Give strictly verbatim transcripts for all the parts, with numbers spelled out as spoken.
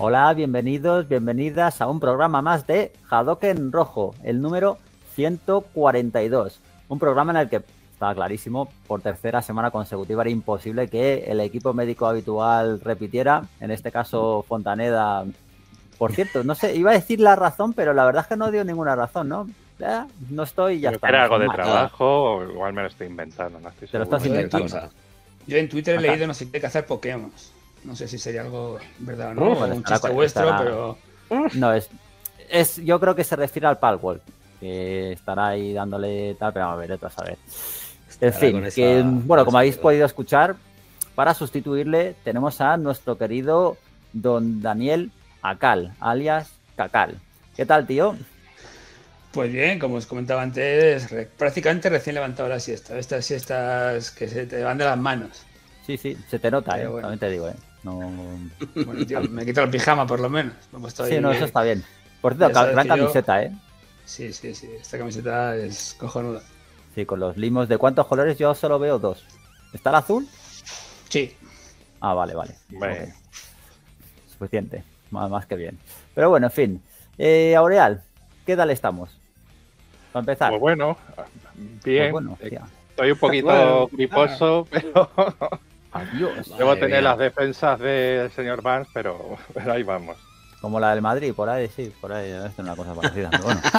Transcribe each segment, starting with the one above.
Hola, bienvenidos, bienvenidas a un programa más de Hadoken Rojo, el número ciento cuarenta y dos. Un programa en el que estaba clarísimo, por tercera semana consecutiva era imposible que el equipo médico habitual repitiera, en este caso Fontaneda. Por cierto, no sé, iba a decir la razón, pero la verdad es que no dio ninguna razón, ¿no? Eh, no estoy y ya está. Era no algo de mal. trabajo, o igual me lo estoy inventando, no estoy Te lo seguro. estás Yo en, inventando. Twitter, yo en Twitter he Acá. leído no sé qué cazar Pokémon. No sé si sería algo verdad o no, Uf, o un estará- chiste vuestro, estará- pero No, es, es. Yo creo que se refiere al Palworld, que estará ahí dándole tal, pero vamos a ver, esto a saber. En Estará fin, con que, esa- bueno, con como esa habéis mierda. podido escuchar, para sustituirle tenemos a nuestro querido don Daniel Acal, alias Cacal. ¿Qué tal, tío? pues bien, como os comentaba antes, re- prácticamente recién levantado la siesta. Estas siestas que se te van de las manos. Sí, sí, se te nota, Pero ¿eh? bueno. También te digo, ¿eh? No... Bueno, tío, me quito el pijama por lo menos. Como estoy, Sí, no, eso está bien. Por cierto, Ya sabes gran que yo- camiseta, ¿eh? Sí, sí, sí. Esta camiseta es cojonuda. Sí, con los limos. ¿De cuántos colores? Yo solo veo dos. ¿Está el azul? Sí. Ah, vale, vale. Bueno. Ok. Suficiente. Más, más que bien. Pero bueno, en fin. Eh, Aureal, ¿qué tal estamos? Para empezar. Pues bueno, bien. Pues bueno, tía. Estoy un poquito Bueno, griposo, pero Adiós. Madre debo tener mía. las defensas del señor Barnes, pero, pero ahí vamos. Como la del Madrid, por ahí, sí, por ahí. Debe ser una cosa parecida. Pero bueno.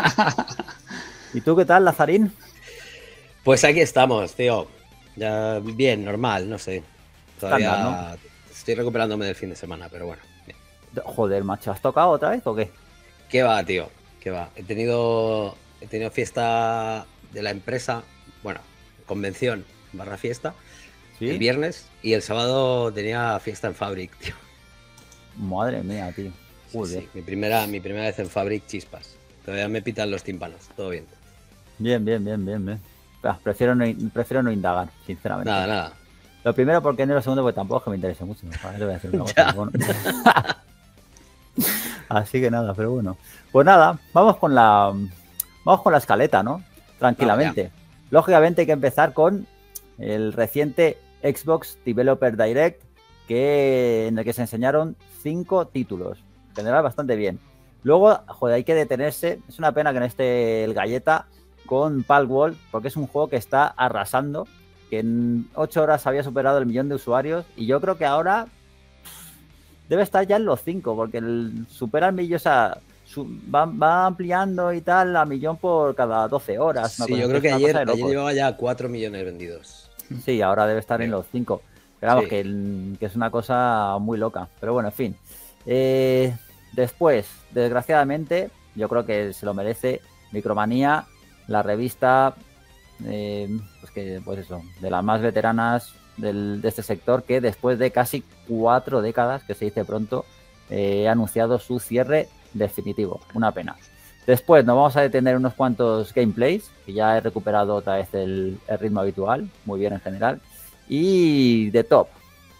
¿Y tú qué tal, Lazarín? Pues aquí estamos, tío. Ya bien, normal, no sé. Todavía Estándar, estoy recuperándome del fin de semana, pero bueno. bien. Joder, macho, ¿has tocado otra vez o qué? ¿Qué va, tío? ¿Qué va? He tenido, he tenido fiesta de la empresa, bueno, convención barra fiesta, ¿Sí? el viernes, y el sábado tenía fiesta en Fabric, tío. Madre mía, tío. Sí, Joder. sí, mi primera, mi primera vez en Fabric, chispas. Todavía me pitan los tímpanos, todo bien. Bien, bien, bien, bien, bien. Ah, prefiero, no, prefiero no indagar, sinceramente. Nada, nada. Lo primero porque no, lo segundo porque tampoco es que me interese mucho. Ahora te voy a decir una cosa, pero bueno. Así que nada, pero bueno. Pues nada, vamos con la vamos con la escaleta, ¿no? Tranquilamente. Lógicamente hay que empezar con el reciente Xbox Developer Direct, que en el que se enseñaron cinco títulos. En general bastante bien. Luego, joder, hay que detenerse. Es una pena que no esté el Galleta con Palworld, porque es un juego que está arrasando, que en ocho horas había superado el millón de usuarios, y yo creo que ahora debe estar ya en los cinco, porque el, supera el millón, o sea, su, va, va ampliando y tal a millón por cada doce horas. una Sí, cosa yo así, creo que es una ayer, cosa de ayer locos. llevaba ya cuatro millones vendidos. Sí, ahora debe estar en Creo. los cinco. Pero vamos, Sí. que, que es una cosa muy loca. Pero bueno, en fin. Eh, después, desgraciadamente, yo creo que se lo merece Micromanía, la revista, eh, pues que, pues eso, de las más veteranas del, de este sector, que después de casi cuatro décadas, que se dice pronto, eh, ha anunciado su cierre definitivo. Una pena. Después nos vamos a detener unos cuantos gameplays, que ya he recuperado otra vez el, el ritmo habitual, muy bien en general. Y de top,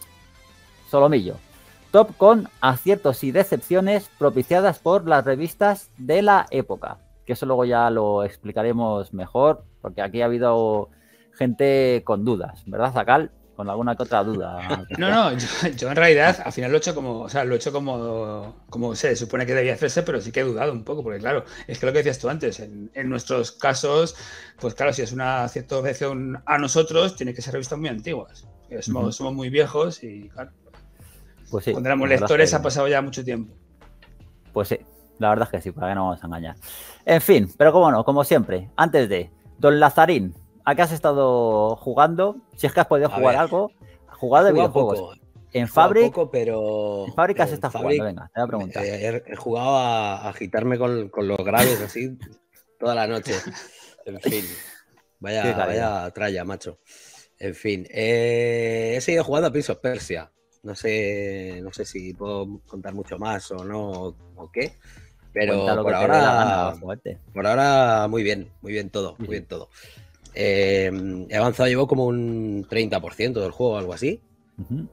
Solomillo. Top con aciertos y decepciones propiciadas por las revistas de la época. Que eso luego ya lo explicaremos mejor, porque aquí ha habido gente con dudas, ¿verdad, Zacal? Con alguna que otra duda. No, no, yo, yo en realidad al final lo he hecho como, o sea, lo he hecho como, como se supone que debía hacerse, pero sí que he dudado un poco, porque claro, es que lo que decías tú antes, en, en nuestros casos, pues claro, si es una cierta objeción a nosotros, tiene que ser revistas muy antiguas. Somos, Ujú. somos muy viejos y claro, Pues sí. cuando éramos la verdad es lectores que- ha pasado ya mucho tiempo. Pues sí, la verdad es que sí, para que no vamos a engañar. En fin, pero como no, como siempre, antes de Don Lazarín, ¿a qué has estado jugando? Si es que has podido A jugar ver, algo, jugado de He jugado videojuegos. poco, En he jugado Fabric, poco, pero en Fabric has en estado Fabric, jugando, venga, te voy a preguntar. eh, he, he jugado a, a agitarme con, con los graves así toda la noche. En fin, Qué vaya, calidad. vaya tralla, macho. En fin, eh, he seguido jugando a Prince of Persia. No sé, no sé si puedo contar mucho más o no, o, o qué. Pero Cuenta lo por que te dé la gana, ahora, básicamente. por ahora muy bien, muy bien todo, Sí, muy sí. bien todo. Eh, he avanzado, llevo como un treinta por ciento del juego, algo así. Ujú.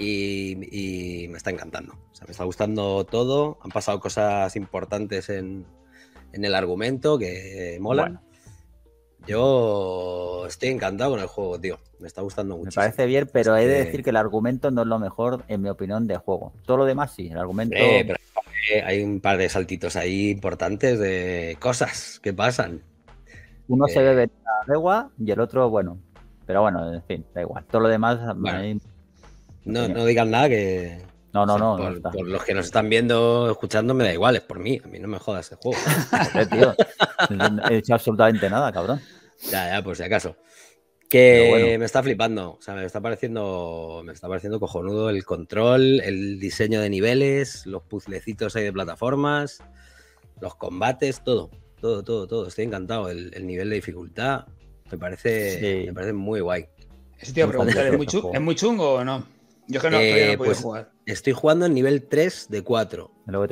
Y, y me está encantando. O sea, me está gustando todo. Han pasado cosas importantes en, en el argumento que molan. Bueno. Yo estoy encantado con el juego, tío. Me está gustando mucho. Me parece bien, pero he de que... decir que el argumento no es lo mejor, en mi opinión, del juego. Todo lo demás sí, el argumento... Eh, pero hay un par de saltitos ahí importantes de cosas que pasan. Uno eh... se ve venir a legua y el otro, bueno. Pero bueno, en fin, da igual. Todo lo demás... Bueno, ahí... no, no digan nada que... No, no, o sea, no. por, no por los que nos están viendo, escuchando, me da igual, es por mí. A mí no me jodas ese juego. Joder, tío. No he hecho absolutamente nada, cabrón. Ya, ya, por si acaso. Que bueno. me está flipando. O sea, me está pareciendo. Me está pareciendo cojonudo el control, el diseño de niveles, los puzzlecitos ahí de plataformas, los combates, todo. Todo, todo, todo. Estoy encantado. El, el nivel de dificultad me parece, sí. me parece muy guay. Eso te iba a preguntar, ¿es muy, chungo, ¿es muy chungo o no? Yo que no, eh, todavía no he podido pues jugar. Estoy jugando en nivel tres de cuatro.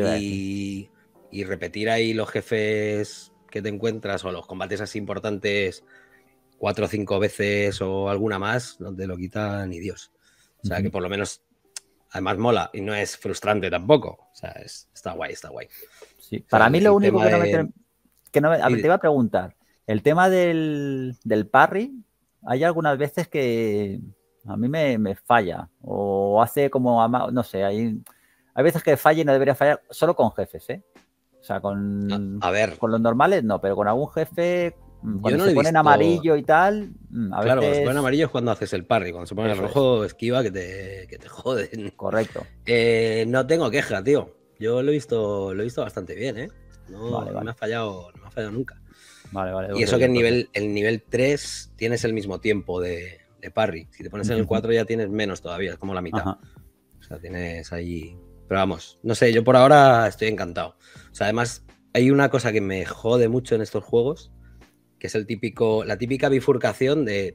Y, y repetir ahí los jefes que te encuentras o los combates así importantes cuatro o cinco veces o alguna más, no te lo quita ni Dios. O sea, uh-huh. que por lo menos, además mola y no es frustrante tampoco. O sea, es, está guay, está guay. Sí. O sea, Para mí lo único que no, de... me, que no me... A ver, te iba a preguntar, el tema del, del parry, hay algunas veces que a mí me, me falla o hace como, no sé, hay, hay veces que falla y no debería fallar solo con jefes, ¿eh? O sea, con, a ver. con los normales no, pero con algún jefe, cuando Yo no se ponen visto... amarillo y tal, a claro, veces... cuando se ponen amarillo es cuando haces el parry, cuando se pone Eso rojo, es. esquiva que te, que te joden. Correcto. Eh, no tengo queja, tío. Yo lo he visto, lo he visto bastante bien, ¿eh? No, vale, no vale. me ha fallado, no me ha fallado nunca. Vale, vale. Y eso que en nivel, el nivel tres tienes el mismo tiempo de, de parry. Si te pones en el cuatro ya tienes menos todavía, es como la mitad. Ajá. O sea, tienes ahí... Pero vamos, no sé, yo por ahora estoy encantado. O sea, además, hay una cosa que me jode mucho en estos juegos, que es el típico, la típica bifurcación de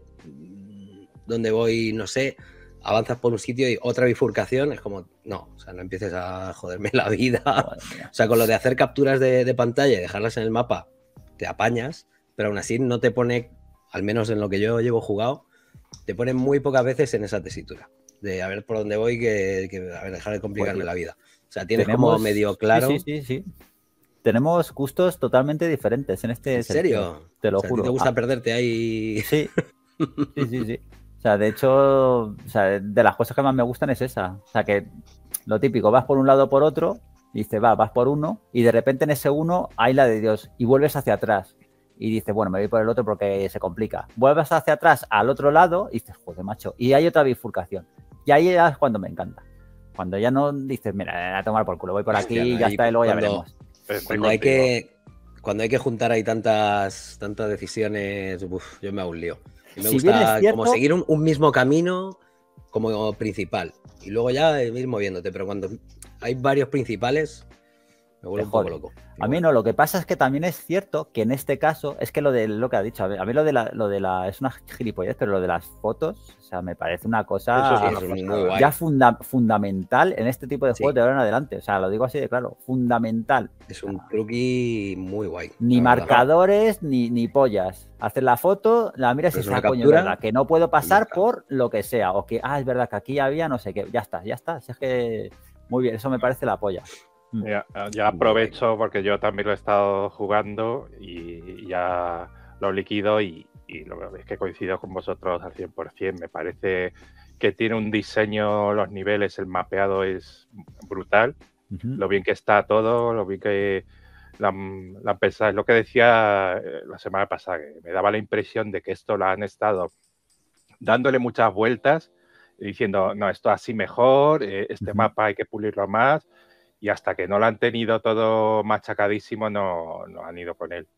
donde voy, no sé, avanzas por un sitio y otra bifurcación, es como, no, o sea, no empieces a joderme la vida. O sea, con lo de hacer capturas de, de pantalla y dejarlas en el mapa, te apañas, pero aún así no te pone, al menos en lo que yo llevo jugado, te pone muy pocas veces en esa tesitura de a ver por dónde voy, que, que a ver, dejar de complicarme pues, la vida. O sea, tienes tenemos, como medio claro. Sí, sí, sí, sí. Tenemos gustos totalmente diferentes en este ¿En sentido. serio? Te lo o sea, juro. ¿a ti te gusta ah. perderte ahí? Sí. Sí, sí, sí. O sea, de hecho, o sea, de las cosas que más me gustan es esa. O sea, que lo típico, vas por un lado o por otro, y dices, va, vas por uno, y de repente en ese uno hay la de Dios, y vuelves hacia atrás. Y dices, bueno, me voy por el otro porque se complica. Vuelves hacia atrás al otro lado, y dices, joder, macho. Y hay otra bifurcación. Y ahí ya es cuando me encanta. Cuando ya no dices, mira, a tomar por culo, voy por aquí, y ya está, y luego cuando, ya veremos. Cuando hay que... Cuando hay que juntar ahí tantas, tantas decisiones, uf, yo me hago un lío. Y me si gusta cierto, como seguir un, un mismo camino como principal. Y luego ya ir moviéndote. Pero cuando hay varios principales, me vuelvo un poco loco. A mí bueno. no, lo que pasa es que también es cierto que en este caso, es que lo de lo que ha dicho, a mí, a mí lo de la, lo de la, es una gilipollez, pero lo de las fotos, o sea, me parece una cosa Eso sí, es muy guay. ya funda, fundamental en este tipo de juegos sí. de ahora en adelante. O sea, lo digo así de claro, fundamental. Es un truqui muy guay. Ni marcadores, ni, ni pollas. Hacer la foto, la miras y dices, coño, es verdad, que no puedo pasar por lo que sea. O que, ah, es verdad que aquí había no sé qué. Ya está, ya está. Si es que, muy bien, eso me parece la polla. Ya, ya aprovecho porque yo también lo he estado jugando y ya lo liquido y, y lo es que coincido con vosotros al cien por cien. Me parece que tiene un diseño, los niveles, el mapeado es brutal. Uh-huh. Lo bien que está todo, lo bien que la, la pensado. Es lo que decía la semana pasada, que me daba la impresión de que esto lo han estado dándole muchas vueltas y diciendo, no, esto así mejor, este uh-huh. mapa hay que pulirlo más. Y hasta que no lo han tenido todo machacadísimo, no, no han ido con él.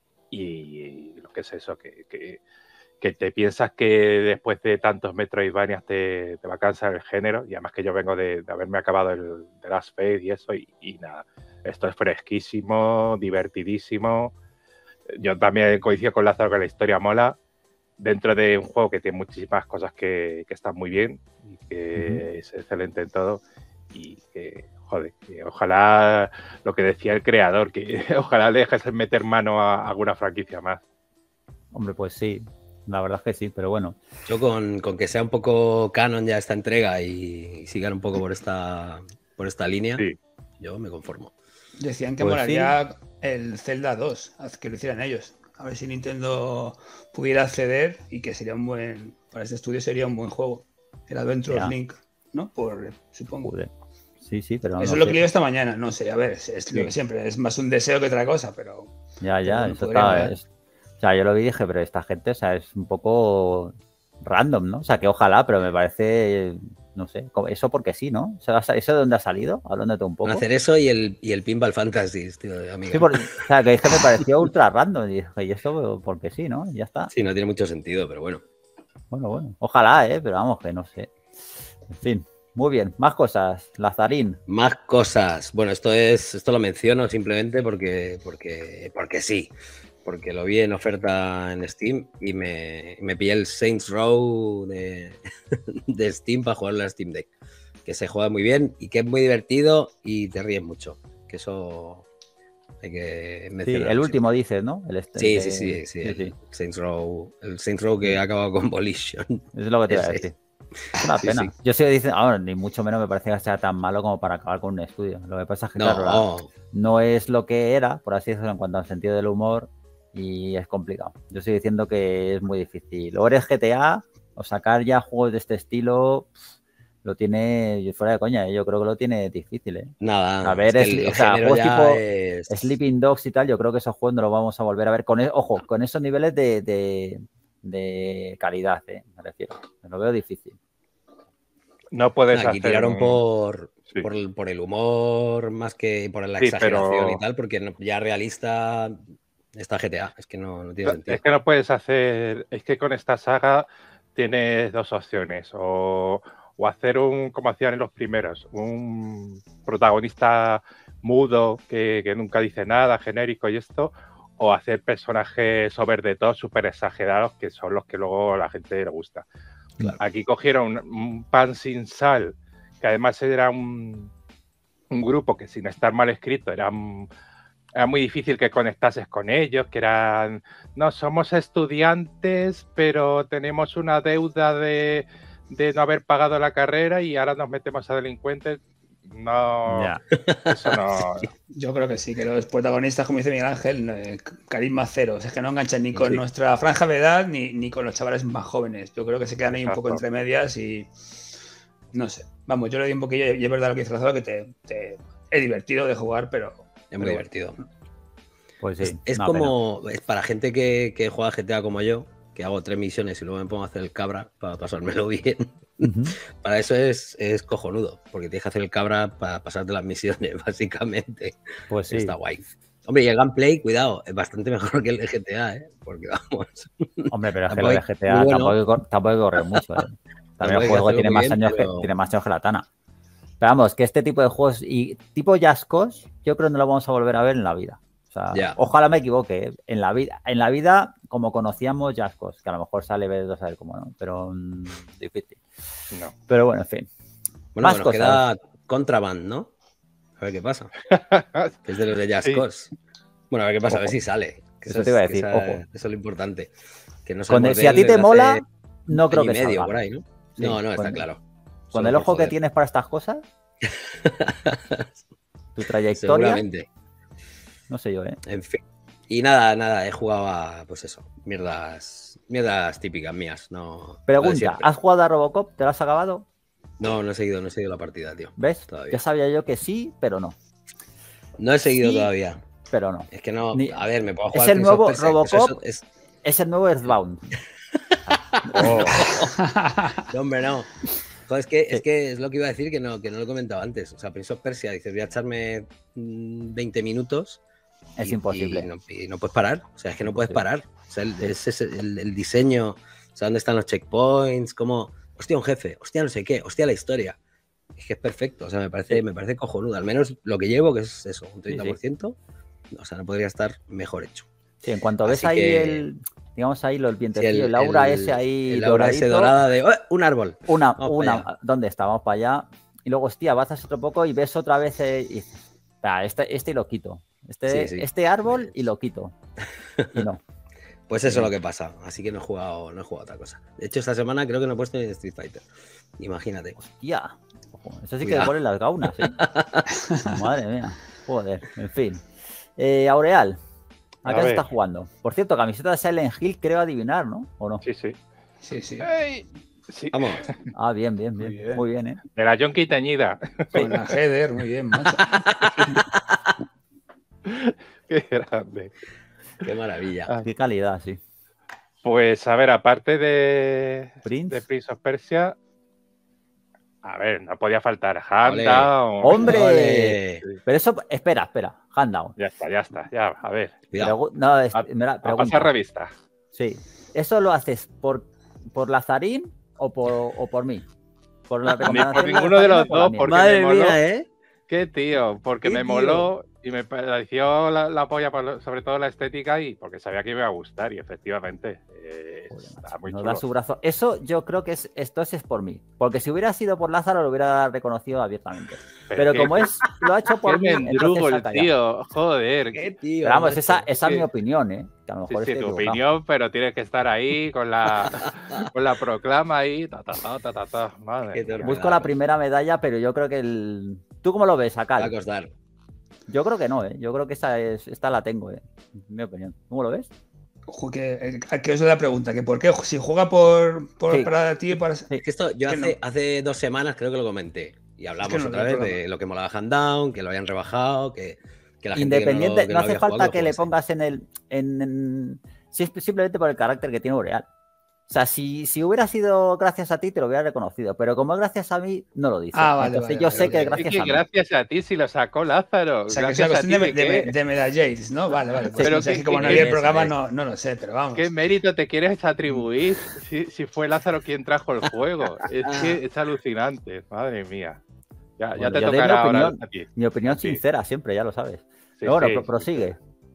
Y lo que es eso, que, que, que te piensas que después de tantos Metroidvanias te, te va a cansar el género. Y además que yo vengo de, de haberme acabado el The Last Faith y eso. Y, y nada, esto es fresquísimo, divertidísimo. Yo también coincido con Lázaro que la historia mola. Dentro de un juego que tiene muchísimas cosas que, que están muy bien y que uh-huh. es excelente en todo. Y que... Joder, que ojalá lo que decía el creador, que ojalá le dejes meter mano a alguna franquicia más. Hombre, pues sí, la verdad es que sí, pero bueno. Yo con, con que sea un poco canon ya esta entrega y, y sigan un poco por esta, por esta línea, sí. yo me conformo. Decían que pues molaría sí. el Zelda dos, que lo hicieran ellos. A ver si Nintendo pudiera acceder y que sería un buen, para este estudio sería un buen juego. El Adventure Ya. Link, ¿no? Por, supongo. Joder. Sí, sí, pero no, Eso no es lo sé. que leí esta mañana, no sé, a ver, es, es lo que siempre, es más un deseo que otra cosa, pero... Ya, ya, bueno, eso podría está. molar. es- o sea, yo lo vi y dije, pero esta gente, o sea, es un poco random, ¿no? O sea, que ojalá, pero me parece, no sé, co- eso porque sí, ¿no? ¿Eso, ha sa- ¿eso de dónde ha salido? Hablándote un Van poco. a hacer eso y el, y el Pinball Fantasy, tío, amigo. Sí, por- o sea, que es que me pareció ultra random. Y dije, y eso porque sí, ¿no? Y ya está. Sí, no tiene mucho sentido, pero bueno. Bueno, bueno. Ojalá, ¿eh? Pero vamos, que no sé. En fin. Muy bien. Más cosas. Lazarín. Más cosas. Bueno, esto es, esto lo menciono simplemente porque, porque, porque sí. Porque lo vi en oferta en Steam y me, me pillé el Saints Row de, de Steam para jugarlo en Steam Deck. Que se juega muy bien y que es muy divertido y te ríes mucho. Que eso hay que Sí, mencionarlo el último siempre. dices, ¿no? El este, Sí, que- sí, sí, sí, sí, el sí. Saints Row, el Saints Row que ha acabado con Volition. Eso es lo que te iba a Ese. decir. Es una Sí, pena. sí. Yo sigo diciendo, ahora, ni mucho menos me parece que sea tan malo como para acabar con un estudio. Lo que pasa es que, claro, la- No, no es lo que era, por así decirlo, en cuanto al sentido del humor, y es complicado. Yo estoy diciendo que es muy difícil. O eres G T A, o sacar ya juegos de este estilo, pff, lo tiene, yo fuera de coña, ¿eh? Yo creo que lo tiene difícil, ¿eh? nada. A ver, es que es- el, el o sea, género juegos ya tipo es... Sleeping Dogs y tal, yo creo que esos juegos no los vamos a volver a ver. Con, e- ojo, con esos niveles de, de- de calidad, ¿eh? Me refiero. Me lo veo difícil. No puedes Nah, aquí hacer tiraron un- por, Sí. por, el, por el humor más que por la Sí, exageración pero- y tal, porque no- ya realista está G T A. Es que no, no tiene sentido. Es que no puedes hacer. Es que con esta saga tienes dos opciones. O, o hacer un, como hacían en los primeros, un protagonista mudo que, que nunca dice nada, genérico y esto, o hacer personajes over the top, súper exagerados, que son los que luego a la gente le gusta. Claro. Aquí cogieron un, un pan sin sal, que además era un, un grupo que sin estar mal escrito era, un- era muy difícil que conectases con ellos, que eran, no, somos estudiantes, pero tenemos una deuda de, de no haber pagado la carrera y ahora nos metemos a delincuentes. No, Ya. eso no. Yo creo que sí, que los protagonistas, como dice Miguel Ángel, eh, carisma cero. O sea, es que no enganchan ni con Sí. nuestra franja de edad ni, ni con los chavales más jóvenes. Yo creo que se quedan ahí un poco Exacto. entre medias y no sé. Vamos, yo le di un poquillo y es verdad lo que dice Lázaro, que te, te es divertido de jugar, pero Es muy pero divertido. Pues sí. Es, es una como, es para gente que, que juega G T A como yo, que hago tres misiones y luego me pongo a hacer el cabra para pasármelo bien. pena. Ujú. Para eso es, es cojonudo, porque tienes que hacer el cabra para pasarte las misiones, básicamente. Pues sí. Está guay. Hombre, y el gameplay, cuidado, es bastante mejor que el de G T A, ¿eh? Porque vamos. Hombre, pero es que Tampoco lo de hay- G T A muy bueno. tampoco, hay que cor- tampoco hay que correr mucho, ¿eh? Tampoco También hay el que juego hacerlo tiene muy más, bien, años pero- que, tiene más años que la Tana. Pero vamos, que este tipo de juegos y tipo Jaskos, yo creo que no lo vamos a volver a ver en la vida. O sea, Ya. ojalá me equivoque, ¿eh? En la vida, en la vida, como conocíamos Jaskos, que a lo mejor sale ver a saber cómo, ¿no? Pero mm, difícil. No. Pero bueno, en fin. Bueno, Más nos cosas. queda Contraband, ¿no? A ver qué pasa. Que es de los de Just Sí. Cause. Bueno, a ver qué pasa, a ver Ojo. si sale. Que Eso es- te iba a que decir, esa- ojo. Eso es lo importante. Que no Con sabemos el- de si a él ti te desde mola, hace no creo año que y medio salga. por ahí, ¿no? Sí, no, no, está con- claro. Con Solo el por ojo que joder. tienes para estas cosas, tu trayectoria, Seguramente. no sé yo, ¿eh? En fin. Y nada, nada, he jugado a, pues eso, mierdas, mierdas típicas mías. No, lo de Pregunta, siempre. ¿has jugado a Robocop? ¿Te lo has acabado? No, no he seguido, no he seguido la partida, tío. ¿Ves? Todavía. Ya sabía yo que sí, pero no. No he seguido Sí. todavía. Pero no. Es que no, Ni- a ver, me puedo Es jugar el Prince of nuevo Persia, que eso Robocop. es- Es el nuevo Earthbound. Oh, No, hombre, no. Joder, es, que, es Sí. que es lo que iba a decir que no, que no lo he comentado antes. O sea, Prince of Persia, dices, voy a echarme mm, veinte minutos. Es y- imposible. Y no, y no puedes parar. O sea, es que no puedes Imposible. parar. O sea, el, es- es el, el diseño, o sea, dónde están los checkpoints, como, hostia, un jefe, hostia, no sé qué, hostia, la historia. Es que es perfecto. O sea, me parece, Sí. me parece cojonudo. Al menos lo que llevo, que es eso, un Sí, treinta por ciento. O sea, no podría estar mejor hecho. Sí, en cuanto ves Así ahí que- el, digamos ahí lo, el Sí, vientecillo, el, aura ese ahí el aura ese doradito, dorada de, ¡oh! Un árbol. una, Vamos una, para ¿dónde está? Vamos para allá. Y luego, hostia, avanzas otro poco y ves otra vez eh, y dices, "Ah, este, este y lo quito. Este, Sí, sí. este árbol y lo quito. Y no. Pues eso es lo que pasa. Así que no he jugado, no he jugado otra cosa. De hecho, esta semana creo que no he puesto ni Street Fighter. Imagínate. Hostia. Ojo, eso sí que Cuidado. le ponen las gaunas, ¿eh? Madre mía. Joder, en fin. Eh, Aureal, ¿A qué se está jugando? Por cierto, camiseta de Silent Hill, creo adivinar, ¿no? ¿O no? Sí, sí. Sí, sí. ¡Ey! Sí. Vamos. Ah, bien, bien, bien. Muy bien. Muy bien, ¿eh? De la Yonki teñida. Con la header, muy bien, macho. Qué grande. Qué maravilla. Ah, Qué calidad, sí. Pues a ver, aparte de Prince. de Prince of Persia, a ver, no podía faltar Ole. Handown. ¡Hombre! Ole. Pero eso, espera, espera. Handown. Ya está, ya está, ya, a ver. Cuidado. Pregu- no, es- A, mira, a pregunta. pasar revista. Sí. ¿Eso lo haces por, por Lazarín o por, o por mí? Por la Ni por recomendación ninguno de Lazarín o los por la dos, mía. porque Madre me moló. mía, ¿eh? Qué tío, porque Qué me tío. moló y me pareció la, la polla, por lo- sobre todo la estética, y porque sabía que me iba a gustar, y efectivamente eh, Joder, está macho, muy nos chulo. da su brazo. Eso yo creo que es, esto es, es por mí. Porque si hubiera sido por Lázaro lo hubiera reconocido abiertamente. Pero qué- como es, lo ha hecho qué por mí, mendrugo entonces el saca ya. tío, joder. Qué tío. Pero vamos, macho. esa, esa es Sí. mi opinión, ¿eh? Que a lo Sí, mejor sí, estoy tu equivocado. opinión, pero tienes que estar ahí con la, con la proclama ahí. Ta, ta, ta, ta, ta, ta. Madre Qué mía. torpe. Busco la primera medalla, pero yo creo que el... ¿Tú cómo lo ves, Va a Akal? costar. Yo creo que no, ¿eh? Yo creo que esta, es, esta la tengo, ¿eh? Mi opinión. ¿Cómo lo ves? Ojo, que, eh, que os doy la pregunta, que por qué, si juega por, por Sí. para ti, para... Sí. Es que esto yo Que hace, no. hace dos semanas creo que lo comenté. Y hablamos no otra veo vez el de programa. lo que molaba Handdown, que lo habían rebajado, que, que la gente que no lo- Independiente, que no, lo hace había falta jugado, que lo le jugase. pongas en el... En, en- si es simplemente por el carácter que tiene Boreal. O sea, si, si hubiera sido gracias a ti, te lo hubiera reconocido. Pero como es gracias a mí, no lo dice. Ah, vale, Entonces vale, yo vale, sé ok, que ok. es gracias Sí, a mí. gracias a ti si lo sacó Lázaro. O sea, que es gracias una a ti cuestión de, de de, qué, de medallas, ¿no? Vale, vale. Pues Pero no sé, qué- que como qué- no había el qué- programa, eso no, no lo sé, pero vamos. qué mérito te quieres atribuir si, si fue Lázaro quien trajo el juego. Es que es alucinante, madre mía. Ya, ya Bueno, te yo doy mi tocará ahora opinión. a ti. Mi opinión Sí. sincera siempre, ya lo sabes. Sí, Pero bueno, sí, pro- sí, prosigue.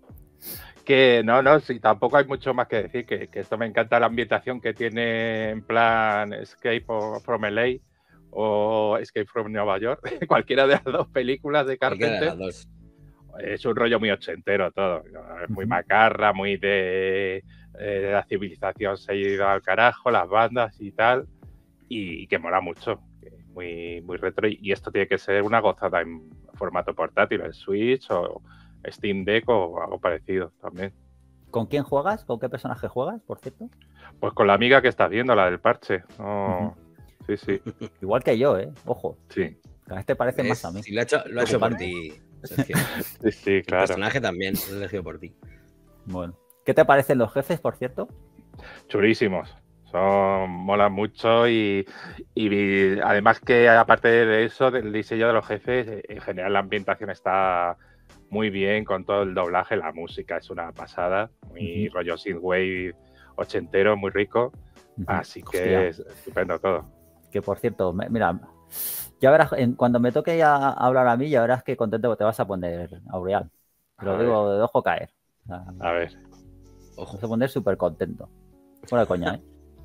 Que no, no, sí, tampoco hay mucho más que decir, que, que esto me encanta la ambientación que tiene en plan Escape from L A o Escape from Nueva York, cualquiera de las dos películas de Cualquiera de Carpenter. las dos. Es un rollo muy ochentero todo, ¿no? Es muy Ujú. macarra, muy de, eh, de la civilización se ha ido al carajo, las bandas y tal, y, y que mola mucho, que es muy, muy retro, y, y esto tiene que ser una gozada en formato portátil, en Switch o Steam Deck o algo parecido también. ¿Con quién juegas? ¿Con qué personaje juegas, por cierto? Pues con la amiga que estás viendo, la del parche. No, sí, sí, Igual que yo, ¿eh? Ojo. sí, Cada vez te parece ¿Ves? más a mí. Si lo ha hecho, lo ha hecho por Preocupante. ti, Sergio. sí, sí, El claro. personaje también lo he elegido por ti. Bueno. ¿Qué te parecen los jefes, por cierto? Chulísimos. Son, molan mucho y, y además que aparte de eso, del diseño de los jefes, en general la ambientación está muy bien con todo el doblaje, la música es una pasada, muy Ujú. rollo synthwave ochentero, muy rico, así que Hostia. es estupendo todo. Que por cierto, me- mira, ya verás, en- cuando me toque ya hablar a mí, ya verás qué contento te vas a poner, Aureal. Te A lo ver. digo de ojo caer. O sea, A ver, te Ojo. vas a poner súper contento. Fuera de coña, ¿eh?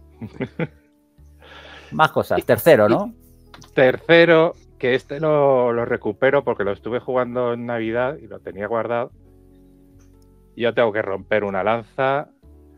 Más cosas. Tercero, ¿no? tercero, que este lo, lo recupero porque lo estuve jugando en Navidad y lo tenía guardado. Yo tengo que romper una lanza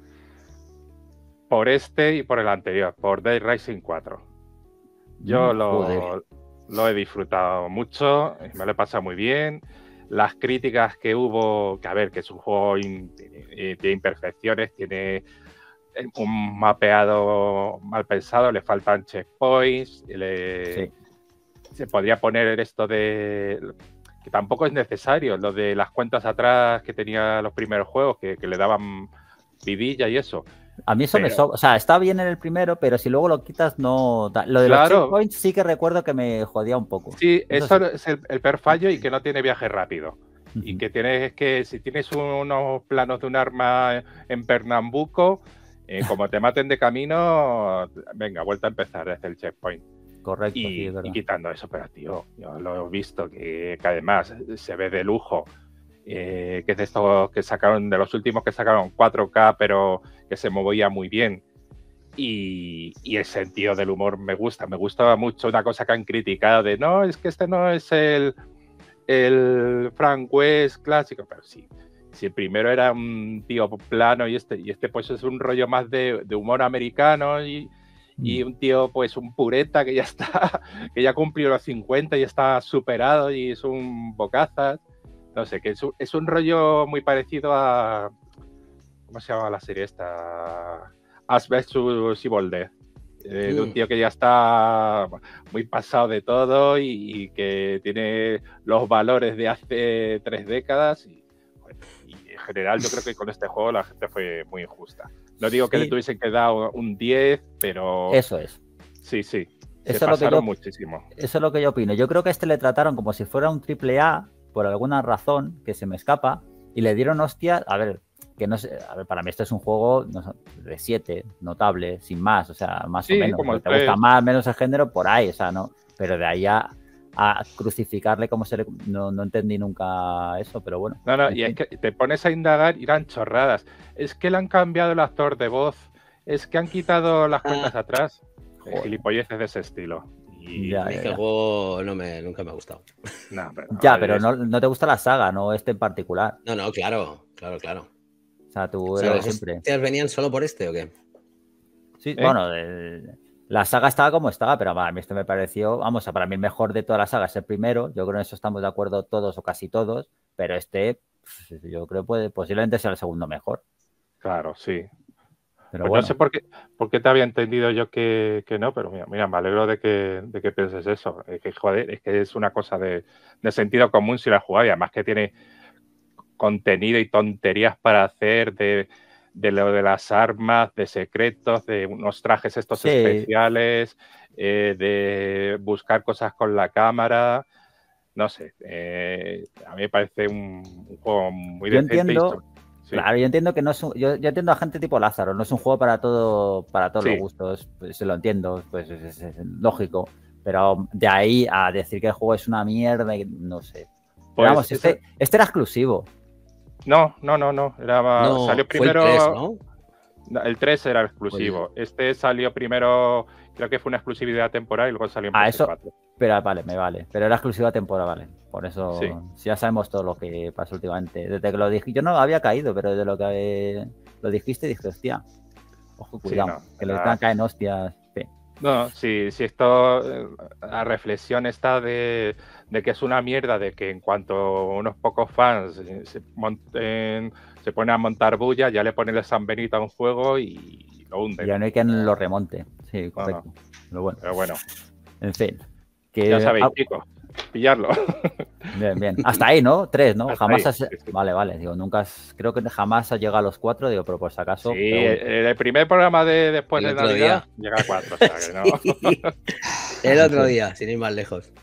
por este y por el anterior, por Dead Rising cuatro. Yo Mm, lo, joder. lo he disfrutado mucho, me lo he pasado muy bien. Las críticas que hubo, que a ver, que es un juego in- tiene, tiene imperfecciones, tiene un mapeado mal pensado, le faltan checkpoints, le, Sí. se podría poner esto de que tampoco es necesario, lo de las cuentas atrás que tenía los primeros juegos, que, que le daban vidilla y eso. A mí eso me Pero- sobra. O sea, está bien en el primero, pero si luego lo quitas, no. da- Lo de los Claro. checkpoints sí que recuerdo que me jodía un poco. Sí, Eso eso es el, el peor fallo y que no tiene viaje rápido. Y Ujú. que tienes que, si tienes unos planos de un arma en Pernambuco, eh, como te maten de camino, venga, vuelta a empezar desde el checkpoint. Correcto, sí, Y, es verdad. y quitando eso, pero tío, yo lo he visto que, que además se ve de lujo, eh, que es de estos que sacaron, de los últimos que sacaron cuatro K, pero que se movía muy bien. Y, y el sentido del humor me gusta, me gusta mucho una cosa que han criticado de no, es que este no es el, el Frank West clásico, pero sí. Si el primero era un tío plano y este, y este pues es un rollo más de, de humor americano y, y un tío pues un pureta que ya está, que ya cumplió los cincuenta y está superado y es un bocazas, no sé, que es un, es un rollo muy parecido a... ¿Cómo se llama la serie esta? Ash versus Evil Dead. Eh, de un tío que ya está muy pasado de todo y, y que tiene los valores de hace tres décadas y, bueno, y en general yo creo que con este juego la gente fue muy injusta. No digo que Sí. le tuviesen que dar un diez, pero Eso es. sí, sí, Eso se es lo que pasaron yo- muchísimo. Eso es lo que yo opino. Yo creo que a este le trataron como si fuera un triple A por alguna razón que se me escapa y le dieron hostias. A ver, que no sé, a ver, para mí esto es un juego no sé, de siete, notable, sin más, o sea, más Sí, o menos. como el Te gusta tres. más, menos el género, por ahí, o sea, no. Pero de ahí a, a crucificarle como se le. No, no entendí nunca eso, pero bueno. No, no, en y es fin. que te pones a indagar y eran chorradas. Es que le han cambiado el actor de voz, es que han quitado las cuentas atrás. Eh, Joder. Gilipolleces de ese estilo. Y, Ya, A mí es que el juego no me, nunca me ha gustado. no, pero, Ya, a ver, pero es- no, no te gusta la saga, no este en particular. No, no, claro, claro, claro. O sea, tú O eres sea, de ¿los siempre. hostias venían solo por este o qué? Sí, ¿Eh? bueno, el- la saga estaba como estaba, pero a mí esto me pareció, vamos, para mí el mejor de toda la saga es el primero. Yo creo en eso estamos de acuerdo todos o casi todos, pero este, pf, yo creo puede posiblemente sea el segundo mejor. Claro, sí. Pero Pues bueno, no sé por qué, por qué te había entendido yo que, que no, pero mira, mira, me alegro de que, de que pienses eso. Es que, joder, es que es una cosa de, de sentido común si la has jugado y además que tiene contenido y tonterías para hacer de, de lo de las armas, de secretos, de unos trajes estos Sí. especiales, eh, de buscar cosas con la cámara. No sé, eh, a mí me parece un, un juego muy yo decente. entiendo, Y, sí, claro, yo entiendo que no es un, yo, yo entiendo a gente tipo Lázaro, no es un juego para todo, para todos Sí. los gustos, pues se lo entiendo, pues es, es- es lógico, pero de ahí a decir que el juego es una mierda, y no sé. Pero pues vamos, esa- este, este era exclusivo. no, no, no, no. Era, No, salió fue el primero. tres, ¿no? No, el tres era el exclusivo. Este salió primero, creo que fue una exclusividad temporal y luego salió en Ah, P S eso- cuatro. Pero vale, me vale. Pero era exclusiva temporada, vale. Por eso Sí. sí, ya sabemos todo lo que pasó últimamente. Desde que lo dije, yo no había caído, pero desde lo que eh, lo dijiste dije, hostia, ojo, Sí, cuidado, no, que le era- están cayendo hostias. Sí. No, si, si esto, eh, la reflexión está de, de que es una mierda, de que en cuanto unos pocos fans eh, se, monten, se ponen a montar bulla, ya le ponen el San Benito a un juego y lo hunden. Ya no hay quien lo remonte. Sí, No, correcto. Pero bueno, Pero bueno, en fin. Que, ya sabéis, ah, chicos, pillarlo. bien, bien. Hasta ahí, ¿no? Tres, ¿no? Hasta jamás ahí, has... sí, sí. Vale, vale. Digo, nunca has... Creo que jamás has llegado a los cuatro, digo, pero por si acaso. Sí, pregunto. el, el primer programa de después El de otro Navidad llega a cuatro, o sea que no. El otro día, sin ir más lejos.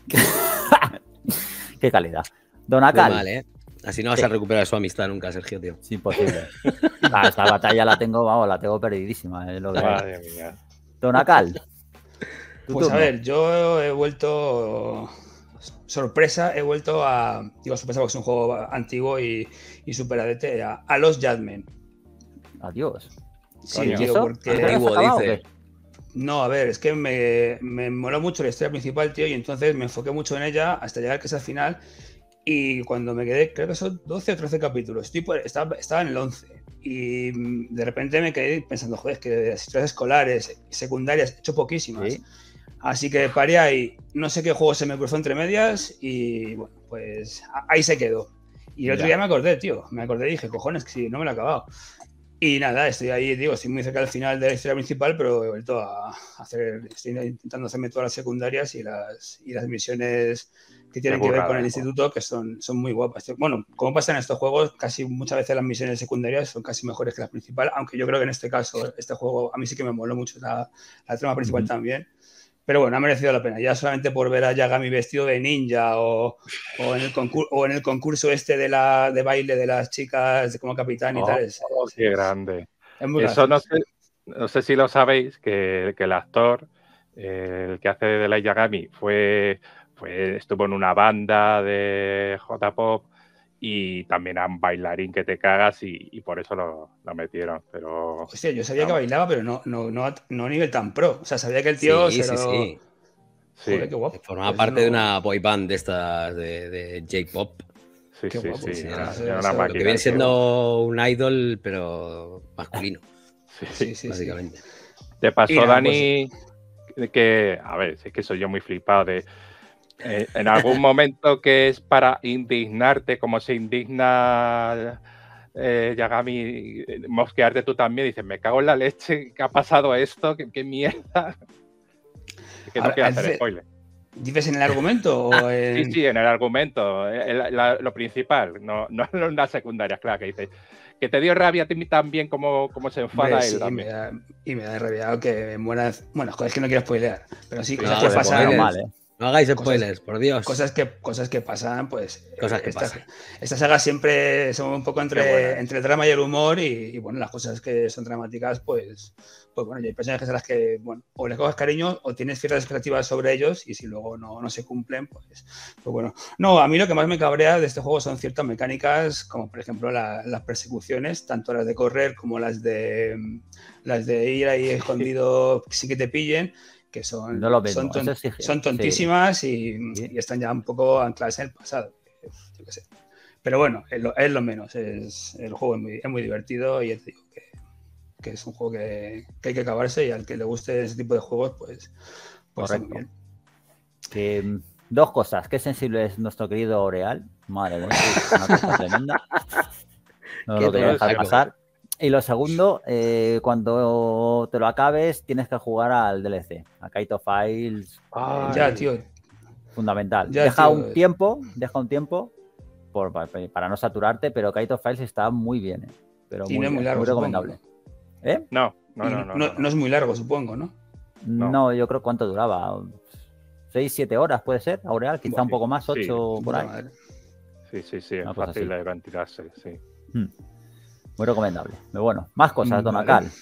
Qué calidad. Don Muy Acal. mal, ¿eh? Así no vas Sí. a recuperar su amistad nunca, Sergio, tío. Es imposible. Ah, esta batalla la tengo, vamos, la tengo perdidísima. Es lo que hay. Madre mía. Don Acal. tu Pues a turno. ver, yo he vuelto. Sorpresa, he vuelto a. Digo, sorpresa porque es un juego antiguo y, y superadete. A, a los Jadmen. Adiós. Sí, Coño. ¿Y tío, eso? porque. ¿Ya te lo has Antiguo, acabado o dice. qué? No, a ver, es que me, me moló mucho la historia principal, tío, y entonces me enfoqué mucho en ella hasta llegar casi al final. Y cuando me quedé, creo que son doce o trece capítulos, estoy por- estaba, estaba en el once. Y mm, de repente me quedé pensando, joder, es que las historias escolares, secundarias, he hecho poquísimas. Sí. Así que paré ahí, no sé qué juego se me cruzó entre medias y bueno, pues a- ahí se quedó. Y el otro Ya. día me acordé, tío, me acordé y dije, cojones, que sí, no me lo he acabado. Y nada, estoy ahí, digo, estoy muy cerca del final de la historia principal, pero he vuelto a hacer, estoy intentando hacerme todas las secundarias y las, y las misiones que tienen Qué que ver burrada, con el ¿no? instituto, que son, son muy guapas. Bueno, como pasa en estos juegos, casi muchas veces las misiones secundarias son casi mejores que las principales, aunque yo creo que en este caso, este juego, a mí sí que me moló mucho la, la trama principal Ujú. también. Pero bueno, ha merecido la pena. Ya solamente por ver a Yagami vestido de ninja o, o, en, el concur o en el concurso este de, la, de baile de las chicas de como capitán y Oh, tal. Es, oh, es, qué grande. es muy Eso no gracioso. sé, no sé si lo sabéis, que, que el actor, eh, el que hace de Light Yagami, fue, fue, estuvo en una banda de J-Pop y también a un bailarín que te cagas y, y por eso lo, lo metieron. Pero Hostia, yo sabía que vamos, bailaba, pero no, no, no, a- no a nivel tan pro. O sea, sabía que el tío Sí, se sí, lo... sí. sí, Joder, qué guapo. Formaba Pues parte de no- una boy band de estas de, de J-pop. sí, Qué sí, guapo, sí, sí, era, eso- era eso- una lo que Lo máquina. que viene el tío. siendo un idol, pero masculino, Sí, sí. Sí, sí, sí. básicamente. Te pasó, Y nada, Dani, que, a ver, es que soy yo muy flipado de Eh, en algún momento que es para indignarte, como se indigna eh, Yagami, mosquearte tú también, dices, me cago en la leche, ¿qué ha pasado esto? ¿Qué, qué mierda? Que no Ahora, quiero hacer dice- spoiler. ¿Dices en el argumento o en...? Sí, sí, en el argumento, el- la- lo principal, no, no en las secundarias, claro, que dices, que te dio rabia a ti también como, como se enfada Hombre, él sí, me también. da, y me da rabia que muera. Bueno, joder, es que no quiero spoilear, pero sí, Sí, cosas no, que de pasan. spoilers. normal, ¿eh? No hagáis Cosas- spoilers, por Dios. Cosas que, cosas que pasan, pues. Cosas que esta, pasan. esta saga siempre se mueve un poco entre, Qué buena. entre el drama y el humor, y, y, bueno, las cosas que son dramáticas, pues. Pues bueno, y hay personajes a las que, bueno, o les coges cariño o tienes ciertas expectativas sobre ellos, y si luego no, no se cumplen, pues, pues bueno. No, a mí lo que más me cabrea de este juego son ciertas mecánicas, como por ejemplo la- las persecuciones, tanto las de correr como las de las de ir ahí escondido sin que te pillen, que son, No lo mismo, son, ton- eso sí, son sí. tontísimas y, Sí. y están ya un poco ancladas en el pasado. Yo qué sé. Pero bueno, es lo, es lo menos. Es, el juego es muy, es muy divertido y ya te digo que, que es un juego que, que hay que acabarse, y al que le guste ese tipo de juegos, pues, pues está muy Correcto. bien. Que, mm, dos cosas. Qué sensible es nuestro querido Oreal. Madre mía, es una cosa tremenda. No Qué lo quería dejar saco. pasar. Y lo segundo, eh, cuando te lo acabes, tienes que jugar al D L C, a Kite of Files. Ay. Ya, tío. Fundamental. Ya, deja tío. un tiempo, deja un tiempo por, para, para no saturarte, pero Kite of Files está muy bien, ¿eh? Pero Y muy, no es muy bien, largo, muy recomendable. supongo, ¿Eh? No, no, Y no, no, no, no es muy largo, supongo, ¿no? No. No. yo creo cuánto duraba. seis, siete horas puede ser, Aureal, quizá Bueno, un poco más, sí, ocho por Puta ahí. madre. Sí, sí, sí, es Una cosa fácil así. de ventilarse, sí. Hmm. Muy recomendable. Pero bueno, más cosas, Don Vale. Acal.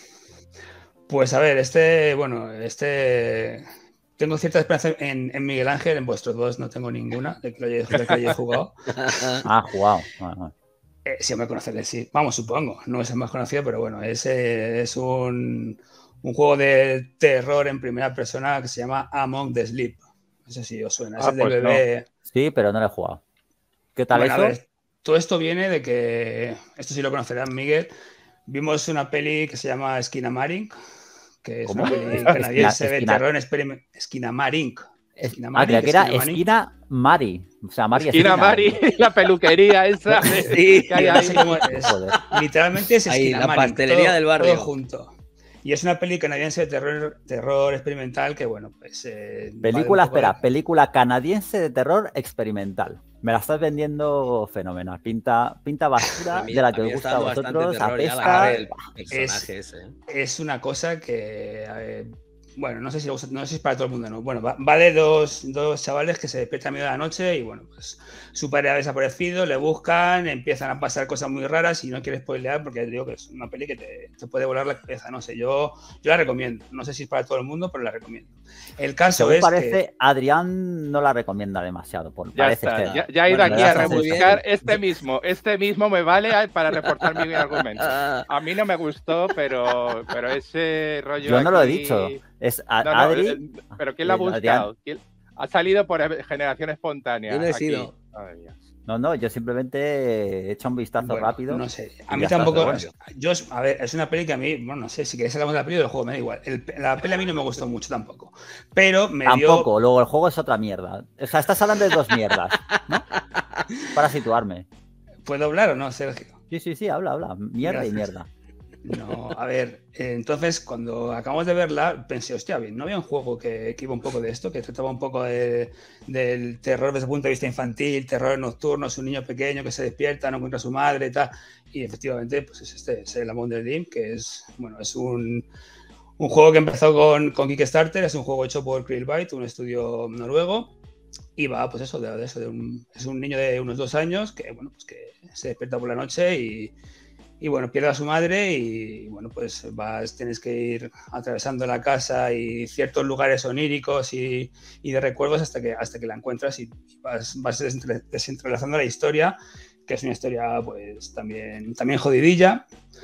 Pues a ver, este, bueno, este. Tengo cierta esperanza en, en Miguel Ángel, en vuestros dos no tengo ninguna, de que lo hayáis, de que lo hayáis jugado. Ah, jugado. Ah, ah. Eh, sí, me conoceré, sí. Vamos, supongo. No es el más conocido, pero bueno, ese es un, un juego de terror en primera persona que se llama Among the Sleep. No sé si os suena. Es Ah, el del pues no. bebé. Sí, pero no lo he jugado. ¿Qué tal Bueno, a eso? ver, todo esto viene de que, esto sí lo conocerán, Miguel. Vimos una peli que se llama Skinamarink, que es ¿Cómo? una peli Esquina- canadiense de esquina- terror experimental. Skinamarink. Es- Skinamarink, ah, creía que era Skinamarink. esquina Mari. O sea, Mari Esquina Mari, la peluquería esa. Sí, que hay Yo no ahí. sé cómo es. Joder. Literalmente es Ahí, Esquina la Marin, pastelería todo- del barrio. todo junto. Y es una peli canadiense de terror, terror experimental que, bueno, pues... eh, va Película, un poco espera, de- película canadiense de terror experimental. Me la estás vendiendo fenomenal. Pinta, pinta basura A mí- de la a que mí os está gusta a dando bastante vosotros, terror ya la apesta. cara A del ver, personaje ese. ¿eh? Es una cosa que... eh, bueno, no sé si, no sé si es para todo el mundo, ¿no? Bueno, va, va de dos, dos chavales que se despiertan a medio de la noche y, bueno, pues su padre ha desaparecido, le buscan, empiezan a pasar cosas muy raras y no quiero spoilear porque te digo que es una peli que te, te puede volar la cabeza, no sé, yo, yo la recomiendo. No sé si es para todo el mundo, pero la recomiendo. El caso Según es parece, que... Adrián no la recomienda demasiado. Por, Ya parece está, ser. ya, ya he ido Bueno, aquí me a das muy bien. rebuscar este mismo. Este mismo me vale para reportar mi argumento. A mí no me gustó, pero, pero ese rollo. Yo no lo he aquí- dicho. Es a- No, no, Adri. eh, pero ¿quién lo ha y Adrián. buscado? ¿Quién- Ha salido por generación espontánea. Yo no he aquí. sido. Madre mía. No, no, yo simplemente he hecho un vistazo Bueno, rápido. no sé. A y mí ya está, tampoco. pero bueno. Yo, a ver, es una peli que a mí, bueno, no sé, si queréis hablamos de la peli o del juego, me da igual. El- la peli a mí no me gustó mucho tampoco. Pero me Tampoco, luego el juego es otra mierda. O sea, estás hablando de dos mierdas, ¿no? Para situarme. dio. ¿Puedo hablar o no, Sergio? Sí, sí, sí, habla, habla. Mierda y Gracias. mierda. No, a ver, eh, entonces cuando acabamos de verla pensé, hostia, bien, no había un juego que, que iba un poco de esto, que trataba un poco de- del terror desde el punto de vista infantil, terror nocturno, es un niño pequeño que se despierta, no encuentra a su madre y tal, y efectivamente, pues es este, es el Among the Sleep, que es, bueno, es un, un juego que empezó con, con Kickstarter, es un juego hecho por Krillbite, un estudio noruego, y va, pues eso, de, de eso, de un, es un niño de unos dos años que, bueno, pues que se despierta por la noche y Y bueno, pierde a su madre y bueno, pues vas, tienes que ir atravesando la casa y ciertos lugares oníricos y, y de recuerdos hasta que, hasta que la encuentras y, y vas, vas desentre, desentrelazando la historia, que es una historia pues también, también jodidilla.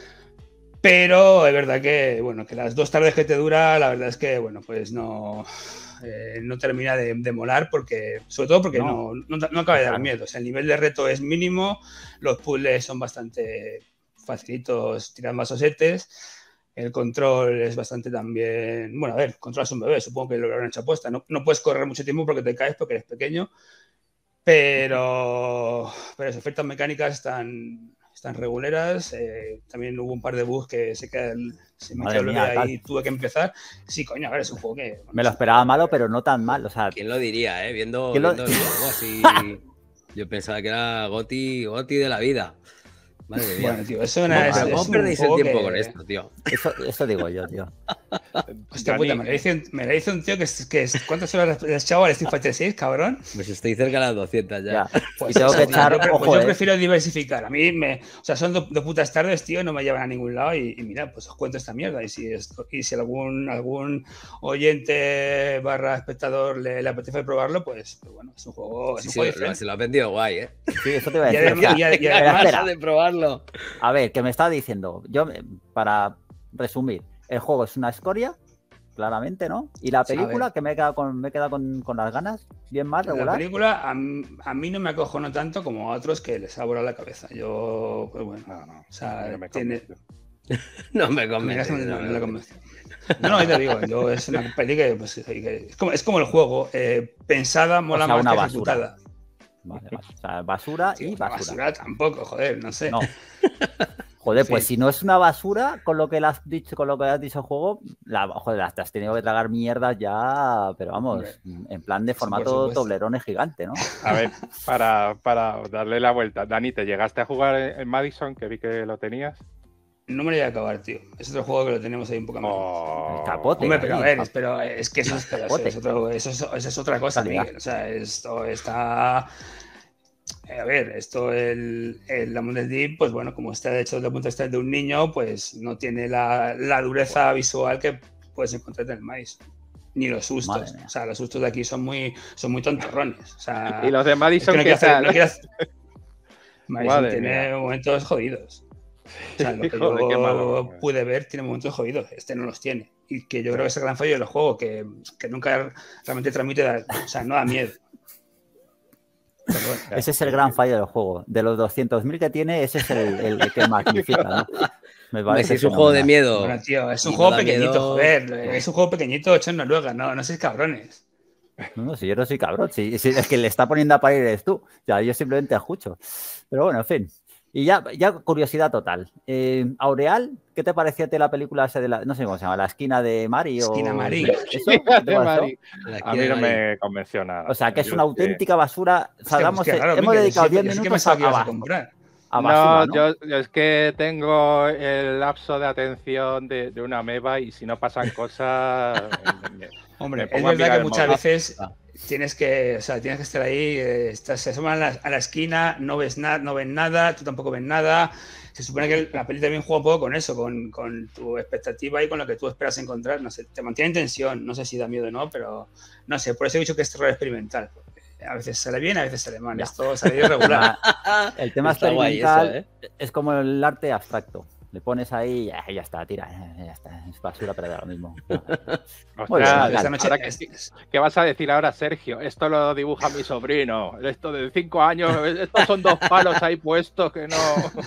Pero es verdad que, bueno, que las dos tardes que te dura, la verdad es que, bueno, pues no, eh, no termina de, de molar porque, sobre todo porque no, no, no, no acaba de dar miedo. O sea, el nivel de reto es mínimo, los puzzles son bastante facilitos, tiran más osetes, El control es bastante también... Bueno, a ver, controlas un bebé, supongo que lo habrán hecho aposta. No, no puedes correr mucho tiempo porque te caes porque eres pequeño, pero, pero las efectos mecánicas están, están reguleras. Eh, también hubo un par de bugs que se, queda el, se me quedó el bebé ahí y tuve que empezar. Sí, coño, a ver, es un juego que... Bueno, me lo esperaba malo, pero no tan mal. O sea, ¿quién lo diría, eh? Viendo, lo... viendo el juego así... Yo pensaba que era Goti, Goti de la vida. Madre mía. Bueno, tío, eso una, ¿Cómo, es, ¿cómo es perdéis el tiempo que... con esto, tío? Eso, eso digo yo, tío. Hostia puta, me la dice, me la dice un tío que es, que es ¿cuántas horas le has echado al Street Fighter seis, cabrón? Pues estoy cerca de las doscientas ya. ya. Pues, y tengo o que sea, echar, yo, ojo, pues yo eh. prefiero diversificar. A mí me, o sea, son dos, dos putas tardes, tío, no me llevan a ningún lado y, y mira, pues os cuento esta mierda. Y si esto, y si algún algún oyente barra espectador le, le apetece probarlo, pues, pues bueno, es un juego, es Sí, un sí, juego lo, se lo ha vendido guay, ¿eh? Sí, eso te iba a Y decir. además- y además- Espera, espera. de probarlo. A ver, ¿qué me está diciendo? Yo, para resumir, el juego es una escoria, claramente, ¿no? Y la Sí, a película, ver. que me he quedado con, me he quedado con, con las ganas, bien más, La regular. película a, m- a mí no me acojonó tanto como a otros que les ha volado la cabeza. Yo, pues bueno, No, no, o sea, no me tiene... convence. No me A mí convence. no, no no me la convence. convenció. No, no, ya te digo, yo es una peli que, pues, que es, como, es como el juego, eh, pensada mola O sea, más una que basura. ejecutada. Vale, vale. O sea, basura Tío, y una basura. basura tampoco, joder, no sé. No. Joder, Sí. pues si no es una basura, con lo que le has dicho, con lo que has dicho el juego, la, joder, te has tenido que tragar mierdas ya, pero vamos, Hombre. en plan de Sí, por formato supuesto. toblerones gigante, ¿no? A ver, para, para darle la vuelta. Dani, ¿te llegaste a jugar en Madison? Que vi que lo tenías. No me lo voy a acabar, tío. Es otro juego que lo tenemos ahí un poco más. Oh, El capote. Hombre, pero a ahí, ver, cap- es, pero es que eso es, pero eso capote. es, otro- eso es, eso es otra cosa, Calidad. Miguel. O sea, esto está... eh, A ver, esto, el, el Among the Deep, pues bueno, como está hecho desde el punto de vista de un niño, pues no tiene la, la dureza visual que puedes encontrar en el maíz. Ni los sustos. Madre mía. O sea, los sustos de aquí son muy, son muy tontorrones. O sea, Y los de es Madison, que no ¿qué quiero hacer, tal? no quiero hacer- Madison Madre tiene mía. momentos jodidos. O sea, lo que Joder, qué malo. yo pude ver tiene momentos jodidos. Este no los tiene. Y que yo creo que es el gran fallo del juego, que, que nunca realmente transmite, da- o sea, no da miedo. Pero bueno, Ese es el gran fallo del juego. De los doscientos mil que tiene, ese es el, el que magnifica, ¿no? Me Hombre, parece si es un juego de fenomenal. miedo. bueno, tío, es un Y no juego da pequeñito, miedo. joder. Es un juego pequeñito hecho en Noruega, no, no sois cabrones. No, no, si yo no soy cabrón, si, si es que le está poniendo a parir eres tú. O sea, yo simplemente escucho. Pero bueno, en fin. Y ya, ya curiosidad total. Eh, Aureal, ¿qué te pareció a ti la película esa de la, no sé cómo se llama, la esquina de Mari? O... Esquina Mari. ¿Eso? ¿Qué te pareció? Mari. La A mí no Mari. me convenció nada. O sea, que es Yo una que- auténtica basura. O sea, Hostia, damos- pues qué raro, hemos Miguel, dedicado yo diez sí que minutos pensaba que a, ibas a a, comprar. a basura, no, ¿no? Yo, yo es que tengo el lapso de atención de, de una ameba y si no pasan cosas... me- Hombre, me pongo es a verdad mirar que el muchas móvil. veces Ah. tienes que, o sea, tienes que estar ahí, eh, estás, se asoman a la, a la esquina, no ves nada, no ven nada, tú tampoco ves nada. Se supone que la peli también juega un poco con eso, con, con tu expectativa y con lo que tú esperas encontrar. No sé, te mantiene en tensión, no sé si da miedo o no, pero no sé, por eso he dicho que es terror experimental. A veces sale bien, a veces sale mal. Ya. Esto sale irregular. El tema Está guay experimental eso, ¿eh? es como el arte abstracto. Le pones ahí y ya, ya está, tira, ya, ya está. Es basura, pero da lo mismo. Muy bien, Ostras, Esta Esta noche, ahora que- es- ¿Qué vas a decir ahora, Sergio? Esto lo dibuja mi sobrino. Esto de cinco años, estos son dos palos ahí puestos que no.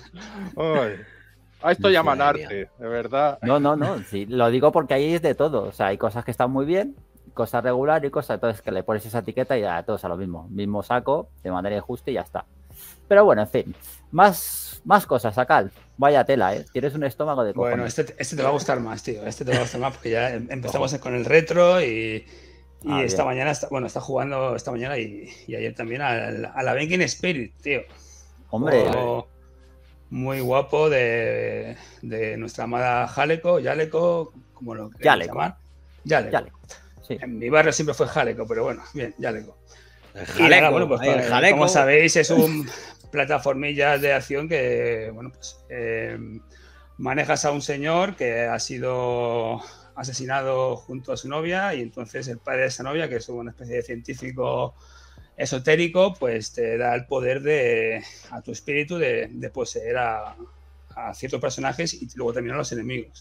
Ay. A esto llaman Madre arte, de verdad. No, no, no. Sí, lo digo porque ahí es de todo. O sea, hay cosas que están muy bien, cosas regular y cosas. Entonces, que le pones esa etiqueta y ya todos a lo mismo. Mismo saco, de manera injusta y ya está. Pero bueno, en fin. Más, más cosas, Sacal. Vaya tela, ¿eh? Tienes un estómago de cojones. bueno, este, este te va a gustar más, tío. Este te va a gustar más porque ya em- empezamos con el retro y, y Ah, esta bien. mañana, está, bueno, está jugando esta mañana y, y ayer también al, a la Banking Spirit, tío. Hombre, Juego muy guapo de, de nuestra amada Jaleco, Yaleco, como lo queréis Yaleco. llamar. Yaleco. Yaleco, sí. En mi barrio siempre fue Jaleco, pero bueno, bien, Yaleco. El Y nada, jaleco, bueno, pues, ahí el para- jaleco. como sabéis, es un plataformilla de acción que, bueno, pues eh, manejas a un señor que ha sido asesinado junto a su novia y entonces el padre de esa novia, que es una especie de científico esotérico, pues te da el poder de, a tu espíritu de, de poseer a, a ciertos personajes y luego también a los enemigos.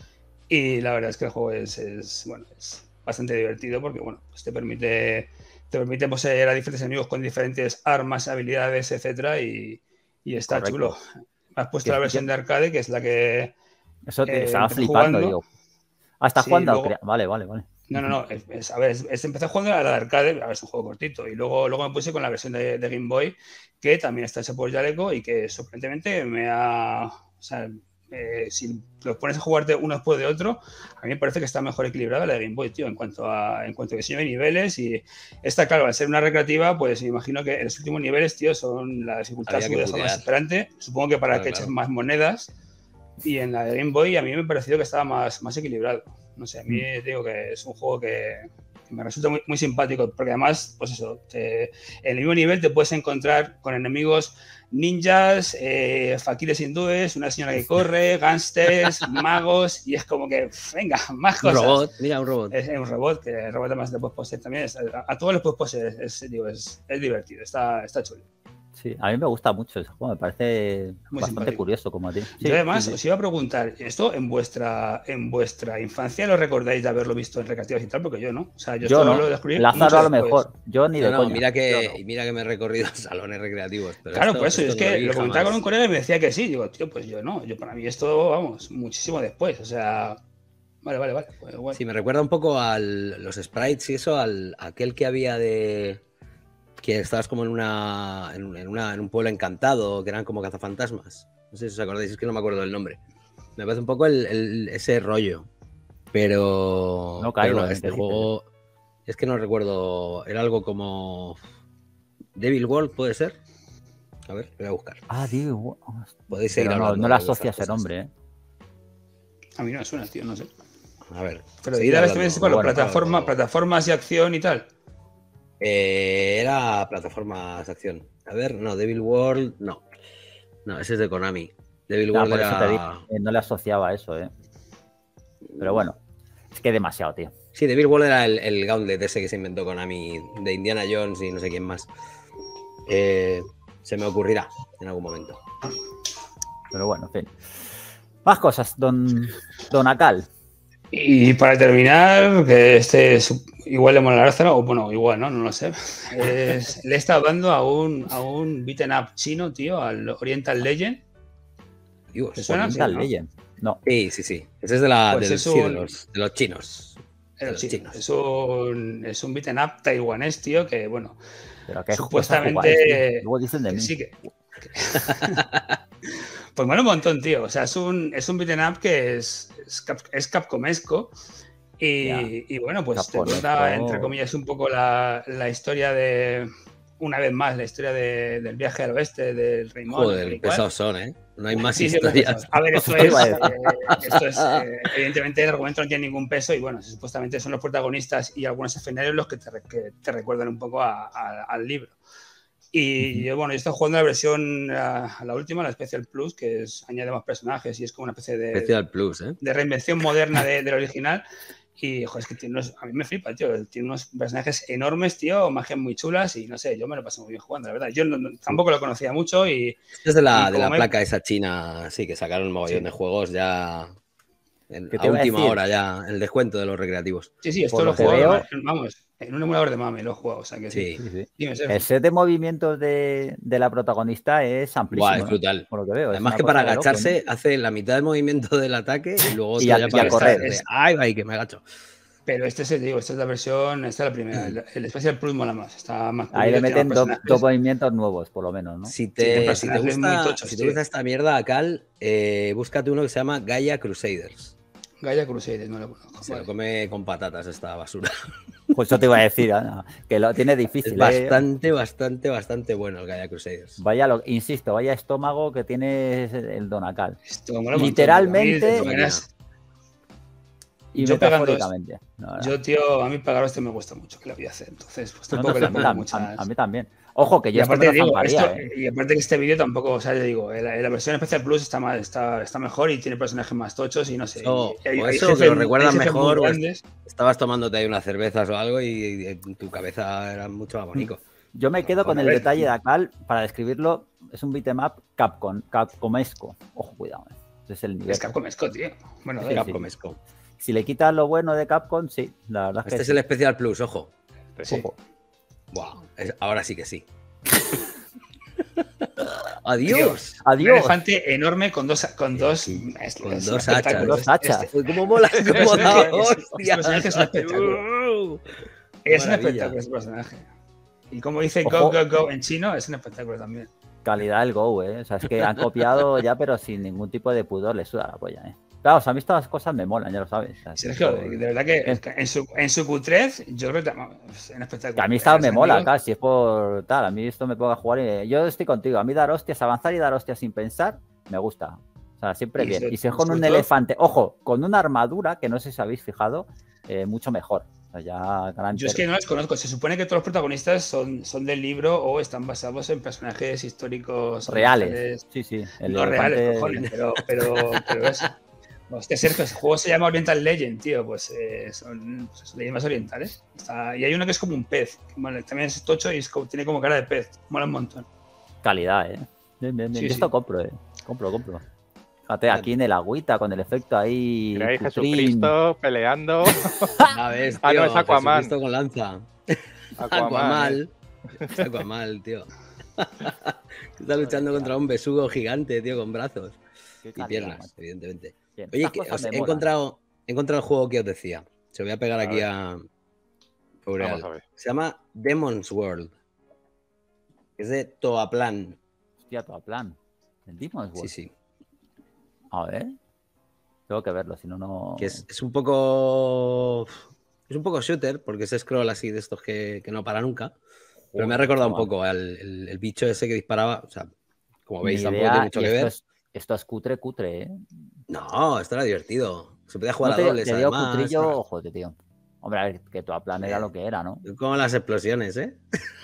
Y la verdad es que el juego es, es, bueno, es bastante divertido porque bueno, pues te permite te permite poseer a diferentes enemigos con diferentes armas, habilidades, etcétera, y, y está Correcto. chulo. Me has puesto Que la sí versión de arcade, que es la que Eso te Eh, estaba empecé flipando, jugando. digo. Ah, ¿estás Sí, jugando? luego- Crea- Vale, vale, vale. No, no, no. Es, es- a ver, es, es- empecé jugando a la de arcade, a ver, es un juego cortito. Y luego, luego me puse con la versión de, de Game Boy, que también está hecha por Jaleco y que sorprendentemente me ha. O sea, eh, si los pones a jugarte uno después de otro, a mí me parece que está mejor equilibrada la de Game Boy, tío, en cuanto a, en cuanto a diseño de niveles. Y está claro, al ser una recreativa, pues me imagino que los últimos niveles, tío, son la dificultad Había que sube de forma putear. desesperante. Supongo que para Claro, que claro. eches más monedas. Y en la de Game Boy a mí me ha parecido que estaba más, más equilibrado. No sé, a mí digo que es un juego que, que me resulta muy, muy simpático, porque además, pues eso, te- en el mismo nivel te puedes encontrar con enemigos ninjas, eh, fakires hindúes, una señora que corre, gángsters, magos, y es como que, venga, más Un cosas. robot, mira, un robot. Es, es un robot, que el robot además te puedes poseer también. es- a, a todos los puedes poseer, es, es, digo, es, es divertido, está, está chulo. Sí, a mí me gusta mucho ese juego, me parece Muy bastante simpático. curioso como a ti. Sí, Yo además sí, sí. os iba a preguntar, ¿esto en vuestra, en vuestra infancia lo recordáis de haberlo visto en recreativas y tal? Porque yo no. O sea, yo, Yo esto no. lo descubrí Lázaro mucho a lo después. mejor. Yo ni de No, no, coña. mira que, Yo no. y mira que me he recorrido salones recreativos. Pero Claro, esto- por eso, esto es no que vi lo comentaba jamás. con un colega y me decía que sí. Digo, tío, pues yo no. Yo para mí esto, vamos, muchísimo después. O sea, vale, vale, vale. Pues, bueno. Sí, me recuerda un poco a los sprites y eso, al aquel que había de. Que estabas como en una, en, un- en una en un pueblo encantado, que eran como cazafantasmas. No sé si os acordáis, es que no me acuerdo del nombre. Me parece un poco el, el- ese rollo. Pero. No pero caigo no, en este qué dices, juego. Es que no recuerdo. Era algo como. Devil World, ¿puede ser? A ver, voy a buscar. Ah, digo. Podéis seguir Pero no, hablando no le de asocia vuestras ese cosas. nombre, ¿eh? A mí no me suena, tío, no sé. A ver. Pero seguid y ahora hablando, también es para bueno, plataforma, pero- plataformas y acción y tal. Eh, era plataformas de acción. A ver, no, Devil World, no. No, ese es de Konami. Devil Ah, World por eso te digo, era. eh, no le asociaba a eso, ¿eh? Pero bueno, es que demasiado, tío. Sí, Devil World era el, el gauntlet ese que se inventó Konami de Indiana Jones y no sé quién más. Eh, se me ocurrirá en algún momento. Pero bueno, en fin. Más cosas, don, don Akal. Y para terminar, que este es igual de mola Lázaro, o bueno, igual, ¿no? No lo sé. Es- le he estado dando a un, a un beaten up chino, tío, al Oriental Legend. Dios. ¿Te suena? Oriental ¿no? Legend. No, Sí, sí, sí. Ese es de, la, Pues del- es sí, de un- los, de los chinos. Pero Los sí, chinos. es un, es un beaten up taiwanés, tío, que bueno, pero que supuestamente. Luego dicen de que mí. sí que. que- pues bueno, un montón, tío. O sea, es un, es un beaten up que es, es, cap, es capcomesco. Y, Ya. y bueno, pues te Capcomesco. cuenta, entre comillas, un poco la, la historia de. Una vez más, la historia de- del viaje al oeste del Rey Mono. Joder, tal y cual. pesados son, ¿eh? No hay más Sí, sí, historias. pesados. A ver, esto Eso es, iba a decir. eh, esto es eh, evidentemente el argumento no tiene ningún peso y bueno, supuestamente son los protagonistas y algunos escenarios los que te, re- que te recuerdan un poco a- a- al libro. Y yo, bueno, yo estoy jugando la versión, a, a la última, la Special Plus, que es, añade más personajes y es como una especie de, Special Plus, ¿eh? de reinvención moderna de- del original. Y, joder, es que tiene unos, a mí me flipa, tío. Tiene unos personajes enormes, tío, magias muy chulas y no sé, yo me lo paso muy bien jugando, la verdad. Yo no- no- tampoco lo conocía mucho y Es de la, Y de la como me- placa esa china, sí, que sacaron un mogollón Sí. de juegos ya en- ¿Qué a te iba a última decir? hora ya, el descuento de los recreativos. sí, sí, esto Por lo lo he que jugado, veo- en- vamos, en un emulador de mame lo he jugado, o sea que sí. Sí. Sí, sí. Dime, Sergio. El set de movimientos de, de la protagonista es amplísimo. Buah, es ¿no? brutal. Por lo que veo. es Además una que para cosa de loco, ¿no? agacharse hace la mitad del movimiento del ataque y luego Y otro a- ya y para a correr. agacharse. Es- Ay, ay, que me agacho. Pero este es, el- digo, esta es la versión, esta es la primera. El, el Special Plus mola más, está más Ahí le pulido, tiene meten más dos, personajes. dos movimientos nuevos, por lo menos, ¿no? Si Sí, te, tiene si te personajes muy gusta, tochos, si te tío. gusta esta mierda, Cal, eh, búscate uno que se llama Gaia Crusaders. Gaia Crusaders, no lo conozco. Se Vale. lo come con patatas esta basura. Pues eso te iba a decir, Ana, que lo tiene Es difícil. ¿eh? bastante, bastante, bastante bueno el Gaia Crusaders. Vaya, lo, insisto, vaya estómago que tiene el Donacal. Esto me mola un montón, Literalmente- tío. A mí, de todas maneras, Y Yo pegando metafóricamente. No, no. yo, tío, a mí pagar este me gusta mucho, que la voy a hacer. Entonces, pues No, no, tampoco sí, le a, mí pongo tam- muchas. a- a mí también. Ojo, que Y yo esto aparte, me lo digo, zamparía, esto- ¿eh? y aparte que este vídeo tampoco, o sea, yo digo, la, la versión especial Plus está, más, está, está mejor y tiene personajes más tochos y no sé. Eso- y hay- o hay eso, que jefes- lo recuerdas hay jefes muy mejor, o grandes. Estabas tomándote ahí unas cervezas o algo y, y en tu cabeza era mucho más bonito. Yo me quedo con A el ver. detalle de Akal, para describirlo, es un beatmap Capcom, Capcomesco. Ojo, cuidado. ¿eh? Ese es el nivel. Es Capcom Scott, tío. Bueno, Sí, a ver, sí. Capcomesco. Si le quitas lo bueno de Capcom, sí, la verdad es que Este es sí. el Special Plus, ojo. sí. Ojo. Buah, es- ahora sí que sí. Adiós. Un Adiós. elefante enorme con dos con dos, Sí, es- con es un dos espectáculo. hachas. Dos hachas. Este- Uy, cómo mola, cómo da este hostia. personaje es un espectáculo. Es un espectáculo ese personaje. Y como dice Ojo. go, go, go en chino, es un espectáculo también. Calidad del Go, ¿eh? O sea, es que han copiado ya, pero sin ningún tipo de pudor, le suda la polla, ¿eh? Claro, o sea, a mí estas cosas me molan, ya lo sabes. O sea, Sergio, esto- de verdad que es que en su, en su cutrez, yo creo que es un espectáculo. Que a mí esta me Los mola, amigos- claro, si es por tal, a mí esto me ponga a jugar y yo estoy contigo, a mí dar hostias, avanzar y dar hostias sin pensar, me gusta. O sea, siempre Y bien. sobre- Y si es con sobre un todo- elefante, ojo, con una armadura, que no sé si habéis fijado, eh, mucho mejor. O sea, ya ganan Yo es que no los conozco. Se supone que todos los protagonistas son, son del libro o están basados en personajes históricos reales. orientales. Sí, sí. El No elefante- reales, cojones, pero, pero, pero eso. Hostia, Sergio, ese juego se llama Oriental Legend, tío. Pues eh, son, pues, son leyendas orientales. Está- y hay uno que es como un pez. Que, bueno, también es tocho y es como- tiene como cara de pez. Mola un montón. Calidad, ¿eh? Bien, bien, bien. Sí, Yo sí. esto compro, ¿eh? Compro, compro. Fíjate, aquí en el agüita, con el efecto ahí. Mira ahí cutrín. Jesucristo peleando. A ver, tío, Ah, no, es Aquaman. Jesucristo con lanza. Aquaman, ¿eh? Aquamal. Es Aquamal, tío. Está luchando contra un besugo gigante, tío, con brazos Qué y calidad, piernas, macho. evidentemente. Bien, Oye, estas que cosas os me he molan. encontrado, he encontrado el juego que os decía. Se lo voy a pegar A aquí ver. a Aureal. Vamos a ver. Se llama Demon's World. Es de Toaplan. Hostia, todo a plan. El Demon's Sí, World. sí. A ver. Tengo que verlo, si no, no. Que es, es un poco. Es un poco shooter, porque es scroll así de estos que, que no para nunca. Pero me ha Joder, recordado un chaval. poco al el, el bicho ese que disparaba. O sea, como Ni veis, tampoco idea, tiene mucho y que esto ver. es, esto es cutre, cutre, ¿eh? No, esto era divertido. Se podía jugar No a te, dobles, te dio además. cutrillo, ojo, tío. Hombre, a ver, que tu plan era Eh. lo que era, ¿no? Como las explosiones, ¿eh?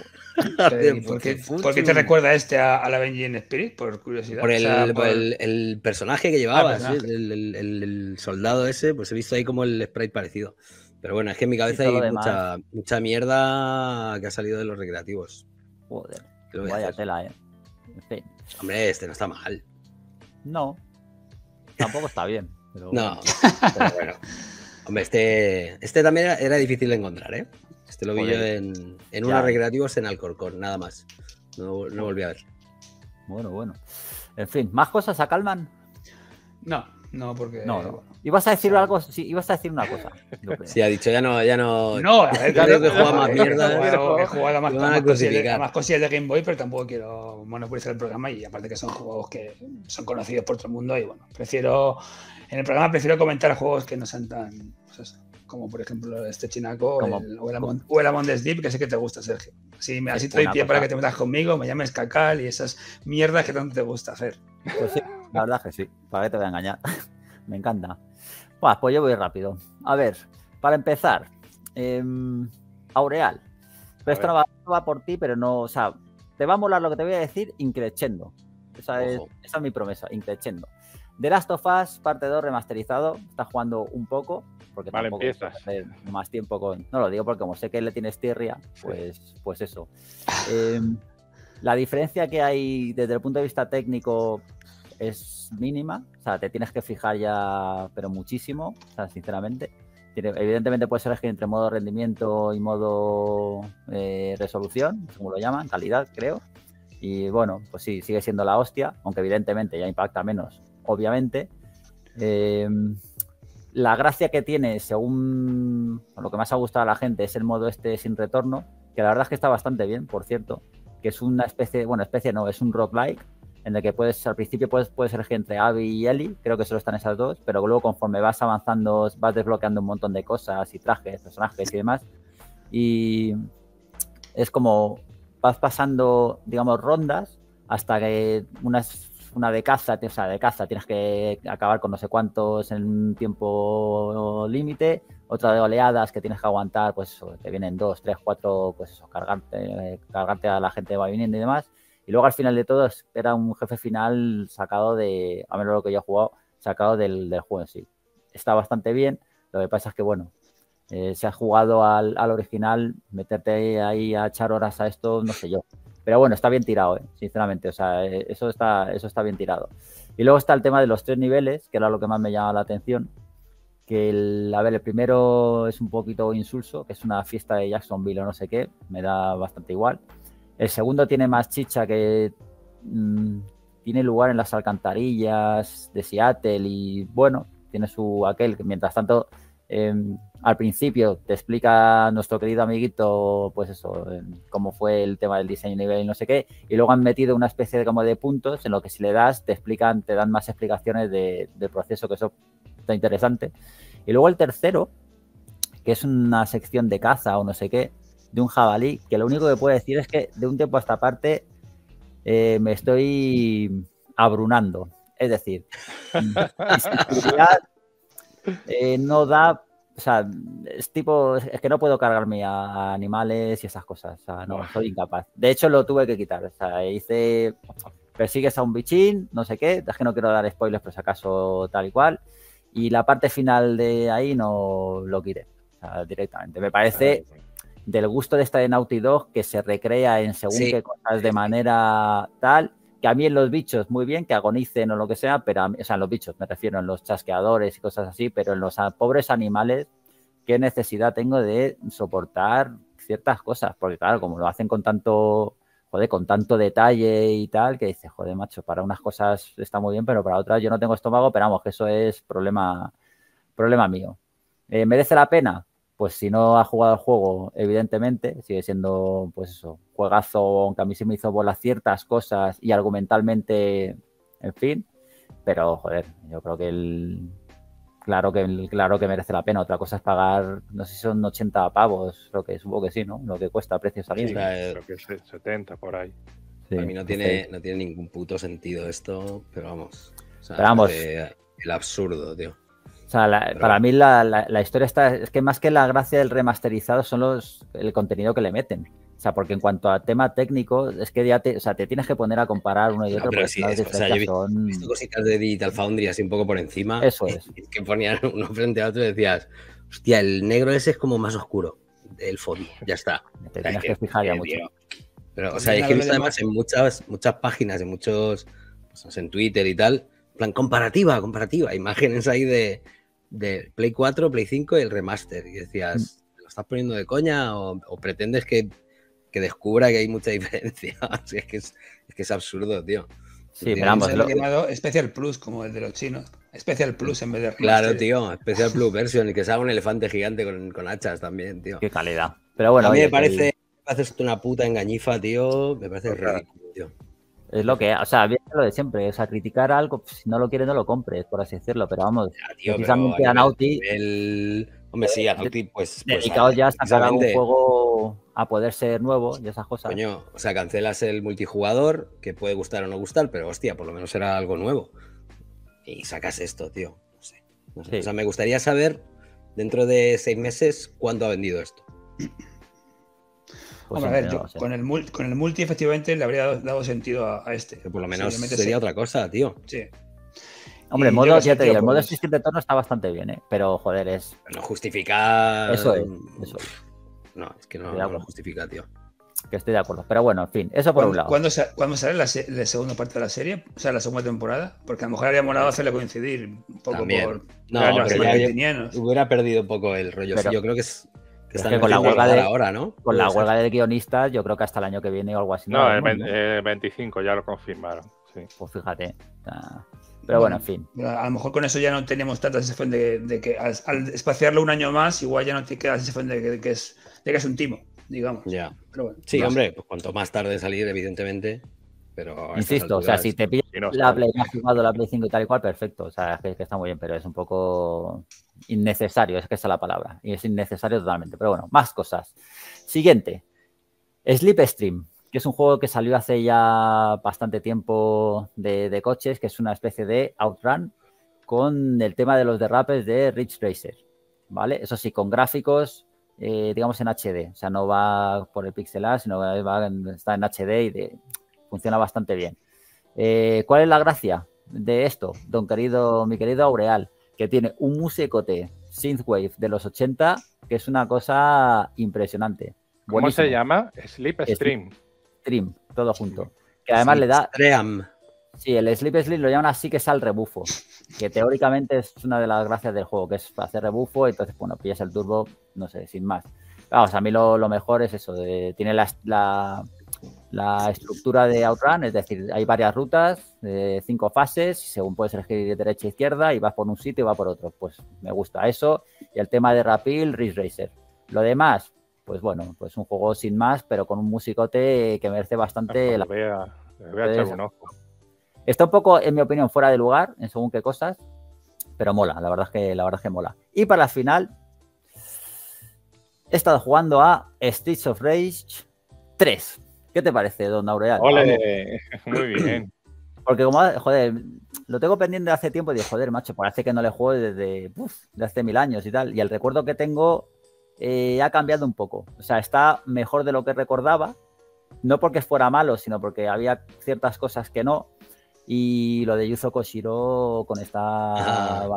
¿Y ¿Por qué, por qué te recuerda este a, a la Avenging Spirit? Por curiosidad. Por O el, sea, por por- el, el personaje que llevaba, Ah, sí, personaje. el, el- el- el soldado ese, pues he visto ahí como el sprite parecido. Pero bueno, es que en mi cabeza todo lo hay demás. mucha, mucha mierda que ha salido de los recreativos. Joder, ¿Qué le voy a vaya hacer? tela, ¿eh? En fin, Hombre, este no está mal. no. Tampoco está bien. Pero No, pero bueno. Hombre, este, este también era, era difícil de encontrar, ¿eh? Este lo vi Joder. yo en, en Ya. unos recreativos en Alcorcón, nada más. No, no volví a ver. Bueno, bueno. En fin, ¿más cosas a Calman? No, no, porque. No, no. Ibas a decir algo, sí, ibas a decir una cosa. yo creo. Sí, ha dicho, ya no, ya no. No, a ver, Yo creo que no, juega más he mierda. jugado- He jugado a más, Te a van a más cosillas de, crucificar. a más cosillas de Game Boy, pero tampoco quiero monopolizar el programa. Y aparte que son juegos que son conocidos por todo el mundo. Y bueno, prefiero. En el programa prefiero comentar juegos que no sean tan. Pues eso, como por ejemplo este chinaco Como- o el, o el Among, o el Among Us Deep, que sé que te gusta, Sergio. Así, me- así te doy una pie cosa. para que te metas conmigo, me llames Cacal y esas mierdas que tanto te gusta hacer. Pues sí, la verdad es que sí. ¿Para qué te voy a engañar? Me encanta. Buah, pues yo voy rápido. A ver, para empezar, em, Aureal. Pero A esto no va, no va por ti, pero no, o sea, te va a molar lo que te voy a decir increchendo. Esa es, Ojo. esa es mi promesa, increchendo. The Last of Us, parte dos, remasterizado. Está jugando un poco, porque Vale, tampoco empiezas. quiero perder más tiempo con. No lo digo porque como sé que le tienes tirria, pues, pues eso. Em, la diferencia que hay desde el punto de vista técnico es mínima, o sea, te tienes que fijar ya, pero muchísimo, o sea, sinceramente. Tiene- evidentemente puedes elegir entre modo rendimiento y modo eh, resolución, como lo llaman, calidad, creo. Y bueno, pues sí, sigue siendo la hostia, aunque evidentemente ya impacta menos, obviamente. Eh, la gracia que tiene, según lo que más ha gustado a la gente, es el modo este sin retorno, que la verdad es que está bastante bien, por cierto, que es una especie, bueno, especie no, es un roguelike, en el que puedes, al principio puedes, puedes elegir entre Abby y Ellie, creo que solo están esas dos, pero luego conforme vas avanzando vas desbloqueando un montón de cosas y trajes, personajes y demás, y es como vas pasando, digamos, rondas hasta que una, una de caza, o sea, de caza tienes que acabar con no sé cuántos en un tiempo límite, otra de oleadas que tienes que aguantar, pues eso, te vienen dos, tres, cuatro, pues eso, cargarte, cargarte a la gente que va viniendo y demás. Y luego al final de todo era un jefe final sacado de, a menos lo que yo he jugado, sacado del, del juego en sí. Está bastante bien, lo que pasa es que, bueno, eh, si has jugado al, al original, meterte ahí a echar horas a esto, no sé yo. Pero bueno, está bien tirado, ¿eh? Sinceramente, o sea, eh, eso está, eso está bien tirado. Y luego está el tema de los tres niveles, que era lo que más me llama la atención. Que el, a ver, el primero es un poquito insulso, que es una fiesta de Jacksonville o no sé qué, me da bastante igual. El segundo tiene más chicha, que mmm, tiene lugar en las alcantarillas de Seattle y bueno, tiene su aquel que mientras tanto eh, al principio te explica nuestro querido amiguito pues eso, eh, cómo fue el tema del diseño nivel y no sé qué, y luego han metido una especie de como de puntos en lo que si le das te explican, te dan más explicaciones de, del proceso, que eso está interesante. Y luego el tercero, que es una sección de caza o no sé qué, de un jabalí, que lo único que puedo decir es que de un tiempo a esta parte eh, me estoy abrunando. Es decir, mi sensibilidad eh, no da, o sea, es tipo, es que no puedo cargarme a animales y esas cosas, o sea, no, soy incapaz. De hecho, lo tuve que quitar, o sea, hice, persigues a un bichín, no sé qué, es que no quiero dar spoilers, por si acaso tal y cual, y la parte final de ahí no lo quité, o sea, directamente. Me parece del gusto de esta de Naughty Dog que se recrea en según sí. qué cosas de manera tal, que a mí en los bichos muy bien, que agonicen o lo que sea, pero a mí, o sea, en los bichos me refiero, en los chasqueadores y cosas así, pero en los a, pobres animales, ¿qué necesidad tengo de soportar ciertas cosas? Porque claro, como lo hacen con tanto, joder, con tanto detalle y tal, que dices, joder, macho, para unas cosas está muy bien, pero para otras yo no tengo estómago, pero vamos, que eso es problema, problema mío. Eh, ¿merece la pena? Pues si no ha jugado el juego, evidentemente, sigue siendo, pues eso, juegazo, aunque a mí se me hizo bola ciertas cosas y argumentalmente, en fin, pero, joder, yo creo que el... Claro que, claro que merece la pena. Otra cosa es pagar, no sé si son ochenta pavos, lo que supongo que sí, ¿no? Lo que cuesta a precio salir. Sí, creo que es setenta por ahí. Sí, a mí no tiene, no tiene ningún puto sentido esto, pero vamos. O sea, pero vamos. El absurdo, tío. O sea, la, para mí la, la, la historia está, es que más que la gracia del remasterizado son los el contenido que le meten. O sea, porque en cuanto a tema técnico, es que ya te, o sea, te tienes que poner a comparar uno y otro. No, pero sí, es, o sea, yo he visto, son... visto cositas de Digital Foundry así un poco por encima. Eso es. Que ponían uno frente a otro y decías, hostia, el negro ese es como más oscuro, el fondo, ya está. Te tienes que, que fijar ya mucho. Pero, o sea, es que he visto además en muchas, muchas páginas, en muchos, pues, en Twitter y tal, en plan, comparativa, comparativa, imágenes ahí de, de Play cuatro, Play cinco y el remaster. Y decías, ¿te lo estás poniendo de coña o, o pretendes que... que descubra que hay mucha diferencia? Sí, es, que es, es que es absurdo, tío. Sí, pero ambos. Lo... llamado Special Plus, como el de los chinos. Special Plus en vez de... Claro, tío. Special Plus version. Y que salga un elefante gigante con, con hachas también, tío. Qué calidad. Pero bueno, a mí oye, me parece... Me haces una puta engañifa, tío. Me parece claro. ridículo, tío. Es lo que... O sea, bien lo de siempre. O sea, criticar algo, si no lo quieres, no lo compres, por así decirlo. Pero vamos, ya, tío, precisamente pero a, a Naughty... El... Hombre, sí, a Naughty, pues... Dedicados pues, ya a sacar un juego a poder ser nuevo y esas cosas. Coño, o sea, cancelas el multijugador, que puede gustar o no gustar, pero hostia, por lo menos era algo nuevo. Y sacas esto, tío. No sé. No sé. Sí. O sea, me gustaría saber, dentro de seis meses, cuánto ha vendido esto. Pues Hombre, a ver, yo, con, el multi, con el multi efectivamente le habría dado, dado sentido a, a este. Que por lo menos sería sí. otra cosa, tío. Sí. Hombre, el modo, ya te digo, el modo assistir de turno está bastante bien, ¿eh? Pero, joder, es... No justifica... Eso es, eso es. No, es que no, no lo justifica, tío. Que estoy de acuerdo. Pero bueno, en fin, eso por un lado. ¿Cuándo, ¿cuándo sale la, la segunda parte de la serie? O sea, la segunda temporada. Porque a lo mejor habría molado hacerle coincidir un poco También. por... No, pero ya había, hubiera perdido un poco el rollo. Pero, sí, yo creo que es... Que es que con la huelga de ahora, ¿no? Con la huelga de guionistas, yo creo que hasta el año que viene o algo así. No, el ¿no? Eh, veinticinco ya lo confirmaron. Sí. Pues fíjate. O sea, pero bueno, en fin. A lo mejor con eso ya no tenemos tanta sensación de, de que al, al espaciarlo un año más, igual ya no te queda la sensación de que, de que, es, de que es un timo, digamos. Ya. Pero bueno, sí, hombre, pues cuanto más tarde salir, evidentemente. Pero insisto, o sea, si te pillas no la Play, has jugado la Play cinco y tal y cual, perfecto. O sea, que, que está muy bien, pero es un poco innecesario, es que esa es la palabra. Y es innecesario totalmente. Pero bueno, más cosas. Siguiente. Slipstream, que es un juego que salió hace ya bastante tiempo de, de coches, que es una especie de Outrun con el tema de los derrapes de Ridge Racer, ¿vale? Eso sí, con gráficos, eh, digamos, en H D. O sea, no va por el pixel art, sino que va en, está en H D y de, funciona bastante bien. Eh, ¿Cuál es la gracia de esto, don querido, mi querido Aureal? Que tiene un musicote synthwave de los ochenta, que es una cosa impresionante. ¿Cómo Buenísimo. Se llama? Slipstream. Stream, todo junto. Que además le da... Stream. Sí, el Slip Slip lo llaman así, que es al rebufo. Que teóricamente es una de las gracias del juego, que es hacer rebufo y entonces, bueno, pillas el turbo, no sé, sin más. Vamos, a mí lo, lo mejor es eso. De, tiene la, la, la estructura de Outrun, es decir, hay varias rutas, eh, cinco fases, y según puedes elegir derecha e izquierda y vas por un sitio y vas por otro. Pues me gusta eso. Y el tema de Rapil, Ridge Racer. Lo demás, pues bueno, pues un juego sin más, pero con un musicote que merece bastante... La... Voy a, voy a echar un ojo. Está un poco, en mi opinión, fuera de lugar, en según qué cosas, pero mola, la verdad es que, la verdad es que mola. Y para la final, he estado jugando a Streets of Rage tres. ¿Qué te parece, don Aureal? ¡Ole! Muy bien. Porque como, joder, lo tengo pendiente de hace tiempo y digo, joder, macho, parece que no le juego desde, uf, desde hace mil años y tal. Y el recuerdo que tengo eh, ha cambiado un poco. O sea, está mejor de lo que recordaba. No porque fuera malo, sino porque había ciertas cosas que no. Y lo de Yuzo Koshiro con esta... Ah,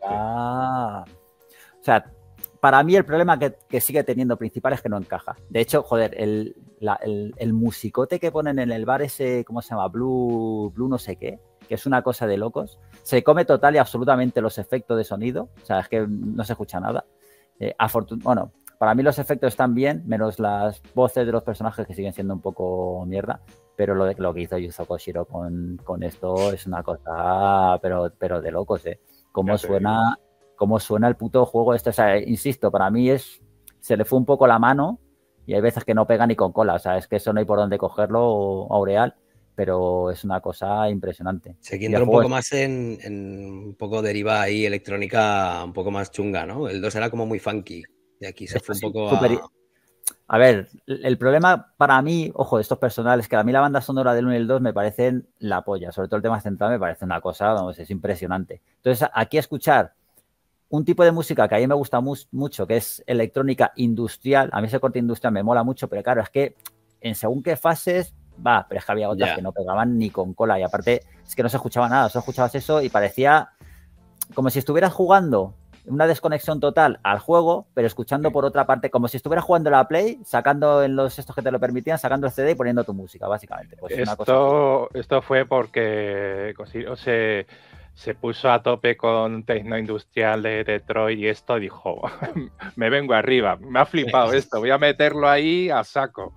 ah, o sea... Para mí el problema que, que sigue teniendo principal es que no encaja. De hecho, joder, el, la, el, el musicote que ponen en el bar ese, ¿cómo se llama? Blue, Blue no sé qué, que es una cosa de locos. Se come total y absolutamente los efectos de sonido. O sea, es que no se escucha nada. Eh, afortun- bueno, para mí los efectos están bien, menos las voces de los personajes que siguen siendo un poco mierda. Pero lo, de, lo que hizo Yuzo Koshiro con, con esto es una cosa, pero, pero de locos, ¿eh? Cómo suena... cómo suena el puto juego este. O sea, insisto, para mí es se le fue un poco la mano y hay veces que no pega ni con cola. O sea, es que eso no hay por dónde cogerlo, Aureal, pero es una cosa impresionante. Se quiere un poco es... más en, en un poco deriva ahí electrónica un poco más chunga, ¿no? El dos era como muy funky y aquí se fue un poco super... a... A ver, el problema para mí, ojo, de estos personales, que a mí la banda sonora del uno y el dos me parecen la polla. Sobre todo el tema central me parece una cosa, vamos, es impresionante. Entonces, aquí escuchar un tipo de música que a mí me gusta mu mucho, que es electrónica industrial. A mí ese corte industrial me mola mucho, pero claro, es que en según qué fases, va, pero es que había otras yeah. que no pegaban ni con cola. Y aparte, es que no se escuchaba nada, solo escuchabas eso y parecía como si estuvieras jugando una desconexión total al juego, pero escuchando sí. por otra parte, como si estuvieras jugando la Play, sacando en los estos que te lo permitían, sacando el C D y poniendo tu música, básicamente. Pues esto, una cosa esto fue porque o sea, se puso a tope con tecno industrial de Detroit y esto dijo, me vengo arriba, me ha flipado esto, voy a meterlo ahí a saco.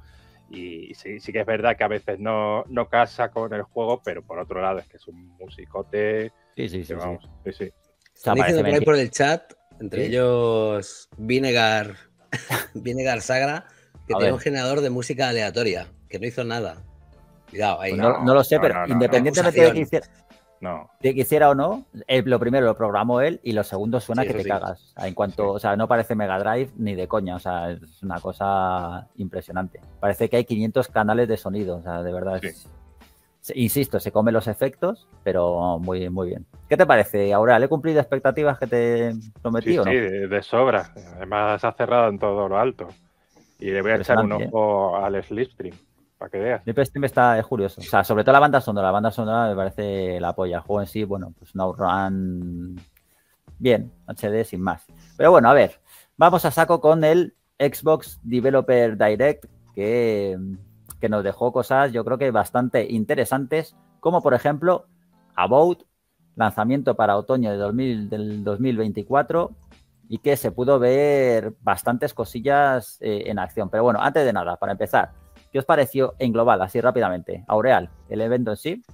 Y sí, sí que es verdad que a veces no, no casa con el juego, pero por otro lado es que es un musicote. Sí, sí, sí. Vamos, sí, sí. Están diciendo por ahí por el chat, entre ¿sí? ellos Vinegar, Vinegar Sagra, que a tiene ver. un generador de música aleatoria, que no hizo nada. Cuidado, ahí. Pues no, no, no lo sé, no, pero no, no, independientemente de que hiciera... No. De que hiciera o no, él, lo primero lo programó él y lo segundo suena sí, que te sí. cagas. En cuanto, sí. o sea, no parece Mega Drive ni de coña, o sea, es una cosa impresionante. Parece que hay quinientos canales de sonido, o sea, de verdad. Sí. Es, insisto, se come los efectos, pero muy, muy bien. ¿Qué te parece, Aureal? ¿He cumplido expectativas que te prometí sí, o no? Sí, de, de sobra. Además, ha cerrado en todo lo alto. Y le voy a echar un ojo ¿eh? al Slipstream. Para que veas. El Steam está es curioso. O sea, sobre todo la banda sonora. La banda sonora me parece la polla. El juego en sí, bueno, pues un outrun bien, H D sin más. Pero bueno, a ver, vamos a saco con el Xbox Developer Direct que, que nos dejó cosas, yo creo que bastante interesantes, como por ejemplo About, lanzamiento para otoño de dos mil, del dos mil veinticuatro y que se pudo ver bastantes cosillas eh, en acción. Pero bueno, antes de nada, para empezar, ¿qué os pareció en global, así rápidamente? Aureal, el evento en sí.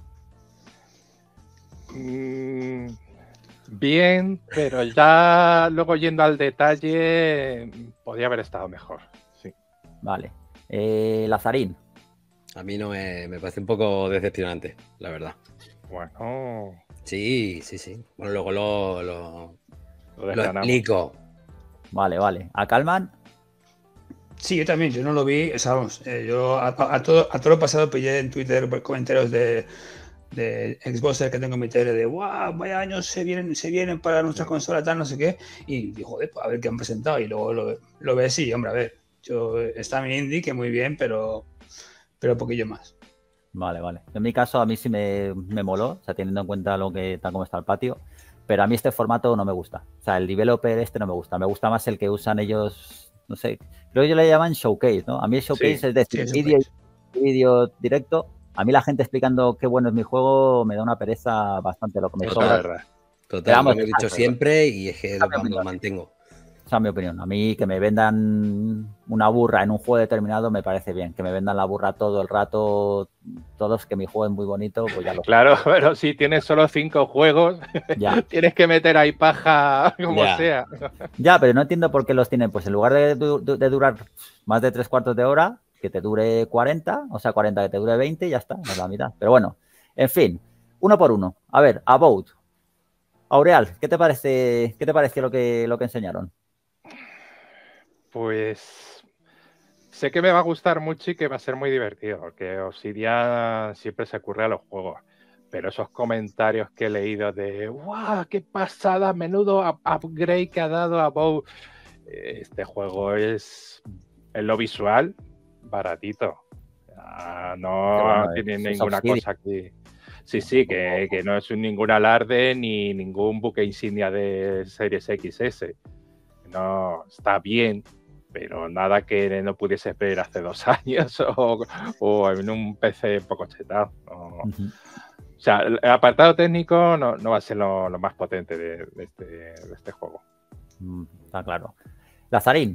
Mm, bien, pero ya luego yendo al detalle, podría haber estado mejor. Sí. Vale. Eh, Lazarín. A mí no me, me parece un poco decepcionante, la verdad. Bueno. Sí, sí, sí. Bueno, luego lo, lo, lo, lo explico. Vale, vale. ¿A Calman? Sí, yo también, yo no lo vi, o sea, vamos, eh, yo a, a, todo, a todo lo pasado pillé en Twitter comentarios de, de Xboxer que tengo en mi tele de ¡guau! Vaya años se vienen, se vienen para nuestras consolas, tal, no sé qué. Y digo, joder, pues a ver qué han presentado. Y luego lo, lo ves y, hombre, a ver, yo está mi indie, que muy bien, pero, pero poquillo más. Vale, vale. En mi caso, a mí sí me, me moló, o sea, teniendo en cuenta lo que tal como está el patio, pero a mí este formato no me gusta. O sea, el developer este no me gusta. Me gusta más el que usan ellos. No sé, creo que ellos le llaman showcase, ¿no? A mí el showcase sí, es decir, sí, vídeo vídeo directo. A mí la gente explicando qué bueno es mi juego me da una pereza bastante lo que me sobra. Total, total, vamos, lo he dicho siempre y es que lo, lo mantengo. Esa es mi opinión. A mí que me vendan una burra en un juego determinado me parece bien. Que me vendan la burra todo el rato, todos, que mi juego es muy bonito, pues ya lo Claro, pero si tienes solo cinco juegos, ya. tienes que meter ahí paja como Ya. sea. Ya, pero no entiendo por qué los tienen. Pues en lugar de, du- de durar más de tres cuartos de hora, que te dure cuarenta, o sea, cuarenta que te dure veinte y ya está, no es la mitad. Pero bueno, en fin, uno por uno. A ver, About. Aureal, ¿qué te parece, qué te pareció lo que, lo que enseñaron? Pues sé que me va a gustar mucho y que va a ser muy divertido, porque Obsidian siempre se ocurre a los juegos. Pero esos comentarios que he leído de ¡guau! ¡Qué pasada! Menudo up- upgrade que ha dado About. Este juego es, en lo visual, baratito. Ah, no Que bueno, tiene es- es ninguna Obsidian. cosa aquí. Sí, sí, que, que no es un- ningún alarde ni ningún buque insignia de Series X S. No, está bien, pero nada que no pudiese ver hace dos años o, o en un P C poco chetado. No. Ujú. O sea, el apartado técnico no, no va a ser lo, lo más potente de, de este, de este juego. Mm, está claro. Lazarín.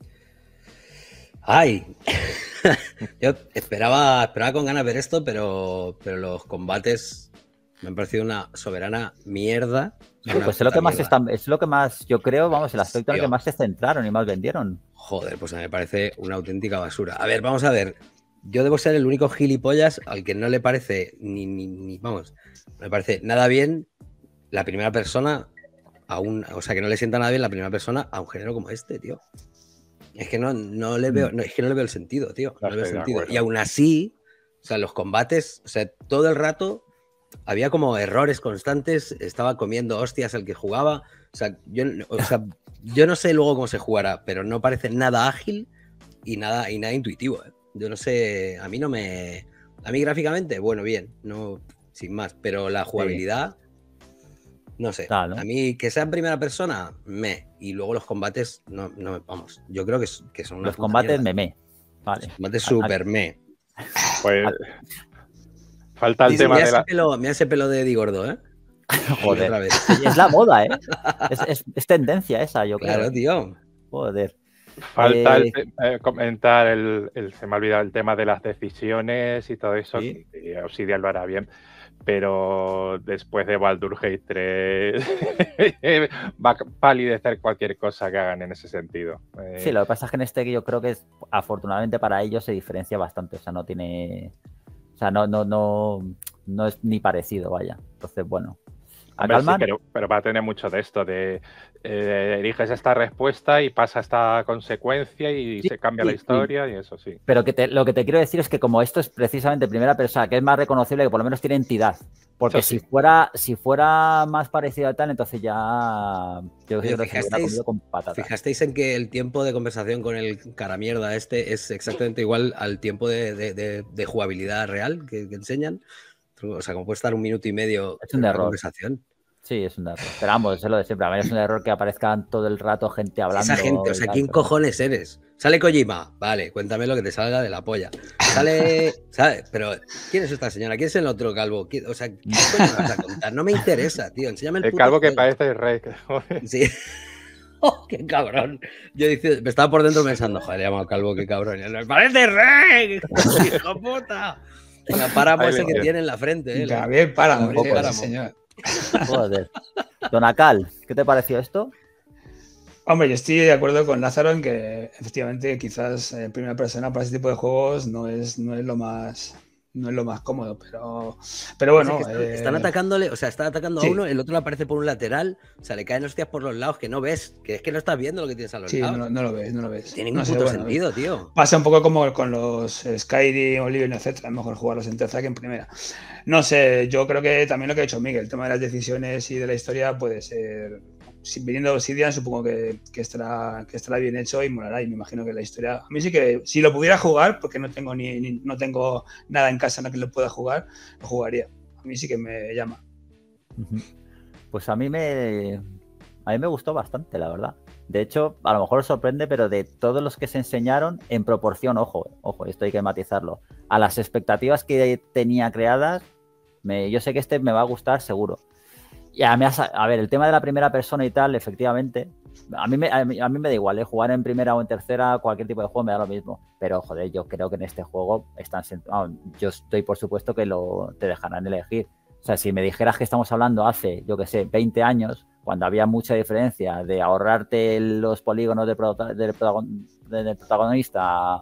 ¡Ay! Yo esperaba, esperaba con ganas ver esto, pero, pero los combates me han parecido una soberana mierda. Una Pues es lo puta que más mierda. están, es lo que más, yo creo, vamos, el aspecto en el que Tío. más se centraron y más vendieron. Joder, pues me parece una auténtica basura. A ver, vamos a ver. Yo debo ser el único gilipollas al que no le parece ni, ni, ni vamos, no me parece nada bien la primera persona a un, o sea, que no le sienta nada bien la primera persona a un género como este, tío. Es que no, no le veo, no, es que no le veo el sentido, tío. No No le veo el estoy de sentido. acuerdo. Y aún así, o sea, los combates, o sea, todo el rato había como errores constantes, estaba comiendo hostias el que jugaba. O sea, yo, o sea, yo no sé luego cómo se jugará, pero no parece nada ágil y nada, y nada intuitivo, ¿eh? Yo no sé, a mí no me... A mí gráficamente, bueno, bien, no, sin más, pero la jugabilidad, no sé. Claro. A mí que sea en primera persona, me. Y luego los combates, no, no vamos. Yo creo que, es- que son una Los puta combates mierda. meme. Vale. Los combates super me. Pues falta el Dice, tema mira, de ese la... pelo, mira ese pelo de Eddie Gordo, ¿eh? Joder. Otra vez. Es la moda, ¿eh? Es, es- es tendencia esa, yo creo. Claro, ¿eh? tío. Joder. Falta el Eh, te- eh, comentar el, el- se me ha olvidado el tema de las decisiones y todo eso, Sí. que, que Obsidian lo hará bien, pero después de Baldur's Gate tres va a palidecer cualquier cosa que hagan en ese sentido. Eh, sí, lo que pasa es que en este yo creo que es, afortunadamente para ellos se diferencia bastante. O sea, no tiene. O sea, no, no, no, no es ni parecido, vaya. Entonces, bueno. ¿A hombre, sí, Calman? pero, pero va a tener mucho de esto, de eh, eliges esta respuesta y pasa esta consecuencia y Sí, se cambia sí, la sí. historia y eso sí. Pero que te- lo que te quiero decir es que como esto es precisamente primera persona, que es más reconocible, que por lo menos tiene entidad. Porque Eso sí. si fuera si fuera más parecido a tal, entonces ya yo Oye, creo que se lo hubiera ¿fijasteis- comido con patatas. ¿Fijasteis en que el tiempo de conversación con el cara mierda este es exactamente igual al tiempo de, de- de- de jugabilidad real que, que enseñan? O sea, como puede estar un minuto y medio Es un en una error. conversación. Sí, es un error. Pero vamos, es lo de siempre. A ver, es un error que aparezcan todo el rato gente hablando. Esa gente, o y sea, tal, ¿quién pero- cojones eres? Sale Kojima, vale, cuéntame lo que te salga de la polla. Sale, ¿sabes? Pero, ¿quién es esta señora? ¿Quién es el otro calvo? ¿Quién- O sea, ¿qué coño me vas a contar? No me interesa, tío. Enséñame el, El puto calvo que juego. parece el rey. Sí. Oh, qué cabrón. Yo dice, me estaba por dentro pensando, joder, le he llamado calvo, qué cabrón. Y él, ¡me parece rey! ¡Hijo puta! La páramo Ahí ese le que entiendo. tiene en la frente. ¿eh? Gabriel Páramo, Gabriel ese Páramo. señor. Joder. Don Acal, ¿qué te pareció esto? Hombre, yo estoy de acuerdo con Lázaro en que efectivamente quizás en primera persona para ese tipo de juegos no es, no es lo más no es lo más cómodo, pero, pero bueno. Es que están, eh, están atacándole, o sea, están atacando sí. a uno, el otro le aparece por un lateral, o sea, le caen hostias por los lados que no ves, que es que no estás viendo lo que tienes a los Sí, lados. no, no lo ves, no lo ves. No tiene No ningún sé, puto bueno, sentido, tío. pasa un poco como con los Skyrim, Oblivion, etcétera. Es mejor jugarlos en tercera que en primera. No sé, yo creo que también lo que ha hecho Miguel, el tema de las decisiones y de la historia puede ser. Si viniendo de Obsidian, supongo que, que, estará, que estará bien hecho y molará. Y me imagino que la historia. A mí sí que, si lo pudiera jugar, porque no tengo ni, ni no tengo nada en casa en lo que lo pueda jugar, lo jugaría. A mí sí que me llama. Pues a mí me a mí me gustó bastante, la verdad. De hecho, a lo mejor os sorprende, pero de todos los que se enseñaron, en proporción, ojo, ojo, esto hay que matizarlo, a las expectativas que tenía creadas, me, yo sé que este me va a gustar seguro. Y a, mí, a ver, el tema de la primera persona y tal, efectivamente, a mí, me, a, mí, a mí me da igual, ¿eh? Jugar en primera o en tercera, cualquier tipo de juego me da lo mismo. Pero, joder, yo creo que en este juego están ah, yo estoy por supuesto que lo te dejarán elegir. O sea, si me dijeras que estamos hablando hace, yo que sé, veinte años, cuando había mucha diferencia de ahorrarte los polígonos del, del, del protagonista a,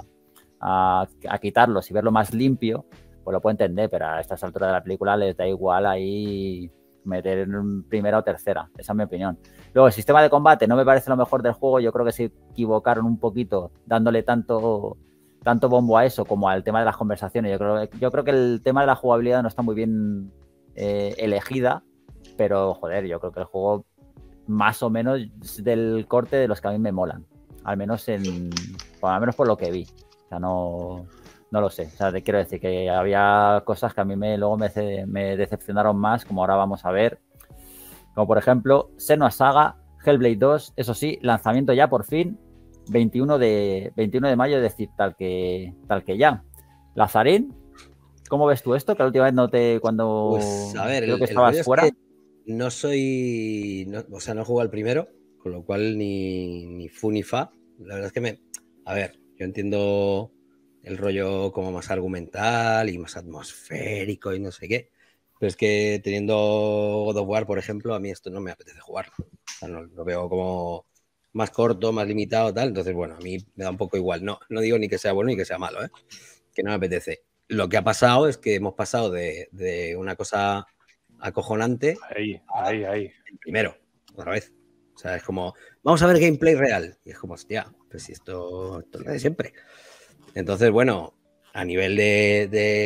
a, a quitarlos y verlo más limpio, pues lo puedo entender, pero a estas alturas de la película les da igual ahí meter en primera o tercera. Esa es mi opinión. Luego, el sistema de combate no me parece lo mejor del juego. Yo creo que se equivocaron un poquito dándole tanto, tanto bombo a eso como al tema de las conversaciones. Yo creo, yo creo que el tema de la jugabilidad no está muy bien eh, elegida, pero, joder, yo creo que el juego más o menos del corte de los que a mí me molan. Al menos, en, al menos por lo que vi. O sea, no... No lo sé, o sea, te quiero decir que había cosas que a mí me, luego me, me decepcionaron más, como ahora vamos a ver. Como por ejemplo, Senua Saga, Hellblade dos, eso sí, lanzamiento ya por fin, veintiuno de mayo, es decir, tal que, tal que ya. Lazarín, ¿cómo ves tú esto? Que la última vez no te, cuando pues, a ver, creo que el, estabas el fuera. Es que no soy, no, o sea, no juego al primero, con lo cual ni, ni fu ni fa. La verdad es que me, a ver, yo entiendo el rollo como más argumental y más atmosférico y no sé qué. Pero es que teniendo God of War, por ejemplo, a mí esto no me apetece jugarlo. O sea, no, lo veo como más corto, más limitado, tal. Entonces, bueno, a mí me da un poco igual. No, no digo ni que sea bueno ni que sea malo, ¿eh? Que no me apetece. Lo que ha pasado es que hemos pasado de, de una cosa acojonante ahí, ahí, ahí. Primero, otra vez. O sea, es como, vamos a ver gameplay real. Y es como, hostia, pues si esto, esto es lo de siempre. Entonces, bueno, a nivel de,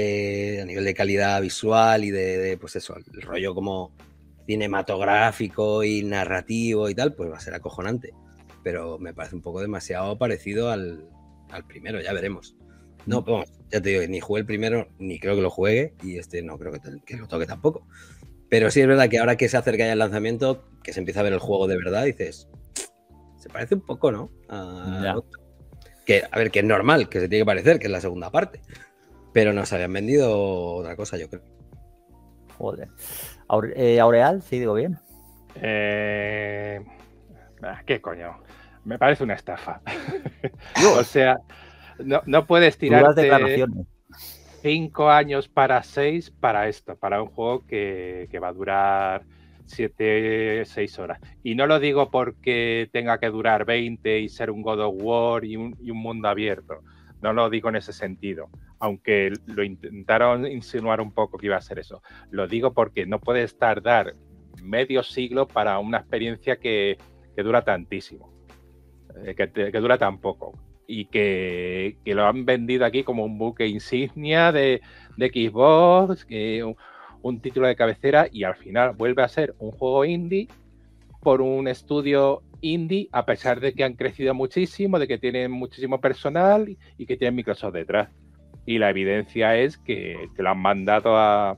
de a nivel de calidad visual y de, de, pues eso, el rollo como cinematográfico y narrativo y tal, pues va a ser acojonante. Pero me parece un poco demasiado parecido al, al primero, ya veremos. No, vamos, ya te digo, ni jugué el primero, ni creo que lo juegue, y este no creo que, te, que lo toque tampoco. Pero sí es verdad que ahora que se acerca ya el lanzamiento, que se empieza a ver el juego de verdad, dices, se parece un poco, ¿no? A Ya. otro. Que, a ver, que es normal, que se tiene que parecer, que es la segunda parte. Pero nos habían vendido otra cosa, yo creo. Joder. Aure, eh, Aureal, sí, digo bien. Eh... ¿Qué coño? Me parece una estafa. O sea, no, no puedes tirarte cinco años para seis para esto, para un juego que, que va a durar siete, seis horas. Y no lo digo porque tenga que durar veinte y ser un God of War y un, y un mundo abierto. No lo digo en ese sentido, aunque lo intentaron insinuar un poco que iba a ser eso. Lo digo porque no puedes tardar medio siglo para una experiencia que, que dura tantísimo, eh, que, que dura tan poco. Y que, que lo han vendido aquí como un buque insignia de, de Xbox, que un, un título de cabecera, y al final vuelve a ser un juego indie por un estudio indie, a pesar de que han crecido muchísimo, de que tienen muchísimo personal y que tienen Microsoft detrás. Y la evidencia es que, que lo han mandado a...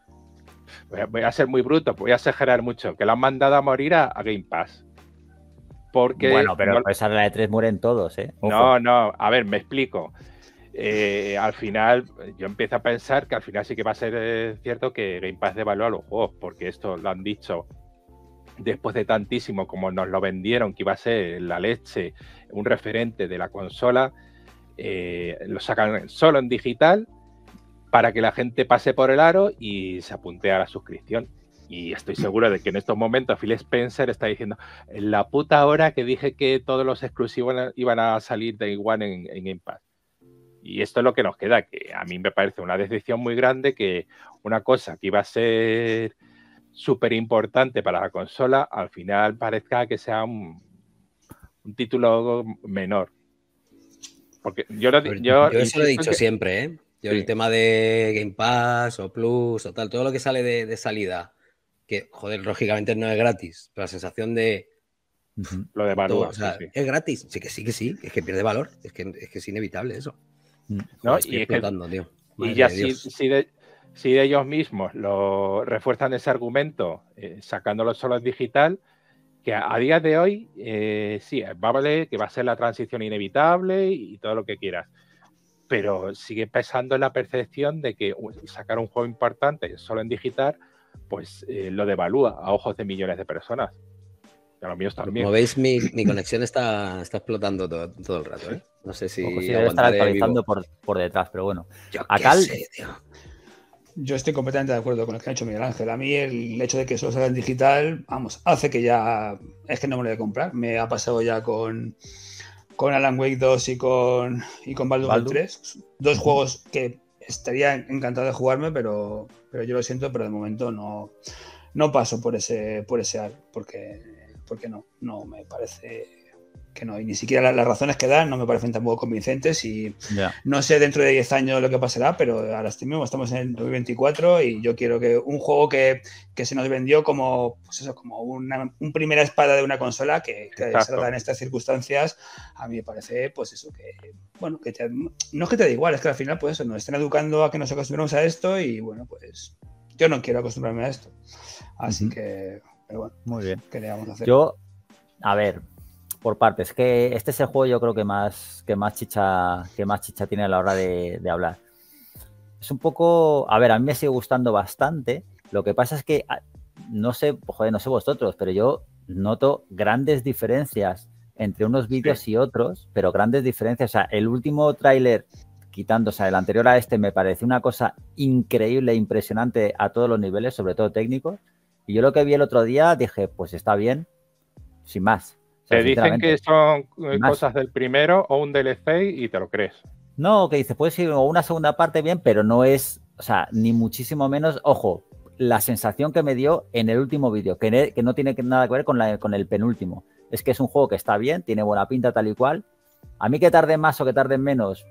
Voy a ser muy bruto, voy a exagerar mucho, que lo han mandado a morir a, a Game Pass. Porque bueno, pero no, a pesar de la E tres mueren todos, ¿eh? Ojo. No, no, a ver, me explico. Eh, al final, yo empiezo a pensar que al final sí que va a ser eh, cierto que Game Pass devalúa los juegos, porque esto lo han dicho después de tantísimo como nos lo vendieron, que iba a ser la leche, un referente de la consola, eh, lo sacan solo en digital para que la gente pase por el aro y se apunte a la suscripción. Y estoy seguro de que en estos momentos Phil Spencer está diciendo, en la puta hora que dije que todos los exclusivos iban a salir de igual en, en Game Pass. Y esto es lo que nos queda, que a mí me parece una decisión muy grande que una cosa que iba a ser súper importante para la consola, al final parezca que sea un, un título menor. Porque yo, lo, yo, yo, yo eso lo he dicho que... siempre, ¿eh? Yo sí. El tema de Game Pass o Plus o tal, todo lo que sale de, de salida, que, joder, lógicamente no es gratis, pero la sensación de... Uh-huh. Lo de valor, o sea, sí, sí. es gratis, sí que sí, que sí, es que pierde valor, es que es, que es inevitable eso. ¿No? Joder, estoy y explotando, es que, tío. Y ya si, si, de, si de ellos mismos lo refuerzan ese argumento, eh, sacándolo solo en digital, que a, a día de hoy, eh, sí, va a valer que va a ser la transición inevitable y, y todo lo que quieras, pero sigue pesando en la percepción de que sacar un juego importante solo en digital, pues eh, lo devalúa a ojos de millones de personas. Que los míos también. Como veis, mi, mi conexión está, está explotando todo, todo el rato, ¿eh? No sé si pues sí, debe estar actualizando por, por detrás, pero bueno. Yo Acá qué sé, tío. Yo estoy completamente de acuerdo con lo que ha hecho Miguel Ángel. A mí el hecho de que solo salga en digital, vamos, hace que ya... Es que no me lo voy a comprar. Me ha pasado ya con, con Alan Wake dos y con, y con Baldur's Gate tres. Dos uh-huh. juegos que estaría encantado de jugarme, pero, pero yo lo siento, pero de momento no, no paso por ese, por ese ar, porque, porque no, no me parece... que no, y ni siquiera las, las razones que dan no me parecen tampoco convincentes y yeah. no sé dentro de diez años lo que pasará, pero ahora mismo estamos en el dos mil veinticuatro y yo quiero que un juego que, que se nos vendió como, pues eso, como una un primera espada de una consola que, que se da en estas circunstancias, a mí me parece pues eso, que bueno, que te, no es que te da igual, es que al final pues eso, nos están educando a que nos acostumbremos a esto y bueno, pues yo no quiero acostumbrarme a esto, así uh-huh. que, pero bueno, muy bien. ¿Qué le vamos a hacer? Yo, a ver, por partes, que este es el juego yo creo que más que más chicha que más chicha tiene a la hora de, de hablar. Es un poco, a ver, a mí me sigue gustando bastante. Lo que pasa es que no sé, joder, no sé vosotros, pero yo noto grandes diferencias entre unos vídeos sí. y otros, pero grandes diferencias. O sea, el último tráiler, quitando, o sea, el anterior a este, me pareció una cosa increíble, impresionante a todos los niveles, sobre todo técnicos. Y yo lo que vi el otro día dije, pues está bien, sin más. O sea, te dicen que son cosas del primero o un D L C y te lo crees. No, que dice, puede ser una segunda parte bien, pero no es, o sea, ni muchísimo menos, ojo, la sensación que me dio en el último vídeo, que, ne, que no tiene nada que ver con, la, con el penúltimo. Es que es un juego que está bien, tiene buena pinta tal y cual. A mí que tarde más o que tarde menos,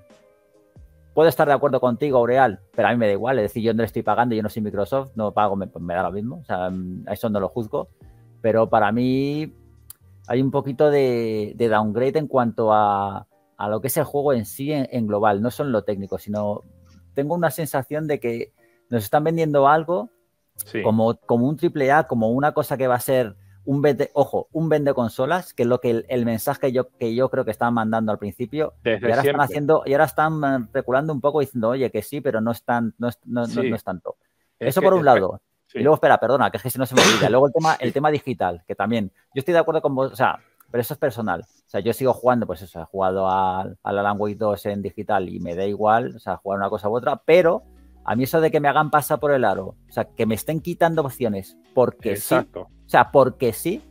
puedo estar de acuerdo contigo, Aureal, pero a mí me da igual. Es decir, yo no le estoy pagando, yo no soy Microsoft, no pago, me, me da lo mismo. O sea, a eso no lo juzgo. Pero para mí hay un poquito de, de downgrade en cuanto a, a lo que es el juego en sí, en, en global. No solo en lo técnico, sino tengo una sensación de que nos están vendiendo algo sí. como, como un triple A, como una cosa que va a ser un vende, ojo, un vende consolas, que es lo que el, el mensaje que yo, que yo creo que estaban mandando al principio. Desde y ahora siempre. están haciendo, y ahora están reculando un poco diciendo, oye, que sí, pero no es tan, no es, no, sí. no, no es tanto. Es Eso que, por un lado. Sí. Y luego, espera, perdona, que es que si no se me olvida. Luego el tema, el tema digital, que también, yo estoy de acuerdo con vos, o sea, pero eso es personal. O sea, yo sigo jugando, pues eso, he jugado al Alan Wake dos en digital y me da igual, o sea, jugar una cosa u otra, pero a mí eso de que me hagan pasar por el aro, o sea, que me estén quitando opciones porque Exacto. sí, o sea, porque sí,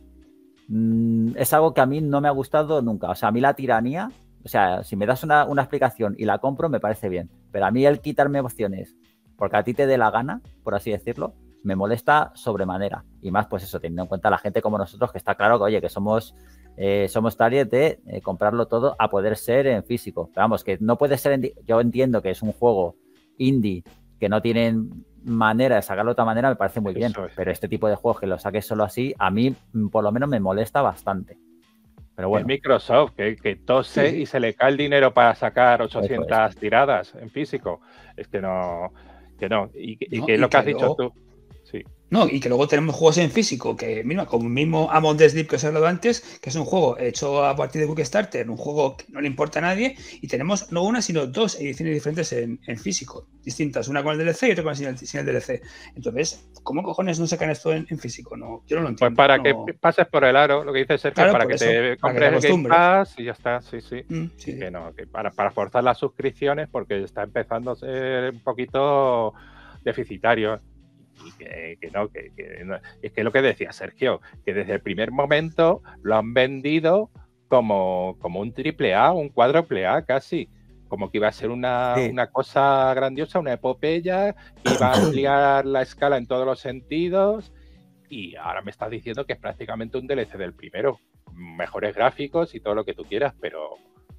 mmm, es algo que a mí no me ha gustado nunca. O sea, a mí la tiranía, o sea, si me das una, una explicación y la compro, me parece bien. Pero a mí el quitarme opciones porque a ti te dé la gana, por así decirlo, me molesta sobremanera. Y más, pues eso, teniendo en cuenta a la gente como nosotros, que está claro que, oye, que somos... Eh, somos target de eh, comprarlo todo a poder ser en físico. Pero vamos, que no puede ser en... Yo entiendo que es un juego indie que no tienen manera de sacarlo de otra manera, me parece muy bien. Es. Pero este tipo de juegos que lo saques solo así, a mí por lo menos me molesta bastante. Pero bueno. Es Microsoft, que, que tose sí. y se le cae el dinero para sacar ochocientas tiradas en físico. Es que no... Que no. Y, y no, que es lo que has dicho luego... tú. Sí. No, y que luego tenemos juegos en físico, que mira, como el mismo Among the Sleep que os he hablado antes, que es un juego hecho a partir de Kickstarter, un juego que no le importa a nadie, y tenemos no una, sino dos ediciones diferentes en, en físico, distintas, una con el D L C y otra con el, sin el D L C. Entonces, ¿cómo cojones no sacan esto en, en físico? No, yo no lo entiendo. Pues para no... que pases por el aro, lo que dice Sergio, claro, para que eso, te compres que te el Game Pass y ya está, sí, sí. Mm, sí. Que no, que para, para forzar las suscripciones, porque está empezando a ser un poquito deficitario. Y que, que no, que, que no, es que lo que decía Sergio, que desde el primer momento lo han vendido como, como un triple A, un cuádruple A casi, como que iba a ser una, sí. una cosa grandiosa, una epopeya, iba a ampliar la escala en todos los sentidos, y ahora me estás diciendo que es prácticamente un D L C del primero, mejores gráficos y todo lo que tú quieras, pero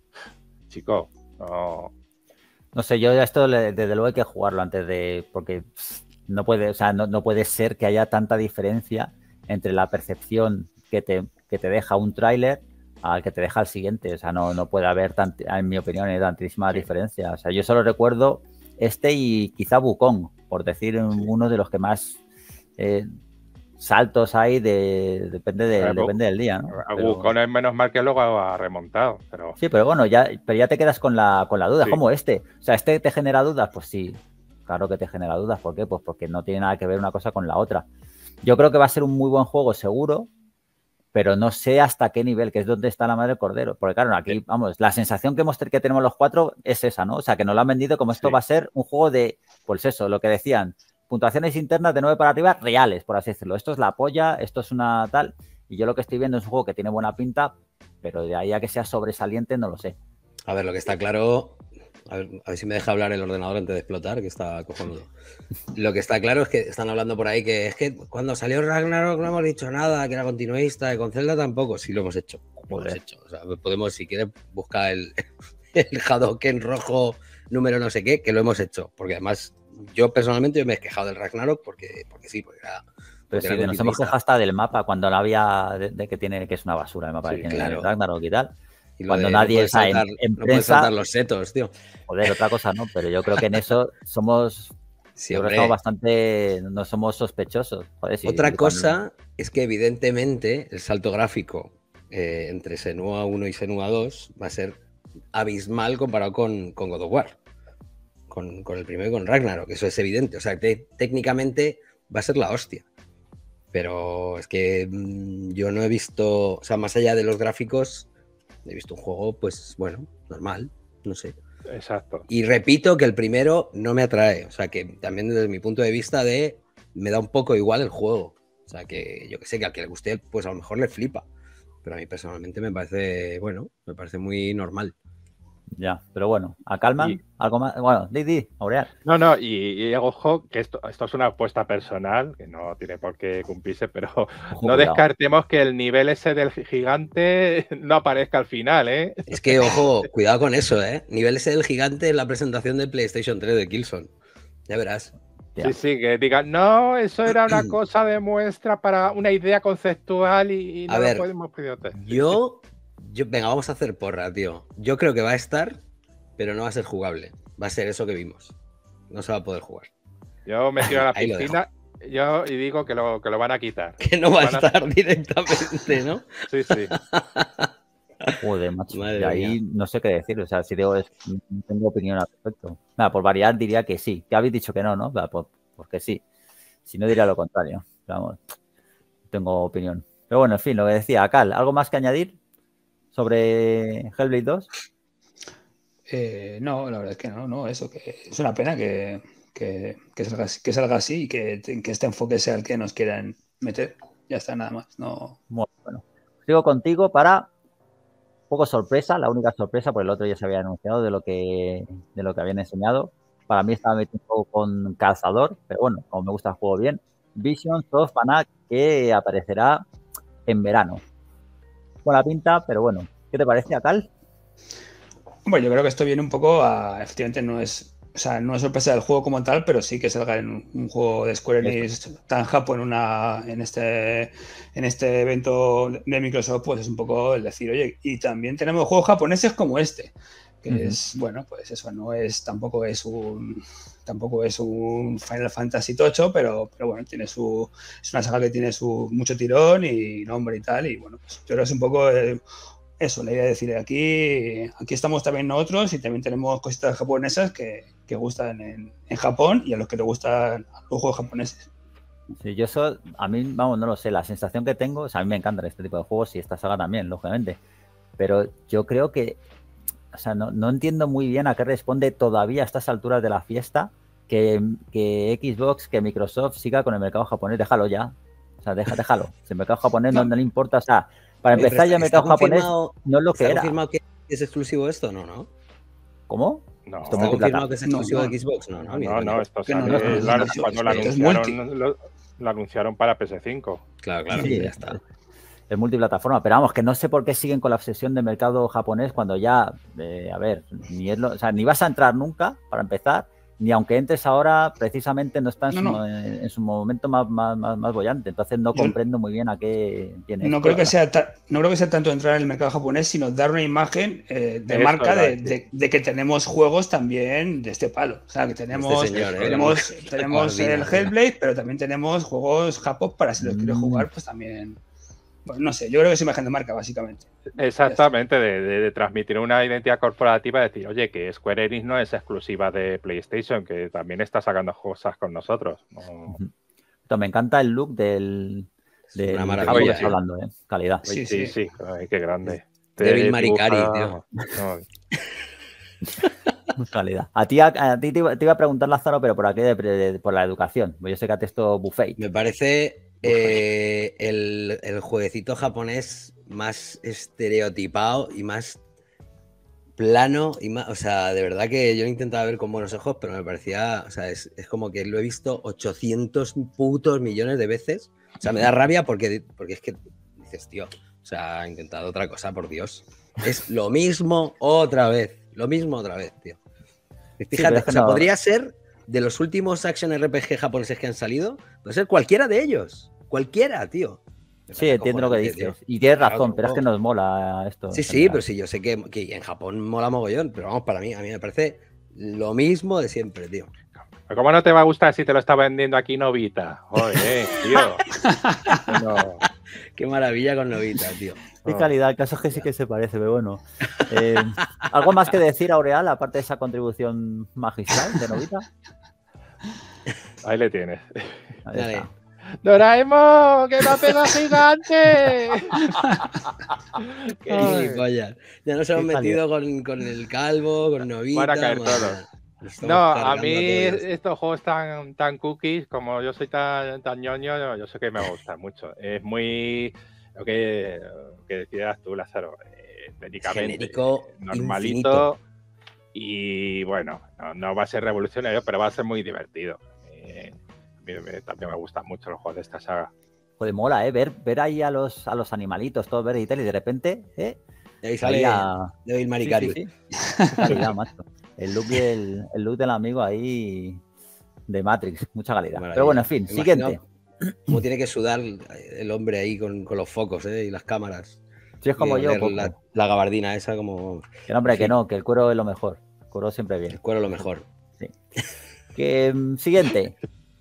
chico, no... No sé, yo esto desde luego hay que jugarlo antes de... porque... No puede, o sea, no, no puede ser que haya tanta diferencia entre la percepción que te, que te deja un tráiler al que te deja el siguiente. O sea, no, no puede haber, tant, en mi opinión, tantísima sí. diferencia. O sea, yo solo recuerdo este y quizá Wukong, por decir uno de los que más eh, saltos hay, de, depende, de, pero, depende del día, ¿no? Pero, Wukong es menos mal que luego ha remontado. Pero... Sí, pero bueno, ya, pero ya te quedas con la, con la duda, sí. como este. O sea, ¿este te genera dudas? Pues sí. Claro que te genera dudas. ¿Por qué? Pues porque no tiene nada que ver una cosa con la otra. Yo creo que va a ser un muy buen juego, seguro, pero no sé hasta qué nivel, que es donde está la madre del cordero. Porque claro, aquí, vamos, la sensación que, hemos, que tenemos los cuatro es esa, ¿no? O sea, que nos lo han vendido como esto sí. va a ser un juego de, pues eso, lo que decían, puntuaciones internas de nueve para arriba reales, por así decirlo. Esto es la polla, esto es una tal, y yo lo que estoy viendo es un juego que tiene buena pinta, pero de ahí a que sea sobresaliente no lo sé. A ver, lo que está claro... A ver, a ver si me deja hablar el ordenador antes de explotar, que está cojonudo. Lo que está claro es que están hablando por ahí que es que cuando salió Ragnarok no hemos dicho nada, que era continuista, que con Zelda tampoco. Sí, lo hemos hecho. Lo hemos hecho. O sea, podemos, si quieres, buscar el, el Hadoken rojo número no sé qué, que lo hemos hecho. Porque además, yo personalmente yo me he quejado del Ragnarok porque, porque sí, porque era... Pero sí, nos hemos quejado hasta del mapa, cuando no había de, de que tiene que es una basura el mapa sí, que tiene claro. Ragnarok y tal. Y cuando de, nadie no saltar, en, en no prensa, saltar los setos, tío. Joder, otra cosa no, pero yo creo que en eso somos, sí, yo creo que estamos bastante, no somos sospechosos. Joder, sí, otra cosa cuando... es que evidentemente el salto gráfico eh, entre Senua uno y Senua dos va a ser abismal comparado con, con God of War, con, con el primero y con Ragnarok, eso es evidente. O sea, que técnicamente va a ser la hostia. Pero es que mmm, yo no he visto, o sea, más allá de los gráficos, he visto un juego, pues, bueno, normal, no sé. Exacto. Y repito que el primero no me atrae. O sea, que también desde mi punto de vista de me da un poco igual el juego. O sea, que yo que sé, que al que le guste, pues a lo mejor le flipa. Pero a mí personalmente me parece, bueno, me parece muy normal. Ya, pero bueno, a Calman, y... algo más. Bueno, di, di, Aureal. No, no, y, y ojo, que esto, esto es una apuesta personal, que no tiene por qué cumplirse, pero ojo, no cuidado. Descartemos que el nivel ese del gigante no aparezca al final, ¿eh? Es que, ojo, cuidado con eso, ¿eh? Nivel ese del gigante en la presentación de PlayStation tres de Killzone. Ya verás. Ya. Sí, sí, que digan, no, eso era una cosa de muestra para una idea conceptual y, y no a ver, lo podemos pedir. Yo... Yo, venga, vamos a hacer porra, tío. Yo creo que va a estar, pero no va a ser jugable. Va a ser eso que vimos. No se va a poder jugar. Yo me tiro a la piscina yo, y digo que lo, que lo van a quitar. Que no va a estar a... directamente, ¿no? Sí, sí. Joder, macho. Madre y ahí mía. No sé qué decir. O sea, si digo, es, no tengo opinión al respecto. Nada, por variar diría que sí. Que habéis dicho que no, ¿no? Por, porque sí. Si no, diría lo contrario. Vamos, tengo opinión. Pero bueno, en fin, lo que decía, Akal, ¿algo más que añadir sobre Hellblade dos? Eh, no, la verdad es que no, no, eso, que es una pena que, que, que, salga, que salga así y que, que este enfoque sea el que nos quieran meter. Ya está, nada más. No. Bueno, sigo contigo para un poco sorpresa, la única sorpresa, porque el otro ya se había anunciado de lo que, de lo que habían enseñado. Para mí estaba metido un poco con calzador, pero bueno, como me gusta el juego bien. Visions of Mana, que aparecerá en verano. Buena pinta, pero bueno, ¿qué te parece, Akal? Bueno, yo creo que esto viene un poco a, efectivamente no es, o sea, no es sorpresa del juego como tal, pero sí que salga en un, un juego de Square Enix tan japo en una, en este, en este evento de Microsoft, pues es un poco el decir, oye, y también tenemos juegos japoneses como este, que uh-huh. es, bueno, pues eso no es, tampoco es un, tampoco es un Final Fantasy tocho, pero, pero bueno, tiene su, es una saga que tiene su mucho tirón y nombre y tal, y bueno, pues yo creo que es un poco eh, eso, la idea de decir, aquí, aquí estamos también nosotros y también tenemos cositas japonesas que, que gustan en, en Japón y a los que les gustan los juegos japoneses. Sí, yo eso, a mí, vamos, no lo sé, la sensación que tengo, o sea, a mí me encantan este tipo de juegos y esta saga también, lógicamente, pero yo creo que, o sea, no, no entiendo muy bien a qué responde todavía a estas alturas de la fiesta que, que Xbox, que Microsoft siga con el mercado japonés, déjalo ya, o sea, deja, déjalo, si el mercado japonés no, no le importa, o sea, para Oye, empezar ya el mercado japonés no es lo que ¿está era. ¿Está confirmado que es exclusivo esto? No, no. ¿Cómo? No. ¿Está confirmado que es exclusivo no, no. de Xbox? No, no, no, no esto sale, no, no, no, claro, cuando lo anunciaron, lo, lo anunciaron para P S cinco. Claro, claro, sí, ya está. Es multiplataforma, pero vamos, que no sé por qué siguen con la obsesión del mercado japonés cuando ya, eh, a ver, ni, es lo, o sea, ni vas a entrar nunca, para empezar, ni aunque entres ahora, precisamente no está en, no, su, no. En, en su momento más, más, más, más bollante. Entonces no Yo comprendo muy bien a qué tiene. No creo, que sea ta, no creo que sea tanto entrar en el mercado japonés, sino dar una imagen eh, de Eso marca de, de, de que tenemos juegos también de este palo. O sea, que tenemos, este señor, tenemos, eh, tenemos el Hellblade, pero también tenemos juegos japos para si los mm. quieres jugar, pues también... Bueno, no sé, yo creo que es imagen de marca, básicamente. Exactamente, de, de, de transmitir una identidad corporativa, de decir, oye, que Square Enix no es exclusiva de PlayStation, que también está sacando cosas con nosotros. No... Me encanta el look del, De, una de maravilla, cómo eh. está hablando, ¿eh? Calidad. Sí, sí, sí. Ay, qué grande. Devil Te Maricari, dibuja- tío. No, Calidad. A ti, a, a ti te, iba, te iba a preguntar, Lázaro, pero por aquí, de, de, por la educación. Yo sé que a ti esto buffet. Me parece eh, el, el jueguecito japonés más estereotipado y más plano y más, o sea, de verdad que yo lo intentaba ver con buenos ojos, pero me parecía, o sea, es, es como que lo he visto ochocientos putos millones de veces. O sea, me da rabia porque, porque es que dices, tío, o sea, he intentado otra cosa, por Dios. Es lo mismo otra vez, lo mismo otra vez, tío. Fíjate, sí, o sea, no... podría ser de los últimos action R P G japoneses que han salido, puede ser cualquiera de ellos, cualquiera, tío. Sí, entiendo lo que dices. Tío. Y tienes razón, claro, pero no. Es que nos mola esto. Sí, sí, pero sí, yo sé que, que en Japón mola mogollón, pero vamos, para mí, a mí me parece lo mismo de siempre, tío. ¿Cómo no te va a gustar si te lo está vendiendo aquí Novita? Joder, tío. No. Qué maravilla con Novita, tío. Qué calidad, el caso es que sí que se parece, pero bueno. Eh, ¿Algo más que decir, Aureal, aparte de esa contribución magistral de Novita? Ahí le tienes. Ahí está. ¡Doraemon! ¡Que va a pegar gigante! ¡Qué gilipollas! Ya nos hemos metido con, con el calvo, con Novita. Van a caer todos. No, a mí estos juegos tan, tan cookies, como yo soy tan, tan ñoño, yo sé que me gustan mucho. Es muy... Lo que, lo que decías tú, Lázaro. Eh, técnicamente, genérico, normalito. Infinito. Y bueno, no, no va a ser revolucionario, pero va a ser muy divertido. Eh, también me gustan mucho los juegos de esta saga. Joder, mola, ¿eh? Ver, ver ahí a los, a los animalitos, todos verdes y tal, y de repente, ¿eh? De ahí sale a... Devil Maricari. Sí, sí, sí. Calidad, macho. El look, del, el look del amigo ahí de Matrix, mucha calidad. Maravilla. Pero bueno, en fin, me siguiente. Cómo tiene que sudar el hombre ahí con, con los focos, ¿eh? Y las cámaras. Si es como yo, poco. La, la gabardina esa como... Que no, hombre, que no, que el cuero es lo mejor. El cuero siempre bien. El cuero es lo mejor. Sí. Que, siguiente.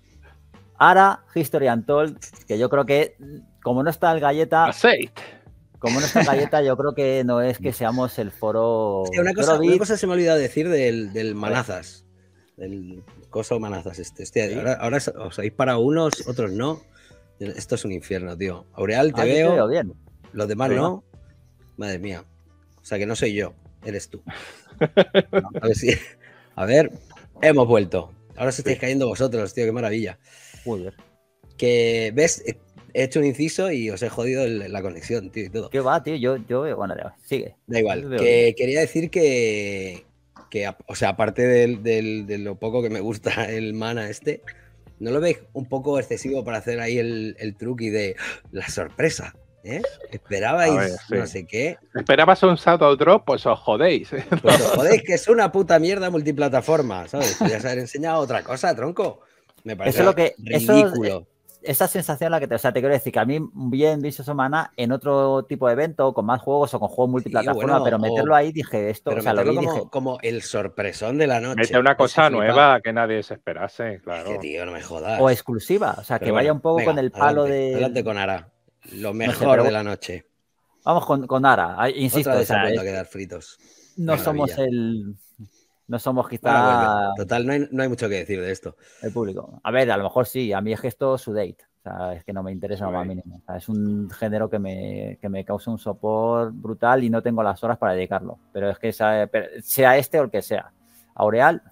Ara, History Untold, que yo creo que, como no está el Galleta, Aceite. como no está el Galleta, yo creo que no es que seamos el foro... Sí, una, cosa, una cosa se me ha olvidado decir del, del Manazas, del coso Manazas este. este ¿Sí? ahora, ahora os habéis para unos, otros no. Esto es un infierno, tío. Aureal, te ah, veo, te veo bien. Los demás sí, no. Madre mía. O sea, que no soy yo, eres tú. No, a ver si... A ver, hemos vuelto. Ahora os estáis cayendo vosotros, tío, qué maravilla. Joder. Que, ¿ves? He hecho un inciso y os he jodido el, la conexión, tío, y todo. ¿Qué va, tío? Yo, yo bueno, sigue. Da igual. Que quería decir que, que, o sea, aparte del, del, de lo poco que me gusta el mana este, ¿no lo veis un poco excesivo para hacer ahí el, el truqui de la sorpresa? ¿Eh? Esperabais ver, sí. no sé qué. ¿Esperabas un Shadow Drop? Pues os jodéis. Pues os jodéis, que es una puta mierda multiplataforma, ¿sabes? Podrías haber enseñado otra cosa, tronco. Me parece eso es lo que, ridículo. Eso, esa sensación la que te, o sea, te quiero decir que a mí bien visto semana en otro tipo de evento, con más juegos o con juegos multiplataforma, sí, bueno, pero meterlo o, ahí dije esto, pero o sea, lo vi, como, dije, como el sorpresón de la noche. Mete una cosa nueva que nadie se esperase, claro. Es que, tío, no me jodas. O exclusiva, o sea, pero que bueno, vaya un poco venga, con el palo adelante, de... Adelante con Ara, lo mejor no sé, de la noche. Vamos con, con Ara, insisto. Otra vez o sea, es, a quedar fritos. No somos el... No somos quizá... Bueno, total, no hay, no hay mucho que decir de esto. El público. A ver, a lo mejor sí, a mí es que esto su date. O sea, es que no me interesa lo más mínimo. O sea, es un género que me, que me causa un sopor brutal y no tengo las horas para dedicarlo. Pero es que sea, sea este o el que sea. Aureal.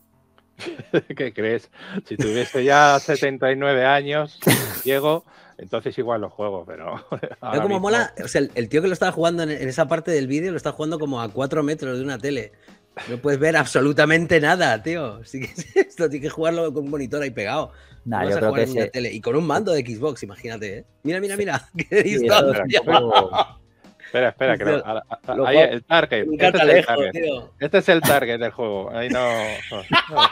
¿Qué crees? Si tuviese ya setenta y nueve años, Diego, entonces igual lo juego, pero... Como mismo... mola, o sea, el, el tío que lo estaba jugando en, en esa parte del vídeo lo está jugando como a cuatro metros de una tele. No puedes ver absolutamente nada, tío. Sí que esto tiene que jugarlo con un monitor ahí pegado. Nah, yo creo que en una ese... tele. Y con un mando de Xbox, imagínate, ¿eh? Mira, mira, mira. Qué sí, espera, espera, que no. A, a, a, ahí el target. Este es el lejos, target. Tío. Este es el target del juego. Ahí no. no.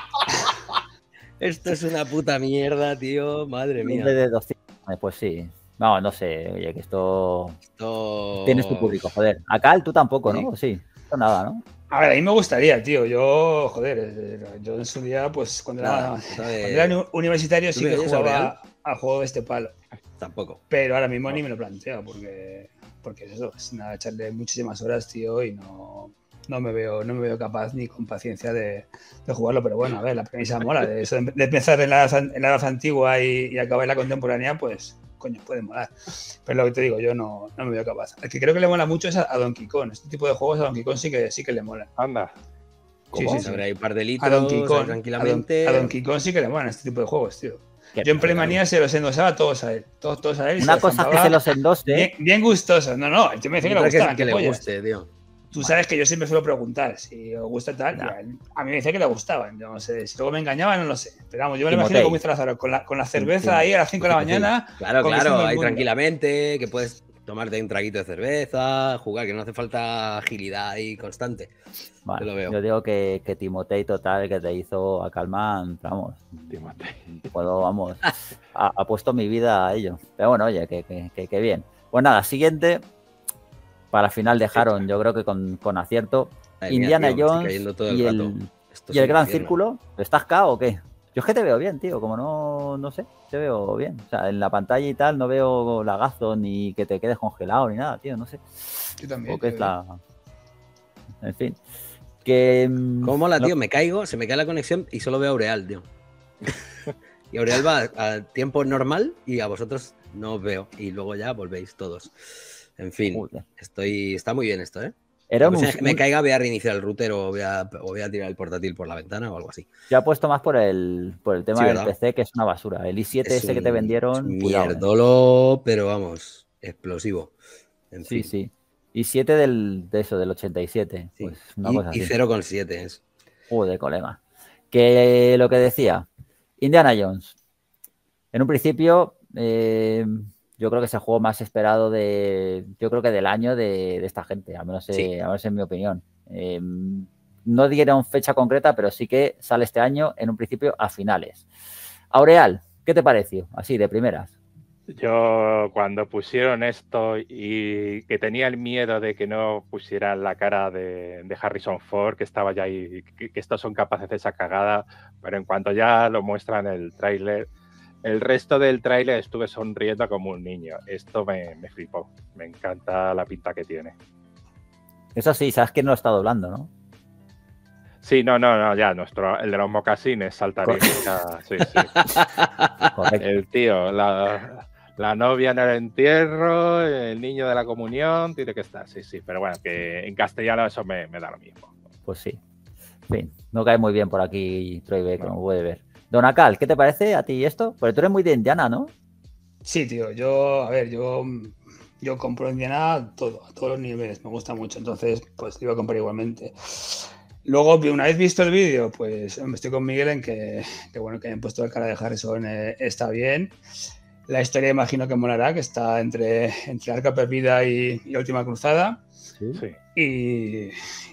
Esto es una puta mierda, tío. Madre mía. De doscientos, pues sí. No, no sé. Oye, que esto. esto... Tienes tu público, joder. Acá tú tampoco, ¿no? Sí. Esto nada, ¿no? A ver, a mí me gustaría, tío. Yo, joder, yo en su día, pues cuando era, no, cuando era universitario sí que jugaba al juego de este palo. Tampoco. Pero ahora mismo ni me lo planteo porque, porque es eso, es nada, echarle muchísimas horas, tío, y no, no, me, veo, no me veo capaz ni con paciencia de, de jugarlo. Pero bueno, a ver, la premisa mola. De eso de empezar en la, en la edad antigua y, y acabar en la contemporánea, pues, coño, puede molar. Pero lo que te digo, yo no, no me veo capaz. El que creo que le mola mucho es a, a Donkey Kong. Este tipo de juegos a Donkey Kong sí que, sí que le mola. Anda. ¿Cómo? Sí, sí, sí. Habrá ahí un par de litros A Donkey Kong, tranquilamente. A, Don, a Donkey Kong sí que le molan este tipo de juegos, tío. Qué Yo en claro. Playmanía se los endosaba todos a él. Todos, todos a él. Una cosa es que se los endose. Bien, bien gustosos. No, no, el tío me decía que le Otra que, gustaban. que le pollas. guste, tío. Tú sabes que yo siempre suelo preguntar si os gusta tal. No. Y a, él, a mí me decía que le gustaban. Yo no sé, si luego me engañaba, no lo sé. Pero vamos, yo me lo Timotei. imagino como hizo Lázaro, con la, con la cerveza Sí, sí. ahí a las cinco de la Sí, sí. mañana. Claro, conquistando claro, el ahí mundo. tranquilamente, que puedes tomarte un traguito de cerveza, jugar, que no hace falta agilidad y constante. Vale, Yo lo veo. yo digo que, que Timotei total, que te hizo a Calman, vamos, Timotei. puedo, vamos, ha, ha puesto mi vida a ello. Pero bueno, oye, que, que, que, que bien. Pues nada, siguiente, para final dejaron, yo creo que con, con acierto, Madre mía, Indiana tío, me estoy Jones cayendo todo el y rato. el, Esto y es el un Gran infierno. Círculo. ¿Estás K o qué? Yo es que te veo bien, tío, como no, no sé, te veo bien. O sea, en la pantalla y tal no veo lagazo ni que te quedes congelado ni nada, tío, no sé. Yo también. O que es tío. la... En fin. Que... mm, ¿Cómo mola, lo- tío? Me caigo, se me cae la conexión y solo veo a Aureal, tío. Y Aureal va a, a tiempo normal y a vosotros no os veo. Y luego ya volvéis todos. En fin, Joder. estoy, está muy bien esto, ¿eh? Era Lo un, que sea es que me un- caiga, voy a reiniciar el router o voy a, o voy a tirar el portátil por la ventana o algo así. Yo apuesto más por el, por el tema Sí, del ¿verdad? P C, que es una basura. El i siete Es ese que un- te es vendieron, un cuidado, ¿eh? mierdolo, pero vamos, explosivo. En Sí, fin. sí. i siete del, de eso, del ochenta y siete. Sí. Pues una y, cosa y así. cero coma siete es. Joder, colega. Que lo que decía, Indiana Jones. En un principio, eh, yo creo que es el juego más esperado de, yo creo que del año de, de esta gente, al menos, eh, Sí. al menos en mi opinión. Eh, no dieron fecha concreta, pero sí que sale este año, en un principio, a finales. Aureal, ¿qué te pareció? Así, de primeras. Yo cuando pusieron esto y que tenía el miedo de que no pusieran la cara de, de Harrison Ford, que estaba ya ahí, que, que estos son capaces de esa cagada, pero en cuanto ya lo muestran el tráiler, el resto del tráiler estuve sonriendo como un niño. Esto me, me flipó, me encanta la pinta que tiene. Eso sí, sabes que no lo está doblando, ¿no? Sí, no, no, no, ya, nuestro, el de los mocasines saltarín. Ya, sí, sí. Correcto. El tío, la, la novia en el entierro, el niño de la comunión, tiene que estar, sí, sí. Pero bueno, que en castellano eso me, me da lo mismo. Pues sí. En fin, no cae muy bien por aquí Troy B, como No. puede ver. Don Akal, ¿qué te parece a ti esto? Porque tú eres muy de Indiana, ¿no? Sí, tío, yo, a ver, yo, yo compro Indiana todo, a todos los niveles, me gusta mucho, entonces, pues iba a comprar igualmente. Luego, una vez visto el vídeo, pues me estoy con Miguel en que, que bueno, que hayan puesto la cara de Harrison eh, está bien. La historia imagino que molará, que está entre, entre Arca Perdida y, y Última Cruzada. Sí. Sí. Y,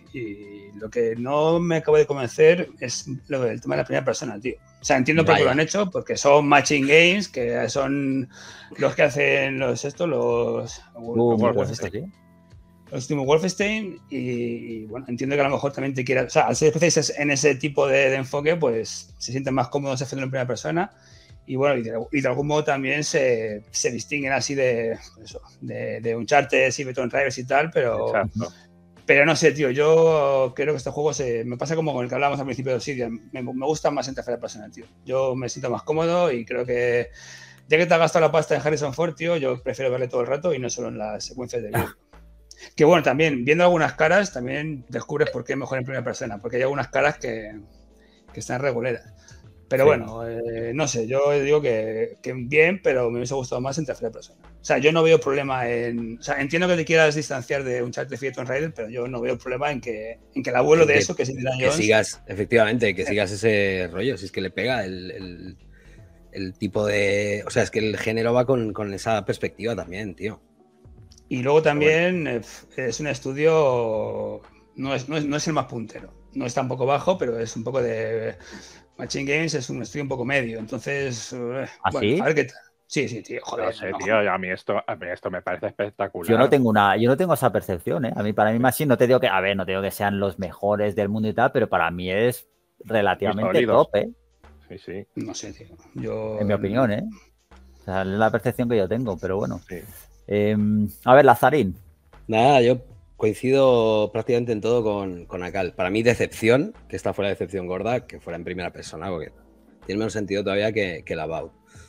y lo que no me acabo de convencer es lo del tema de la primera persona, tío. O sea, entiendo por qué lo Vaya. han hecho, porque son Matching Games, que son los que hacen los estos, los, Uh, los muy Wolfenstein, bueno, sí. los últimos Wolfenstein, y, y, bueno, entiendo que a lo mejor también te quieras, o sea, al ser especialistas en ese tipo de, de enfoque, pues se sienten más cómodos haciendo en primera persona. Y bueno, y de, y de algún modo también se, se distinguen así de, eso, de, de Uncharted y Baton Riders y tal, pero, Exacto. pero no sé, tío, yo creo que este juego se, me pasa como con el que hablábamos al principio de Obsidian, me, me gusta más en tercera persona, tío. Yo me siento más cómodo y creo que ya que te has gastado la pasta en Harrison Ford, tío, yo prefiero verle todo el rato y no solo en las secuencias de vídeo. Que bueno, también, viendo algunas caras, también descubres por qué es mejor en primera persona, porque hay algunas caras que, que están reguleras. Pero Sí. bueno, eh, no sé, yo digo que, que bien, pero me hubiese gustado más en tercera persona. O sea, yo no veo problema en... O sea, entiendo que te quieras distanciar de Uncharted y Tomb Raider, pero yo no veo problema en que, en que el abuelo En de que- eso, que es Indiana Que Jones... sigas, efectivamente, que Sí. sigas ese rollo. Si es que le pega el, el- el tipo de. O sea, es que el género va con, con esa perspectiva también, tío. Y luego también eh, es un estudio... No es, no, es, no es el más puntero. No es tampoco bajo, pero es un poco de... Machine Games es un estudio un poco medio. Entonces, eh, ¿Ah, bueno, sí? a ver qué tal. Sí, sí, tío, joder. No sé, no, tío, a mí esto, a mí esto me parece espectacular. Yo no tengo una, yo no tengo esa percepción, ¿eh? A mí, para mí, Machine, no te digo que, a ver, no te digo que sean los mejores del mundo y tal, pero para mí es relativamente sólidos. top, ¿eh? Sí, sí, No sé, tío. Yo... En mi opinión, ¿eh? O sea, es la percepción que yo tengo, pero bueno. sí. Eh, a ver, Lazarín. Nada, yo coincido prácticamente en todo con, con Akal. Para mí, decepción, que esta fuera decepción gorda, que fuera en primera persona, porque tiene menos sentido todavía que, que la About.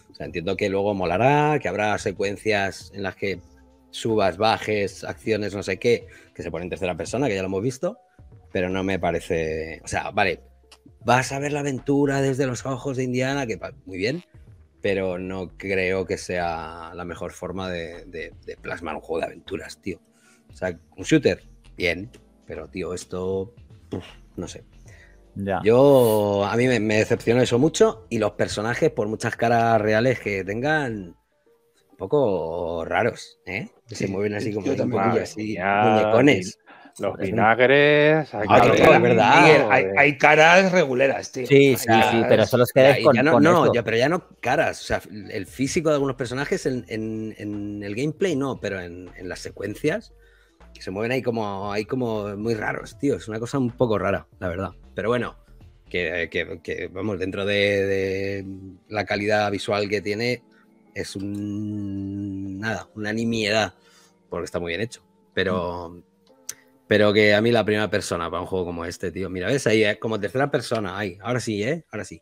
O sea, entiendo que luego molará, que habrá secuencias en las que subas, bajes, acciones, no sé qué, que se pone en tercera persona, que ya lo hemos visto, pero no me parece... O sea, vale, vas a ver la aventura desde los ojos de Indiana, que muy bien, pero no creo que sea la mejor forma de, de, de plasmar un juego de aventuras, tío. O sea, un shooter, bien, pero, tío, esto... Uf, no sé. Ya. Yo, a mí me, me decepcionó eso mucho y los personajes, por muchas caras reales que tengan, un poco raros, ¿eh? Que Sí, se mueven así yo como un también. poquillo Madre así, mía, muñecones. Los Joder, vinagres. Hay Ah, que que ver, es verdad. Miguel, hay, joder. hay caras reguleras, tío. Sí, Hay sí, caras- sí, pero solo os Ya, quedáis y con, ya no, con no, eso. ya, pero ya no caras. O sea, el físico de algunos personajes en, en- en el gameplay no, pero en, en las secuencias que se mueven ahí como, ahí como muy raros, tío. Es una cosa un poco rara, la verdad. Pero bueno, que, que- que, vamos, dentro de, de la calidad visual que tiene, es un nada, una nimiedad, porque está muy bien hecho. Pero, pero que a mí la primera persona para un juego como este, tío, mira, ves ahí, ¿eh? Como tercera persona, ahí, ahora sí, ¿eh? Ahora sí.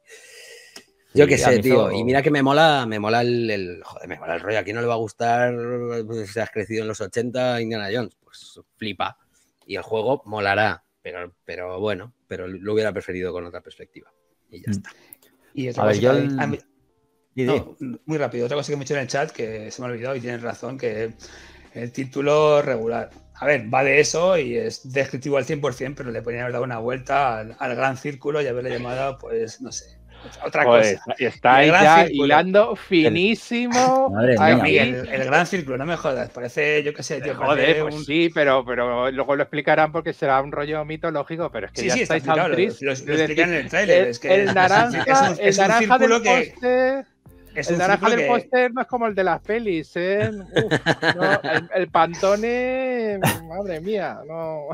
Yo qué Sí, a sé, mí tío. eso- Y mira que me mola, me mola el, el- joder, me mola el rollo. ¿A quién no le va a gustar pues, si has crecido en los ochenta Indiana Jones? Pues flipa. Y el juego molará. Pero, pero bueno, pero lo hubiera preferido con otra perspectiva. Y ya Mm. está. Y otra A ver, cosa yo que el- a mí- Di, di. no, muy rápido, otra cosa que me he hecho en el chat que se me ha olvidado y tienes razón, que el título regular. A ver, va de eso y es descriptivo al cien por cien, pero le podrían haber dado una vuelta al, al gran círculo y haberle llamado, pues, no sé, otra, otra Joder, cosa. y estáis Y el gran ya círculo. hilando finísimo. Madre Tío, mía. aquí. Miguel, el gran círculo, no me jodas, parece, yo qué sé, tío, Joder, parece pues un... sí, pero, pero luego lo explicarán porque será un rollo mitológico, pero es que Sí, ya sí, está estáis a un explicado, lo, tris lo- lo de explican decir, en el tráiler, el, es que el naranja, es un, el es un naranja círculo del que... póster, Es el un naranja círculo del que... póster no es como el de las pelis, ¿eh? Uf, no, el, el Pantone, madre mía, no.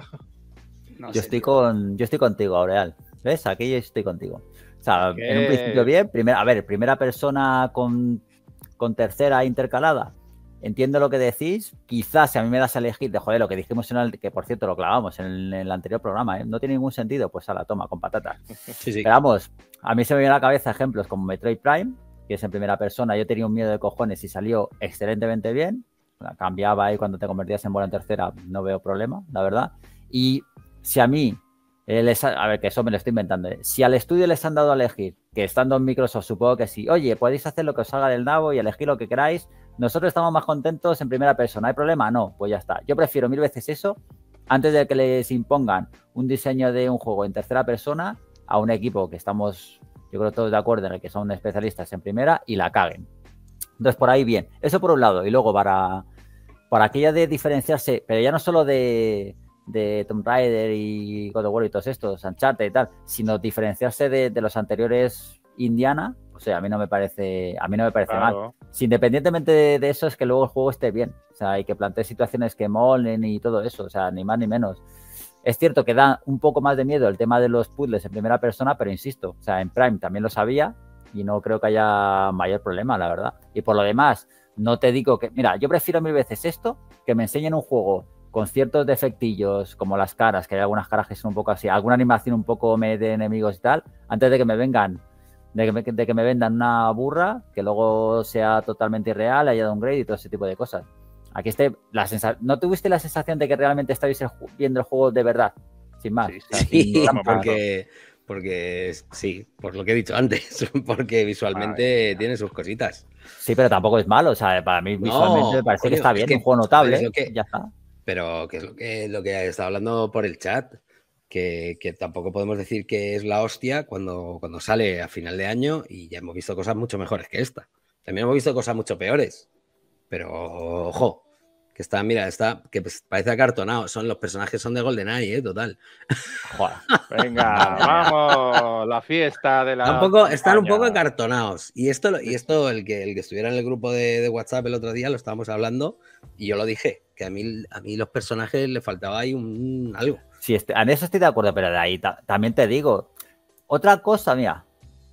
No Yo sé, estoy tío. con, yo estoy contigo, Aureal. ¿Ves? Aquí yo estoy contigo. O sea, Que- en un principio bien. Primera, a ver, primera persona con, con tercera intercalada. Entiendo lo que decís. Quizás si a mí me das a elegir de joder lo que dijimos en el, que por cierto lo clavamos en el, en el anterior programa, ¿eh? No tiene ningún sentido, pues a la toma, con patatas. Sí, sí. Pero vamos, a mí se me viene a la cabeza ejemplos como Metroid Prime, que es en primera persona. Yo tenía un miedo de cojones y salió excelentemente bien. La cambiaba ahí cuando te convertías en bola en tercera, no veo problema, la verdad. Y si a mí, eh, les ha- a ver, que eso me lo estoy inventando, ¿eh? Si al estudio les han dado a elegir, que estando en Microsoft supongo que sí, oye, podéis hacer lo que os salga del nabo y elegir lo que queráis, nosotros estamos más contentos en primera persona, ¿hay problema? No, pues ya está. Yo prefiero mil veces eso antes de que les impongan un diseño de un juego en tercera persona a un equipo que estamos, yo creo todos de acuerdo en el que son especialistas en primera y la caguen. Entonces por ahí bien, eso por un lado. Y luego para, para aquella de diferenciarse, pero ya no solo de, de Tomb Raider y God of War y todos estos, Uncharted y tal, sino diferenciarse de, de los anteriores Indiana, o sea, a mí no me parece, a mí no me parece mal. Claro. Si independientemente de, de eso es que luego el juego esté bien, o sea, y que plantee situaciones que molen y todo eso, o sea, ni más ni menos. Es cierto que da un poco más de miedo el tema de los puzzles en primera persona, pero insisto, o sea, en Prime también lo sabía y no creo que haya mayor problema, la verdad. Y por lo demás, no te digo que... Mira, yo prefiero mil veces esto, que me enseñen un juego con ciertos defectillos, como las caras, que hay algunas caras que son un poco así, alguna animación un poco de enemigos y tal, antes de que me vengan, de que me, de que me vendan una burra, que luego sea totalmente irreal, haya downgrade y todo ese tipo de cosas. Aquí esté la sensación... ¿No tuviste la sensación de que realmente estabais viendo el juego de verdad? Sin más. Sí, O sea, sí, sin Sí, trampas. porque, porque sí, por lo que he dicho antes, porque visualmente tiene sus cositas. Sí, pero tampoco es malo. O sea, para mí No, visualmente me parece coño, que está es bien, que, un juego a notable. ver, es lo que- Ya está. Pero que es lo que, lo que está hablando por el chat, que, que tampoco podemos decir que es la hostia cuando, cuando sale a final de año y ya hemos visto cosas mucho mejores que esta. También hemos visto cosas mucho peores. Pero, ojo, que está, mira, está, que pues parece acartonado. Son, los personajes son de GoldenEye, ¿eh? Total. Joder. Venga, vamos, la fiesta de la. Está un poco- están un campaña. poco acartonados. Y esto, y esto el, que, el que estuviera en el grupo de, de WhatsApp el otro día lo estábamos hablando y yo lo dije, que a mí, a mí los personajes le faltaba ahí un algo. Sí, este- en eso estoy de acuerdo, pero de ahí ta- también te digo. Otra cosa, mira,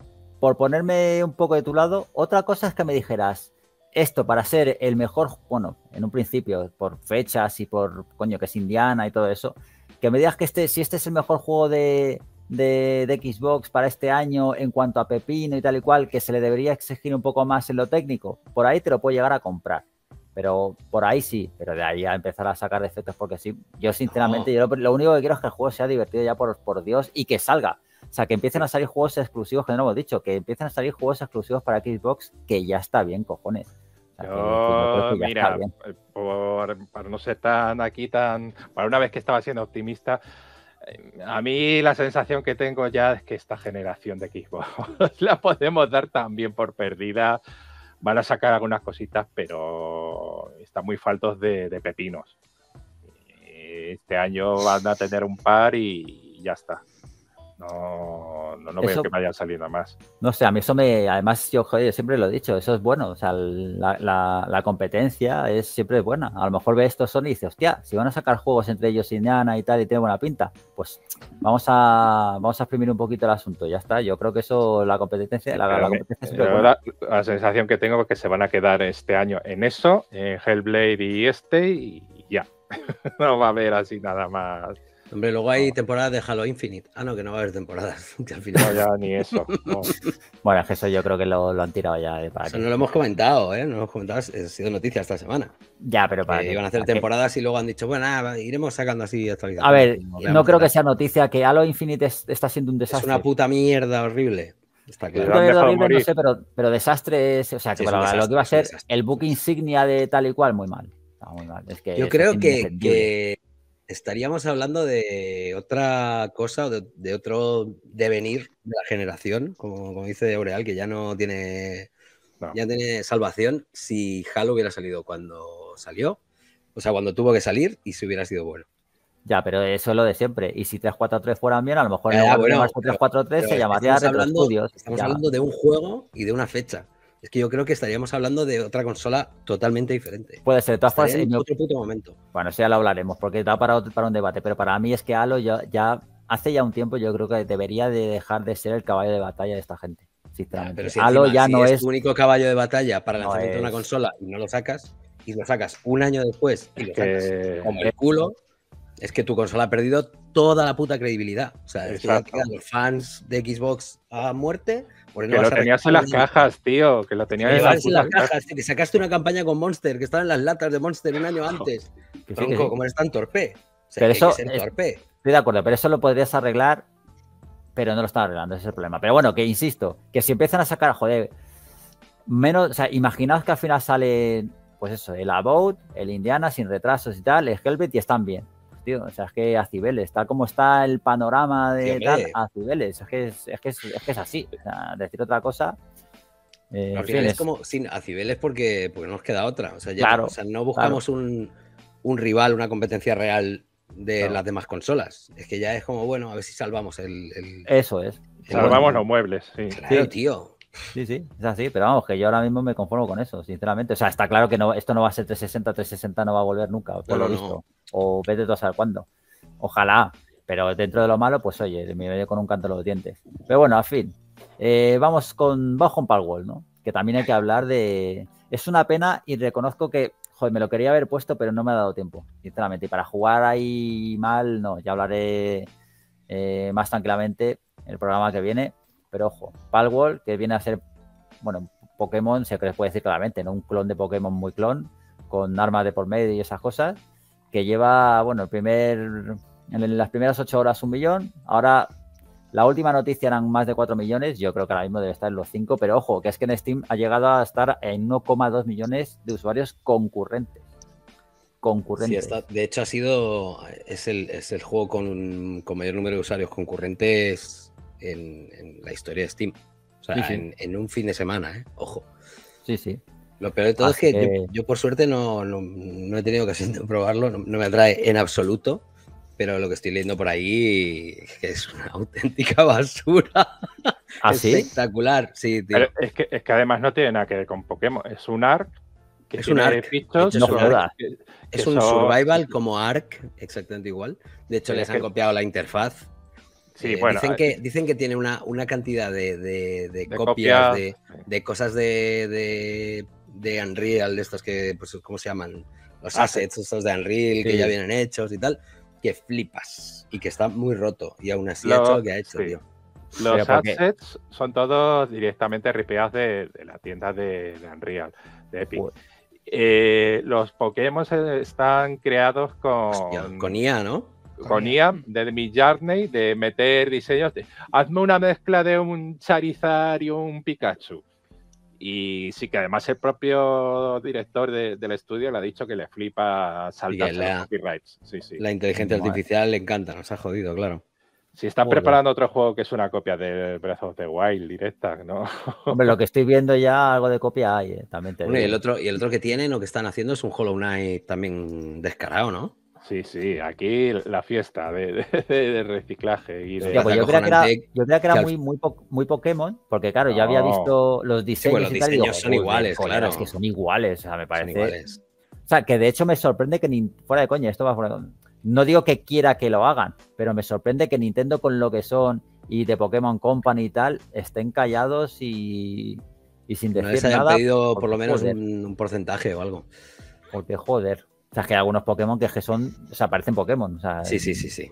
por ponerme un poco de tu lado, otra cosa es que me dijeras, esto para ser el mejor, bueno, en un principio, por fechas y por, coño, que es Indiana y todo eso, que me digas que este, si este es el mejor juego de, de, de Xbox para este año en cuanto a pepino y tal y cual, que se le debería exigir un poco más en lo técnico, por ahí te lo puedo llegar a comprar. Pero por ahí sí, pero de ahí a empezar a sacar defectos, porque sí, yo sinceramente, no. yo lo, lo único que quiero es que el juego sea divertido ya por, por Dios y que salga. O sea, que empiecen a salir juegos exclusivos, que no lo hemos dicho, que empiecen a salir juegos exclusivos para Xbox, que ya está bien, cojones. O sea, yo, que, que yo que ya mira, por, para no ser tan aquí, tan... Para una vez que estaba siendo optimista, a mí la sensación que tengo ya es que esta generación de Xbox la podemos dar también por perdida. Van a sacar algunas cositas, pero están muy faltos de, de pepinos. Este año van a tener un par y ya está. No, no, no veo que vayan saliendo más. No sé, a mí eso me... Además, yo joder, siempre lo he dicho, eso es bueno. O sea, la, la, la competencia es siempre buena. A lo mejor ve esto Sony y dice, hostia, si van a sacar juegos entre ellos Indiana y tal y tiene buena pinta, pues vamos a vamos a exprimir un poquito el asunto. Ya está. Yo creo que eso, la competencia... La, la competencia siempre es buena. La, la sensación que tengo es que se van a quedar este año en eso, en Hellblade y este, y ya. No va a haber así nada más. Hombre, luego hay temporadas de Halo Infinite. Ah, no, que no va a haber temporadas. Que al final... No, ya ni eso. No. Bueno, es que eso yo creo que lo, lo han tirado ya. De para eso no lo hemos comentado, ¿eh? No lo hemos comentado, ha sido noticia esta semana. Ya, pero para que que iban a hacer temporadas que... y luego han dicho, bueno, nada, iremos sacando así actualizaciones. A ver, no, no creo que sea noticia que Halo Infinite es, está siendo un desastre. Es una puta mierda horrible. Está claro. Puta mierda horrible, no sé, pero, pero desastre es... O sea, que sí, para desastre, lo que iba a ser el book insignia de tal y cual, muy mal. Está muy mal. Es que yo creo que... que... estaríamos hablando de otra cosa, de, de otro devenir de la generación, como, como dice Aureal, que ya no tiene, no. ya tiene salvación si Halo hubiera salido cuando salió, o sea, cuando tuvo que salir y si hubiera sido bueno. Ya, pero eso es lo de siempre. Y si tres cuatro tres fueran bien, a lo mejor eh, en bueno, de tres cuatro tres se llamaría Retro hablando, Studios. Estamos ya. hablando de un juego y de una fecha. Es que yo creo que estaríamos hablando de otra consola totalmente diferente. Puede ser, de todas formas, en otro puto momento. Bueno, eso ya lo hablaremos, porque da para, para un debate, pero para mí es que Halo ya, ya hace ya un tiempo yo creo que debería de dejar de ser el caballo de batalla de esta gente, sinceramente. Ya, pero si Halo encima, ya si no es es tu único caballo de batalla para el no lanzamiento es... de una consola y no lo sacas, y lo sacas un año después y lo sacas que... como el culo, es que tu consola ha perdido toda la puta credibilidad. O sea, es Exacto. que ya los fans de Xbox a muerte... Que lo tenías en las cajas, tío. Que lo tenías que en, las en las cajas. Que sacaste una campaña con Monster, que estaba en las latas de Monster un año antes. Que Tronco, sí, que sí. Como eres tan torpe. O sea, pero que eso hay que ser torpe. Es, estoy de acuerdo, pero eso lo podrías arreglar, pero no lo están arreglando, ese es el problema. Pero bueno, que insisto, que si empiezan a sacar, joder, menos, o sea, imaginaos que al final sale, pues eso, el About, el Indiana sin retrasos y tal, el Hellblade y están bien. Tío, o sea, es que a Cibeles, tal como está el panorama de sí, tal, a Cibeles, es que es, es, que es, es que es así. O sea, decir otra cosa. Eh, al final es, es como sin a Cibeles porque, porque no nos queda otra. O sea, ya claro, no, o sea, no buscamos claro. un, un rival, una competencia real de claro. las demás consolas. Es que ya es como, bueno, a ver si salvamos el. el Eso es. El salvamos los muebles, sí. Claro, sí. tío. Sí, sí, es así, pero vamos, que yo ahora mismo me conformo con eso, sinceramente. O sea, está claro que no, esto no va a ser trescientos sesenta, trescientos sesenta no va a volver nunca, por no, lo no, visto. No. O vete tú a saber cuándo. Ojalá, pero dentro de lo malo, pues oye, me veo con un canto en los dientes. Pero bueno, al fin, eh, vamos con vamos con Palworld, ¿no? Que también hay que hablar de... Es una pena y reconozco que, joder, me lo quería haber puesto, pero no me ha dado tiempo, sinceramente. Y para jugar ahí mal, no, ya hablaré eh, más tranquilamente en el programa que viene. Pero ojo, Palworld, que viene a ser, bueno, Pokémon, se les puede decir claramente, ¿no? Un clon de Pokémon muy clon, con armas de por medio y esas cosas, que lleva, bueno, el primer, en las primeras ocho horas un millón, ahora la última noticia eran más de cuatro millones, yo creo que ahora mismo debe estar en los cinco, pero ojo, que es que en Steam ha llegado a estar en uno coma dos millones de usuarios concurrentes. Concurrentes. Sí, está, de hecho ha sido, es el, es el juego con, con mayor número de usuarios concurrentes en, en la historia de Steam. O sea, sí, sí. En, en un fin de semana, ¿eh? Ojo. Sí, sí. Lo peor de todo Así es que, que... Yo, yo por suerte no, no, no he tenido ocasión de probarlo, no, no me atrae en absoluto, pero lo que estoy leyendo por ahí es una auténtica basura. ¿Ah, sí? Espectacular, sí, tío. Pero es que, es que además no tiene nada que ver con Pokémon, es un Ark que es tiene un Ark. Bichos, es un, Ark, que, es que un son... survival como Ark, exactamente igual. De hecho, sí, les han que... copiado la interfaz. Sí, eh, bueno, dicen, eh, que, dicen que tiene una, una cantidad de, de, de, de copias, copias, de, de cosas de, de, de Unreal, de estos que, pues, ¿cómo se llaman? Los assets, estos de Unreal, sí. que ya vienen hechos y tal, que que flipas y que está muy roto. Y aún así Lo, ha hecho lo que ha hecho, sí. tío. Los assets son todos directamente ripeados de, de la tienda de, de Unreal, de Epic. Eh, los Pokémon están creados con... Hostia, con I A, ¿no? Con I A, de Midjourney, de meter diseños de... Hazme una mezcla de un Charizard y un Pikachu. Y sí que además el propio director de, del estudio le ha dicho que le flipa saltarse la, los copyrights. Sí, sí. La inteligencia Madre. artificial le encanta, nos ha jodido, claro. Si están Joder. preparando otro juego que es una copia de Breath of the Wild directa, ¿no? Hombre, lo que estoy viendo ya, algo de copia hay, eh, también te bueno, y el otro Y el otro que tienen o que están haciendo es un Hollow Knight también descarado, ¿no? Sí, sí, aquí la fiesta de, de, de reciclaje. Y de... Hostia, pues yo, creía que era, yo creía que era muy, muy, muy Pokémon, porque claro, no. yo había visto los diseños, sí, pues los y tal, diseños y digo, son iguales, joder, claro. Es que son iguales, o sea, me parece... Son iguales. O sea, que de hecho me sorprende que ni fuera de coña, esto va fuera de coña. No digo que quiera que lo hagan, pero me sorprende que Nintendo con lo que son y de Pokémon Company y tal estén callados y, y sin decir no les hayan nada. pedido por lo menos un, un porcentaje o algo. Porque joder. O sea, es que hay algunos Pokémon que, que son, o sea, parecen Pokémon. O sea, sí, sí, sí, sí.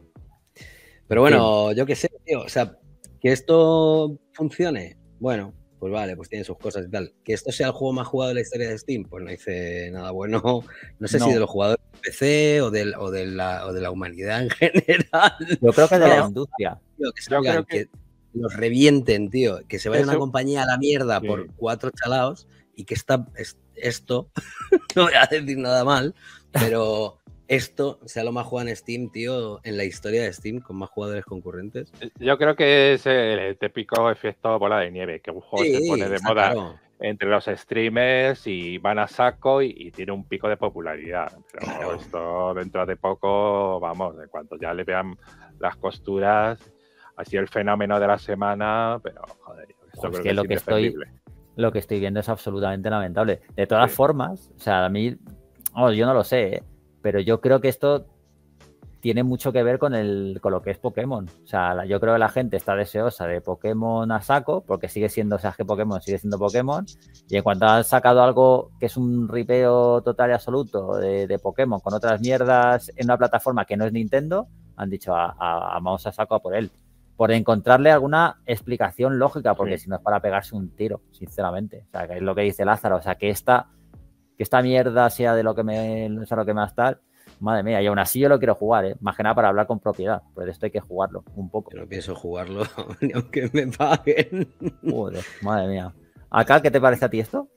Pero bueno, sí. yo qué sé, tío. O sea, que esto funcione, bueno, pues vale, pues tiene sus cosas y tal. Que esto sea el juego más jugado de la historia de Steam, pues no dice nada bueno. No sé no. si de los jugadores de P C o de, o, de la, o de la humanidad en general. Yo creo que de la industria. Tío, que, salgan, Yo creo que... que los revienten, tío. Que se vaya Eso... una compañía a la mierda sí. por cuatro chalaos y que esta, esto, no voy a decir nada mal, pero esto sea lo más jugado en Steam, tío, en la historia de Steam, con más jugadores concurrentes. Yo creo que es el típico efecto bola de nieve, que un juego sí, se pone de moda claro. entre los streamers y van a saco y, y tiene un pico de popularidad. Pero claro. esto dentro de poco, vamos, en cuanto ya le vean las costuras, ha sido el fenómeno de la semana, pero joder, esto pues creo que, lo es que estoy Lo que estoy viendo es absolutamente lamentable. De todas sí. formas, o sea, a mí, oh, yo no lo sé, ¿eh? Pero yo creo que esto tiene mucho que ver con, el, con lo que es Pokémon. O sea, yo creo que la gente está deseosa de Pokémon a saco, porque sigue siendo, o sea, que Pokémon sigue siendo Pokémon, y en cuanto han sacado algo que es un ripeo total y absoluto de, de Pokémon con otras mierdas en una plataforma que no es Nintendo, han dicho, a, a, a vamos a saco a por él. Por encontrarle alguna explicación lógica, porque sí. si no es para pegarse un tiro, sinceramente. O sea, que es lo que dice Lázaro. O sea, que esta, que esta mierda sea de lo que me, o sea, lo que me va a estar, madre mía, y aún así yo lo quiero jugar, ¿eh? Más que nada para hablar con propiedad. Pues esto hay que jugarlo un poco. Yo no pienso jugarlo, ni aunque me paguen. Joder, madre mía. Acá, ¿qué te parece a ti esto?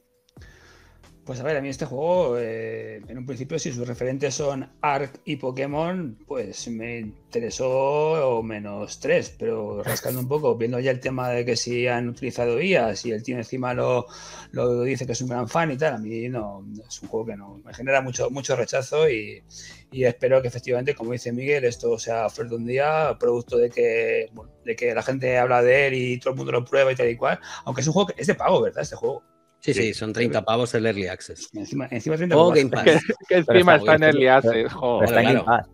Pues a ver, a mí este juego, eh, en un principio, si sus referentes son Ark y Pokémon, pues me interesó menos tres, pero rascando un poco, viendo ya el tema de que si han utilizado I A, si el tío encima lo, lo dice que es un gran fan y tal, a mí no, es un juego que no me genera mucho, mucho rechazo y, y espero que efectivamente, como dice Miguel, esto sea flor de un día, producto de que, bueno, de que la gente habla de él y todo el mundo lo prueba y tal y cual, aunque es un juego que es de pago, ¿verdad? Este juego. Sí, sí, son treinta pavos el Early Access. Encima, encima treinta o Game Pass. Que, que encima está, está en Early Access. Joder, está en Game Pass.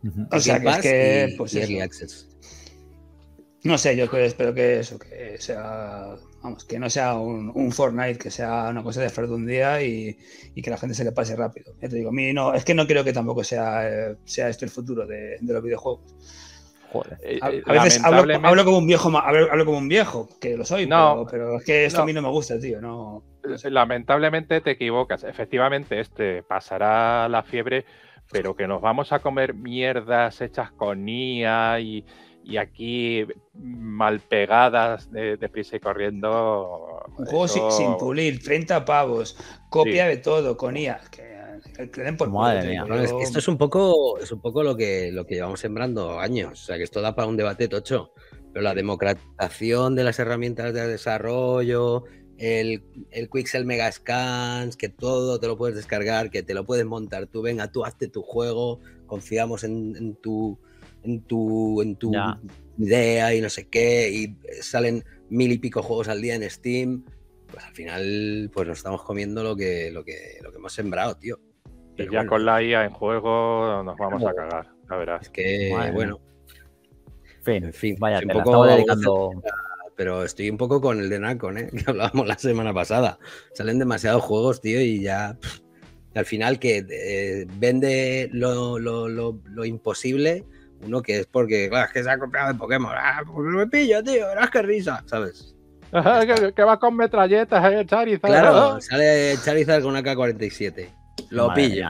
O sea, que es que... Y, pues y Early Access. No sé, yo espero que eso, que sea... Vamos, que no sea un, un Fortnite, que sea una cosa de flor de un día y, y que la gente se le pase rápido. Ya te digo, a mí no... Es que no creo que tampoco sea, eh, sea esto el futuro de, de los videojuegos. Joder. A, a veces hablo, hablo como un viejo, hablo, hablo como un viejo, que lo soy, no, pero, pero es que esto no. a mí no me gusta, tío. No, no sé. Lamentablemente te equivocas. Efectivamente, este pasará la fiebre, pero que nos vamos a comer mierdas hechas con I A y, y aquí mal pegadas de, de prisa y corriendo. Un juego eso... sin, sin pulir, treinta pavos, copia sí. de todo, con I A. Que... Que den por Madre mía. No, es que esto es un poco, es un poco lo que, lo que llevamos sembrando años. O sea, que esto da para un debate tocho. Pero la democratización de las herramientas de desarrollo, el, el Quixel Mega Scans, que todo te lo puedes descargar, que te lo puedes montar tú. Venga, tú hazte tu juego, confiamos en, en tu, en tu, en tu idea y no sé qué. Y salen mil y pico juegos al día en Steam. Pues al final, pues nos estamos comiendo lo que, lo que, lo que hemos sembrado, tío. Pero y ya bueno, con la I A en juego nos vamos a cagar, la verdad. Es que, Madre bueno. Fin, en fin, vaya, un te poco la dedicando... Pero estoy un poco con el de Nacon, ¿eh? Que hablábamos la semana pasada. Salen demasiados juegos, tío, y ya... Pff, al final que eh, vende lo, lo, lo, lo imposible, uno que es porque, claro, es que se ha copiado de Pokémon. Ah, pues me pillo, tío, verás qué risa, ¿sabes? que, que va con metralletas, eh, Charizard. Claro, sale Charizard con A K cuarenta y siete. Lo Madre pillo. mía.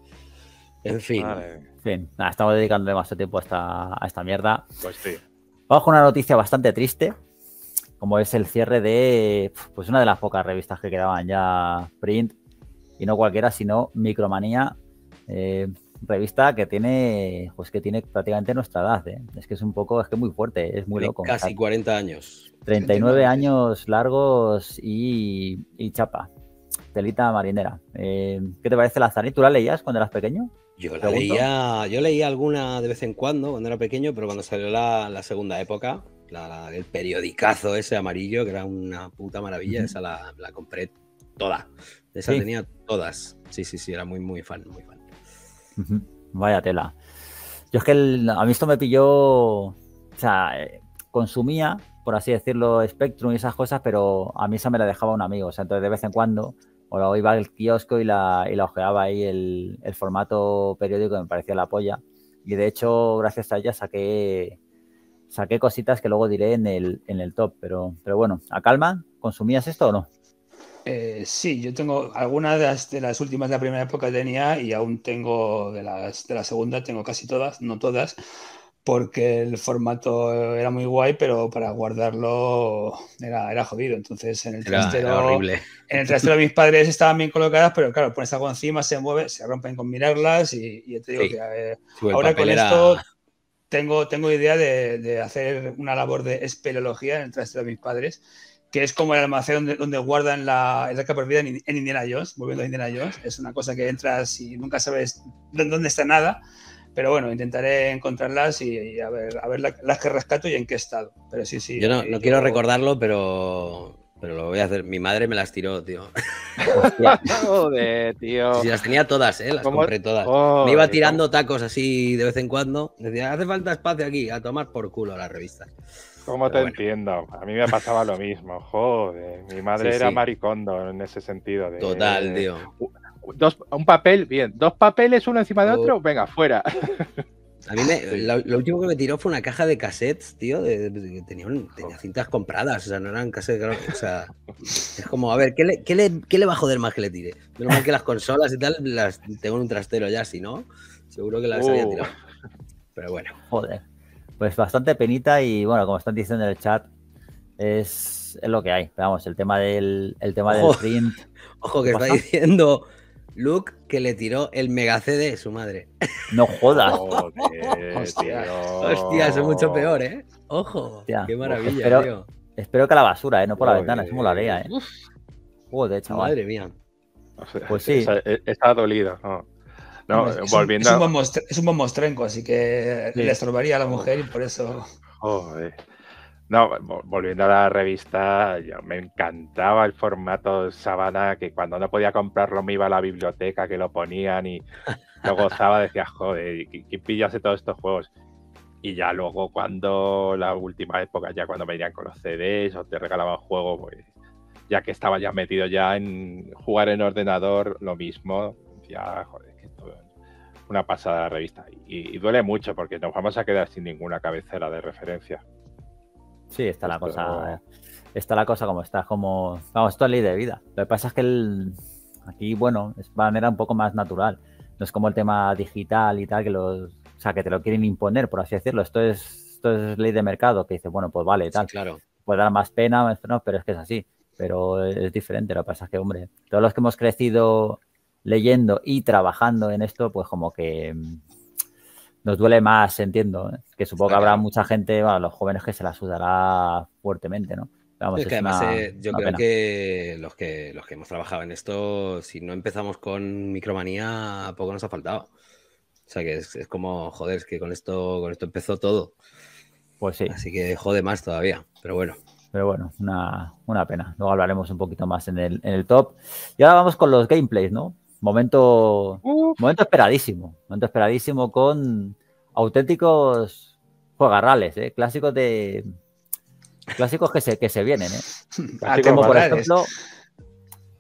En fin. Vale. En fin, nada, estamos dedicando demasiado tiempo a esta, a esta mierda. Pues sí. Vamos con una noticia bastante triste, como es el cierre de pues una de las pocas revistas que quedaban ya print, y no cualquiera, sino Micromanía, eh, revista que tiene pues que tiene prácticamente nuestra edad, ¿eh? Es que es un poco, es que muy fuerte, es muy loco. Casi cuarenta años. treinta y nueve años largos y, y chapa, telita marinera. Eh, ¿Qué te parece la Zani? ¿Tú la leías cuando eras pequeño? Yo la leía, yo leía alguna de vez en cuando cuando era pequeño, pero cuando salió la, la segunda época, la, la, el periodicazo ese amarillo, que era una puta maravilla, uh-huh. esa la, la compré toda. Esa ¿sí? Tenía todas. Sí, sí, sí, era muy, muy fan, muy fan. Uh-huh. Vaya tela. Yo es que el, a mí esto me pilló, o sea, eh, consumía, por así decirlo, Spectrum y esas cosas, pero a mí esa me la dejaba un amigo. O sea, entonces de vez en cuando o iba al kiosco y la, y la ojeaba ahí el, el formato periódico, que me parecía la polla. Y de hecho, gracias a ella saqué, saqué cositas que luego diré en el, en el top. Pero, pero bueno, ¿a calma? ¿Consumías esto o no? Eh, sí, yo tengo algunas de las, de las últimas de la primera época tenía y aún tengo de las de la segunda, tengo casi todas, no todas, porque el formato era muy guay, pero para guardarlo era, era jodido. Entonces en el era, trastero era horrible. En el trastero de mis padres estaban bien colocadas, pero claro, pones algo encima, se mueve, se rompen con mirarlas y, y te digo sí. que eh, sí, ahora con era... esto tengo, tengo idea de, de hacer una labor de espeleología en el trastero de mis padres, que es como el almacén donde, donde guardan la el arca perdida en, en Indiana Jones, volviendo a Indiana Jones. Es una cosa que entras y nunca sabes dónde está nada. Pero bueno, intentaré encontrarlas y, y a ver, a ver la, las que rescato y en qué estado. Pero sí, sí. Yo no, no yo... quiero recordarlo, pero, pero lo voy a hacer. Mi madre me las tiró, tío. Hostia. Joder, tío. Sí, las tenía todas, ¿eh? Las ¿Cómo? compré todas. Oh, me iba tirando ¿cómo? tacos así de vez en cuando. Decía, hace falta espacio aquí, a tomar por culo las revistas. ¿Cómo pero te bueno. entiendo? A mí me pasaba lo mismo. Joder, mi madre sí, era sí. maricondo en ese sentido. De... Total, tío. Dos, un papel, bien, dos papeles uno encima de otro, venga, fuera. A mí me, lo, lo último que me tiró fue una caja de cassettes, tío, de, de, de, tenía, un, tenía cintas compradas, o sea, no eran cassettes, claro, o sea, es como, a ver, ¿qué le, qué, le, ¿qué le va a joder más que le tire? Menos mal que las consolas y tal las tengo en un trastero ya, si no, seguro que las uh. había tirado. Pero bueno. Joder, pues bastante penita y bueno, como están diciendo en el chat, es, es lo que hay, pero vamos, el tema del, el tema ojo, del print. Ojo que está diciendo... Luke que le tiró el mega C D de su madre. No jodas. Joder, hostia, hostia, eso es mucho peor, ¿eh? Ojo, hostia, qué maravilla, espero, tío. Espero que a la basura, ¿eh? No por Joder. la ventana, eso molaría, ¿eh? Joder, chaval. Madre mía. O sea, pues sí. Está, está dolido, ¿no? No, es, volviendo... un, es, un buen mostre, es un buen mostrenco, así que sí. le estorbaría a la mujer y por eso... Joder. No, volviendo a la revista, yo, me encantaba el formato Sabana, que cuando no podía comprarlo me iba a la biblioteca, que lo ponían y lo gozaba, decía, joder, ¿quién pillase todos estos juegos? Y ya luego cuando la última época, ya cuando venían con los C Ds o te regalaban juegos, pues ya que estaba ya metido ya en jugar en ordenador, lo mismo, decía, joder, que esto es una pasada la revista. Y, y duele mucho porque nos vamos a quedar sin ninguna cabecera de referencia. Sí, está la cosa, está la cosa como está, como, vamos, esto es ley de vida. Lo que pasa es que el, aquí, bueno, es de manera un poco más natural. No es como el tema digital y tal, que los, o sea, que te lo quieren imponer, por así decirlo. Esto es, esto es ley de mercado, que dice, bueno, pues vale, tal. Sí, claro. Puede dar más pena, más pena, pero es que es así. Pero es diferente. Lo que pasa es que, hombre, todos los que hemos crecido leyendo y trabajando en esto, pues como que nos duele más, entiendo, ¿eh? Que supongo Está que habrá claro. mucha gente, bueno, los jóvenes que se la sudará fuertemente, ¿no? Vamos, es que es además una, eh, yo creo pena. que los que los que hemos trabajado en esto, si no empezamos con Micromanía, poco nos ha faltado. O sea que es, es como, joder, es que con esto, con esto empezó todo. Pues sí. Así que jode más todavía, pero bueno. Pero bueno, una, una pena. Luego hablaremos un poquito más en el, en el top. Y ahora vamos con los gameplays, ¿no? Momento, momento esperadísimo, momento esperadísimo con auténticos juegarrales, ¿eh? Clásicos de clásicos que se, que se vienen, ¿eh? Como por ejemplo,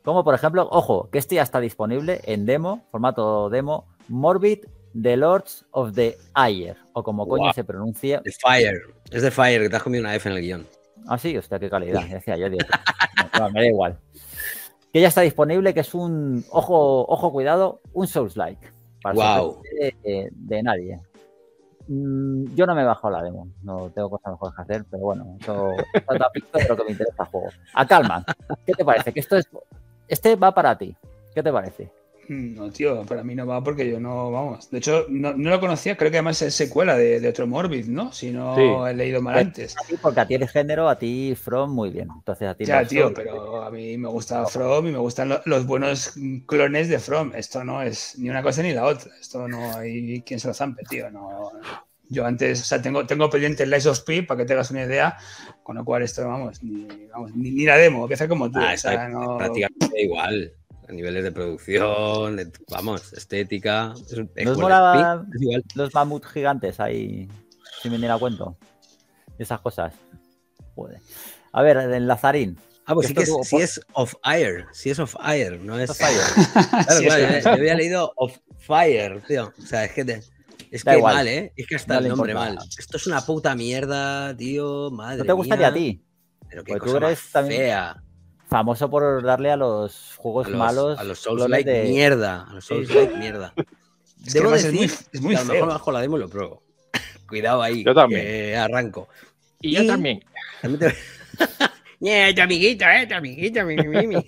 Como por ejemplo, ojo, que este ya está disponible en demo, formato demo, Morbid The Lords of the Air, o como coño wow. se pronuncia. The Fire, es The Fire, que te has comido una F en el guión. Ah, sí, hostia, qué calidad, decía yo, Dios. No, me da igual. Que ya está disponible, que es un, ojo, ojo, cuidado, un Souls-like. Para wow. de, de nadie. Yo no me he bajado la demo, no tengo cosas mejores que hacer, pero bueno, eso es lo que me interesa el juego. A Calma, ¿qué te parece? Que esto es, este va para ti. ¿Qué te parece? No, tío, para mí no va porque yo no, vamos. De hecho, no, no lo conocía, creo que además es secuela de, de otro Morbid, ¿no? Si no sí. he leído mal antes. A ti, porque a ti el género, a ti From, muy bien. Entonces a ti ya, tío, From, pero a mí me gusta From y me gustan lo, los buenos clones de From. Esto no es ni una cosa ni la otra. Esto no hay quien se lo zampe, tío. No. Yo antes, o sea, tengo, tengo pendiente el Lies of P para que te hagas una idea, con lo cual esto, vamos, ni, vamos, ni, ni la demo, empieza como tú. Ah, o sea, no... prácticamente igual. A niveles de producción, de, vamos, estética. Es, es ¿Nos mola los mamuts gigantes ahí, sin venir a cuento? Esas cosas. Joder. A ver, el Lazarín. Ah, pues sí que es, si por... es of air, si es of air, no es fire. Claro, sí, claro, es yo, yo había leído of fire, tío. O sea, es que te, es da que igual. mal, ¿eh? Es que hasta no el nombre mal. Esto es una puta mierda, tío. Madre ¿No te gustaría mía. a ti? Pero qué pues cosa tú eres más también fea. Famoso por darle a los juegos a los, malos. A los Souls-like de... mierda. A los Souls-like mierda. Es Debo decir, es muy, es muy que a lo mejor bajo la demo lo pruebo. Cuidado ahí. Yo también. Que arranco. Y, y yo también. también te... yeah, tu amiguito, eh, tu amiguito, mi, mi, mi.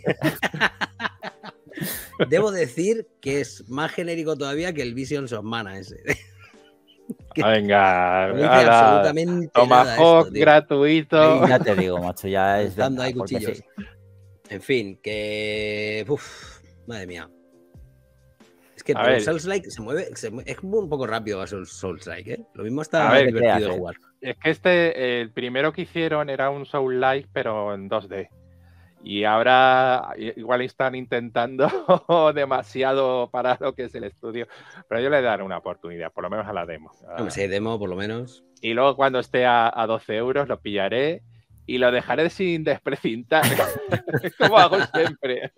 Debo decir que es más genérico todavía que el Visions of Mana ese. Que venga, no dice absolutamente Tomahawk gratuito. Sí, ya te digo, macho, ya es dando ahí cuchillos. Sí. En fin, que uf, madre mía. Es que el Souls-like se mueve, se mueve, es un poco rápido a Souls-like, ¿eh? Lo mismo está ver, divertido creas, de jugar. Es que este, el primero que hicieron era un Souls-like, pero en dos D. Y ahora igual están intentando demasiado para lo que es el estudio. Pero yo le daré una oportunidad, por lo menos a la demo. No, si hay demo, por lo menos. Y luego cuando esté a, a doce euros lo pillaré y lo dejaré sin desprecintar. Como hago siempre.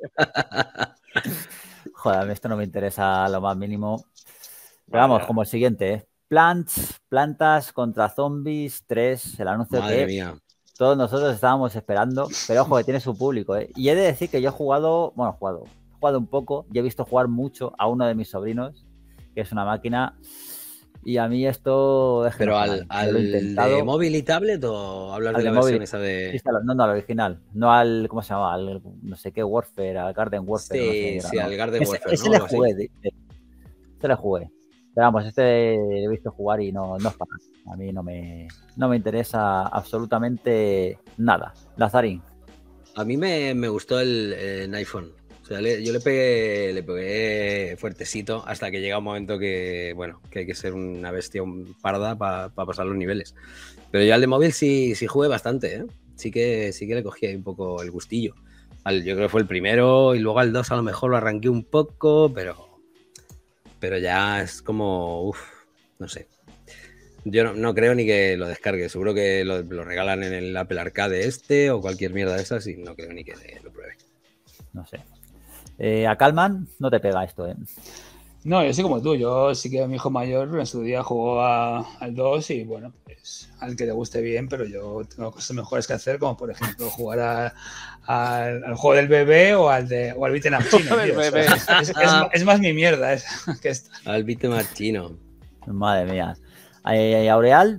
Joder, esto no me interesa lo más mínimo. Pero vamos, como el siguiente, ¿eh? Plants, Plantas contra Zombies tres, el anuncio Madre que... mía. Todos nosotros estábamos esperando, pero ojo, que tiene su público, ¿eh? Y he de decir que yo he jugado, bueno, he jugado, he jugado un poco y he visto jugar mucho a uno de mis sobrinos, que es una máquina, y a mí esto... Es ¿Pero al, al de móvil y tablet o hablas de la versión esa de...? No, no, al original, no al, ¿cómo se llama? Al no sé qué Warfare, al Garden Warfare. Sí, no sé, sí, ¿no? al Garden ese, Warfare. Ese ¿no? le jugué, de, de, ese le jugué. Pero vamos, este he visto jugar y no, no es para mí. A mí no me, no me interesa absolutamente nada. Lazarín. A mí me, me gustó el, el iPhone. O sea, le, yo le pegué, le pegué fuertecito hasta que llega un momento que, bueno, que hay que ser una bestia un parda para pa pasar los niveles. Pero ya el de móvil sí, sí jugué bastante, ¿eh? Sí que, sí que le cogí ahí un poco el gustillo. Al, yo creo que fue el primero y luego al dos a lo mejor lo arranqué un poco, pero... Pero ya es como, uff, no sé. Yo no, no creo ni que lo descargue. Seguro que lo, lo regalan en el Apple Arcade este o cualquier mierda de esas y no creo ni que lo pruebe. No sé. Eh, a Calman no te pega esto, ¿eh? No, yo soy como tú. Yo sí que mi hijo mayor en su día jugó a, al dos y bueno, pues al que le guste bien, pero yo tengo cosas mejores que hacer, como por ejemplo jugar a, a, al juego del bebé o al de o al beat'em up chino. Tío, o sea, es, es, es, es más mi mierda es, que esta. Al beat'em up chino. Madre mía. ¿Y Aureal?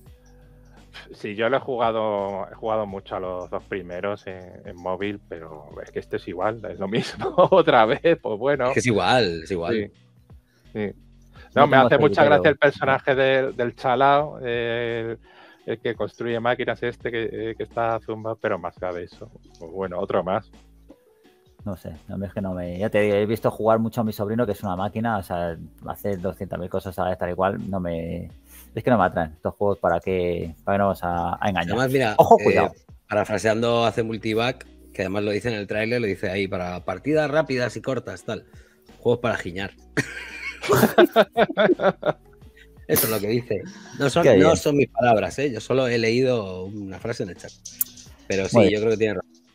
Sí, yo lo he jugado, he jugado mucho a los dos primeros en, en móvil, pero es que este es igual, es lo mismo otra vez, pues bueno. Es que es igual, es igual. Sí. Sí. No, no me hace mucha gracia el personaje de, del chalao, el, el que construye máquinas este que, que está zumba, pero más allá de eso. Pues bueno, otro más. No sé, a mí es que no me... Ya te digo, he visto jugar mucho a mi sobrino, que es una máquina, o sea, hace doscientas mil cosas a la vez tal y cual, no me... Es que no me atraen estos juegos para que, para que no vamos a, a engañar. Además, mira, ojo, cuidado. Eh, parafraseando hace Multivac, que además lo dice en el tráiler, lo dice ahí, para partidas rápidas y cortas, tal. Juegos para giñar. Eso es lo que dice. No son, no son mis palabras, ¿eh? Yo solo he leído una frase en el chat. Pero sí, yo creo que tiene razón.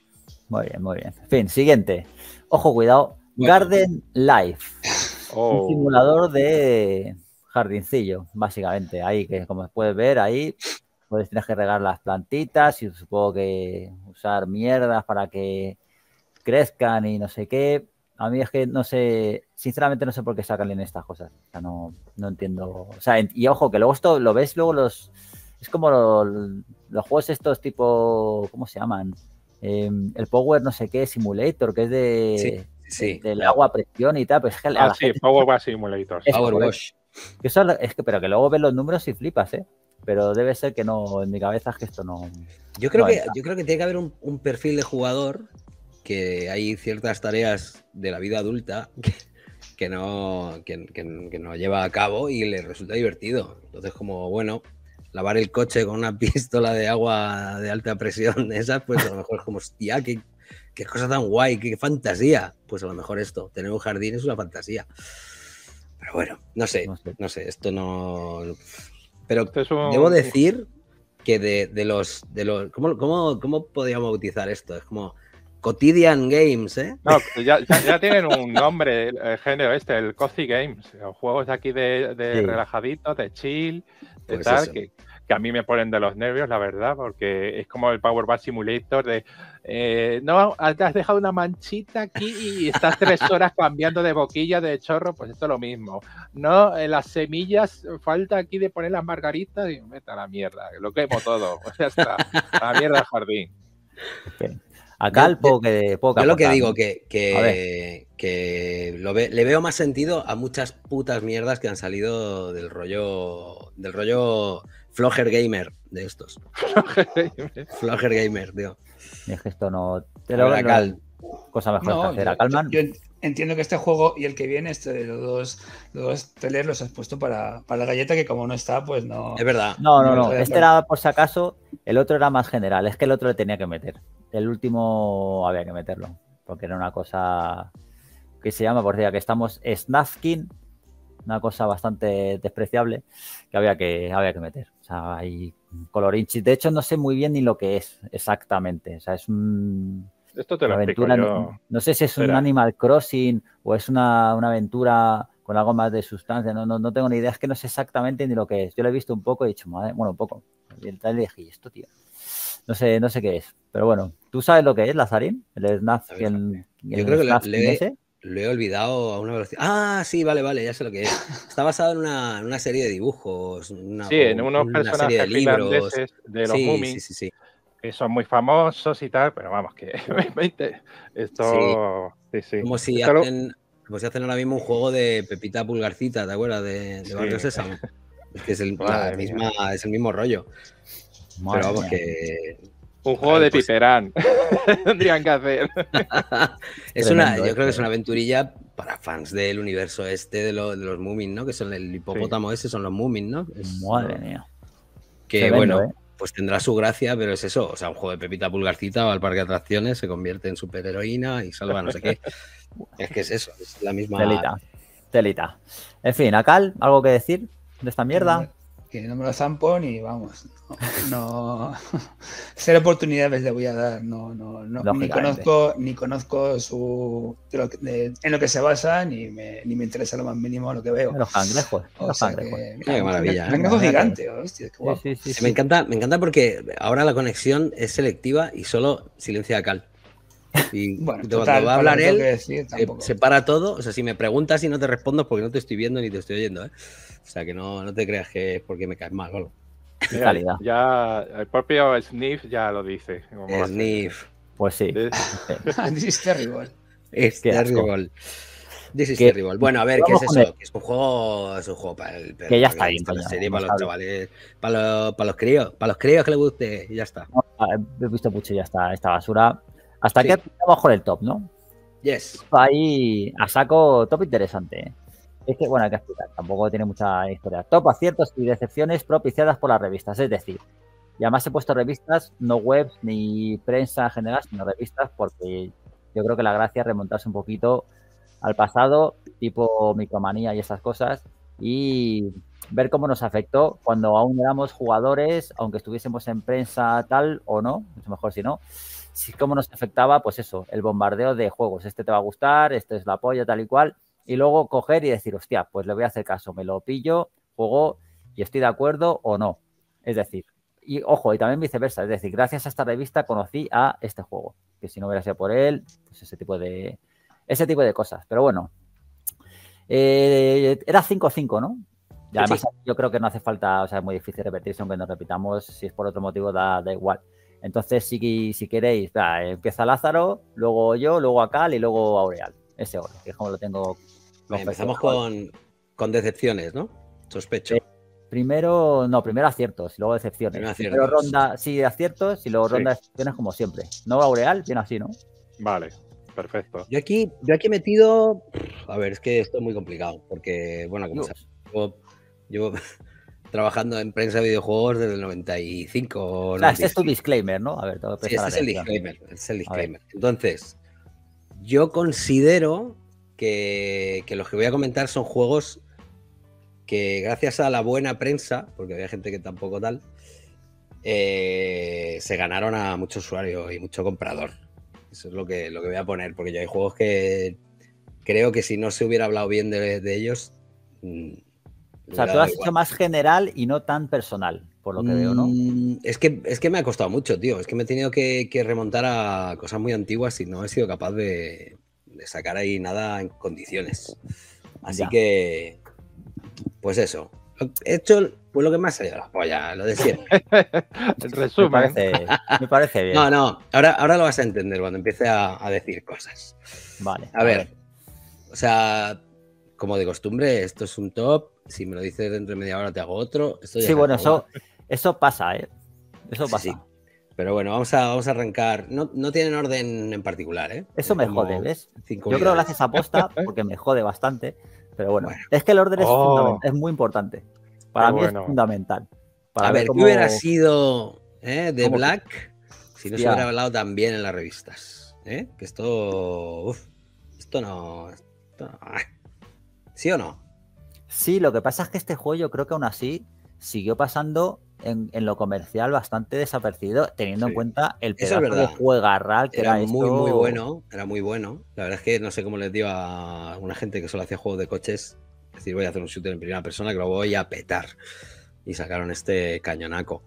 Muy bien, muy bien. En fin, siguiente. Ojo, cuidado. Bueno. Garden Life. Oh. Un simulador de jardincillo, básicamente. Ahí, que como puedes ver, ahí puedes tener que regar las plantitas y supongo que usar mierdas para que crezcan y no sé qué. A mí es que no sé, sinceramente no sé por qué sacan en estas cosas. O sea, no, no entiendo. O sea, y ojo, que luego esto lo ves, luego los... Es como lo, los juegos estos tipo... ¿Cómo se llaman? Eh, el Power no sé qué Simulator, que es de... Sí, sí. de- del agua a presión y tal. Pues es que a Ah, la sí, gente- Power Wash Simulator. Es Power correcto. Wash. que eso es que, pero que luego ves los números y flipas, ¿eh? Pero debe ser que no, en mi cabeza es que esto no... Yo creo, no que, entra. yo creo que tiene que haber un, un perfil de jugador que hay ciertas tareas de la vida adulta que, que, no, que, que- que no lleva a cabo y le resulta divertido. Entonces, como, bueno, lavar el coche con una pistola de agua de alta presión de esas, pues a lo mejor es como, hostia, qué, qué cosa tan guay, qué fantasía. Pues a lo mejor esto, tener un jardín es una fantasía. Pero bueno, no sé, No sé. no sé, esto no... Pero Esto es un- debo decir que de, de los... De los ¿cómo, cómo, ¿Cómo podríamos bautizar esto? Es como Quotidian Games, ¿eh? No, ya, ya, ya tienen un nombre, el, el género este, el Cozy Games. Los juegos aquí de, de Sí. relajaditos, de chill, de Pues tal, eso. que, que a mí me ponen de los nervios, la verdad, porque es como el Power Wash Simulator de eh, no, te has dejado una manchita aquí y estás tres horas cambiando de boquilla de chorro, pues esto es lo mismo. No, eh, las semillas, falta aquí de poner las margaritas y meta la mierda, lo quemo todo, pues ya está, a la mierda al jardín. Ok. Acá Yo- el poco que, poco que Yo lo que aportar, digo ¿no? que, A ver. que, que lo ve- le veo más sentido a muchas putas mierdas que han salido del rollo del rollo Flogger Gamer de estos. Flogger Gamer, tío. Es que esto no... Te A lo, ver, a lo- Cal. cosa mejor No, que hacer. yo, A Calman, yo- yo entiendo que este juego y el que viene, este de los dos, los dos trailers los has puesto para, para la galleta, que como no está, pues no. Es verdad. no, no, no no. estoy de Este acuerdo. era por si acaso, el otro era más general. Es que el otro le tenía que meter. El último había que meterlo. Porque era una cosa que se llama, por decir, que estamos Snafkin, una cosa bastante despreciable que había que, había que meter. O sea, hay colorinchis. De hecho, no sé muy bien ni lo que es exactamente. O sea, es un... Esto te lo una explico aventura, yo. no, no sé si es un Espera. Animal Crossing o es una, una aventura con algo más de sustancia, no, no, no tengo ni idea, es que no sé exactamente ni lo que es. Yo lo he visto un poco y he dicho, madre, bueno, un poco. Y el trailer dije, ¿y esto, tío? No sé, no sé qué es, pero bueno, ¿tú sabes lo que es, Lazarín? El Snaf, A ver, el, Yo el creo que le, Snafkin le- ese. lo he olvidado a una velocidad. Ah, sí, vale, vale, ya sé lo que es. Está basado en una, en una serie de dibujos, una, Sí, en o unos una serie de personajes libros. finlandeses de los Sí, Moomin, sí, sí, sí. que son muy famosos y tal, pero vamos, que esto, sí, sí. Como si Esto lo- hacen, como si hacen ahora mismo un juego de Pepita Pulgarcita, ¿te acuerdas? De, de Sí. Barrio Sésamo. Es que es el, la Madre misma, es el mismo rollo. Madre Pero vamos, mía. que. un juego Vale, de pues- Piperán tendrían que hacer. es una, Tremendo yo creo que es esto, una eh. aventurilla para fans del universo este de, lo- de los Moomin, ¿no? Que son el hipopótamo ese, son los Moomin, ¿no? Es- Madre ¿no? mía. Que Tremendo, bueno, ¿eh? pues tendrá su gracia, pero es eso. O sea, un juego de Pepita Pulgarcita va al parque de atracciones, se convierte en superheroína y salva no sé qué. Es que es eso, es la misma. Telita, telita. En fin, Acal, ¿algo que decir de esta mierda? Que no me lo zampo ni vamos. No, no- cero oportunidades le voy a dar. No, no, no. Ni Lógicamente. conozco, ni conozco su de lo que- de- en lo que se basa, ni me, ni me interesa lo más mínimo lo que veo. Los cangrejos, O los sea cangrejos. que, Mira qué maravilla, ¿eh? Cangrejo Mira, gigante, hostia, qué Sí, guapo. sí, sí, Sí, me sí. encanta, me encanta porque ahora la conexión es selectiva y solo silencia a Cal. Y Bueno, cuando total, va a para lo hablar que tengo que él, decir, se, tampoco. se para todo. O sea, si me preguntas y no te respondo es porque no te estoy viendo ni te estoy oyendo, ¿eh? O sea, que no, no te creas que es porque me caes mal o algo. Qué Mira, calidad. ya el propio Sniff ya lo dice. cómo va a ser. Sniff. Pues sí. De- This is terrible. Es Qué asco. terrible. This is Que- terrible. Bueno, a ver, ¿qué vamos es con eso? el- Que es un juego, es un juego para el Que ya para está le bien, guste la coño, serie, no para los sabe. chavales, para los, para los críos, para los críos que les guste y ya está. Ah, He visto mucho ya esta, esta basura. Hasta Sí. que estamos con el top, ¿no? Yes. Ahí a saco top interesante. ¿eh? Es que, bueno, hay que explicar, tampoco tiene mucha historia. Top aciertos y decepciones propiciadas por las revistas, es decir, y además he puesto revistas, no webs ni prensa en general, sino revistas, porque yo creo que la gracia es remontarse un poquito al pasado, tipo Micromanía y esas cosas, y ver cómo nos afectó cuando aún éramos jugadores, aunque estuviésemos en prensa tal o no, mucho mejor si no, sí, cómo nos afectaba, pues eso, el bombardeo de juegos. Este te va a gustar, este es la polla, tal y cual. Y luego coger y decir, hostia, pues le voy a hacer caso, me lo pillo, juego y estoy de acuerdo o no. Es decir, y ojo, y también viceversa. Es decir, gracias a esta revista conocí a este juego. Que si no hubiera sido por él, pues ese tipo de, ese tipo de cosas. Pero bueno, eh, era cinco cinco, ¿no? Y además, sí. Yo creo que no hace falta, o sea, es muy difícil repetirse, aunque nos repitamos, si es por otro motivo, da, da igual. Entonces, si, si queréis, da, empieza Lázaro, luego yo, luego Akal y luego Aureal. Ese oro, que es como lo tengo. Vale, empezamos con, con decepciones, ¿no? Sospecho. Eh, primero, no, primero aciertos y luego decepciones. Primero, aciertos. Primero ronda, sí, aciertos y luego sí. ronda de decepciones como siempre. No Aureal, bien así, ¿no? Vale. Perfecto. Yo aquí, yo aquí he metido. A ver, es que esto es muy complicado. Porque, bueno, como sabes, yo, yo trabajando en prensa de videojuegos desde el noventa y cinco. O sea, este es tu disclaimer, ¿no? A ver, tengo que sí, este es el disclaimer. Es el disclaimer. Entonces, yo considero que, que los que voy a comentar son juegos que, gracias a la buena prensa, porque había gente que tampoco tal, eh, se ganaron a mucho usuario y mucho comprador. Eso es lo que, lo que voy a poner, porque yo hay juegos que creo que si no se hubiera hablado bien de, de ellos... Mmm, o sea, tú has igual. hecho más general y no tan personal, por lo que mm, veo, ¿no? Es que, es que me ha costado mucho, tío. Es que me he tenido que, que remontar a cosas muy antiguas y no he sido capaz de, de sacar ahí nada en condiciones. Así ya. que, pues eso. He hecho pues lo que me ha salido la polla, lo de siempre. En resumen. Me parece, me parece bien. No, no, ahora, ahora lo vas a entender cuando empiece a, a decir cosas. Vale. A, a ver, ver, o sea, como de costumbre, esto es un top. Si me lo dices dentro de media hora te hago otro. Esto ya sí, bueno, eso, eso pasa, ¿eh? Eso pasa. Sí, sí. Pero bueno, vamos a, vamos a arrancar. No, no tienen orden en particular, ¿eh? Eso es me jode, ¿ves? Yo creo que lo haces aposta porque me jode bastante. Pero bueno, bueno. Es que el orden es, oh. es muy importante. Para Qué mí bueno. es fundamental. Para a ver, cómo... ¿qué hubiera sido eh, de Black que... si no Hostia. se hubiera hablado tan bien en las revistas? ¿Eh? Que esto... Uf, esto no... Esto no... ¿Sí o no? Sí, lo que pasa es que este juego yo creo que aún así siguió pasando en, en lo comercial bastante desapercibido, teniendo sí. en cuenta el pedazo es de juegarral que era, era esto. muy, muy bueno, era muy bueno. La verdad es que no sé cómo les dio a una gente que solo hacía juegos de coches, es decir, voy a hacer un shooter en primera persona que lo voy a petar. Y sacaron este cañonaco.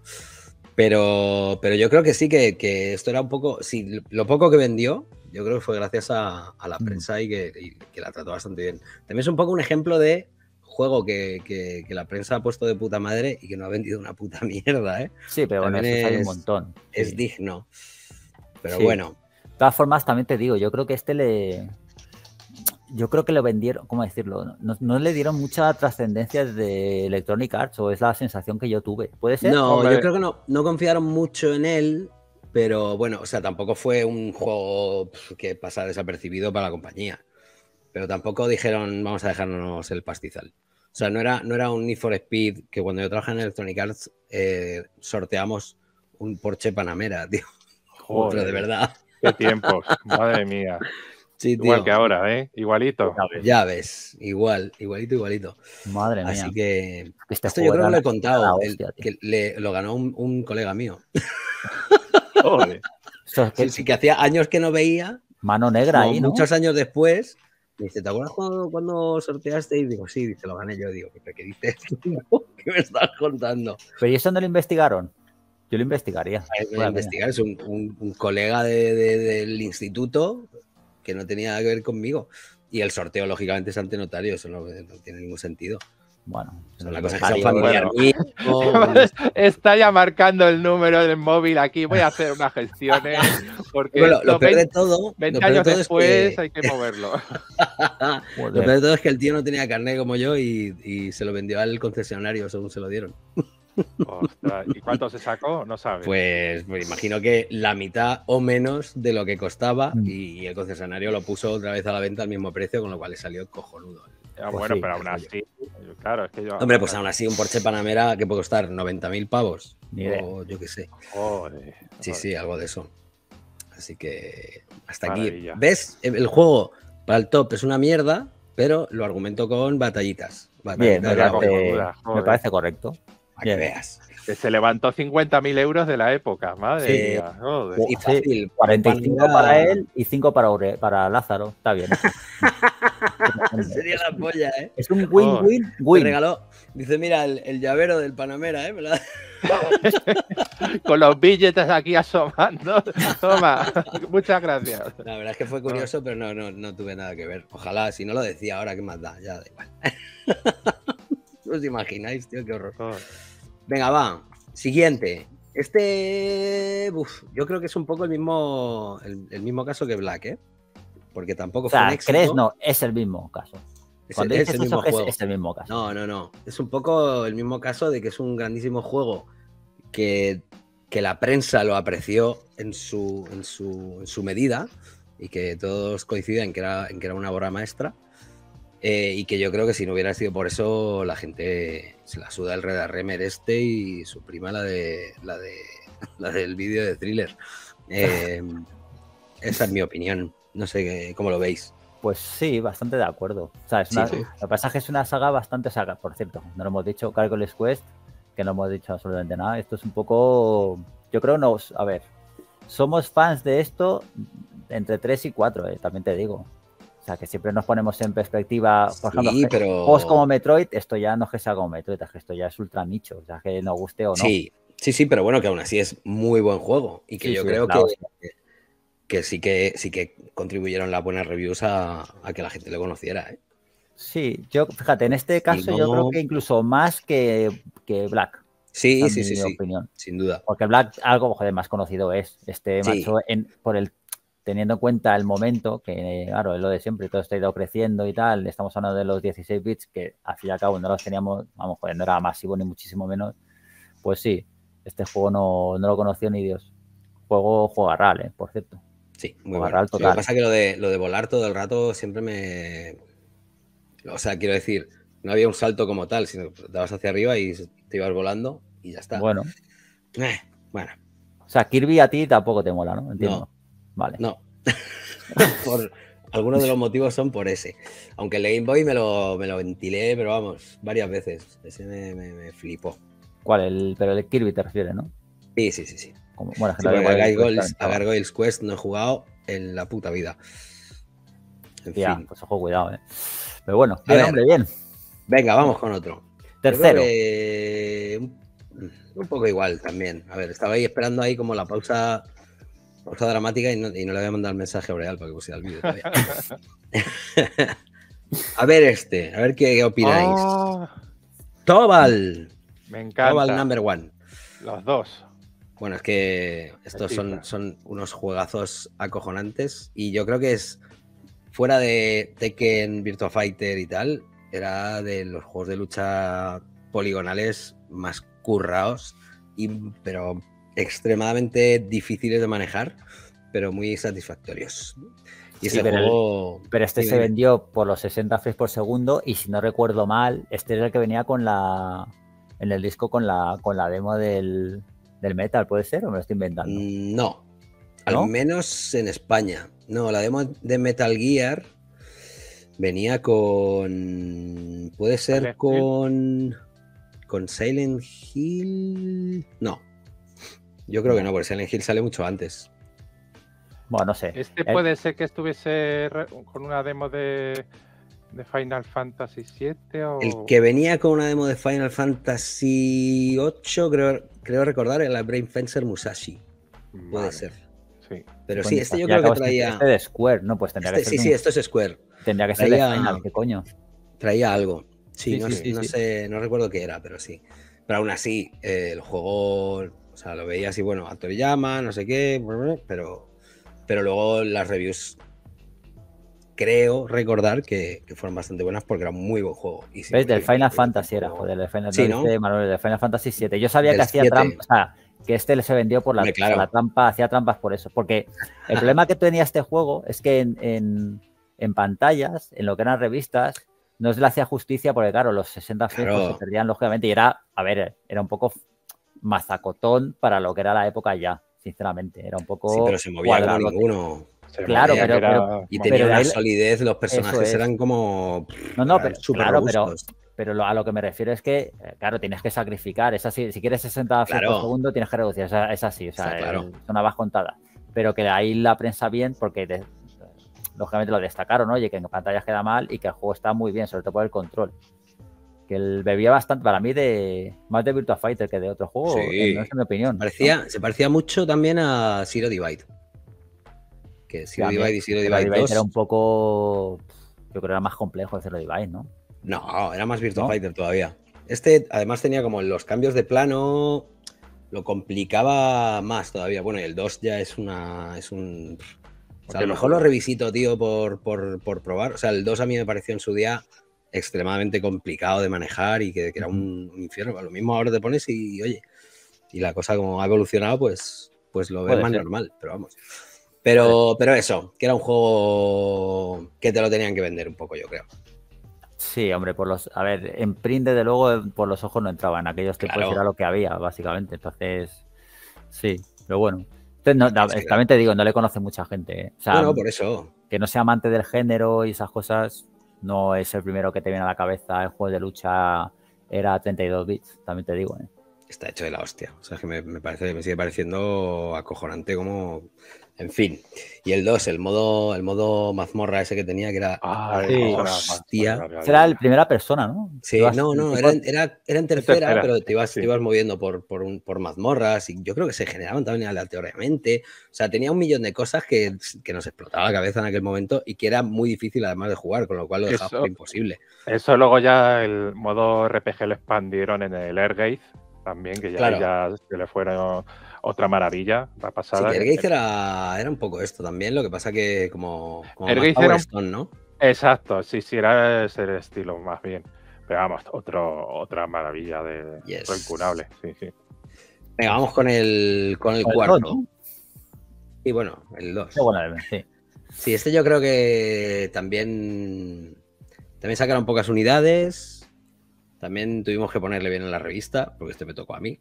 Pero, pero yo creo que sí, que, que esto era un poco, sí, lo poco que vendió, yo creo que fue gracias a, a la prensa y que, y que la trató bastante bien. También es un poco un ejemplo de juego que, que, que la prensa ha puesto de puta madre y que no ha vendido una puta mierda, ¿eh? Sí, pero bueno, eso es, hay un montón. Es sí. digno. Pero sí. bueno. De todas formas, también te digo, yo creo que este le... Yo creo que lo vendieron, ¿cómo decirlo? No, no le dieron mucha trascendencia de Electronic Arts, o es la sensación que yo tuve. ¿Puede ser? No, Hombre. yo creo que no, no confiaron mucho en él, pero bueno, o sea, tampoco fue un juego que pasara desapercibido para la compañía. Pero tampoco dijeron, vamos a dejarnos el pastizal. O sea, no era, no era un Need for Speed que cuando yo trabajaba en Electronic Arts eh, sorteamos un Porsche Panamera, tío. Joder, pero de verdad. Qué tiempos, madre mía. Sí, igual tío. que ahora, ¿eh? Igualito. Ya ves, igual, igualito, igualito. Madre mía. Así que este esto yo creo que lo he contado, hostia, el, que le, lo ganó un, un colega mío. Joder. Sí, sí, que hacía años que no veía. Mano negra ahí, ¿no? Muchos años después. Me dice, ¿te acuerdas cuando, cuando sorteaste? Y digo, sí, dice, lo gané yo. Digo, ¿qué, qué dices? ¿Qué me estás contando? Pero ¿y eso no lo investigaron? Yo lo investigaría. Lo investigar es un, un, un colega de, de, del instituto que no tenía nada que ver conmigo. Y el sorteo, lógicamente, es ante notario. Eso no, no tiene ningún sentido. Bueno, es una cosa que sea familiar. Bueno. Está ya marcando el número del móvil aquí. Voy a hacer unas gestiones. Porque bueno, lo peor de todo, veinte lo peor años de todo después es que... hay que moverlo. Lo peor de todo es que el tío no tenía carnet como yo y, y se lo vendió al concesionario según se lo dieron. Ostras, ¿y cuánto se sacó? No sabes. Pues me imagino que la mitad o menos de lo que costaba mm. y el concesionario lo puso otra vez a la venta al mismo precio, con lo cual le salió cojonudo. Ya, pues bueno, sí, pero aún así, claro, es que yo... Hombre, pues aún así un Porsche Panamera que puede costar noventa mil pavos. O yo qué sé. Joder, sí, joder. sí, algo de eso. Así que hasta Maravilla. aquí. ¿Ves? El juego para el top es una mierda, pero lo argumento con batallitas. batallitas Bien, me parece, me parece correcto. para que veas. Que se levantó cincuenta mil euros de la época, madre Sí. mía. Joder. Y fácil. cuarenta y cinco Panamera- para él y cinco para, Ure- para Lázaro. Está bien. Sería la polla, ¿eh? Es un Me win-win-win. regaló. Dice, mira, el, el llavero del Panamera, ¿eh? Me la- Con los billetes aquí asomando. Toma, muchas gracias. La verdad es que fue curioso, pero no, no, no tuve nada que ver. Ojalá, si no lo decía ahora, ¿qué más da? Ya da igual. ¿No os imagináis, tío? Qué horror. Joder. Venga, va. Siguiente. Este, uf, yo creo que es un poco el mismo, el, el mismo caso que Black, ¿eh? Porque tampoco O sea, fue un éxito. ¿crees? No, es el mismo caso. Es, Cuando es dices el eso, mismo que es, juego. es el mismo caso. No, no, no. Es un poco el mismo caso de que es un grandísimo juego que, que la prensa lo apreció en su, en su, en su medida y que todos coinciden en que era, en que era una obra maestra. Eh, y que yo creo que si no hubiera sido por eso, la gente se la suda el Red Arremer este y suprima la de la de la del vídeo de Thriller. Eh, esa es mi opinión. No sé qué- cómo lo veis. Pues sí, bastante de acuerdo. O sea, es Sí, una, sí. Lo que pasa es que es una saga bastante saga, por cierto. No lo hemos dicho, Gargoyle's Quest, que no hemos dicho absolutamente nada. Esto es un poco. Yo creo nos. A ver, somos fans de esto entre tres y cuatro, eh, también te digo. O sea, que siempre nos ponemos en perspectiva, por Sí, ejemplo, pero- juegos como Metroid, esto ya no es que sea como Metroid, es que esto ya es ultra nicho, o sea, que nos guste o no. Sí, sí, sí, pero bueno, que aún así es muy buen juego y que Sí, yo sí, creo es la que, hostia. que sí que sí que contribuyeron las buenas reviews a, a que la gente lo conociera, ¿eh? Sí, yo, fíjate, en este caso no- yo creo que incluso más que, que Black, Sí, esa es sí, mi sí, sí, opinión. sin duda. Porque Black, algo joder, más conocido es. Este Sí. macho, en, por el, teniendo en cuenta el momento, que claro, es lo de siempre, todo está ido creciendo y tal. Estamos hablando de los dieciséis bits, que al fin y al cabo no los teníamos, vamos, joder, no era masivo ni muchísimo menos. Pues sí, este juego no, no lo conoció ni Dios. Juego jugarral, ¿eh? Por cierto. Sí, muy Jugarral bueno. Sí, lo total. que pasa es que lo de, lo de volar todo el rato siempre me... O sea, quiero decir, no había un salto como tal, sino que te vas hacia arriba y te ibas volando y ya está. Bueno, Eh, bueno, o sea, Kirby a ti tampoco te mola, ¿no? Entiendo. Vale. no. Por, algunos de los motivos son por ese. Aunque el Game Boy me lo, me lo ventilé, pero vamos, varias veces. Ese me, me- me flipó. ¿Cuál? El, pero el Kirby te refieres, ¿no? Sí, sí, sí, sí. Como, bueno, es que Sí, la de porque a Wild West Gargoyles, también a estaba. Gargoyles Quest no he jugado en la puta vida. En Ya, fin. pues ojo, cuidado, ¿eh? Pero bueno, A bien, ver. hombre, bien. Venga, vamos con otro. Yo Tercero. creo que un, un poco igual también. A ver, estaba ahí esperando ahí como la pausa, pausa dramática y no, y no le había mandado el mensaje a Boreal para que pusiera el vídeo todavía. A ver este, a ver qué, qué opináis. Oh, Tobal. me encanta. Tobal number one. Los dos. Bueno, es que estos son, FIFA. son unos juegazos acojonantes y yo creo que es fuera de Tekken, Virtua Fighter y tal, era de los juegos de lucha poligonales más curraos, y, pero extremadamente difíciles de manejar, pero muy satisfactorios. Y Sí, ese pero el- juego... Pero este Dime, se dime. vendió por los sesenta frames por segundo y si no recuerdo mal, este era el que venía con la en el disco con la con la demo del, del Metal, ¿puede ser? ¿O me lo estoy inventando? Mm, No, al ¿No? menos en España. No, la demo de Metal Gear venía con. Puede ser Silent con. Con Silent Hill. No. Yo creo que no, porque Silent Hill sale mucho antes. Bueno, no sé. Este Eh, puede ser que estuviese re- con una demo de, de Final Fantasy siete o... El que venía con una demo de Final Fantasy ocho, creo, creo recordar, era la Brain Fencer Musashi. Puede Vale, ser. Sí. Pero coño, sí, este yo ya creo que acabas de- traía. Este de Square, ¿no? Pues tendría este- que ser sí, de sí, un- esto es Square. tendría que ser de traía- Final, ¿qué coño? Traía algo. Sí, Sí, no, sí, sé- sí, no sí. sé, no recuerdo qué era, pero sí. Pero aún así, eh, el juego, o sea, lo veía así, bueno, a Toriyama, no sé qué, pero, pero luego las reviews creo recordar que, que fueron bastante buenas porque era un muy buen juego. Y sí, ¿Ves? Del sí, Final sí, Fantasy era, juego- joder, del Final, Sí, no ¿no? dice Manuel, del Final Fantasy siete. Yo sabía Del que hacía siete. trampa, o sea, que este se vendió por la, Hombre, claro. por la trampa, hacía trampas por eso. Porque el problema que tenía este juego es que en, en, en pantallas, en lo que eran revistas, no se le hacía justicia porque, claro, los sesenta frames pues, Claro. se perdían lógicamente y era, a ver, era un poco mazacotón para lo que era la época ya, sinceramente. Era un poco Sí, pero se movía como cuadradote. ninguno. Se Claro, movía pero- que era- pero- Y Pero tenía de una ahí- solidez, los personajes es. eran como. No, no, eran pero súper claro, pero, robustos. Pero lo, a lo que me refiero es que, claro, tienes que sacrificar. Es así. Si quieres sesenta frames por segundo, tienes que reducir. Es, es así. O sea, Está claro. es una vas contada. Pero que ahí la prensa bien, porque de, lógicamente lo destacaron, ¿no? Oye, que en pantallas queda mal y que el juego está muy bien, sobre todo por el control. Que él bebía bastante, para mí, de más de Virtua Fighter que de otro juego, Sí. no es mi opinión. Se parecía, ¿no? Se parecía mucho también a Zero Divide. Que Zero sí, Divide y Zero Divide, Divide dos... era un poco... Yo creo que era más complejo el Zero Divide, ¿no? No, era más Virtua ¿No? Fighter todavía. Este, además, tenía como los cambios de plano... Lo complicaba más todavía. Bueno, y el dos ya es una... Es un... O sea, a lo mejor lo revisito, tío, por, por, por probar. O sea, el dos a mí me pareció en su día extremadamente complicado de manejar y que, que era un, un infierno. Lo mismo ahora te pones y, oye, y la cosa como ha evolucionado, pues, pues lo ves más ser. normal, pero vamos. Pero, pero eso, que era un juego que te lo tenían que vender un poco, yo creo. Sí, hombre, por los... A ver, en print, desde luego, por los ojos no entraba. En aquellos tiempos claro. Era lo que había, básicamente. Entonces, sí, pero bueno. Entonces, no, no, sí, también te digo, no le conoce mucha gente. ¿eh? O sea, bueno, por eso. Que no sea amante del género y esas cosas, no es el primero que te viene a la cabeza. El juego de lucha era treinta y dos bits, también te digo. ¿eh? Está hecho de la hostia. O sea, que me, me, parece, me sigue pareciendo acojonante como... En fin. Y el dos, el modo, el modo mazmorra ese que tenía, que era... Ah, sí. Hostia. Era el primera persona, ¿no? Sí, no, no, era, era, era en tercera, tercera, pero te ibas, sí. te ibas moviendo por, por, un, por mazmorras y yo creo que se generaban también aleatoriamente. O sea, tenía un millón de cosas que, que nos explotaba la cabeza en aquel momento y que era muy difícil además de jugar, con lo cual lo dejaba eso, por imposible. Eso luego ya el modo R P G lo expandieron en el Airgate también, que ya, claro. ya se le fueron... Otra maravilla, la pasada. Sí, Airgate era, era un poco esto también, lo que pasa que como, como más Power era, Stone, ¿no? Exacto, sí, sí, era ese estilo más bien. Pero vamos, otro, otra maravilla de yes. incurable, sí, sí. Venga, vamos con el, con el, el cuarto. dos, ¿no? Y bueno, el dos. Bueno, sí. sí, este yo creo que también, también sacaron pocas unidades. También tuvimos que ponerle bien en la revista, porque este me tocó a mí.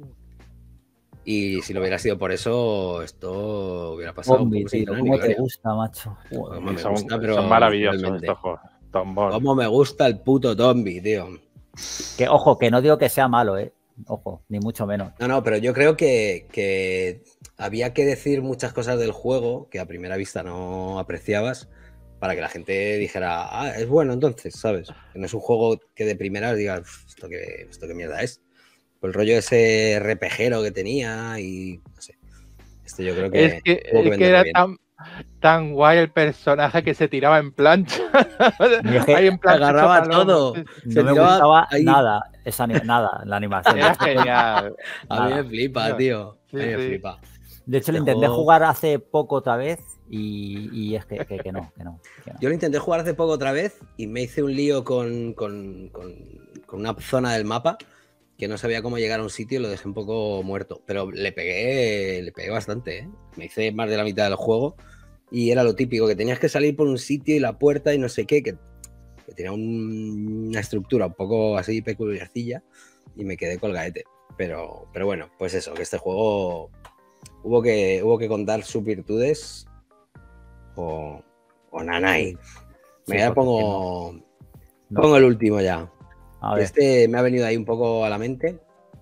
Y si lo hubiera sido por eso, esto hubiera pasado Tombi, un poco tío, ¿cómo te gusta, macho? Joder, me son, gusta, pero son maravillosos estos juegos. Cómo me gusta el puto Tombi, tío. Que, ojo, que no digo que sea malo, ¿eh? Ojo, ni mucho menos. No, no, pero yo creo que, que había que decir muchas cosas del juego que a primera vista no apreciabas para que la gente dijera, ah, es bueno entonces, ¿sabes? Que no es un juego que de primeras digas, ¿esto qué, esto qué mierda es? El rollo ese repejero que tenía y no sé. Este yo creo que... Es que, que, es que era tan, tan guay el personaje que se tiraba en plancha. Ahí en plancha agarraba todo. No se me gustaba ahí. nada, esa, nada, la animación. Era genial. A mí me flipa, tío. Sí, a mí me sí. flipa. De hecho, este lo intenté juego... jugar hace poco otra vez y, y es que, que, que, no, que, no, que no. Yo lo intenté jugar hace poco otra vez y me hice un lío con, con, con, con una zona del mapa que no sabía cómo llegar a un sitio y lo dejé un poco muerto. Pero le pegué, le pegué bastante, ¿eh? Me hice más de la mitad del juego y era lo típico, que tenías que salir por un sitio y la puerta y no sé qué, que, que tenía un, una estructura un poco así peculiarcilla y me quedé colgaete. Pero, pero bueno, pues eso, que este juego hubo que, hubo que contar sus virtudes o, o nanay. Me sí, pongo, no. pongo el último ya. Este me ha venido ahí un poco a la mente.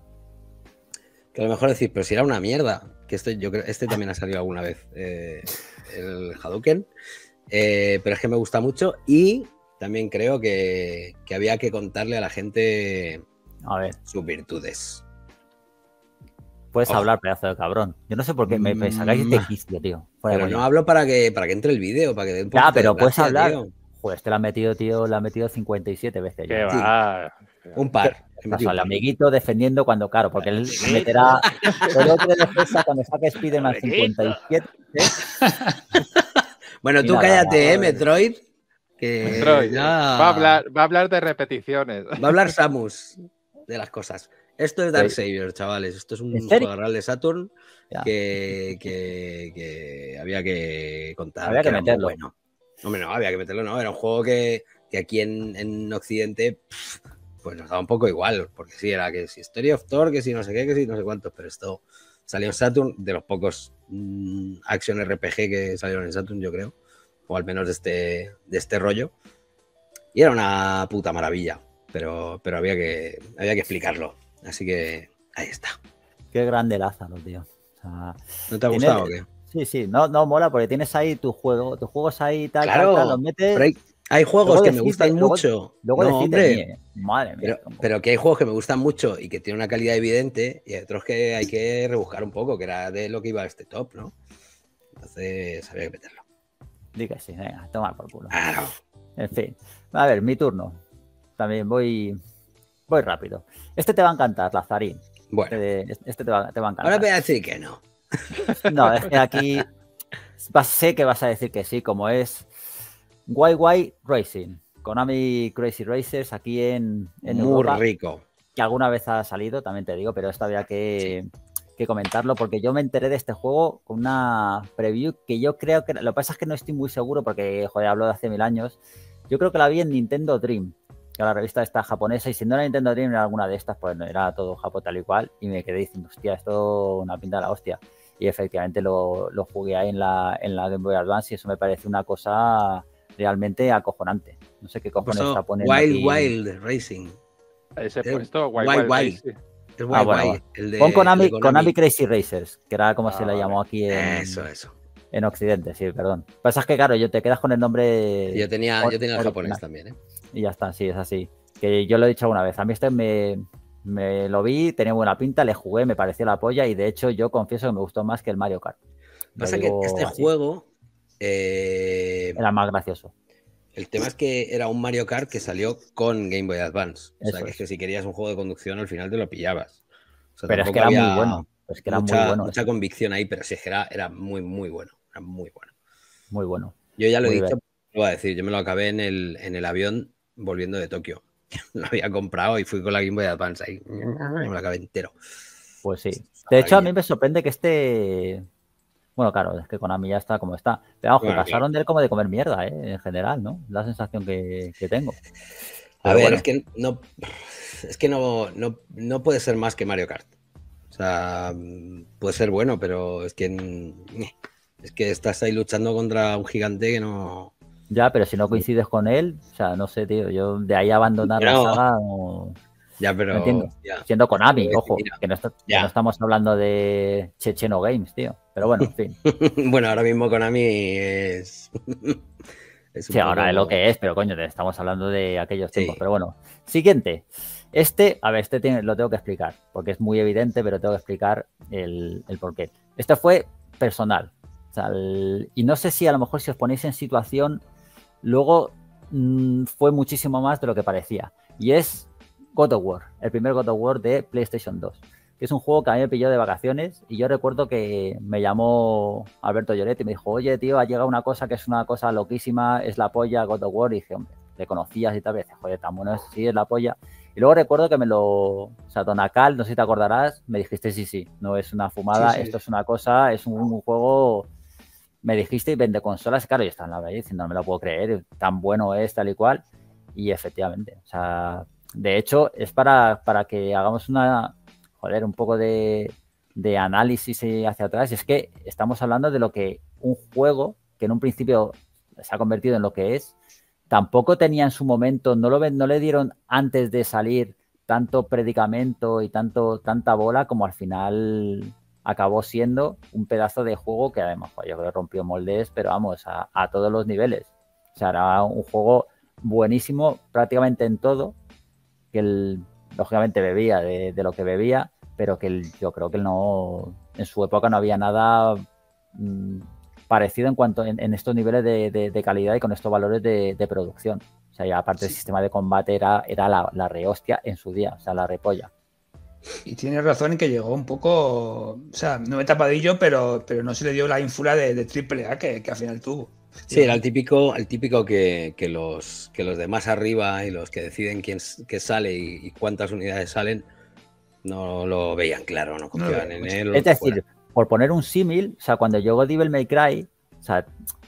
Que a lo mejor decir, pero si era una mierda. Que este, yo creo, este también ha salido alguna vez. Eh, el Hadouken. Eh, pero es que me gusta mucho. Y también creo que, que había que contarle a la gente a ver. sus virtudes. Puedes Ojo. hablar, pedazo de cabrón. Yo no sé por qué me, me sacáis de quicio, tío. Fuera pero no hablo para que, para que entre el vídeo, para que dé un Ya, pero puedes gracia, hablar. Tío. Joder, este lo ha metido, tío, lo ha metido cincuenta y siete veces. ¿Qué va? Sí. Un par. O sea, el amiguito defendiendo cuando, claro, porque él meterá el otro de defensa cuando saque Spiderman cincuenta y siete. Bueno, tú cállate, ¿eh, Metroid? Que Metroid. Ya... Va, a hablar, va a hablar de repeticiones. Va a hablar Samus de las cosas. Esto es Darksaber, chavales. Esto es un juego real de Saturn que, que, que había que contar. Había que, que meterlo. Bueno. Hombre, no, había que meterlo, no. Era un juego que, que aquí en, en Occidente pff, pues nos daba un poco igual. Porque sí, era que si Story of Thor, que si no sé qué, que si no sé cuántos. Pero esto salió en Saturn, de los pocos mmm, Action R P G que salieron en Saturn, yo creo. O al menos de este, de este rollo. Y era una puta maravilla. pero, pero había que, había que explicarlo. Así que ahí está. Qué grande Lázaro, tío. O sea, ¿No te ha tiene... gustado o qué? Sí, sí, no, no mola porque tienes ahí tu juego, tus juegos ahí tal, claro, tal, tal, los metes. Pero hay, hay juegos luego que decís, me gustan luego, mucho. Luego no, decís hombre, de mí, eh. Madre mía. Pero, como... pero que hay juegos que me gustan mucho y que tienen una calidad evidente y hay otros que hay que rebuscar un poco, que era de lo que iba a este top, ¿no? Entonces había que meterlo. Di que sí, venga, toma por culo. Claro. En fin, a ver, mi turno. También voy, voy rápido. Este te va a encantar, Lazarín. Bueno. Este, este te, va, te va a encantar. Ahora voy a decir que no. No, es que aquí vas, sé que vas a decir que sí, como es Y Y Racing, Konami Crazy Racers aquí en, en Muy Europa, rico. Que alguna vez ha salido, también te digo, pero esto había que, sí. que comentarlo porque yo me enteré de este juego con una preview que yo creo que, lo que pasa es que no estoy muy seguro porque, joder, hablo de hace mil años, yo creo que la vi en Nintendo Dream, que la revista está japonesa, y si no era Nintendo Dream era alguna de estas, pues era todo Japón tal y cual, y me quedé diciendo, hostia, esto una pinta de la hostia. Y efectivamente lo, lo jugué ahí en la, en la Game Boy Advance y eso me parece una cosa realmente acojonante. No sé qué cojones está poniendo Wild aquí. Wild Racing. Ese he puesto Wild Wild Wild. Wild. Es Wild ah, bueno, Wild. El de, Pon Konami, el de Konami. Konami Crazy Racers, que era como ah, se le vale. llamó aquí en, eso, eso. en Occidente, sí, perdón. Lo que pasa es que, claro, yo te quedas con el nombre. Yo tenía, or, yo tenía el original. japonés también, ¿eh? Y ya está, sí, es así. Que yo lo he dicho alguna vez. A mí este me, me lo vi, tenía buena pinta, le jugué, me pareció la polla y de hecho yo confieso que me gustó más que el Mario Kart. Pasa que este así. juego eh... era más gracioso. El tema es que era un Mario Kart que salió con Game Boy Advance. O sea, Eso que es que si querías un juego de conducción al final te lo pillabas. O sea, pero es que era muy bueno. Es que era mucha, muy bueno. Mucha eso. convicción ahí, pero sí es que era, era muy, muy bueno. Era muy bueno. Muy bueno. Yo ya lo muy he dicho, bien. lo voy a decir. Yo me lo acabé en el, en el avión volviendo de Tokio. Lo había comprado y fui con la Game Boy Advance ahí. Me lo acabé entero. Pues sí. De hecho, a mí me sorprende que este... Bueno, claro, es que Konami ya está como está. Pero vamos, bueno, que pasaron claro. de él como de comer mierda, ¿eh? En general, ¿no? La sensación que, que tengo. Pero a ver, bueno. es que no es que no, no, no puede ser más que Mario Kart. O sea, puede ser bueno, pero es que es que estás ahí luchando contra un gigante que no... Ya, pero si no coincides con él, o sea, no sé, tío, yo de ahí abandonar pero... la saga no... Ya, pero... No entiendo. Ya. Siendo Konami, ojo, que no, está, que no estamos hablando de Checheno Games, tío. Pero bueno, en fin. Bueno, ahora mismo Konami es... es sí, ahora poco... es lo que es, pero coño, estamos hablando de aquellos tiempos. Sí. Pero bueno, siguiente. Este, a ver, este tiene, lo tengo que explicar, porque es muy evidente, pero tengo que explicar el, el porqué. Esto fue personal. O sea, el, y no sé si a lo mejor si os ponéis en situación, luego mmm, fue muchísimo más de lo que parecía. Y es... God of War, el primer God of War de PlayStation dos, que es un juego que a mí me pilló de vacaciones y yo recuerdo que me llamó Alberto Lloret y me dijo, oye, tío, ha llegado una cosa que es una cosa loquísima, es la polla God of War, y dije, hombre, ¿te conocías y tal? Y dije, joder, tan bueno es, sí, es la polla. Y luego recuerdo que me lo, o sea, Tonacal, no sé si te acordarás, me dijiste, sí, sí, no es una fumada, sí, sí. Esto es una cosa, es un, un juego, me dijiste, y vende consolas, claro, yo estaba en la calle diciendo, no me lo puedo creer, tan bueno es, tal y cual, y efectivamente, o sea... De hecho, es para, para que hagamos una, joder, un poco de, de análisis hacia atrás. Y es que estamos hablando de lo que un juego, que en un principio se ha convertido en lo que es, tampoco tenía en su momento, no, lo, no le dieron antes de salir tanto predicamento y tanto, tanta bola como al final acabó siendo un pedazo de juego que además, pues, yo creo que rompió moldes, pero vamos, a, a todos los niveles. O sea, era un juego buenísimo prácticamente en todo. Que él, lógicamente, bebía de, de lo que bebía, pero que él, yo creo que él no, en su época no había nada mmm, parecido en cuanto en, en estos niveles de, de, de calidad y con estos valores de, de producción. O sea, ya aparte sí. El sistema de combate era, era la, la rehostia en su día, o sea, la repolla. Y tiene razón en que llegó un poco, o sea, no me tapadillo, pero, pero no se le dio la ínfula de, de triple A que, que al final tuvo. Sí, era el típico, el típico que, que, los, que los de más arriba y los que deciden quién qué sale y, y cuántas unidades salen no lo veían claro, no confiaban no, en él. Es decir, fuera. Por poner un símil, o sea, cuando llegó Devil May Cry, o sea,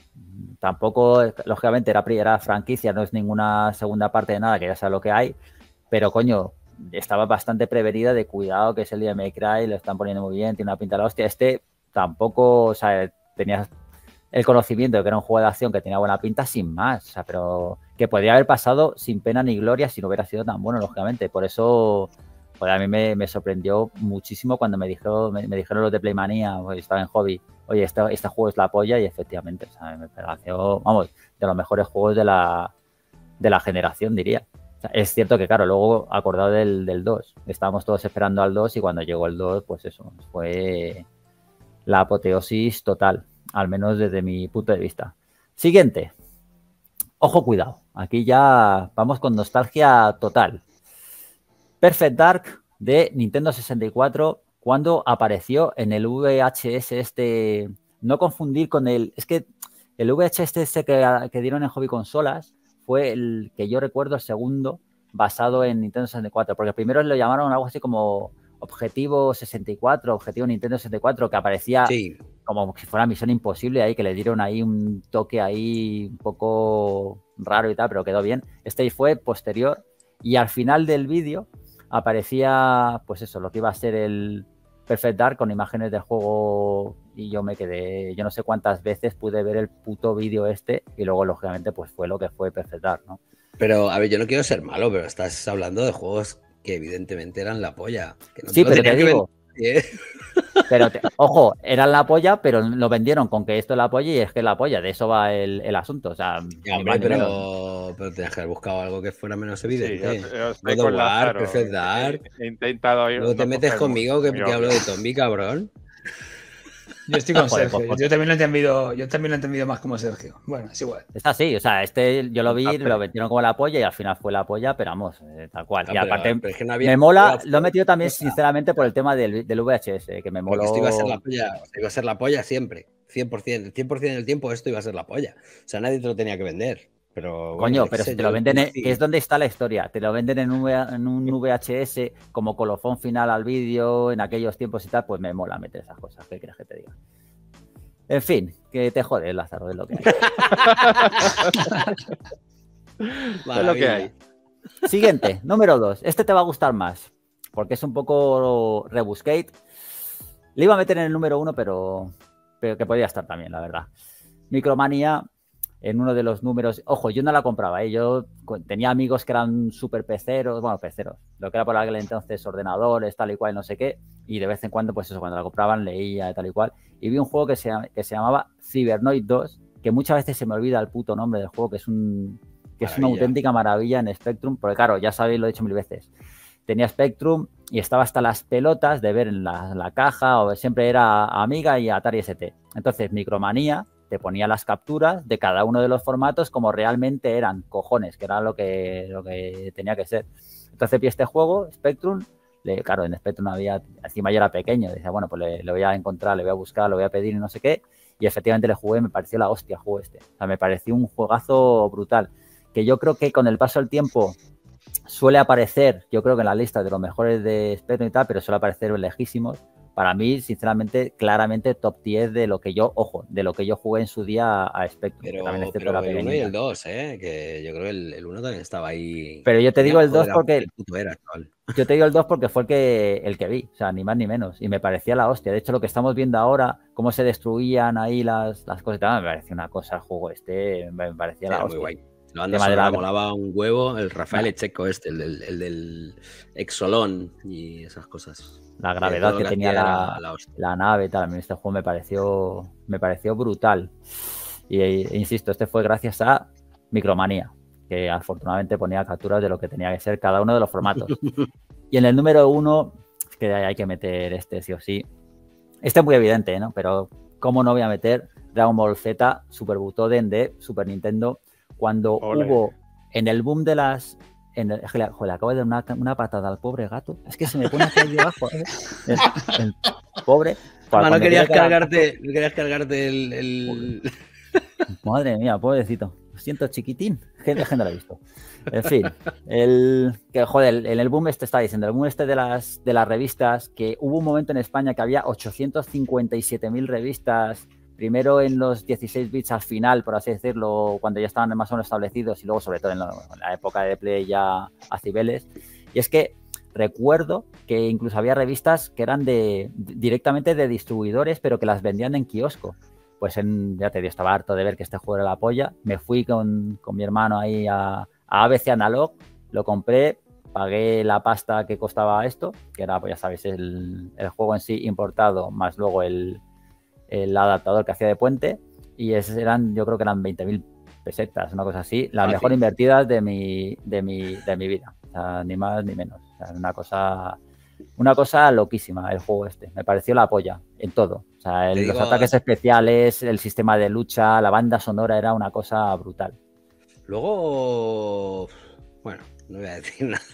tampoco, lógicamente, era, era franquicia, no es ninguna segunda parte de nada, que ya sabes lo que hay, pero coño, estaba bastante prevenida de cuidado, que es el Devil May Cry, lo están poniendo muy bien, tiene una pinta de la hostia. Este tampoco, o sea, tenía... el conocimiento de que era un juego de acción que tenía buena pinta sin más, o sea, pero que podría haber pasado sin pena ni gloria si no hubiera sido tan bueno, lógicamente. Por eso, pues a mí me, me sorprendió muchísimo cuando me dijeron, me, me dijeron los de Playmania, pues estaba en hobby, oye, este, este juego es la polla, y efectivamente, o sea, me pareció, vamos, de los mejores juegos de la, de la generación, diría. O sea, es cierto que, claro, luego acordado del, del dos, estábamos todos esperando al dos y cuando llegó el dos, pues eso, fue la apoteosis total, al menos desde mi punto de vista. Siguiente. Ojo, cuidado. Aquí ya vamos con nostalgia total. Perfect Dark de Nintendo sesenta y cuatro, cuando apareció en el V H S este... No confundir con el... Es que el V H S este que, que dieron en Hobby Consolas fue el que yo recuerdo, el segundo, basado en Nintendo sesenta y cuatro, porque primero lo llamaron algo así como Objetivo sesenta y cuatro, Objetivo Nintendo sesenta y cuatro, que aparecía sí. como si fuera Misión Imposible ahí, que le dieron ahí un toque ahí un poco raro y tal, pero quedó bien. Este fue posterior y al final del vídeo aparecía, pues eso, lo que iba a ser el Perfect Dark con imágenes del juego, y yo me quedé, yo no sé cuántas veces pude ver el puto vídeo este y luego lógicamente pues fue lo que fue Perfect Dark, ¿no? Pero a ver, yo no quiero ser malo, pero estás hablando de juegos que evidentemente eran la polla. Que no sí, te pero te digo, vender, ¿eh? pero te, ojo, eran la polla, pero lo vendieron con que esto es la polla y es que es la polla, de eso va el, el asunto, o sea, ya, hombre, pero, pero tenías que haber buscado algo que fuera menos evidente. Sí, yo, yo God of War, Perfect Dark. He, he intentado ir. Luego te metes conmigo que, que hablo de Tommy, cabrón. Yo estoy con Joder, Sergio. Pues, yo, también lo he entendido, yo también lo he entendido más como Sergio. Bueno, es igual. Es así, o sea, este yo lo vi, ah, lo metieron como la polla y al final fue la polla, pero vamos, eh, tal cual. Ah, y aparte, pero, pero es que no había me mola, lo he metido también sinceramente por el tema del, del V H S, que me mola. Porque esto iba a ser la polla, o sea, iba a ser la polla siempre, cien por ciento. El cien por ciento del tiempo esto iba a ser la polla. O sea, nadie te lo tenía que vender. Pero, coño, bueno, pero sé, si te lo venden, en, que es donde está la historia, te lo venden en un, en un V H S como colofón final al vídeo en aquellos tiempos y tal, pues me mola meter esas cosas, ¿qué quieres que te diga? En fin, que te jodes, Lázaro, es lo que hay. Es lo que hay. Siguiente, número dos. Este te va a gustar más, porque es un poco rebuscate. Le iba a meter en el número uno, pero, pero que podía estar también, la verdad. Micromania, en uno de los números... Ojo, yo no la compraba, ¿eh? Yo tenía amigos que eran súper peceros, bueno, peceros, lo que era por aquel entonces ordenadores, tal y cual, no sé qué, y de vez en cuando, pues eso, cuando la compraban, leía, tal y cual, y vi un juego que se, que se llamaba Cybernoid dos, que muchas veces se me olvida el puto nombre del juego, que es, un, que es una auténtica maravilla en Spectrum, porque claro, ya sabéis, lo he dicho mil veces, tenía Spectrum y estaba hasta las pelotas de ver en la, en la caja, o siempre era Amiga y Atari S T. Entonces, Micromanía te ponía las capturas de cada uno de los formatos como realmente eran, cojones, que era lo que, lo que tenía que ser. Entonces vi este juego, Spectrum, le, claro, en Spectrum había, encima yo era pequeño, decía, bueno, pues le, le voy a encontrar, le voy a buscar, le voy a pedir y no sé qué, y efectivamente le jugué, me pareció la hostia el juego este. O sea, me pareció un juegazo brutal, que yo creo que con el paso del tiempo suele aparecer, yo creo que en la lista de los mejores de Spectrum y tal, pero suele aparecer lejísimos. Para mí, sinceramente, claramente top diez de lo que yo, ojo, de lo que yo jugué en su día a Spectrum. Pero, también pero la el uno y el dos, ¿eh? Que yo creo que el, el uno también estaba ahí. Pero yo te digo el dos porque... Era, yo te digo el dos porque fue el que, el que vi, o sea, ni más ni menos. Y me parecía la hostia. De hecho, lo que estamos viendo ahora, cómo se destruían ahí las, las cosas y tal, me parecía una cosa el juego este, me parecía sí, la hostia. Muy guay. La banda sonora molaba un huevo, el Rafael Echeco este, el del, el del Exolón y esas cosas. La gravedad que, que tenía la, la, la nave, tal. A mí este juego me pareció, me pareció brutal. Y e, insisto, este fue gracias a Micromanía, que afortunadamente ponía capturas de lo que tenía que ser cada uno de los formatos. Y en el número uno, es que hay que meter este sí o sí. Este es muy evidente, ¿no? Pero ¿cómo no voy a meter Dragon Ball Z Super Butoden de Super Nintendo? Cuando Ole. Hubo en el boom de las... En el, joder, le acabo de dar una, una patada al pobre gato. Es que se me pone aquí abajo. ¿eh? El, el pobre. Ma, no querías cargarte, no querías cargarte el, el... Madre mía, pobrecito. Lo siento, chiquitín. Gente, gente lo ha visto. En fin, el que joder, en el boom este está diciendo, el boom este de las, de las revistas, que hubo un momento en España que había ochocientas cincuenta y siete mil revistas. Primero en los dieciséis bits al final, por así decirlo, cuando ya estaban más o menos establecidos, y luego sobre todo en la, en la época de Play ya a cibeles. Y es que recuerdo que incluso había revistas que eran de directamente de distribuidores, pero que las vendían en kiosco. pues en, ya te digo, estaba harto de ver que este juego era la polla. Me fui con, con mi hermano ahí a, a A B C Analog, lo compré, pagué la pasta que costaba esto, que era, pues ya sabéis, el, el juego en sí importado, más luego el, el adaptador que hacía de puente, y esos eran, yo creo que eran veinte mil pesetas, una cosa así, las ah, mejor sí. invertidas de mi, de mi, de mi vida, o sea, ni más ni menos, o sea, una cosa... Una cosa loquísima el juego este. Me pareció la polla en todo. O sea, el, Te los digo- ataques especiales, el sistema de lucha, la banda sonora era una cosa brutal. Luego, bueno, no voy a decir nada.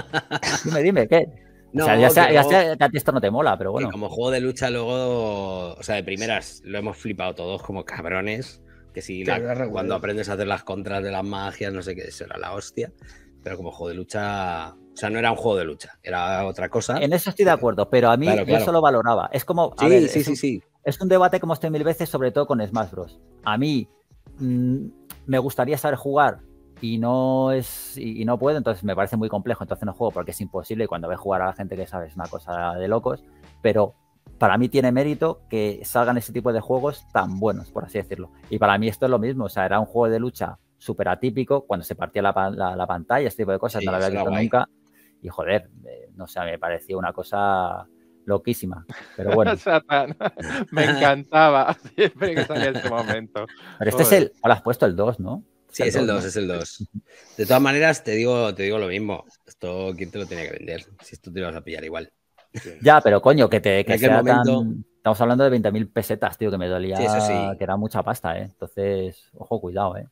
Dime, dime, ¿qué? No, o sea, ya, sé, que ya luego- sé que a ti esto no te mola, pero bueno. que como juego de lucha luego, o sea, de primeras lo hemos flipado todos como cabrones, que si la- Pero era re cuando guay. aprendes a hacer las contras de las magias, no sé qué, eso era la hostia, pero como juego de lucha, o sea, no era un juego de lucha, era otra cosa. En eso estoy de acuerdo, pero a mí Claro, yo claro. eso lo valoraba. Es como, a Sí, ver, sí, es, sí, un, sí. es un debate que hemos tenido mil veces, sobre todo con Smash Bros. A mí mmm, me gustaría saber jugar y no es y, y no puedo, entonces me parece muy complejo, entonces no juego porque es imposible y cuando ves jugar a la gente que sabe es una cosa de locos, pero para mí tiene mérito que salgan ese tipo de juegos tan buenos, por así decirlo. Y para mí esto es lo mismo, o sea, era un juego de lucha súper atípico, cuando se partía la, la, la pantalla, este tipo de cosas, Sí, no lo había eso era visto guay. nunca. Y joder, eh, no sé, me pareció una cosa loquísima. Pero bueno, Satán. Me encantaba siempre que salía ese momento. pero este es el. Ahora has puesto el dos, ¿no? Sí, es el dos, ¿no? es el dos. De todas maneras, te digo, te digo lo mismo. Esto, ¿quién te lo tenía que vender? Si esto te ibas a pillar igual. Ya, pero coño, que, te, que En aquel sea momento- tan... Estamos hablando de veinte mil pesetas, tío, que me dolía, Sí, eso sí. que era mucha pasta, ¿eh? Entonces, ojo, cuidado, ¿eh?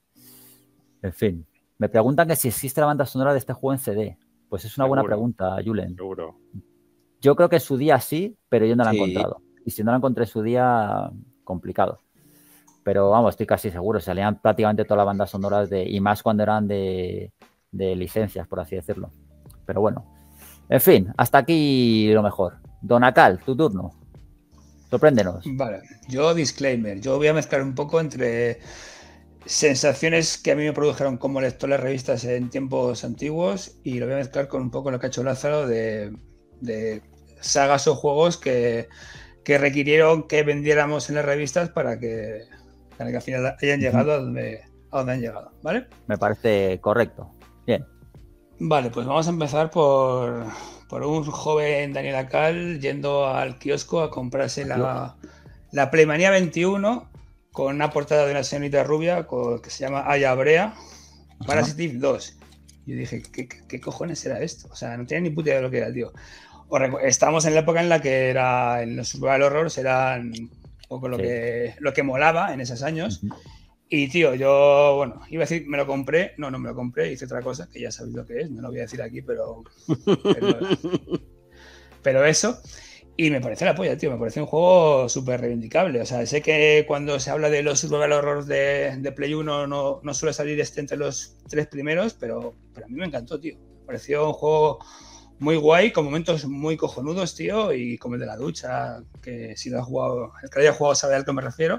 En fin. Me preguntan que si existe la banda sonora de este juego en C D. Pues es una buena Seguro. pregunta, Julen. Seguro. Yo creo que en su día sí, pero yo no la he Sí. encontrado. Y si no la encontré en su día, complicado. Pero vamos, estoy casi seguro. Salían prácticamente todas las bandas sonoras de. Y más cuando eran de, de licencias, por así decirlo. Pero bueno. En fin, hasta aquí lo mejor. Don Akal, tu turno. Sorpréndenos. Vale, yo disclaimer, yo voy a mezclar un poco entre sensaciones que a mí me produjeron como lector las revistas en tiempos antiguos y lo voy a mezclar con un poco lo que ha hecho Lázaro de, de sagas o juegos que, que requirieron que vendiéramos en las revistas para que, para que al final hayan llegado a donde, a donde han llegado, ¿vale? Me parece correcto. Bien. Vale, pues vamos a empezar por, por un joven Daniel Akal yendo al kiosco a comprarse la, la Playmanía veintiuno con una portada de una señorita rubia con- que se llama Aya Brea, Parasitive dos. Yo dije, ¿qué, qué, qué cojones era esto? O sea, no tenía ni puta idea de lo que era, tío. Os recu- Estábamos en la época en la que era, en los survival horrors eran un poco lo, Sí. que, lo que molaba en esos años. Ujú. Y tío, yo, bueno, iba a decir, me lo compré, no, no me lo compré, hice otra cosa, que ya sabéis lo que es, no lo voy a decir aquí, pero, pero, pero eso, y me parece la polla, tío, me parece un juego súper reivindicable, o sea, sé que cuando se habla de los survival horrors de, de Play uno no, no suele salir este entre los tres primeros, pero, pero a mí me encantó, tío, me pareció un juego muy guay, con momentos muy cojonudos, tío, y como el de la ducha, que si lo has jugado, el que haya jugado sabe al que me refiero.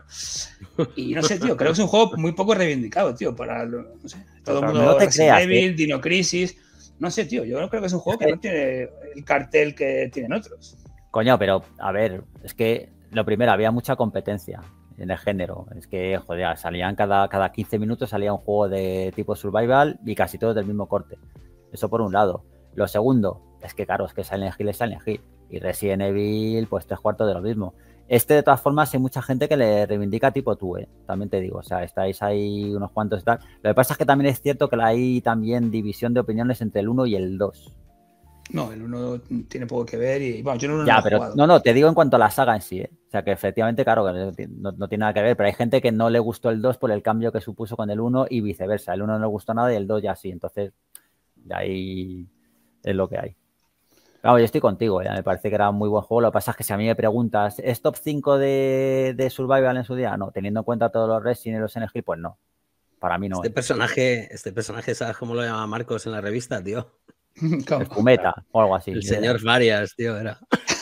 Y no sé, tío, creo que es un juego muy poco reivindicado, tío, para, lo- no sé, todo el mundo, No te Resident creas, Evil, Dino Crisis, no sé, tío, yo creo que es un juego que no tiene el cartel que tienen otros. Coño, pero a ver, es que lo primero, había mucha competencia en el género. Es que, joder, salían cada, cada quince minutos salía un juego de tipo survival y casi todos del mismo corte. Eso por un lado. Lo segundo, es que claro, es que Silent Hill es Silent Hill. Y Resident Evil, pues tres cuartos de lo mismo. Este, de todas formas, hay mucha gente que le reivindica tipo tú, ¿eh? También te digo. O sea, estáis ahí unos cuantos y tal. Lo que pasa es que también es cierto que hay también división de opiniones entre el uno y el dos. No, el uno tiene poco que ver y, bueno, yo no, no Ya, lo he pero jugado. no, no, te digo en cuanto a la saga en sí, ¿eh? O sea, que efectivamente, claro, que no, no tiene nada que ver, pero hay gente que no le gustó el dos por el cambio que supuso con el uno y viceversa. El uno no le gustó nada y el dos ya sí. Entonces, de ahí es lo que hay. Claro, yo estoy contigo, ¿eh? Me parece que era un muy buen juego. Lo que pasa es que si a mí me preguntas, ¿es top cinco de, de Survival en su día? No, teniendo en cuenta todos los Resident y los Silent Hill, pues no. Para mí no. Este ¿eh? personaje, este personaje, ¿sabes cómo lo llama Marcos en la revista, tío? ¿Cómo? El Fumeta o algo así. El señor Farias, tío, era.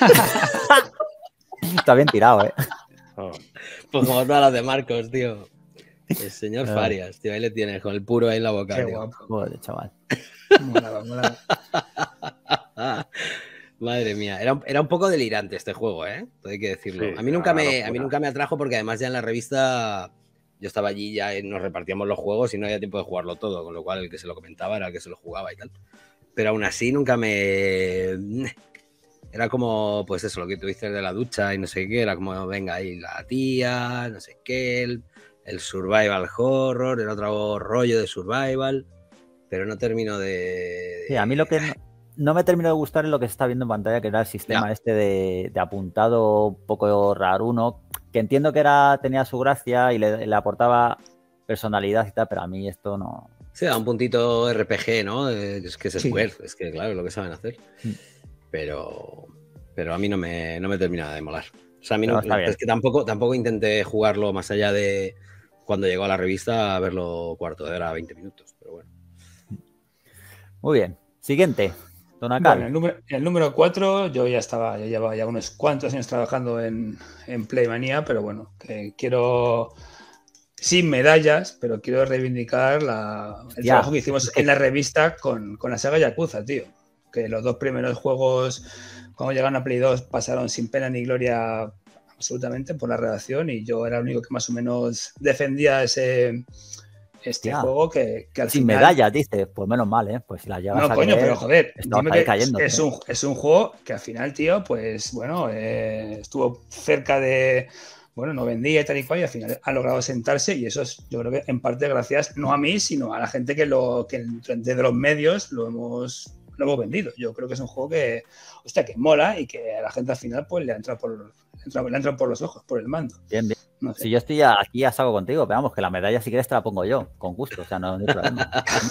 Está bien tirado, ¿eh? Oh. Pues como todas las de Marcos, tío. El señor Ah. Farias, tío, ahí le tienes, con el puro ahí en la boca, Qué tío. guapo. Joder, chaval. Molaba, molaba. Madre mía, era, era un poco delirante este juego, ¿eh? Hay que decirlo. Sí, a, mí nunca me, locura. a mí nunca me atrajo porque además ya en la revista yo estaba allí, ya nos repartíamos los juegos y no había tiempo de jugarlo todo, con lo cual el que se lo comentaba era el que se lo jugaba y tal. Pero aún así nunca me... Era como, pues eso, lo que tú dices de la ducha y no sé qué, era como, venga, ahí la tía, no sé qué, el, el survival horror, el otro rollo de survival, pero no termino de... de... Sí, a mí lo que no, no me terminó de gustar es lo que se está viendo en pantalla, que era el sistema Ya. este de, de apuntado un poco raruno, que entiendo que era tenía su gracia y le, le aportaba personalidad y tal, pero a mí esto no... Se da un puntito R P G, ¿no? Es que es Sí. Square, es que claro, es lo que saben hacer. Mm. Pero, pero a mí no me, no me termina de molar. O sea, a mí No, no, está bien. es que tampoco, tampoco intenté jugarlo más allá de cuando llegó a la revista a verlo cuarto de hora, veinte minutos, pero bueno. Muy bien. Siguiente. Tonacal. Bueno, el número, el número cuatro, yo ya estaba, ya llevaba ya unos cuantos años trabajando en, en Playmania, pero bueno, que quiero, sin medallas, pero quiero reivindicar la, el Ya, trabajo que hicimos es que- en la revista con, con la saga Yakuza, tío. Que los dos primeros juegos, cuando llegaron a Play dos, pasaron sin pena ni gloria absolutamente por la redacción y yo era el único que más o menos defendía ese este Ya. juego que, que al Sin final... medallas, dice. Pues menos mal, ¿eh? Pues si las llevas No, a coño, querer, pero joder, estabas dime ahí que cayendo, es, tío. un, es un juego que al final, tío, pues bueno, eh, estuvo cerca de, bueno, no vendía y tal y cual y al final ha logrado sentarse y eso es, yo creo que en parte gracias, no a mí, sino a la gente que, lo, que desde los medios lo hemos, lo hemos vendido. Yo creo que es un juego que, hostia, que mola y que a la gente al final pues le ha entrado por, le ha entrado, le ha entrado por los ojos, por el mando. Bien, bien. No sé. Si yo estoy aquí a saco contigo, pero vamos, que la medalla si quieres te la pongo yo, con gusto, o sea, no, no hay problema.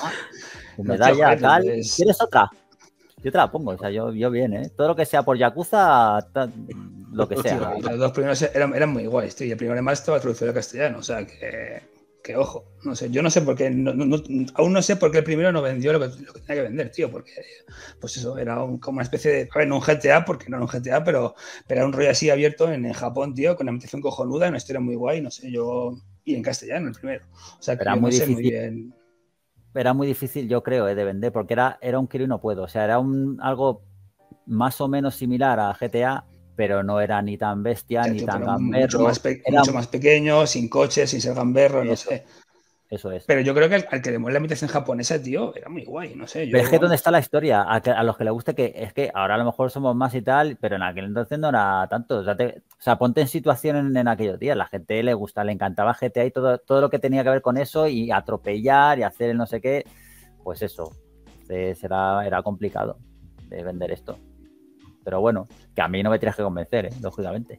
Tu No, medalla, tío, joder, tal. pues- ¿Quieres otra? Yo te la pongo, o sea, yo, yo bien, ¿eh? Todo lo que sea por Yakuza, ta- lo que sea. Tío, los dos primeros eran, eran muy guays, tío. Y el primero además estaba traducido al castellano, o sea que, que ojo, no sé, yo no sé por qué, no, no, aún no sé por qué el primero no vendió lo que, lo que tenía que vender, tío, porque pues eso, era un, como una especie de, a ver, no un G T A, porque no era un G T A, pero, pero era un rollo así abierto en, en Japón, tío, con una ambientación cojonuda, una historia muy guay, no sé, yo, y en castellano el primero, o sea que Era yo muy no sé muy difícil. bien. Era muy difícil, yo creo, eh, de vender, porque era, era un quiero y no puedo. O sea, era un algo más o menos similar a G T A, pero no era ni tan bestia, Ya, ni tío, tan pero gamberro. mucho, más pe- Era- mucho más pequeño, sin coches, sin ser gamberro, no Eso. sé. Eso es. Pero yo creo que al, al que le mola la ambientación japonesa, tío, era muy guay, no sé. Yo, Pero es que ¿dónde está la historia? A, que- a los que le guste que es que ahora a lo mejor somos más y tal, pero en aquel entonces no era tanto. O sea, te- o sea, ponte en situación en, en aquellos días. La gente le gusta, le encantaba G T A y todo, todo lo que tenía que ver con eso y atropellar y hacer el no sé qué. Pues eso, entonces era, era complicado de vender esto. Pero bueno, que a mí no me tienes que convencer, ¿eh? Lógicamente.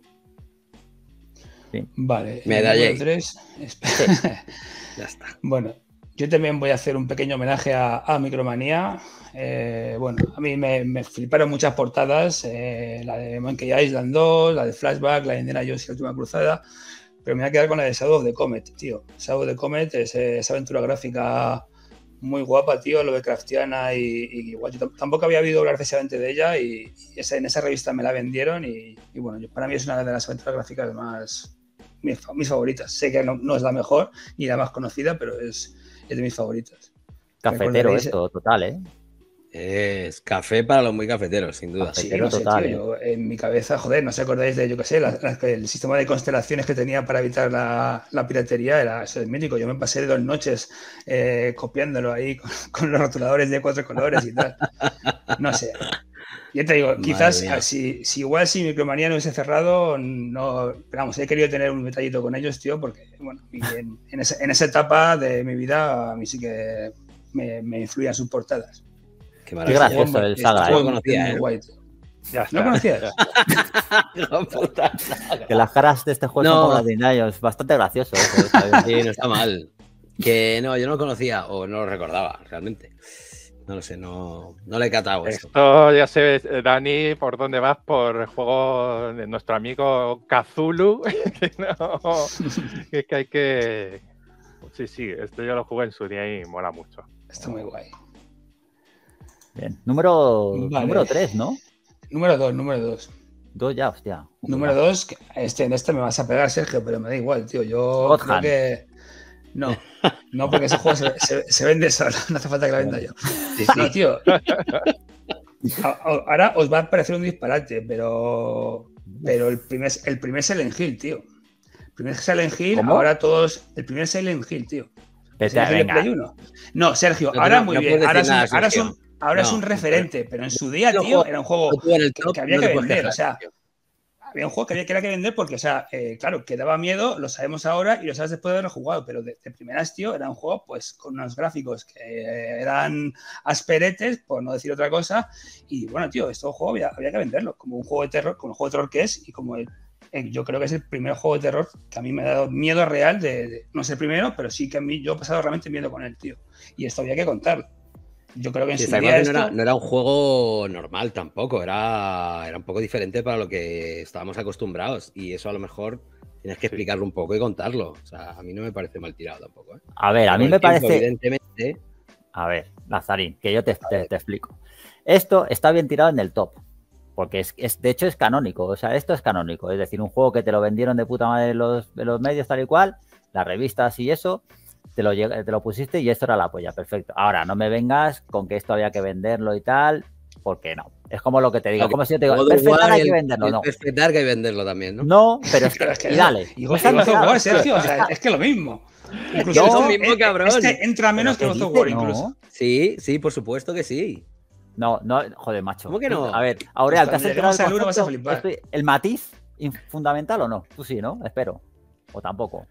Sí. Vale. Medalla. número tres. Ya está. Bueno, yo también voy a hacer un pequeño homenaje a, a Micromanía. Eh, bueno, a mí me, me fliparon muchas portadas, eh, la de Monkey Island dos, la de Flashback, la de Indiana Jones y la Última Cruzada, pero me voy a quedar con la de Shadow of the Comet, tío. Shadow of the Comet es eh, esa aventura gráfica muy guapa, tío, lo de Craftiana y, y igual yo tampoco había oído hablar precisamente de ella y, y esa, en esa revista me la vendieron y, y bueno, yo, para mí es una de las aventuras gráficas más mis, mis favoritas. Sé que no, no es la mejor ni la más conocida, pero es, es de mis favoritas. Cafetero Recordaréis- esto, total, ¿eh? Es café para los muy cafeteros, sin duda. Sí, Cafetero no sé, total, tío, ¿eh? yo en mi cabeza, joder, no os acordáis de, yo qué sé, la- la- el sistema de constelaciones que tenía para evitar la, la piratería, era eso es mítico. Yo me pasé dos noches eh, copiándolo ahí con, con los rotuladores de cuatro colores y tal. No sé. Yo te digo, Madre quizás mía. si, si igual si Micromanía no hubiese cerrado, no, pero vamos, he querido tener un detallito con ellos, tío, porque, bueno, y en, en, esa, en esa etapa de mi vida a mí sí que me, me influían sus portadas. Qué Qué maravilla. gracioso el Este Saga, juego ¿eh? lo conocía, es muy ¿eh? guay, tío. Ya está. ¿No lo conocías? La puta. Que las caras de este juego No. son como las de Indiana, bastante gracioso eso, ¿sabes? Sí, no está mal. Que no, yo no lo conocía o no lo recordaba realmente. No lo sé, no, no le he catado esto. Esto ya sé, Dani, por dónde vas, por el juego de nuestro amigo Cthulhu. que no, que es que hay que... Sí, sí, esto yo lo jugué en su día y mola mucho. Está muy guay. Bien. Número, Vale. número tres, ¿no? Número dos, número dos. Dos ya, hostia. Número dos, que este, en este me vas a pegar, Sergio, pero me da igual, tío. Yo God creo Hand. que. No, no, porque ese juego se, se- se vende solo, no hace falta que lo venda yo. Sí, No, sí. tío. Ahora os va a parecer un disparate, pero, pero el primer, el primer Silent Hill, tío. El primer Silent Hill, ¿Cómo? ahora todos. El primer Silent Hill, tío. Vete a- Silent Hill de venga. Play uno. No, Sergio, No, ahora no, muy no bien. puedes Ahora es decir un, nada, ahora es un, Sergio. ahora es No, un referente, pero en su día, Lo tío, juego- era un juego lo tuve en el que, top, que había no que te puedes vender. quejar, O sea, Sergio. había un juego que había, que había que vender porque, o sea, eh, claro, que daba miedo, lo sabemos ahora y lo sabes después de haberlo jugado, pero de, de primeras, tío, era un juego pues con unos gráficos que eran asperetes, por no decir otra cosa, y bueno, tío, este juego había, había que venderlo como un juego de terror, como un juego de terror que es, y como el, el- yo creo que es el primer juego de terror que a mí me ha dado miedo real, de, de- no es el primero, pero sí que a mí yo he pasado realmente miedo con él, tío, y esto había que contarlo. Yo creo que en Sí, su está día igual que esto... no, era, no era un juego normal tampoco, era, era un poco diferente para lo que estábamos acostumbrados y eso a lo mejor tienes que Sí. explicarlo un poco y contarlo. O sea, a mí no me parece mal tirado tampoco. ¿eh? A ver, a Con mí el me tiempo, parece. Evidentemente, A ver, Lazarín, que yo te, te- te explico. Esto está bien tirado en el top, porque es, es- de hecho es canónico, o sea, esto es canónico, es decir, un juego que te lo vendieron de puta madre los, de los medios tal y cual, las revistas y eso, te lo, lleg- te lo pusiste y esto era la polla, perfecto. Ahora, no me vengas con que esto había que venderlo y tal, porque no. Es como lo que te digo, claro, como si yo te digo, God of perfecto, War, hay que el- venderlo, el no. Perfect Dark hay que venderlo también, ¿no? No, pero es que, Pero es que y eso, dale. y no God está of War, enterado, Sergio, o sea, está- es que es lo mismo. Incluso No, esto- lo mismo, eh, cabrón. Este entra menos que ¿Pero God qué of War, dice? incluso. No. Sí, sí, por supuesto que sí. No, no, joder, macho. ¿Cómo que no? A ver, Aureal, Pues ¿te has cuando enterado lleguemos del al uno vas a concepto? flipar. Estoy- ¿El matiz in- fundamental o no? Tú sí, ¿no? Espero. O tampoco.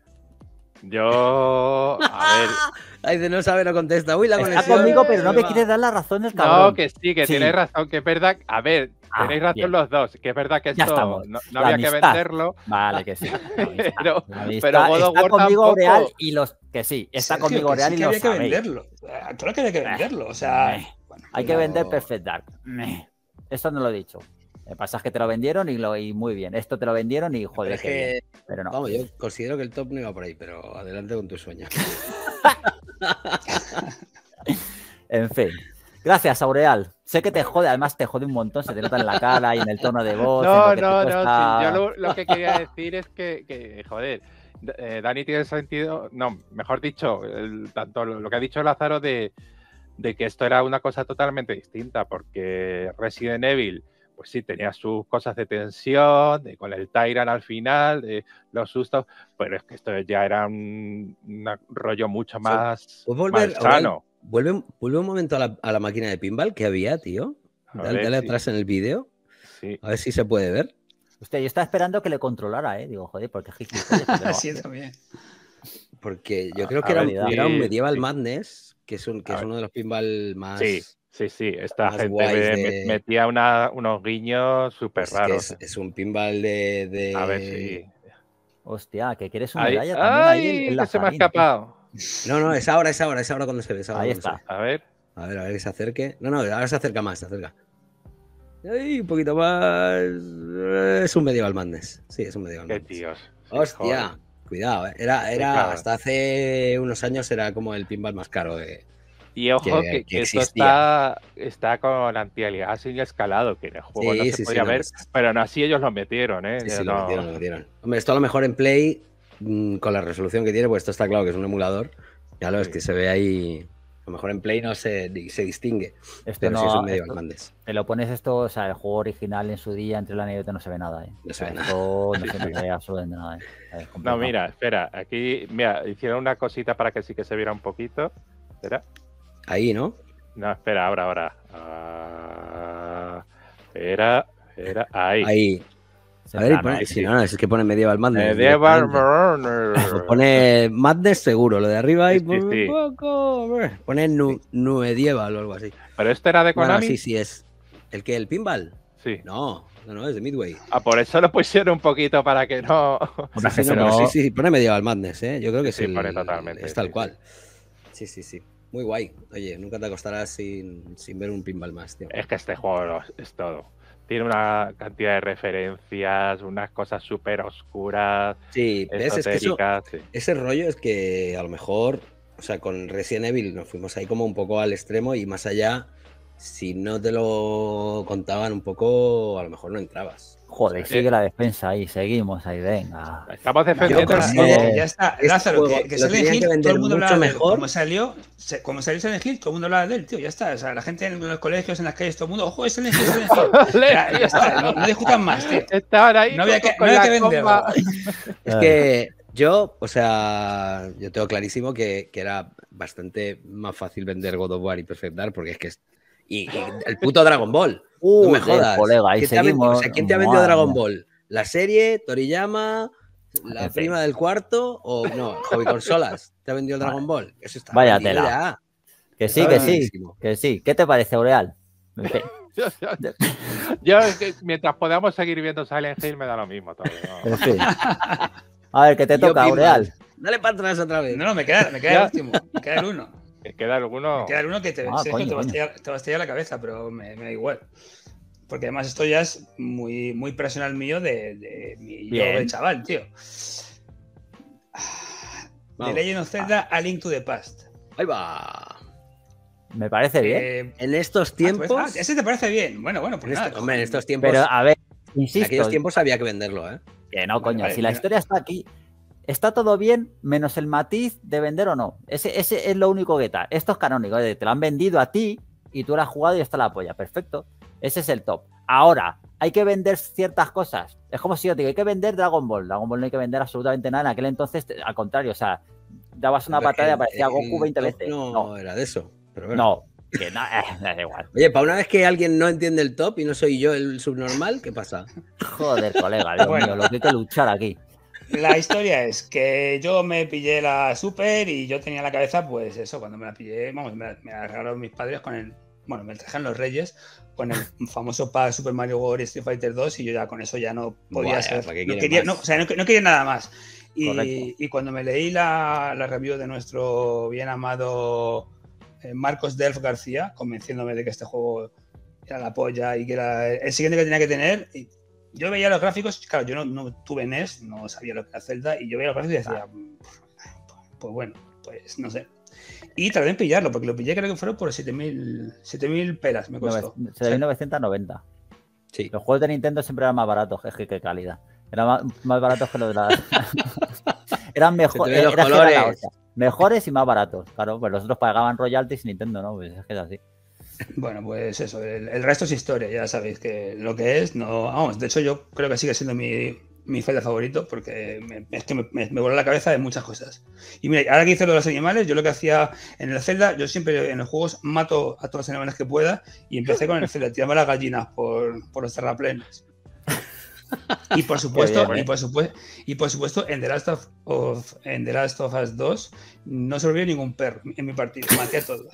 Yo, a ver, Ay, de no sabe, no contesta. Uy, la Está conexión. conmigo, pero no se me va. quieres dar la razón el cabrón. no, que sí, que Sí. tenéis razón, que es verdad. A ver, Ah, tenéis razón bien. los dos, que es verdad que Ya esto estamos. no, no La había que amistad. venderlo. Vale, que sí. La amistad, Pero- la amistad pero God of está War conmigo tampoco. Aureal y los que sí, está Sergio, conmigo que Aureal sí y que lo había que sabéis. venderlo. Eh, Claro que había que Eh, venderlo. O sea, meh. bueno, Hay que pero- vender Perfect Dark. Meh. Eso no lo he dicho. El pasaje que te lo vendieron y, lo, y muy bien. Esto te lo vendieron y Pero joder, es qué bien. que, Pero no. vamos, yo considero que el top no iba por ahí, pero adelante con tus sueños. En fin. Gracias, Aureal. Sé que te jode, además te jode un montón, se te nota en la cara y en el tono de voz. en lo No, que te no, no. cuesta- Sí, yo lo, lo que quería decir es que, que, joder, eh, Dani tiene sentido. No, mejor dicho, el- tanto lo, lo que ha dicho Lázaro de, de que esto era una cosa totalmente distinta, porque Resident Evil, pues sí, tenía sus cosas de tensión, de, con el Tyrant al final, de los sustos, pero es que esto ya era un, un rollo mucho más, ¿Puedes volver, más Aureal? sano. Vuelve, vuelve un momento a la, a la máquina de pinball que había, tío. A Dale, ver dale si- atrás en el vídeo, Sí. a ver si se puede ver. Hostia, yo estaba esperando que le controlara, ¿eh? Digo, joder, porque gilipollas, porque no. Sí, también. Porque yo A- creo a que era, ver, era un sí, Medieval sí. Madness, que es, un, que A es ver. uno de los pinball más... Sí, sí, sí. Esta más gente guays me- de- me- metía una- unos guiños súper es, que raros. es, es un pinball de... de- A ver si. Hostia, que quieres una Ahí- medalla también ahí en, ¡Ay! en Que se me ha Lazarín, tío. escapado. No, no, es ahora, es ahora, es ahora cuando se ve. es ahora Ahí cuando se está. A ver. ve. A ver, a ver que se acerque. No, no, ahora se acerca más, se acerca. Ay, un poquito más. Es un Medieval Madness. Sí, es un Medieval Qué Madness. tíos. Sí, Hostia, joder. cuidado, eh. Era, Sí, era claro. hasta hace unos años era como el pinball más caro de. Y ojo que- que, que que esto existía. está, está con anti-aliasing escalado, que en el juego no Sí, se sí, sí, podía no, ver, es- pero aún así ellos lo metieron, ¿eh? Sí, Ya sí, lo no- metieron, lo metieron. Hombre, esto a lo mejor en Play, mm, con la resolución que tiene, pues esto está claro que es un emulador. Ya lo es Sí. que se ve ahí. A lo mejor en Play no se, se distingue. Esto Pero no, sí es un Medieval esto- Madness. te lo pones esto, o sea, el juego original en su día, entre la anécdota no se ve nada, ¿eh? No O se sea, ve nada. esto no se ve absolutamente nada, ¿eh? Es No, complicado. mira, espera, aquí, mira, hicieron una cosita para que sí que se viera un poquito. Espera. Ahí, ¿no? No, espera, ahora, ahora. Ah, espera, espera, ahí. Ahí. Ese A ver, plano, pone- ahí, si sí. no, no, es que pone Medieval Madness. Medieval directamente. Murder. Pone Madness seguro, lo de arriba ahí Sí, sí, pone sí. un poco. Pone nu, Nuedieval o algo así. ¿Pero este era de Bueno, Konami? sí, sí es. ¿El que ¿El pinball? Sí. No, no, no, es de Midway. Ah, por eso lo pusieron un poquito para que no. Hombre, Sí, que sí, no, no- pero sí, sí, pone Medieval Madness, ¿eh? Yo creo que Sí, es sí, el, pone totalmente, es tal sí, cual. Sí, sí, sí. Muy guay. Oye, nunca te acostarás sin, sin ver un pinball más, tío. Es que este juego lo- es todo. Tiene una cantidad de referencias, unas cosas súper oscuras, Sí, ves, es que eso, esotéricas. Sí. ese rollo es que a lo mejor, o sea, con Resident Evil nos fuimos ahí como un poco al extremo y más allá si no te lo contaban un poco, a lo mejor no entrabas. Joder, sigue la defensa ahí, seguimos ahí, venga. Estamos defendiendo. Yo, no, eh, ya está, este Lázaro, juego que, que lo Silent tenían Hill, que vender todo el mundo mucho hablaba de él. mejor. Como salió, se- como salió Silent Hill, todo el mundo hablaba de él, tío, ya está. O sea, la gente en los colegios, en las calles, todo el mundo, ojo, es Silent Hill, Silent Hill. Ya, ya está, no, no discutan más, tío. Estaban ahí No había con- que, con no había la que venderlo. comba. Es que yo, o sea, yo tengo clarísimo que, que era bastante más fácil vender God of War y Perfect Dark porque es que es... Y, y el puto Dragon Ball. Uh, no me del jodas. colega, ahí ¿Quién te ha vendido, seguimos. o sea, ¿quién te ha vendido Madre Dragon mía. Ball? ¿La serie, Toriyama, la En fin. prima del cuarto o no? Hobby Consolas. ¿Te ha vendido el Dragon Ball? Eso está Vaya vendido tela. ya. Que sí, Está que sí, buenísimo. que sí. ¿Qué te parece, Aureal? En fin, Yo, yo, es que mientras podamos seguir viendo Silent Hill me da lo mismo todo. ¿no? en fin. A ver, ¿qué te Y yo, toca, Pinball. Aureal? Dale para atrás otra vez. No, no, me queda, me queda Ya. el último, me queda el uno. Que queda alguno. Me queda el uno que te, Ah, Sergio, coño, te, va a coño. estallar, te va a estallar la cabeza, pero me, me da igual. Porque además esto ya es muy, muy personal mío de, de mi yo Bien. de chaval, tío. The Vamos. Legend of Zelda A Link to the Past. Ahí va. Me parece bien. Eh, En estos ah, tiempos. pues, ah, ese te parece bien. Bueno, bueno, en pues esto- nada. hombre, en estos tiempos. Pero, a ver, en insisto, aquellos tiempos había que venderlo, ¿eh? que no, Vale, coño, vale, si la mira. historia está aquí, está todo bien, menos el matiz de vender o no. Ese, ese es lo único que está. Esto es canónico, eh, te lo han vendido a ti y tú lo has jugado y está la polla. Perfecto. Ese es el top. Ahora, hay que vender ciertas cosas. Es como si yo te digo, hay que vender Dragon Ball. Dragon Ball no hay que vender absolutamente nada. En aquel entonces, te- al contrario, o sea, dabas una Pero es patada y que aparecía el- Goku veinte el top veces. No, No, era de eso. Pero bueno. no, que no, eh, da igual. Oye, para una vez que alguien no entiende el top y no soy yo el subnormal, ¿qué pasa? Joder, colega, Dios Bueno. mío, lo que hay que luchar aquí. La historia es que yo me pillé la Super y yo tenía en la cabeza, pues eso, cuando me la pillé, vamos, me, me la regalaron mis padres con el, bueno, me trajeron los Reyes con el famoso pack Super Mario World y Street Fighter dos y yo ya con eso ya no podía Vaya, ser, ¿para qué no quieres quería, más? no, o sea, no, no quería nada más. Correcto. Y, y cuando me leí la, la review de nuestro bien amado eh, Marcos Delf García, convenciéndome de que este juego era la polla y que era el siguiente que tenía que tener, y yo veía los gráficos, claro, yo no, no tuve N E S, no sabía lo que era Zelda, y yo veía los gráficos y decía, pues bueno, pues no sé. Y tardé en pillarlo, porque lo pillé creo que fueron por siete mil pelas, me costó. Nove- Se de mil novecientos noventa. Sí. Los juegos de Nintendo siempre eran más baratos. Es que qué calidad. Eran más, más baratos que los de las. eran mejores. Se te ven los Era que era la colores. hostia. Mejores y más baratos. Claro, pues los otros pagaban royalties y Nintendo no. Pues es que es así. Bueno, pues eso, el, el resto es historia, ya sabéis que lo que es, no, vamos, de hecho yo creo que sigue siendo mi, mi Zelda favorito porque me, es que me, me, me voló la cabeza de muchas cosas. Y mira, ahora que hice lo de los animales, yo lo que hacía en el Zelda, yo siempre en los juegos mato a todos los animales que pueda y empecé con el Zelda, tiraba las gallinas por, por los terraplenes. Y por supuesto, bien, y ¿eh? por supuesto, y por supuesto, en The Last of, of- en The Last of Us dos no sobrevivió ningún perro en mi partido, maté a todos.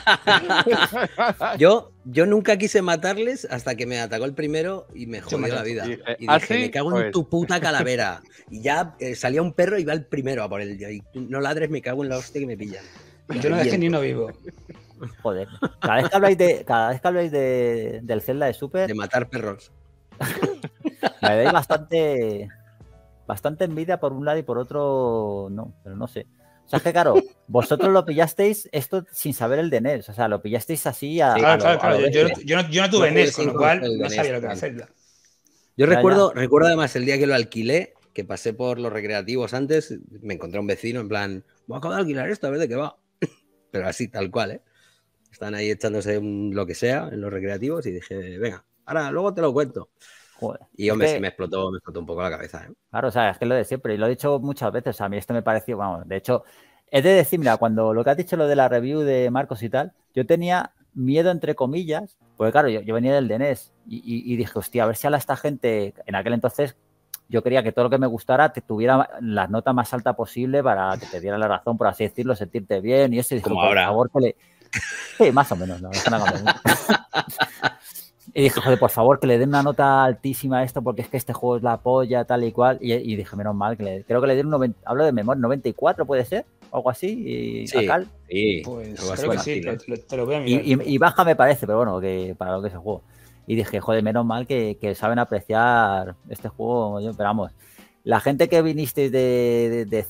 Yo, yo nunca quise matarles hasta que me atacó el primero y me jodió maté la a vida. todos. Y ¿Ah, dije, sí? me cago en Pues- tu puta calavera. Y ya eh, salía un perro y iba el primero a por él. Y no ladres, me cago en la hostia que me pillan. Yo no dejé ni uno vivo. Joder. Cada vez que habláis de, cada vez que habláis de, del Zelda de Super, De matar perros. me dais bastante. Bastante envidia por un lado y por otro no, pero no sé. O sea, es que claro, vosotros lo pillasteis esto sin saber el de N E S, o sea, lo pillasteis así a, Sí, a Claro, lo- claro, a claro. lo Yo, yo no, bestia. yo no- yo no tuve No N E S, jugué con sin lo cual conocer el no de sabía N E S, lo que era vale. Zelda. Yo Ya, recuerdo, recuerdo además el día que lo alquilé, que pasé por los recreativos antes, me encontré a un vecino en plan, voy a acabar de alquilar esto, a ver de qué va. Pero así, tal cual, ¿eh? Están ahí echándose un, lo que sea en los recreativos y dije, venga, ahora luego te lo cuento. Joder. Y Es hombre, que- sí me explotó, me explotó un poco la cabeza, ¿eh? Claro, o sea, es que lo de siempre, y lo he dicho muchas veces, a mí esto me pareció, vamos, de hecho, he de decir, mira, cuando lo que has dicho, lo de la review de Marcos y tal, yo tenía miedo, entre comillas, porque claro, yo, yo venía del D N E S y, y- y dije, hostia, a ver si a esta gente, en aquel entonces, yo quería que todo lo que me gustara te tuviera la nota más alta posible para que te diera la razón, por así decirlo, sentirte bien y eso, y dije, Como por ahora. favor, que le... Sí, más o menos, no, eso no ha cambiado mucho. Y dije, joder, por favor, que le den una nota altísima a esto, porque es que este juego es la polla, tal y cual. Y, y dije, menos mal, que le, creo que le dieron, noventa, hablo de memoria, noventa y cuatro puede ser, o algo así. Y, Sí. a Cal. Sí, Pues algo así creo que fácil, sí, ¿eh? pero te, lo- te lo voy a Y, mirar. y- y baja me parece, pero bueno, que para lo que es el juego. Y dije, joder, menos mal que, que saben apreciar este juego. Yo, pero vamos, la gente que vinisteis de, de, de cero,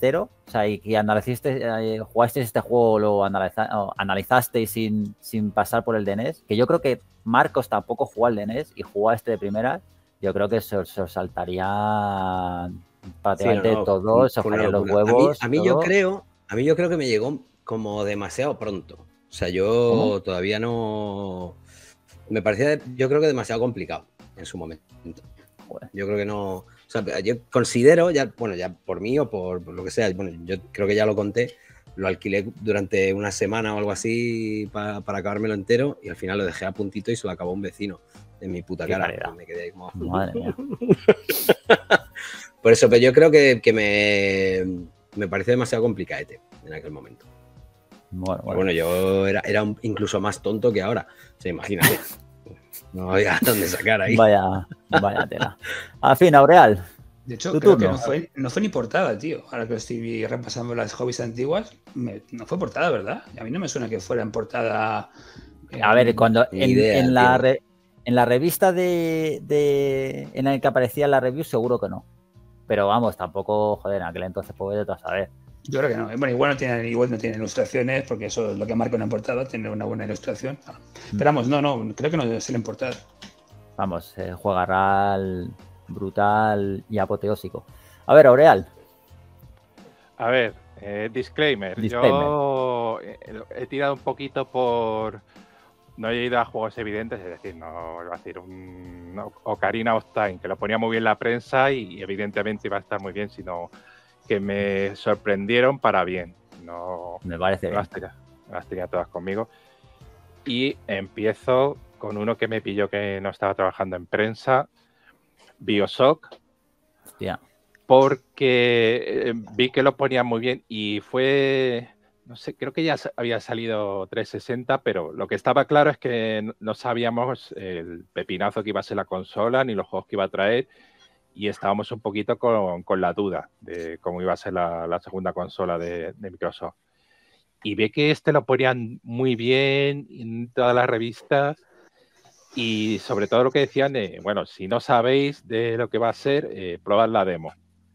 O sea, y que analizaste, eh, jugaste este juego, lo analiza, o analizaste sin, sin pasar por el D N E S, que yo creo que Marcos tampoco jugó al D N E S y jugó a este de primera, yo creo que se, se os saltaría prácticamente Sí, no, no, todo, se os fue una caerían los locura. huevos. A mí, a mí yo creo, a mí yo creo que me llegó como demasiado pronto. O sea, yo ¿Cómo? todavía no. Me parecía, yo creo que demasiado complicado en su momento. Joder. Yo creo que no. O sea, yo considero, ya, bueno, ya por mí o por, por lo que sea, bueno, yo creo que ya lo conté, lo alquilé durante una semana o algo así para, para acabármelo entero y al final lo dejé a puntito y se lo acabó un vecino en mi puta Qué cara. calidad. Me quedé como. Madre mía. Por eso, pero yo creo que, que me, me pareció demasiado complicadete en aquel momento. Bueno, Bueno, bueno. yo era, era un- incluso más tonto que ahora. O sea, imagínate. No había dónde sacar ahí. Vaya, vaya tela. Al fin, Aureal. De hecho, Tu creo turno. que no fue, no fue ni portada, tío. Ahora que estoy repasando las hobbies antiguas, me- no fue portada, ¿verdad? A mí no me suena que fuera en portada. eh, A ver, cuando Ni en, idea, en la tío. re- en la revista de, de en la que aparecía la review, seguro que no. Pero vamos, tampoco, joder, en aquel entonces puedo de todo saber. Yo creo que no. Bueno, igual no tiene, igual no tiene ilustraciones, porque eso es lo que marca una portada, tener una buena ilustración. Pero vamos, no, no, creo que no debe ser en portada. Vamos, eh, juega ral, brutal y apoteósico. A ver, Aureal. A ver, eh, disclaimer. Disclaimer. Yo eh, he tirado un poquito por... No he ido a juegos evidentes, es decir, no iba a decir un Ocarina of Time, que lo ponía muy bien la prensa y evidentemente iba a estar muy bien, sino que me sorprendieron para bien. No, Me parece no bien. las tenía, no las tenía todas conmigo. Y empiezo con uno que me pilló que no estaba trabajando en prensa, BioShock, Hostia. porque eh, vi que lo ponía muy bien y fue, no sé, creo que ya sa- había salido trescientos sesenta, pero lo que estaba claro es que n- no sabíamos el pepinazo que iba a ser la consola ni los juegos que iba a traer y estábamos un poquito con, con la duda de cómo iba a ser la, la segunda consola de, de Microsoft. Y vi que este lo ponían muy bien en todas las revistas y sobre todo lo que decían de, bueno, si no sabéis de lo que va a ser, eh, probad la demo.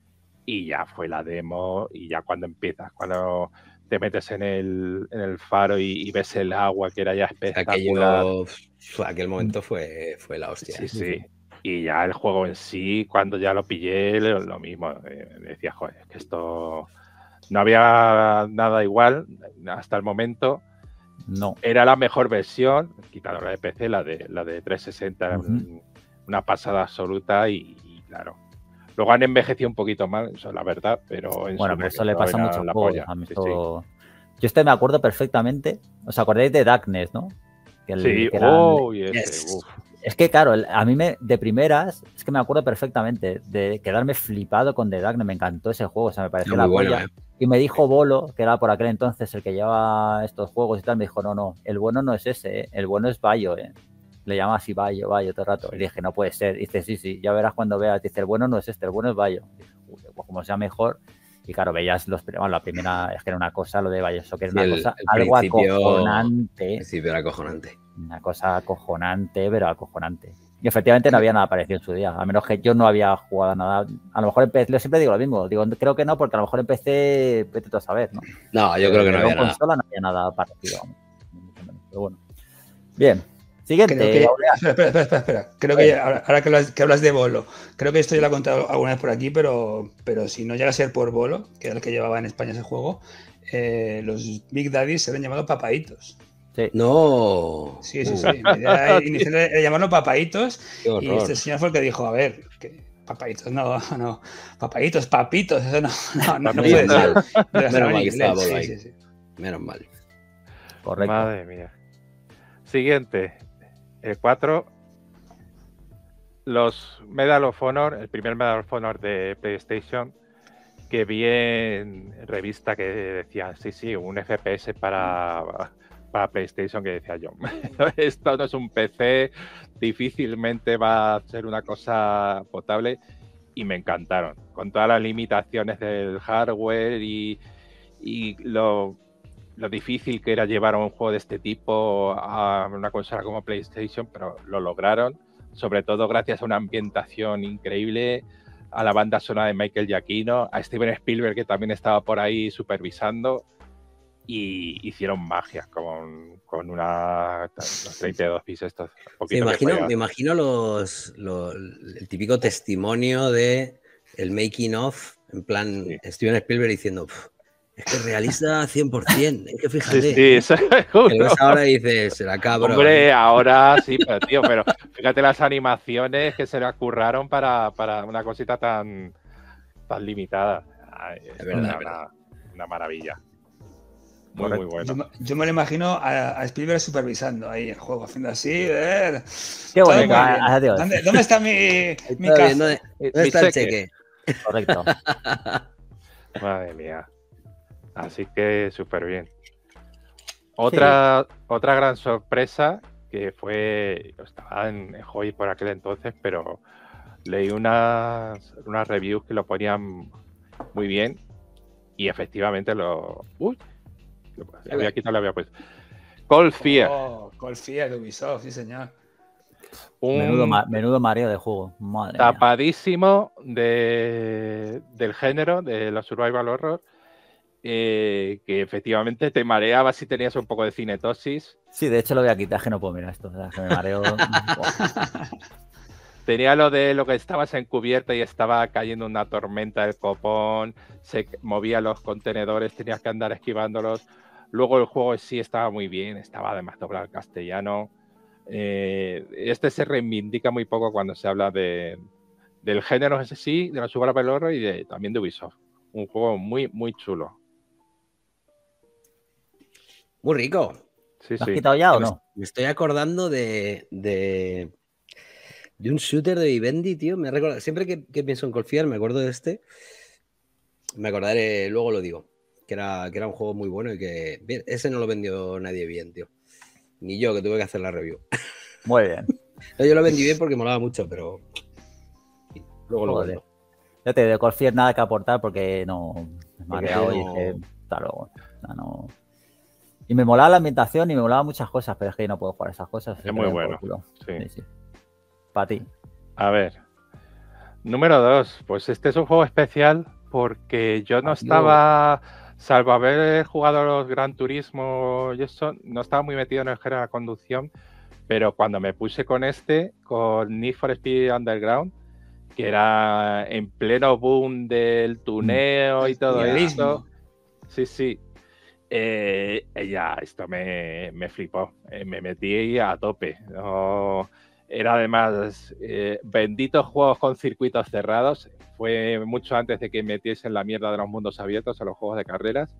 Y ya fue la demo y ya cuando empiezas, cuando te metes en el, en el faro y, y ves el agua que era ya espectacular. Aquello, fue- aquel momento fue, fue la hostia. Sí, ¿eh? sí. Y ya el juego en sí, cuando ya lo pillé, lo, lo mismo. Eh, decía, joder, es que esto no había nada igual hasta el momento. No. Era la mejor versión, quitando la de P C, la de, la de trescientos sesenta, era Ujú. un- una pasada absoluta y, y claro. Luego han envejecido un poquito mal, eso es la verdad, pero en Bueno, su pero eso le momento pasa a era muchos la juegos. polla. A mí Sí, esto- Yo este me acuerdo perfectamente. ¿Os acordáis de Darkness, no? Que el- sí, que era- oh, y ese, Yes. uf. Es que, claro, el- a mí me, de primeras, es que me acuerdo perfectamente de quedarme flipado con The Darkness. Me encantó ese juego, o sea, me pareció Era la muy bueno, polla. ¿eh? Y me dijo Bolo, que era por aquel entonces el que llevaba estos juegos y tal, me dijo, no, no, el bueno no es ese, ¿eh? El bueno es Bayo, ¿eh? Le llama así Bayo, Bayo todo el rato. Y dije, no puede ser. Y dice, sí, sí, ya verás cuando veas. Dice, el bueno no es este, el bueno es Bayo. Dije, "Joder, pues como sea mejor". Y claro, veías los bueno, la primera, es que era una cosa, lo de Bioshock, que era Sí, una el- cosa el algo principio- acojonante. Al principio era acojonante. Una cosa acojonante, pero acojonante. Y efectivamente no había nada parecido en su día, a menos que yo no había jugado nada. A lo mejor en P C, yo siempre digo lo mismo, digo, creo que no, porque a lo mejor en P C, vete tú a saber, ¿no? No, yo creo que no Pero había en nada. consola no había nada parecido, vamos, ni mucho menos, pero bueno. Bien, siguiente. Creo que, Aureal. espera, espera, espera, espera, espera. Creo que ya- ahora, ahora que, hablas, que hablas de Bolo, creo que esto ya lo he contado alguna vez por aquí, pero, pero si no llega a ser por Bolo, que era el que llevaba en España ese juego, eh, los Big Daddies se habían llamado papaitos. Sí. No. Sí, sí, Uh, sí. La idea inicial era llamarlo papaitos qué y horror. este señor fue el que dijo, a ver, que papaitos, no, no, papaitos, papitos, eso no, no, no, no puede Menos ser. mal. Debe Menos estar en mal que estaba inglés, Bolo ahí. sí, sí, sí. Menos mal. Correcto. Madre mía. Siguiente, el cuatro. Los Medal of Honor, el primer Medal of Honor de PlayStation, que vi en revista que decía, sí, sí, un F P S para, para PlayStation, que decía yo, esto no es un P C, difícilmente va a ser una cosa potable, y me encantaron, con todas las limitaciones del hardware y, y lo, lo difícil que era llevar un juego de este tipo a una consola como PlayStation, pero lo lograron, sobre todo gracias a una ambientación increíble, a la banda sonora de Michael Giacchino, a Steven Spielberg, que también estaba por ahí supervisando, y hicieron magia con, con una, los treinta y dos bits estos. Me imagino, me imagino los, los, el típico testimonio de el making of, en plan sí. Steven Spielberg diciendo, es que es realista cien por cien, es que fíjate. Sí, sí, eso es que lo ves ahora y dices, será cabrón. Hombre, ahora sí, pero tío, pero fíjate las animaciones que se le ocurraron para, para una cosita tan, tan limitada. Ay, es, es verdad, una, verdad. Una, una maravilla. Muy, muy bueno. Yo, yo me lo imagino a, a Spielberg supervisando ahí el juego, haciendo así. Eh. Qué bueno. Adiós. ¿Dónde, ¿Dónde está mi, mi café? ¿Dónde, ¿Dónde está el cheque? Correcto. Madre mía. Así que súper bien. Otra, sí. otra gran sorpresa que fue, estaba en Joy por aquel entonces, pero leí unas, unas reviews que lo ponían muy bien y efectivamente lo... Uy, lo había quitado, lo había puesto. Cold Fear. Oh, Cold Fear de Ubisoft, sí señor. Un menudo, menudo mareo de juego. Madre tapadísimo de, del género de los survival horror. Eh, que efectivamente te mareaba si tenías un poco de cinetosis. Sí, de hecho lo voy a quitar, que no puedo mirar esto. O sea, que me mareo. Tenía lo de lo que estabas en cubierta y estaba cayendo una tormenta del copón, se movía los contenedores, tenías que andar esquivándolos. Luego el juego sí estaba muy bien, estaba además doblado al castellano. Eh, este se reivindica muy poco cuando se habla de, del género ese sí, de la survival horror y de, también de Ubisoft. Un juego muy, muy chulo. Muy rico. Sí, ¿Lo has sí. quitado ya o no? Me estoy acordando de, de, de un shooter de Vivendi, tío. Me recuerda, siempre que, que pienso en Cold Fear me acuerdo de este. Me acordaré, luego lo digo, que era, que era un juego muy bueno y que bien, ese no lo vendió nadie bien, tío. Ni yo, que tuve que hacer la review. Muy bien. No, yo lo vendí bien porque molaba mucho, pero luego lo vendo. Ya te de Cold Fear nada que aportar porque no me he mareado no... y dije, hasta luego. No, no... Y me molaba la ambientación y me molaba muchas cosas, pero es que no puedo jugar esas cosas. Es muy bueno. Sí. Sí, sí. Para ti. A ver. Número dos. Pues este es un juego especial porque yo no Adiós. estaba, salvo haber jugado los Gran Turismo y eso, no estaba muy metido en el género de la conducción, pero cuando me puse con este, con Need for Speed Underground, que era en pleno boom del tuneo y todo eso. Sí, sí. Eh, ya, esto me, me flipó, eh, me metí a tope. No, era además eh, benditos juegos con circuitos cerrados. Fue mucho antes de que metiesen la mierda de los mundos abiertos a los juegos de carreras.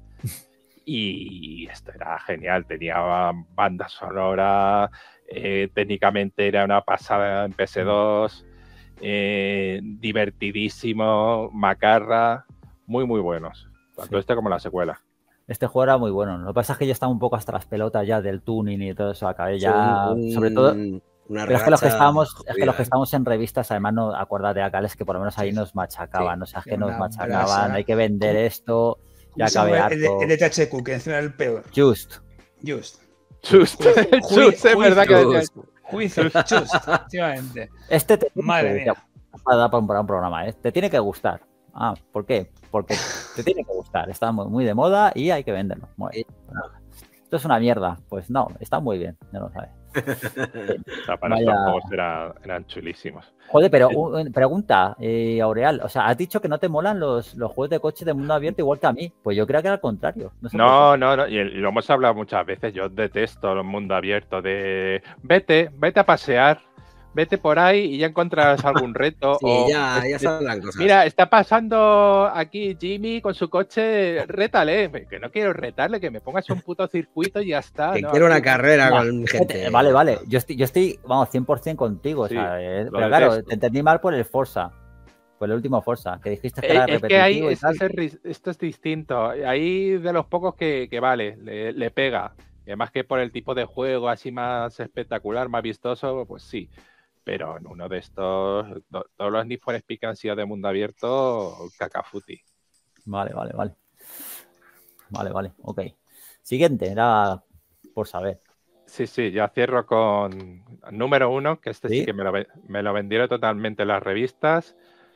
Y esto era genial, tenía banda sonora, eh, técnicamente era una pasada en P S dos, eh, divertidísimo, macarra, muy muy buenos, tanto sí. este como la secuela. Este juego era muy bueno. Lo que pasa es que yo estaba un poco hasta las pelotas ya del tuning y todo eso. Acabé ya, sí, un, sobre todo. Una pero es que los que estábamos, es que los que estábamos en revistas, además, no acuérdate acá, es que por lo menos ahí nos machacaban. Sí, o sea, es que nos machacaban. Brasa. Hay que vender esto. Ya acabé harto. El de T H Q, que encima era el peor. Just. Just. Just. Just, es verdad que decía. Juicio, just, efectivamente. Este te Madre mía. Para dar para un programa, ¿eh? Te tiene que gustar. Ah, ¿por qué? Porque te tiene que gustar, está muy, muy de moda y hay que venderlo. Muy bien. Esto es una mierda. Pues no, está muy bien, ya lo sabes. O sea, para Vaya... estos juegos era, eran chulísimos. Joder, pero un, pregunta, eh, Aureal, o sea, has dicho que no te molan los, los juegos de coche de mundo abierto igual que a mí. Pues yo creo que era al contrario. No, sé no, no, no, y lo hemos hablado muchas veces. Yo detesto el mundo abierto de vete, vete a pasear. Vete por ahí y ya encontrarás algún reto. Sí, o, ya, ya saldrán cosas. Mira, está pasando aquí Jimmy con su coche, rétale. Que no quiero retarle, que me pongas un puto circuito y ya está. Que ¿no? quiero una carrera ya, con gente. Vale, vale. Yo estoy, yo estoy vamos, cien por cien contigo. Sí, o sea, eh, pero claro, te entendí mal por el Forza. Por el último Forza, que dijiste que era eh, repetitivo. Es que ahí y esto, tal. Es, esto es distinto. Ahí de los pocos que, que vale, le, le pega. Y además que por el tipo de juego así más espectacular, más vistoso, pues sí. Pero en uno de estos, todos los Need for Speed han sido de mundo abierto, cacafuti. Vale, vale, vale. Vale, vale, ok. Siguiente, era por saber. Sí, sí, ya cierro con número uno, que este sí, sí que me lo, me lo vendieron totalmente en las revistas.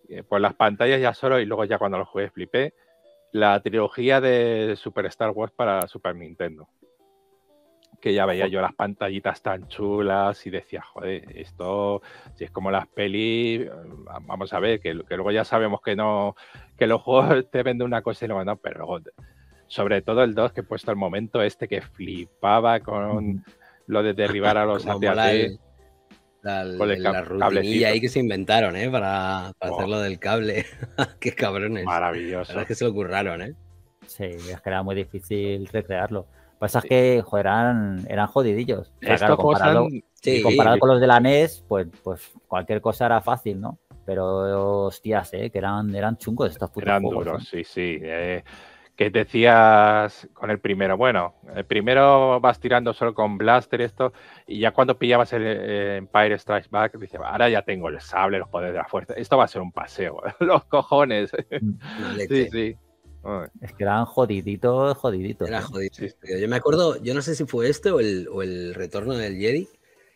Pues las pantallas ya solo, y luego ya cuando lo jugué flipé, la trilogía de Super Star Wars para Super Nintendo. Que ya veía yo las pantallitas tan chulas y decía, joder, esto, si es como las pelis, vamos a ver, que, que luego ya sabemos que no, que los juegos te venden una cosa y luego no, pero luego, sobre todo el dos, que he puesto el momento este que flipaba con lo de derribar a los A T A T. La, la, la rutinilla ahí que se inventaron, ¿eh? Para, para oh. hacerlo del cable. Qué cabrones. Maravilloso. La verdad es que se lo curraron, ¿eh? Sí, es que era muy difícil recrearlo. Pasa es que, joder, eran, eran jodidillos. O sea, claro, comparado, sí, comparado sí. con los de la N E S, pues, pues cualquier cosa era fácil, ¿no? Pero, hostias, ¿eh? Que eran, eran chungos estos putos Eran juegos, duros, ¿eh? sí, sí. Eh, ¿Qué decías con el primero? Bueno, el primero vas tirando solo con blaster esto, y ya cuando pillabas el eh, Empire Strikes Back, dices, ahora ya tengo el sable, los poderes de la fuerza. Esto va a ser un paseo, los cojones. Sí, sí. Es que eran jodiditos, jodiditos. Era jodido. Sí, sí. Yo me acuerdo, yo no sé si fue este o el, o el Retorno del Jedi,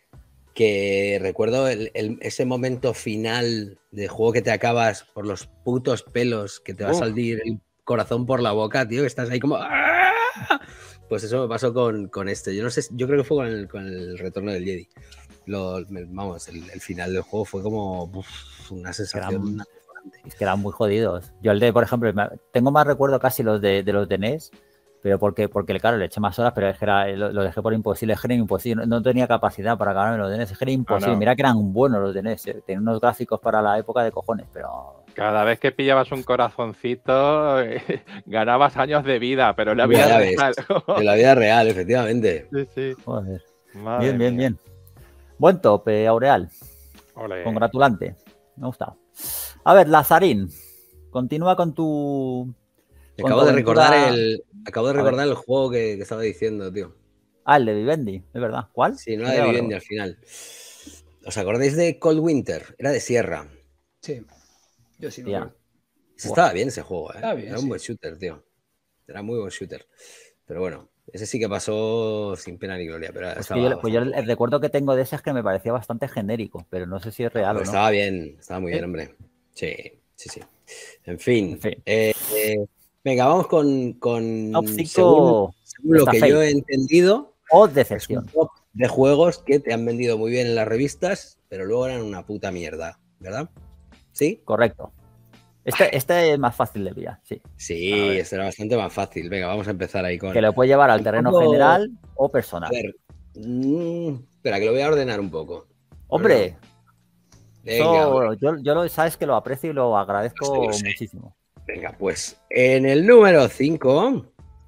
que recuerdo el, el, ese momento final de juego que te acabas por los putos pelos, que te va uh. a salir el corazón por la boca, tío, que estás ahí como... ¡ah! Pues eso me pasó con, con este. Yo no sé, yo creo que fue con el, con el Retorno del Jedi. Lo, vamos, el, el final del juego fue como uf, una sensación... Eran... Es que eran muy jodidos. Yo el de, por ejemplo, tengo más recuerdo casi los de, de los de N E S, pero porque, porque claro, le eché más horas, pero es que era, lo, lo dejé por imposible, es que era imposible, no, no tenía capacidad para acabarme los de N E S, es que era imposible. Ah, no. Mira que eran buenos los de N E S, tenían unos gráficos para la época de cojones, pero... Cada vez que pillabas un corazoncito, eh, ganabas años de vida, pero en la vida real. En la vida real, efectivamente. Sí, sí. Joder. Madre bien, bien, mía. bien. Buen tope, Aureal. Olé. Congratulante. Me ha gustado. A ver, Lazarín, continúa con tu... Con acabo, tu de recordar el, acabo de recordar el juego que, que estaba diciendo, tío. Ah, el de Vivendi, es verdad. ¿Cuál? Sí, no era de Vivendi al final. ¿Os acordáis de Cold Winter? Era de Sierra. Sí, yo sí. Yeah. Estaba bien ese juego, ¿eh? Estaba bien, era un sí. buen shooter, tío. Era muy buen shooter. Pero bueno, ese sí que pasó sin pena ni gloria. Pero pues que yo, pues yo el, el recuerdo que tengo de ese es que me parecía bastante genérico, pero no sé si es real no, o no. Estaba bien, estaba muy bien, ¿Eh? hombre. Sí, sí, sí. En fin. En fin. Eh, eh, venga, vamos con, con top cinco según, según lo que yo he entendido. O decepción. Es un top de juegos que te han vendido muy bien en las revistas, pero luego eran una puta mierda, ¿verdad? ¿Sí? Correcto. Este, este es más fácil de pillar, sí. Sí, este era bastante más fácil. Venga, vamos a empezar ahí con... Que lo puede llevar al terreno poco... general o personal. A ver, mmm, espera, que lo voy a ordenar un poco. ¡Hombre! Venga, Eso, yo, yo lo sabes que lo aprecio y lo agradezco sí, sí. muchísimo. Venga, pues en el número cinco...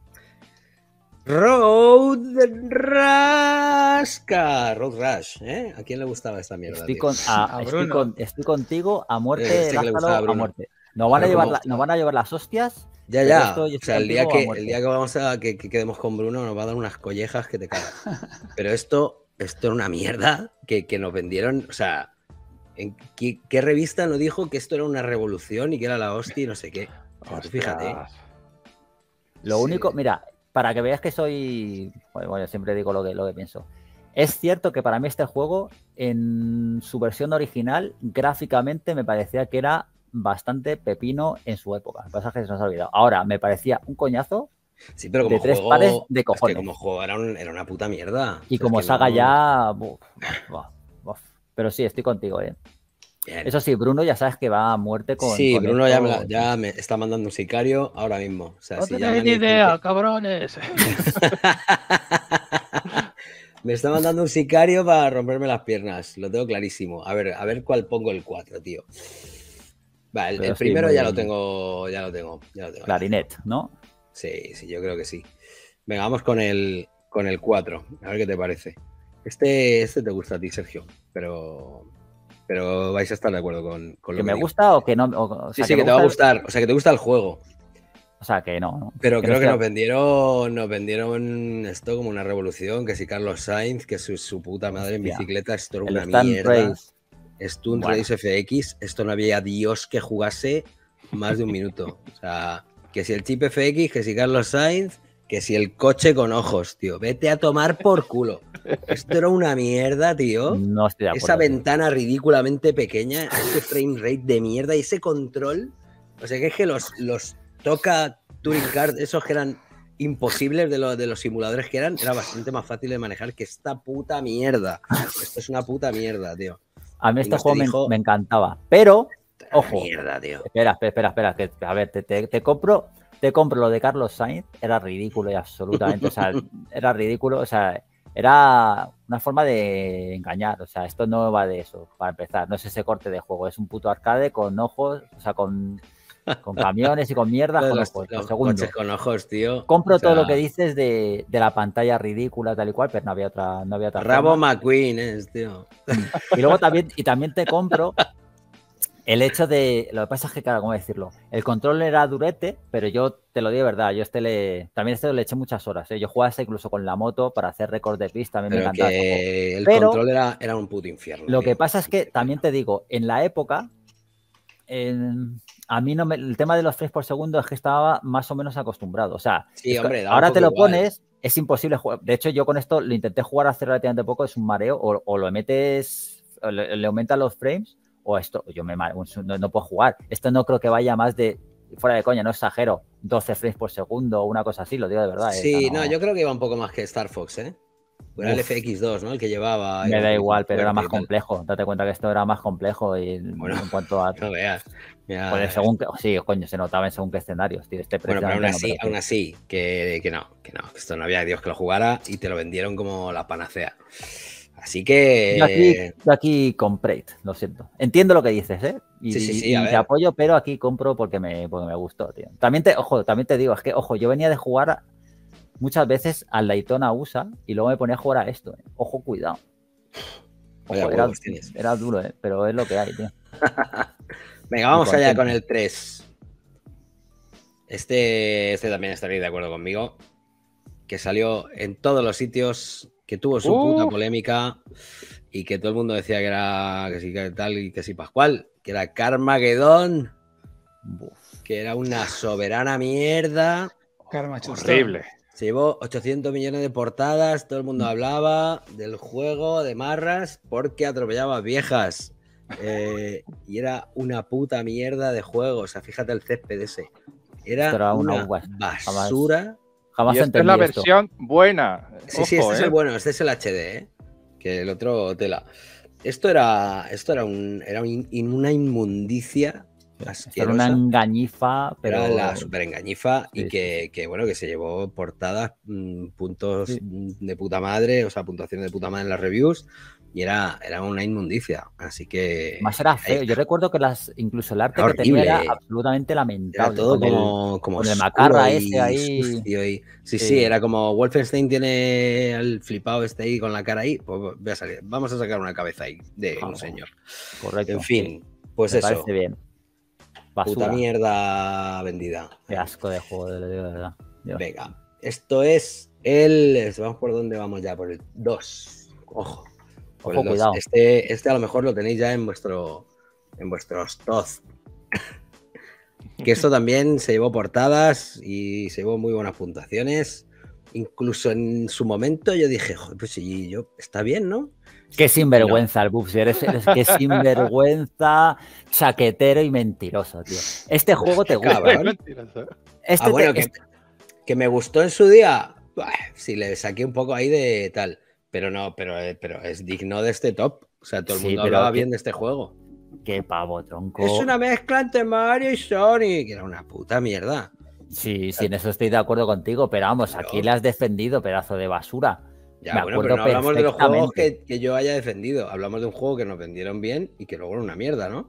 Road Rasca. Road Rush, ¿eh? ¿A quién le gustaba esta mierda? Estoy, con, a, a estoy, con, estoy contigo a muerte, eh, Lázaro, a, a muerte. Nos van, a llevar la, nos van a llevar las hostias. Ya, ya. Esto, o sea, el día, que, el día que vamos a que, que quedemos con Bruno nos va a dar unas collejas que te cagas. Pero esto, esto era una mierda que, que nos vendieron. O sea, ¿en qué, qué revista nos dijo que esto era una revolución y que era la hostia y no sé qué? O sea, tú fíjate. Lo sí. único, mira, para que veas que soy... Bueno, yo siempre digo lo que, lo que pienso. Es cierto que para mí este juego, en su versión original, gráficamente me parecía que era bastante pepino en su época. El pasaje se nos ha olvidado. Ahora, me parecía un coñazo sí, pero como de tres juego, pares de cojones. Es que como juego era, un, era una puta mierda. Y o sea, como es que saga no... ya... Uf, uf, uf. Pero sí, estoy contigo, ¿eh? Bien. Eso sí, Bruno ya sabes que va a muerte con... Sí, con Bruno esto... ya, me la, ya me está mandando un sicario ahora mismo. O sea, no si tenéis ni idea, que... cabrones. Me está mandando un sicario para romperme las piernas. Lo tengo clarísimo. A ver, a ver cuál pongo el cuatro, tío. Vale, el, el sí, primero ya lo tengo, ya lo tengo, ya lo tengo. Clarinet, ¿no? Sí, sí, yo creo que sí. Venga, vamos con el con el cuatro. A ver qué te parece. Este, este te gusta a ti, Sergio, pero pero vais a estar de acuerdo con, con lo que que me digo. gusta o que no. O, o sí, sea, sí, que, que te va a gustar. El... O sea, que te gusta el juego. O sea, que no. no. Pero que creo no que sea... nos vendieron, nos vendieron esto como una revolución, que si Carlos Sainz, que su, su puta madre en bicicleta, esto era una Stunt mierda. Race. Stunt bueno. Race F X, esto no había Dios que jugase más de un minuto. O sea, que si el chip F X, que si Carlos Sainz, Que si el coche con ojos, tío. Vete a tomar por culo. Esto era una mierda, tío. No estoy de acuerdo. Esa ventana ridículamente pequeña, ese frame rate de mierda y ese control. O sea, que es que los, los toca Touring Car, esos que eran imposibles de, lo, de los simuladores que eran, era bastante más fácil de manejar que esta puta mierda. Esto es una puta mierda, tío. A mí este juego me, dijo, me encantaba. Pero, ojo. Mierda, tío. Espera, espera, espera. Que, a ver, te, te, te compro... Te compro lo de Carlos Sainz, era ridículo y absolutamente, o sea, era ridículo, o sea, era una forma de engañar, o sea, esto no va de eso, para empezar, no es ese corte de juego, es un puto arcade con ojos, o sea, con, con camiones y con mierda, con los, ojos. Los segundo, coches con ojos, tío. Compro o sea, todo lo que dices de, de la pantalla ridícula, tal y cual, pero no había otra, no había otra Rabo forma. McQueen es, tío. Y luego también, y también te compro el hecho de, lo que pasa es que, claro, ¿cómo decirlo? El control era durete, pero yo te lo digo de verdad, yo este le, también este le eché muchas horas, ¿eh? Yo jugaba este incluso con la moto para hacer récord de pista, a mí pero me encantaba. Que el pero control era, era un puto infierno. Lo tío. que pasa es que, también te digo, en la época, en, a mí no me, el tema de los frames por segundo es que estaba más o menos acostumbrado, o sea, sí, hombre, ahora te lo igual. pones, es imposible jugar. De hecho, yo con esto lo intenté jugar hace relativamente poco, es un mareo, o, o lo metes, o le, le aumentan los frames, o esto, yo me no, no puedo jugar. Esto no creo que vaya más de, fuera de coña, no exagero, doce frames por segundo o una cosa así, lo digo de verdad. Sí, no... no, yo creo que iba un poco más que Star Fox, ¿eh? Era el F X dos, ¿no? El que llevaba. Me da igual, pero era más complejo. Date cuenta que esto era más complejo y bueno, en cuanto a... No veas. Mira, pues según que, sí, coño, se notaba en según qué escenarios. Tío, este bueno, pero aún así, no, pero aún así que, que no, que no. Esto no había Dios que lo jugara y te lo vendieron como la panacea. Así que... Yo aquí, yo aquí compré, lo siento. Entiendo lo que dices, ¿eh? Y, sí, sí, sí, y te apoyo, pero aquí compro porque me, porque me gustó, tío. También te, ojo, también te digo, es que, ojo, yo venía de jugar muchas veces al Daytona U S A y luego me ponía a jugar a esto, ¿eh? Ojo, cuidado. Ojo, era, era duro, ¿eh? Pero es lo que hay, tío. Venga, vamos allá con el tres. Este, este también estaréis de acuerdo conmigo. Que salió en todos los sitios, que tuvo su uh. puta polémica y que todo el mundo decía que era que sí, que tal y que sí, Pascual, que era Carmageddon, que era una soberana mierda. Horrible. Se llevó ochocientos millones de portadas, todo el mundo hablaba del juego de marras porque atropellaba viejas. Eh, y era una puta mierda de juego. O sea, fíjate el césped ese. Era, era una, una basura. Jamás, jamás y esta es la esto. versión buena. Sí, Ojo, sí, este eh. es el bueno, este es el H D, ¿eh? Que el otro tela. Esto era, esto era, un, era un, una inmundicia. Era una engañifa, pero... Era la super engañifa sí, y que, sí. que, bueno, que se llevó portadas, mmm, puntos sí. de puta madre, o sea, puntuaciones de puta madre en las reviews, y era, era una inmundicia, así que... Más era feo, yo recuerdo que las incluso el arte que tenía era absolutamente lamentable. Era todo con como, el, como con el macarra y ese ahí... Sucio y... Sí, sí, sí, era como Wolfenstein tiene el flipado este ahí con la cara ahí, pues voy a salir, vamos a sacar una cabeza ahí de oh, un señor. Correcto. En fin, pues Me eso. parece bien. Basura. Puta mierda vendida. Qué asco de juego, de verdad. Dios. Venga, esto es el... Vamos por dónde vamos ya, por el dos. Ojo. Por Ojo, el cuidado. Este, este a lo mejor lo tenéis ya en vuestro en vuestros T O Z. Que esto también se llevó portadas y se llevó muy buenas puntuaciones. Incluso en su momento yo dije, joder, pues sí, yo, está bien, ¿no? Qué sinvergüenza no. el Bubsy, eres, eres qué sinvergüenza, chaquetero y mentiroso, tío. Este juego te gusta. Este ah, bueno, te, que, este... que me gustó en su día. Bah, sí, le saqué un poco ahí de tal. Pero no, pero, pero es digno de este top. O sea, todo el mundo sí, hablaba que, bien de este juego. Qué pavo, tronco. Es una mezcla entre Mario y Sonic. Que era una puta mierda. Sí, sí, en eso estoy de acuerdo contigo. Pero vamos, pero... aquí le has defendido, pedazo de basura. Ya, Me bueno, pero no hablamos de los juegos que, que yo haya defendido. Hablamos de un juego que nos vendieron bien y que luego era una mierda, ¿no?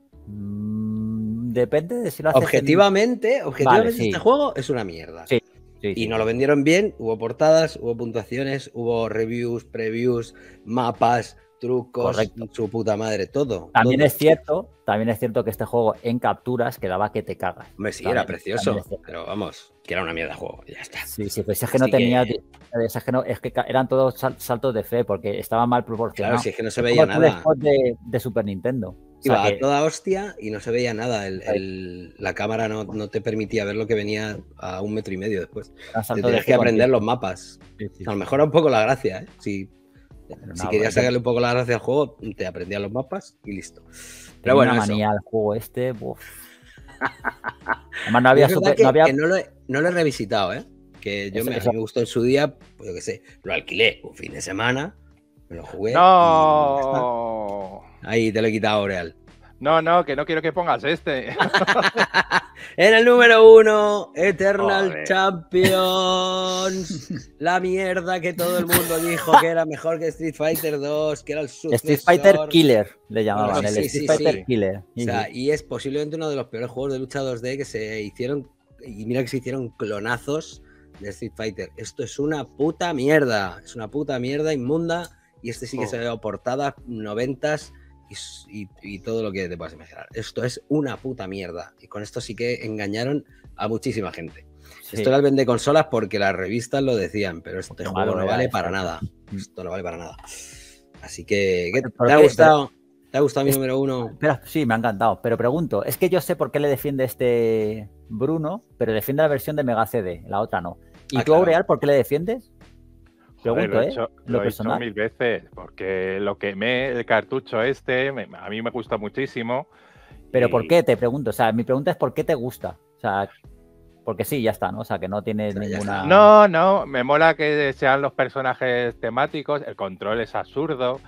Mm, depende de si lo haces Objetivamente, en... objetivamente vale, sí. Este juego es una mierda. Sí. Sí, y sí. nos lo vendieron bien, hubo portadas, hubo puntuaciones, hubo reviews, previews, mapas, trucos, Correcto. Su puta madre, todo. También todo. es cierto, también es cierto que este juego en capturas quedaba que te cagas. Hombre, sí, también, era precioso, pero vamos, que era una mierda de juego, ya está. Sí, sí, pues es que no Así tenía, que... es que no, es que eran todos saltos de fe porque estaba mal proporcionado. Claro, si es que no se veía nada. De, de Super Nintendo. Iba O sea, que- a toda hostia y no se veía nada. El, el- la cámara no, no te permitía ver lo que venía a un metro y medio después. era Te salto de tenías que fe aprender continuo. los mapas. Sí, sí, A lo sí. mejor era un poco la gracia, ¿eh? Si, Pero si no, querías yo- sacarle un poco la gracia al juego, te aprendías los mapas y listo. Tenía Pero bueno, una eso. manía al juego este. Uf. Además, no Y había, es verdad super- que, no había- que no, lo he, no lo he revisitado, ¿eh? Que yo Eso- me, a eso- mí me gustó en su día, pues yo qué sé, lo alquilé un fin de semana, me lo jugué. y ya ¡No! está. Ahí te lo he quitado, Oreal. No, no, que no quiero que pongas este. En el número uno, Eternal Joder. Champions. La mierda que todo el mundo dijo que era mejor que Street Fighter dos, que era el sucesor. Street Fighter Killer le llamaban. Bueno, el sí, Street sí, Fighter sí. Killer. O Sí, sea, sí. y es posiblemente uno de los peores juegos de lucha dos D que se hicieron. Y mira que se hicieron clonazos de Street Fighter. Esto es una puta mierda. Es una puta mierda inmunda. Y este sí que Oh. se ve portadas noventas y, y, y todo lo que te puedas imaginar. Esto es una puta mierda. Y con esto sí que engañaron a muchísima gente. Sí. Esto era el vende consolas porque las revistas lo decían, pero este Qué juego malo no era vale eso. para nada. Mm. Esto no vale para nada. Así que, ¿qué- ¿Por ¿te ha qué? gustado? ¿Te ha gustado mi Es- número uno? Espera, sí, me ha encantado. Pero pregunto, es que yo sé por qué le defiende este Bruno, pero defiende la versión de Mega C D, la otra no. ¿Y Ah, tú, claro. Aureal, por qué le defiendes? Joder, Pregunto, lo he ¿eh? hecho, Lo lo he hecho personal. mil veces, porque lo quemé, el cartucho este, me- a mí me gusta muchísimo. Pero y- ¿por qué? Te pregunto. O sea, mi pregunta es ¿por qué te gusta? O sea, porque sí, ya está, ¿no? O sea, que no tienes Pero ya ninguna... está. No, no, me mola que sean los personajes temáticos, el control es absurdo,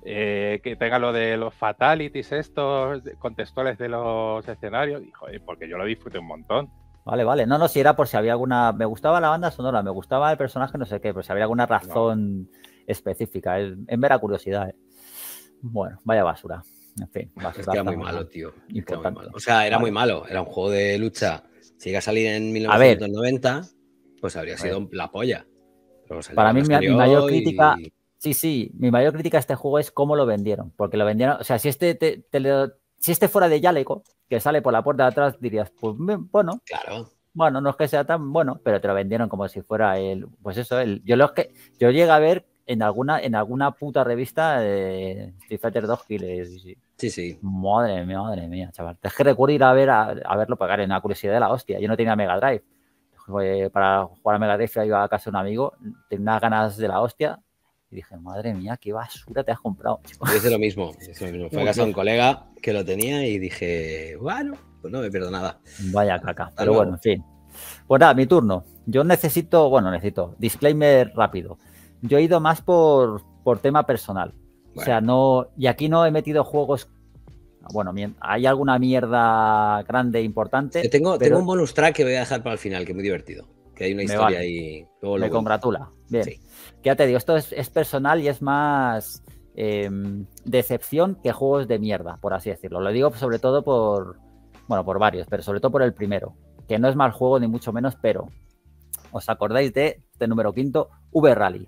eh, que tenga lo de los fatalities estos, de- contextuales de los escenarios, y, joder, porque yo lo disfruté un montón. Vale, vale. No, no, si era por si había alguna... Me gustaba la banda sonora, me gustaba el personaje, no sé qué, pero si había alguna razón específica. Es, es mera curiosidad, ¿eh? Bueno, vaya basura. En fin, basura. Es que era muy está malo, tío. Es que era muy Importante. malo. O sea, era Vale. muy malo. Era un juego de lucha. Si llega a salir en mil A ver. novecientos noventa, pues habría A ver. sido la polla. Pero salió Para mí, cuando mi, mi salió mayor y- crítica... Sí, sí, mi mayor crítica a este juego es cómo lo vendieron. Porque lo vendieron... O sea, si este, te- te lo- si este fuera de Yaleco, que sale por la puerta de atrás, dirías, pues bueno, Claro. bueno, no es que sea tan bueno, pero te lo vendieron como si fuera el... Pues eso, el, yo lo que... Yo llegué a ver en alguna, en alguna puta revista de Street Fighter dos Killers. y- Sí, sí. Madre mía, madre mía, chaval. Es que recuerdo ir a ver a, a verlo pagar en la curiosidad de la hostia. Yo no tenía Mega Drive. Fue para jugar a Mega Drive iba a casa de un amigo, tenía unas ganas de la hostia y dije, madre mía, qué basura te has comprado. Yo hice lo mismo. Hice lo mismo. Fue a casa de un colega que lo tenía y dije, bueno, pues no me pierdo nada. Vaya caca. Hasta Pero luego. bueno, en fin. Pues nada, mi turno. Yo necesito, bueno, necesito, disclaimer rápido. Yo he ido más por, por tema personal. O Bueno. sea, no, y aquí no he metido juegos, bueno, mien- hay alguna mierda grande, importante. Yo tengo, pero tengo un bonus track que voy a dejar para el final, que es muy divertido. Que hay una Me historia vale. ahí. Luego lo me cuento. congratula. Bien. Sí. Ya te digo, esto es, es personal y es más eh, decepción que juegos de mierda, por así decirlo. Lo digo sobre todo por, bueno, por varios, pero sobre todo por el primero, que no es mal juego ni mucho menos, pero ¿os acordáis de este número quinto? V-Rally.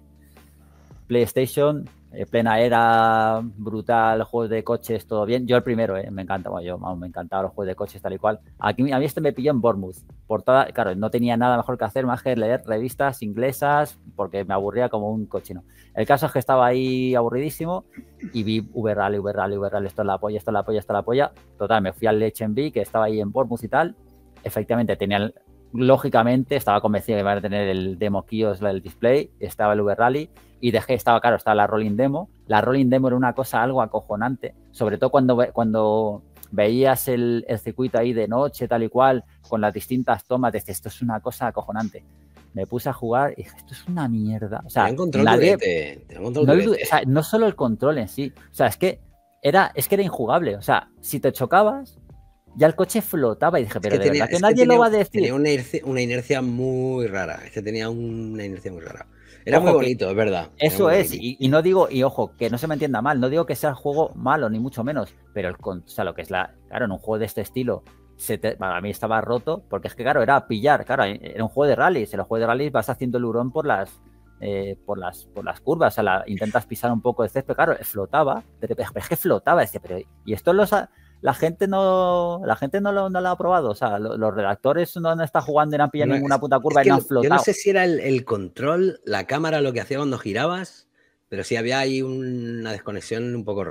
PlayStation, eh, plena era, brutal, juegos de coches, todo bien. Yo el primero, eh, me encanta, bueno, yo vamos, me encantaban los juegos de coches tal y cual. Aquí, a mí este me pilló en Bournemouth. Portada, claro, no tenía nada mejor que hacer más que leer revistas inglesas porque me aburría como un cochino. El caso es que estaba ahí aburridísimo y vi V-Rally, V-Rally, V-Rally, esto es la polla, esto es la polla, esto es la polla. Total, me fui al H and B que estaba ahí en Bournemouth y tal. Efectivamente, tenía el, lógicamente, estaba convencido que iban a tener el demo kiosk, el display, estaba el V-Rally y dejé, estaba claro, estaba la Rolling Demo. La Rolling Demo era una cosa algo acojonante, sobre todo cuando, ve- cuando veías el, el circuito ahí de noche, tal y cual, con las distintas tomas, decías, esto es una cosa acojonante. Me puse a jugar y dije, esto es una mierda. O sea, Tenía un control nadie- durete. Tenía un control no, el du- durete. o sea, no solo el control en sí, o sea, es que era, es que era injugable. O sea, si te chocabas, ya el coche flotaba y dije, Es pero de tenía- verdad que es nadie tenía- lo va a decir. Tenía una inercia, una inercia muy rara. Es que tenía una inercia muy rara. Era Ojo muy que- bonito, es verdad. Era Eso muy es, bonito. y, y no digo, y ojo, que no se me entienda mal, no digo que sea el juego malo, ni mucho menos, pero el, con- o sea, lo que es la, claro, en un juego de este estilo, se te- para mí estaba roto, porque es que, claro, era pillar, claro, era un juego de rallies, en los juegos de rallies vas haciendo el hurón por las, eh, por las, por las curvas, o sea, la- intentas pisar un poco de césped, claro, flotaba, pero es que flotaba, decía, pero, y esto los ha- la gente no, la gente no lo, no lo ha probado, o sea, lo- los redactores no han estado jugando y no han pillado No, ninguna es- puta es curva que y no han yo flotado. no sé si era el, el control, la cámara, lo que hacía cuando girabas, pero sí había ahí una desconexión un poco rara.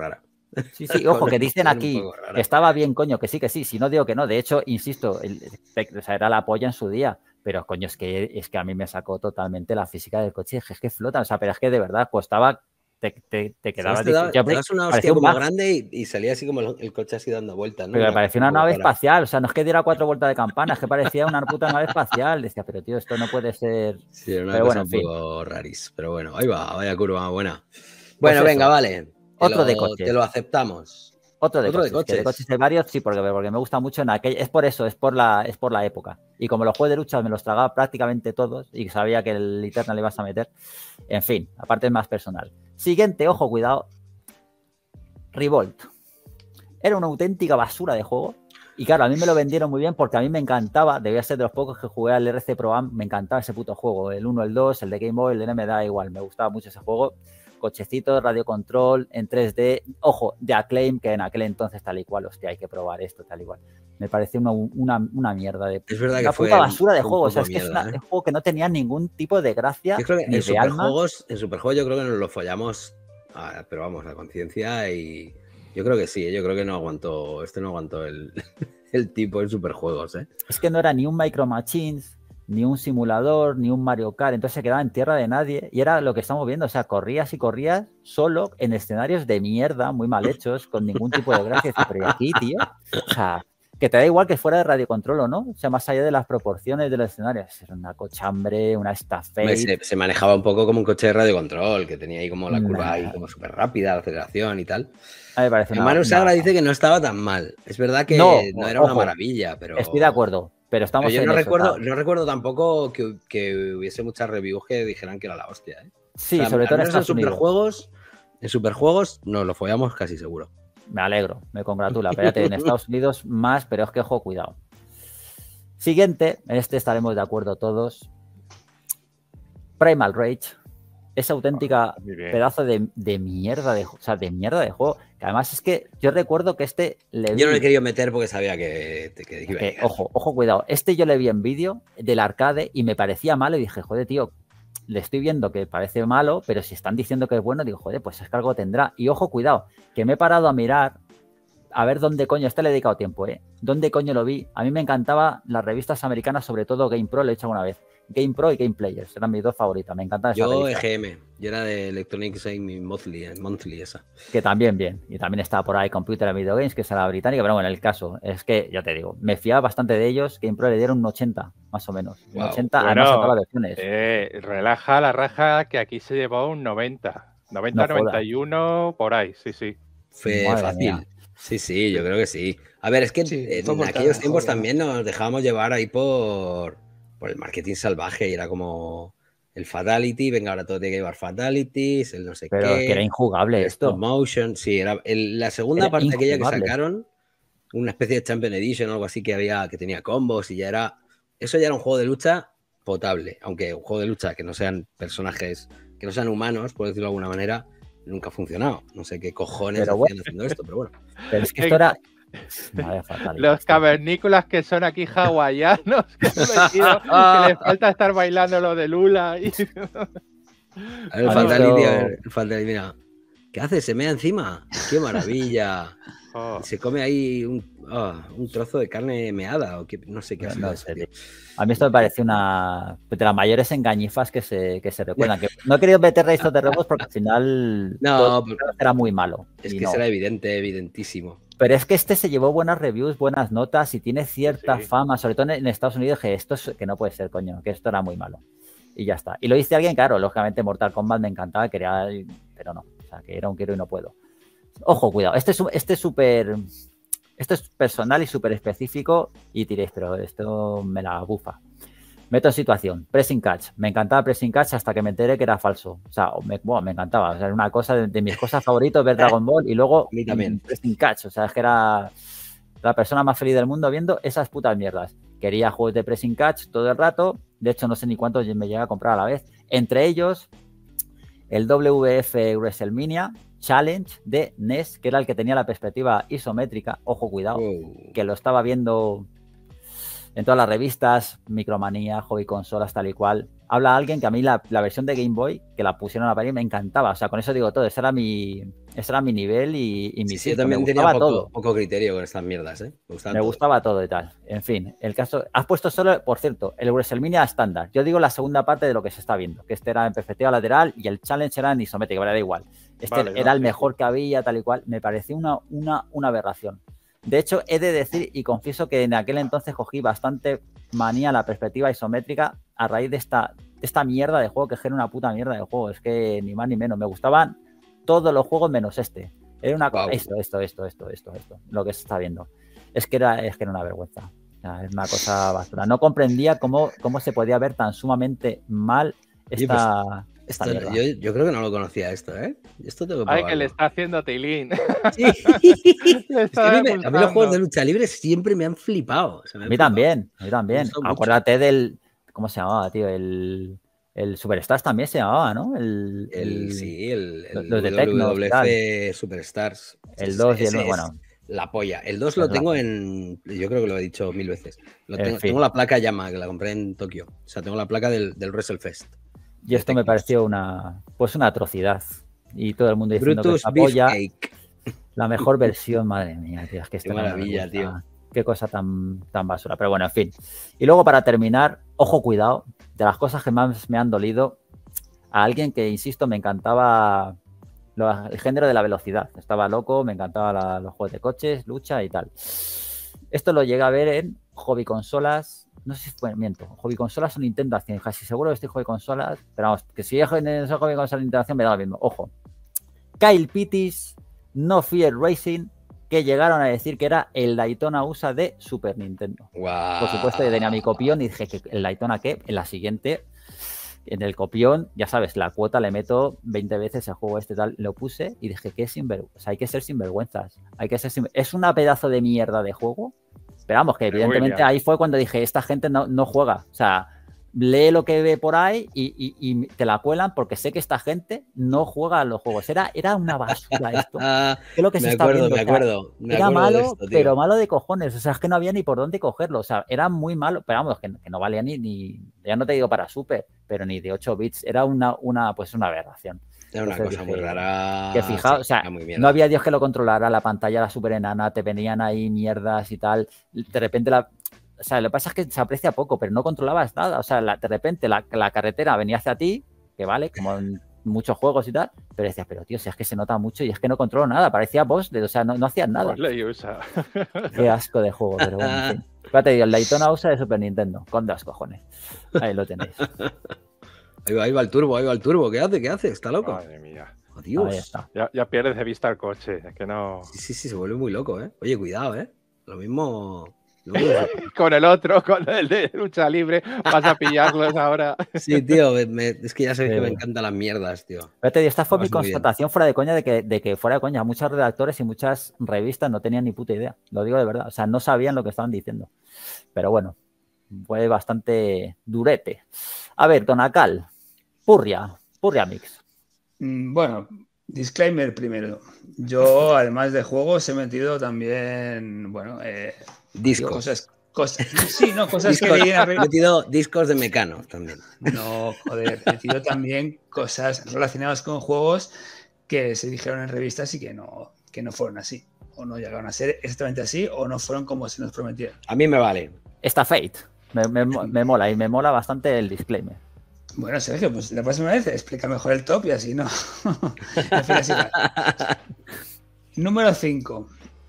Sí, sí, ojo, que dicen aquí que estaba bien, coño, que sí, que sí, si no digo que no. De hecho, insisto, el, o sea, era la polla en su día, pero coño, es que, es que a mí me sacó totalmente la física del coche, es que flota, o sea, pero es que de verdad costaba, te, te, te quedabas... Te, daba, te das una hostia un como grande y, y salía así como el, el coche así dando vueltas, ¿no? Pero me parecía una nave para... espacial, o sea, no es que diera cuatro vueltas de campana, es que parecía una puta nave espacial. Decía, pero tío, esto no puede ser... Sí, era una pero cosa bueno, un poco raris, pero bueno, ahí va, vaya curva buena. Pues bueno, eso. venga, vale. Te Otro lo, de coches. Te lo aceptamos. Otro de Otro coches. De coches. De coches hay varios, sí, porque, porque me gusta mucho en aquel. Es por eso, es por la, es por la época. Y como los juegos de lucha me los tragaba prácticamente todos y sabía que el Eternal le ibas a meter. En fin, aparte es más personal. Siguiente, ojo, cuidado. Revolt. Era una auténtica basura de juego. Y claro, a mí me lo vendieron muy bien porque a mí me encantaba, debía ser de los pocos que jugué al R C Pro Am, me encantaba ese puto juego. El uno, el dos, el de Game Boy, el de N me da igual, me gustaba mucho ese juego. Cochecitos, radio control, en tres D, ojo, de Acclaim, que en aquel entonces tal y cual, hostia, hay que probar esto, tal y cual. Me pareció una, una, una mierda de es verdad una que fue puta basura de juego, o sea, es mierda, que es una, ¿eh? un juego que no tenía ningún tipo de gracia. Yo creo que ni en de alma. Superjuegos, en Superjuegos yo creo que nos lo follamos, a, pero vamos, a conciencia y yo creo que sí, yo creo que no aguantó, este no aguantó el, el tipo en Superjuegos, ¿eh? Es que no era ni un Micro Machines, ni un simulador, ni un Mario Kart, entonces se quedaba en tierra de nadie y era lo que estamos viendo, o sea, corrías y corrías solo en escenarios de mierda, muy mal hechos, con ningún tipo de gracia, pero ¿y aquí, tío? O sea, que te da igual que fuera de radio control o no, o sea, más allá de las proporciones de los escenarios, era una cochambre, una estafeta. Se, se manejaba un poco como un coche de radio control, que tenía ahí como la curva nah. ahí como súper rápida, la aceleración y tal. A mí me parece una, Manu Sagra una... dice que no estaba tan mal, es verdad que no, no era ojo, una maravilla, pero... Estoy de acuerdo. Pero estamos pero yo en no eso, recuerdo, ¿sabes? no recuerdo tampoco que, que hubiese muchas reviews que dijeran que era la hostia, ¿eh? Sí, o sea, sobre todo en Estados Superjuegos, en Superjuegos nos lo follamos casi seguro. Me alegro, me congratula. Espérate, en Estados Unidos más, pero es que ojo, cuidado. Siguiente, en este estaremos de acuerdo todos. Primal Rage. Esa auténtica oh, pedazo de, de mierda de, o sea, de mierda de juego. Que además es que yo recuerdo que este le vi... Yo no le he querido meter porque sabía que, que iba que, ojo, ojo, cuidado. Este yo le vi en vídeo del arcade y me parecía malo y dije, joder, tío, le estoy viendo que parece malo, pero si están diciendo que es bueno, digo, joder, pues es que algo tendrá. Y ojo, cuidado, que me he parado a mirar a ver dónde coño, este le he dedicado tiempo, ¿eh? ¿Dónde coño lo vi? A mí me encantaban las revistas americanas, sobre todo GamePro, lo he hecho alguna vez. GamePro y Game Players, eran mis dos favoritas, me encantan esas Yo revistas. E G M, yo era de Electronic Gaming Monthly, Monthly esa. Que también bien, y también estaba por ahí Computer and Video Games, que es la británica, pero bueno, el caso es que, ya te digo, me fiaba bastante de ellos, GamePro le dieron un ochenta, más o menos. Un wow. ochenta, bueno, además a todas las versiones. Eh, relaja la raja que aquí se llevó un noventa. noventa, no noventa y uno, por ahí, sí, sí. Fue Madre fácil. Mía. Sí, sí, yo creo que sí. A ver, es que sí, en aquellos tiempos mejor, también nos dejábamos llevar ahí por, por el marketing salvaje y era como el Fatality, venga, ahora todo tiene que llevar Fatalities, el no sé Pero qué. Pero que era injugable esto. Motion, sí, era el, la segunda era parte injugable. aquella que sacaron, una especie de Champion Edition o algo así que había, que tenía combos y ya era, eso ya era un juego de lucha potable, aunque un juego de lucha que no sean personajes, que no sean humanos, por decirlo de alguna manera, nunca ha funcionado. No sé qué cojones pero hacían bueno, haciendo esto, pero bueno. Pero es que esto era... Vaya fatal, los cavernícolas que son aquí hawaianos, que, metido, que les falta estar bailando lo de Lula. Y... A ver, el Fatality, a ver, el Fatality, mira. ¿Qué hace? ¿Se mea encima? ¡Qué maravilla! Oh. Se come ahí un, oh, un trozo de carne meada o que, no sé qué hace. No sé, a mí esto me parece una de las mayores engañifas que se, que se recuerdan. Que no he querido meter estos de rebos porque al final no, todo porque era muy malo. Es que no. será evidente, evidentísimo. Pero es que este se llevó buenas reviews, buenas notas y tiene cierta sí. fama, sobre todo en Estados Unidos, que esto es, que no puede ser, coño, que esto era muy malo. Y ya está. Y lo dice alguien, claro, lógicamente Mortal Kombat me encantaba, quería, pero no. O sea, que era un quiero y no puedo. Ojo, cuidado. Este es este súper... Esto es personal y súper específico y diréis, pero esto me la bufa. Meto en situación. Pressing catch. Me encantaba pressing catch hasta que me enteré que era falso. O sea, me, bueno, me encantaba. O sea, era una cosa de, de mis cosas favoritas ver Dragon Ball y luego a mí también. Pressing catch. O sea, es que era la persona más feliz del mundo viendo esas putas mierdas. Quería juegos de pressing catch todo el rato. De hecho, no sé ni cuántos me llegué a comprar a la vez. Entre ellos, el W F WrestleMania Challenge de N E S, que era el que tenía la perspectiva isométrica. Ojo, cuidado, oh. que lo estaba viendo en todas las revistas, Micromanía, Hobby Consolas, tal y cual, habla alguien que a mí la, la versión de Game Boy, que la pusieron a parir, me encantaba. O sea, con eso digo todo, ese era mi, ese era mi nivel y, y mi Sí, sí, yo sitio. también Me tenía gustaba poco, todo. poco criterio con estas mierdas, ¿eh? Me, Me todo. gustaba todo y tal. En fin, el caso... Has puesto solo, por cierto, el WrestleMania estándar. Yo digo la segunda parte de lo que se está viendo, que este era en perspectiva lateral y el challenge era en isométrica, pero da igual. Este Vale, era no, el sí, mejor sí. que había, tal y cual. Me pareció una, una, una aberración. De hecho, he de decir y confieso que en aquel entonces cogí bastante manía a la perspectiva isométrica a raíz de esta, de esta mierda de juego, que era una puta mierda de juego. Es que ni más ni menos. Me gustaban todos los juegos menos este. Era una cosa... Wow. Esto, esto, esto, esto, esto, esto. Lo que se está viendo. Es que era, es que era una vergüenza. O sea, es una cosa basura. No comprendía cómo, cómo se podía ver tan sumamente mal esta... Oye, pues, esta esto, mierda. yo, yo creo que no lo conocía esto, ¿eh? Esto tengo que Ay, probarlo. que le está haciendo Tilín. Sí. Le Es que a está mí, me- a mí los gustando. juegos de lucha libre siempre me han flipado. O sea, me A han mí flipado. también, a mí Me también. gustó mucho. Acuérdate del... ¿Cómo se llamaba, tío? El... El Superstars también se llamaba, ¿no? El, El, el- sí, el, el los de Tecnos y tal. W W F Superstars. El Ese- dos y el ese uno, es bueno. La polla. El dos Es lo la tengo polla. en. Yo creo que lo he dicho mil veces. Lo En tengo, fin. tengo la placa Yamaha, que la compré en Tokio. O sea, tengo la placa del, del WrestleFest. Y esto me Tecnos. pareció una... Pues una atrocidad. Y todo el mundo diciendo Brutus que esta polla, Beefcake. la mejor versión, madre mía, tío. Es que esto Qué era una maravilla, vergüenza. Qué cosa tan, tan basura. Pero bueno, en fin. Y luego para terminar, ojo, cuidado, de las cosas que más me han dolido, a alguien que, insisto, me encantaba lo- el género de la velocidad. Estaba loco, me encantaban la- los juegos de coches, lucha y tal. Esto lo llegué a ver en Hobby Consolas, no sé si fue, miento, Hobby Consolas o Nintendo Acción, casi seguro que estoy Hobby Consolas, pero vamos, que si es en ese Hobby Consolas Nintendo Acción me da lo mismo. Ojo, Kyle Pittis, No Fear Racing, que llegaron a decir que era el Daytona U S A de Super Nintendo. Guau. Por supuesto, yo tenía mi copión y dije que el Daytona, ¿qué? En la siguiente, en el copión, ya sabes, la cuota le meto veinte veces el juego este tal, lo puse y dije que es sinvergüenza. O sea, hay que ser sinvergüenzas. Hay que ser sinver... Es una pedazo de mierda de juego. Pero vamos, que evidentemente William. ahí fue cuando dije, esta gente no, no juega. O sea, lee lo que ve por ahí y, y- y te la cuelan porque sé que esta gente no juega a los juegos. Era, era una basura esto. Ah, ¿Qué es lo que me se está acuerdo, viendo? me O sea, acuerdo. Me era acuerdo de malo, esto, tío. pero malo de cojones. O sea, es que no había ni por dónde cogerlo. O sea, era muy malo. Pero vamos, que, que no valía ni, ni, ya no te digo para Super, pero ni de ocho bits. Era una, una pues una aberración. Era una Entonces cosa dije, muy rara. Que fijaos, Sí, o sea, era muy mierda. no había Dios que lo controlara, la pantalla era súper enana, te venían ahí mierdas y tal. De repente la. O sea, lo que pasa es que se aprecia poco, pero no controlabas nada. O sea, la- de repente la, la carretera venía hacia ti, que vale, como en muchos juegos y tal, pero decías, pero tío, si es que se nota mucho y es que no controlo nada, parecía boss, de- o sea, no, no hacías nada. Pues le usa. Qué asco de juego, pero bueno, en fin. Fíjate, digo, el Daytona U S A de Super Nintendo, con dos cojones. Ahí lo tenéis. Ahí va, ahí va el turbo, ahí va el turbo. ¿Qué hace? ¿Qué hace? ¿Está loco? Madre mía. Adiós. Ahí está. Ya, ya pierdes de vista el coche. Es que no. Sí, sí, sí, se vuelve muy loco, ¿eh? Oye, cuidado, ¿eh? Lo mismo. lo mismo- Con el otro, con el de lucha libre, vas a pillarlos ahora. Sí, tío, me- me- es que ya sabes Sí, que me bueno. encantan las mierdas, tío. Fíjate, esta fue Lo mi vas muy bien. constatación fuera de coña de que, de que fuera de coña, muchos redactores y muchas revistas no tenían ni puta idea. Lo digo de verdad. O sea, no sabían lo que estaban diciendo. Pero bueno, fue bastante durete. A ver, Tonacal, Purria, Purria Mix. Mm, Bueno, disclaimer primero. Yo, además de juegos, he metido también, bueno, eh, Discos. cosas, cosas, sí, no, cosas que Discos. leí en la He revista. metido discos de Mecano también. No, joder, he metido también cosas relacionadas con juegos que se dijeron en revistas y que no, que no fueron así. O no llegaron a ser exactamente así, o no fueron como se nos prometieron. A mí me vale. Esta Fate. Me, me, me mola y me mola bastante el disclaimer. Bueno, Sergio, pues la próxima vez explica mejor el top y así no. En fin, así va. Número cinco.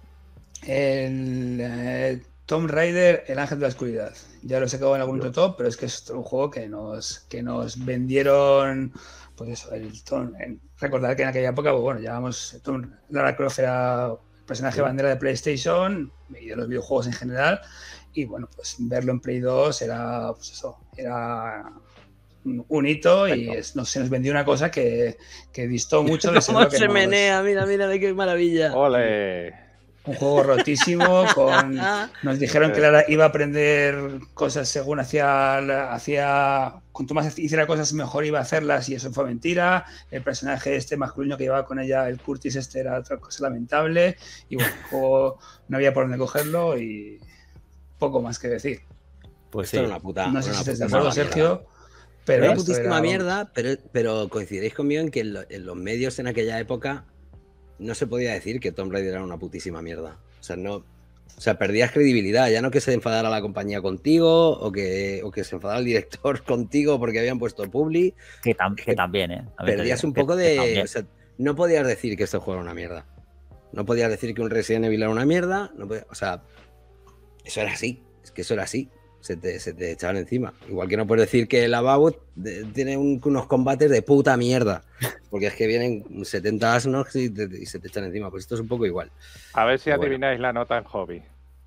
El eh, Tomb Raider, el Ángel de la Oscuridad. Ya lo he sacado en algún otro top, pero es que es un juego que nos, que nos vendieron. Pues eso, el Tom, en- recordar que en aquella época, pues bueno, llevábamos. Tom, Lara Croft era el personaje bandera de PlayStation y de los videojuegos en general. Y bueno, pues verlo en Play dos era, pues eso, era un, un hito y Perfecto. es- no, se nos vendió una cosa que, que distó mucho de ser ¿Cómo lo que se nos- menea? Mira, mira, qué maravilla. Ole. un juego rotísimo. Con, nos dijeron que Lara iba a aprender cosas según hacía, la- hacía. Cuanto más hiciera cosas, mejor iba a hacerlas, y eso fue mentira. El personaje este masculino que llevaba con ella, el Curtis, este era otra cosa lamentable. Y bueno, el juego no había por dónde cogerlo y poco más que decir. Pues esto sí. era una puta. No sé era si una estás de putísima acuerdo, mierda. Sergio, pero Era una esto putísima era- mierda, pero, pero coincidiréis conmigo en que en, lo- en los medios en aquella época no se podía decir que Tomb Raider era una putísima mierda. O sea, no. O sea, perdías credibilidad, ya no que se enfadara la compañía contigo o que, o que se enfadara el director contigo porque habían puesto publi. Que, tam- Es que que también, ¿eh? También te Perdías digo, un que- poco que de. también. O sea, no podías decir que este juego era una mierda. No podías decir que un Resident Evil era una mierda. No podías- o sea, eso era así. Es que eso era así. Se te, se te echaban encima. Igual que no puedes decir que el About de- tiene un- unos combates de puta mierda. Porque es que vienen setenta asnos y, te- y se te echan encima. Pues esto es un poco igual. A ver si Pero bueno. adivináis la nota en hobby.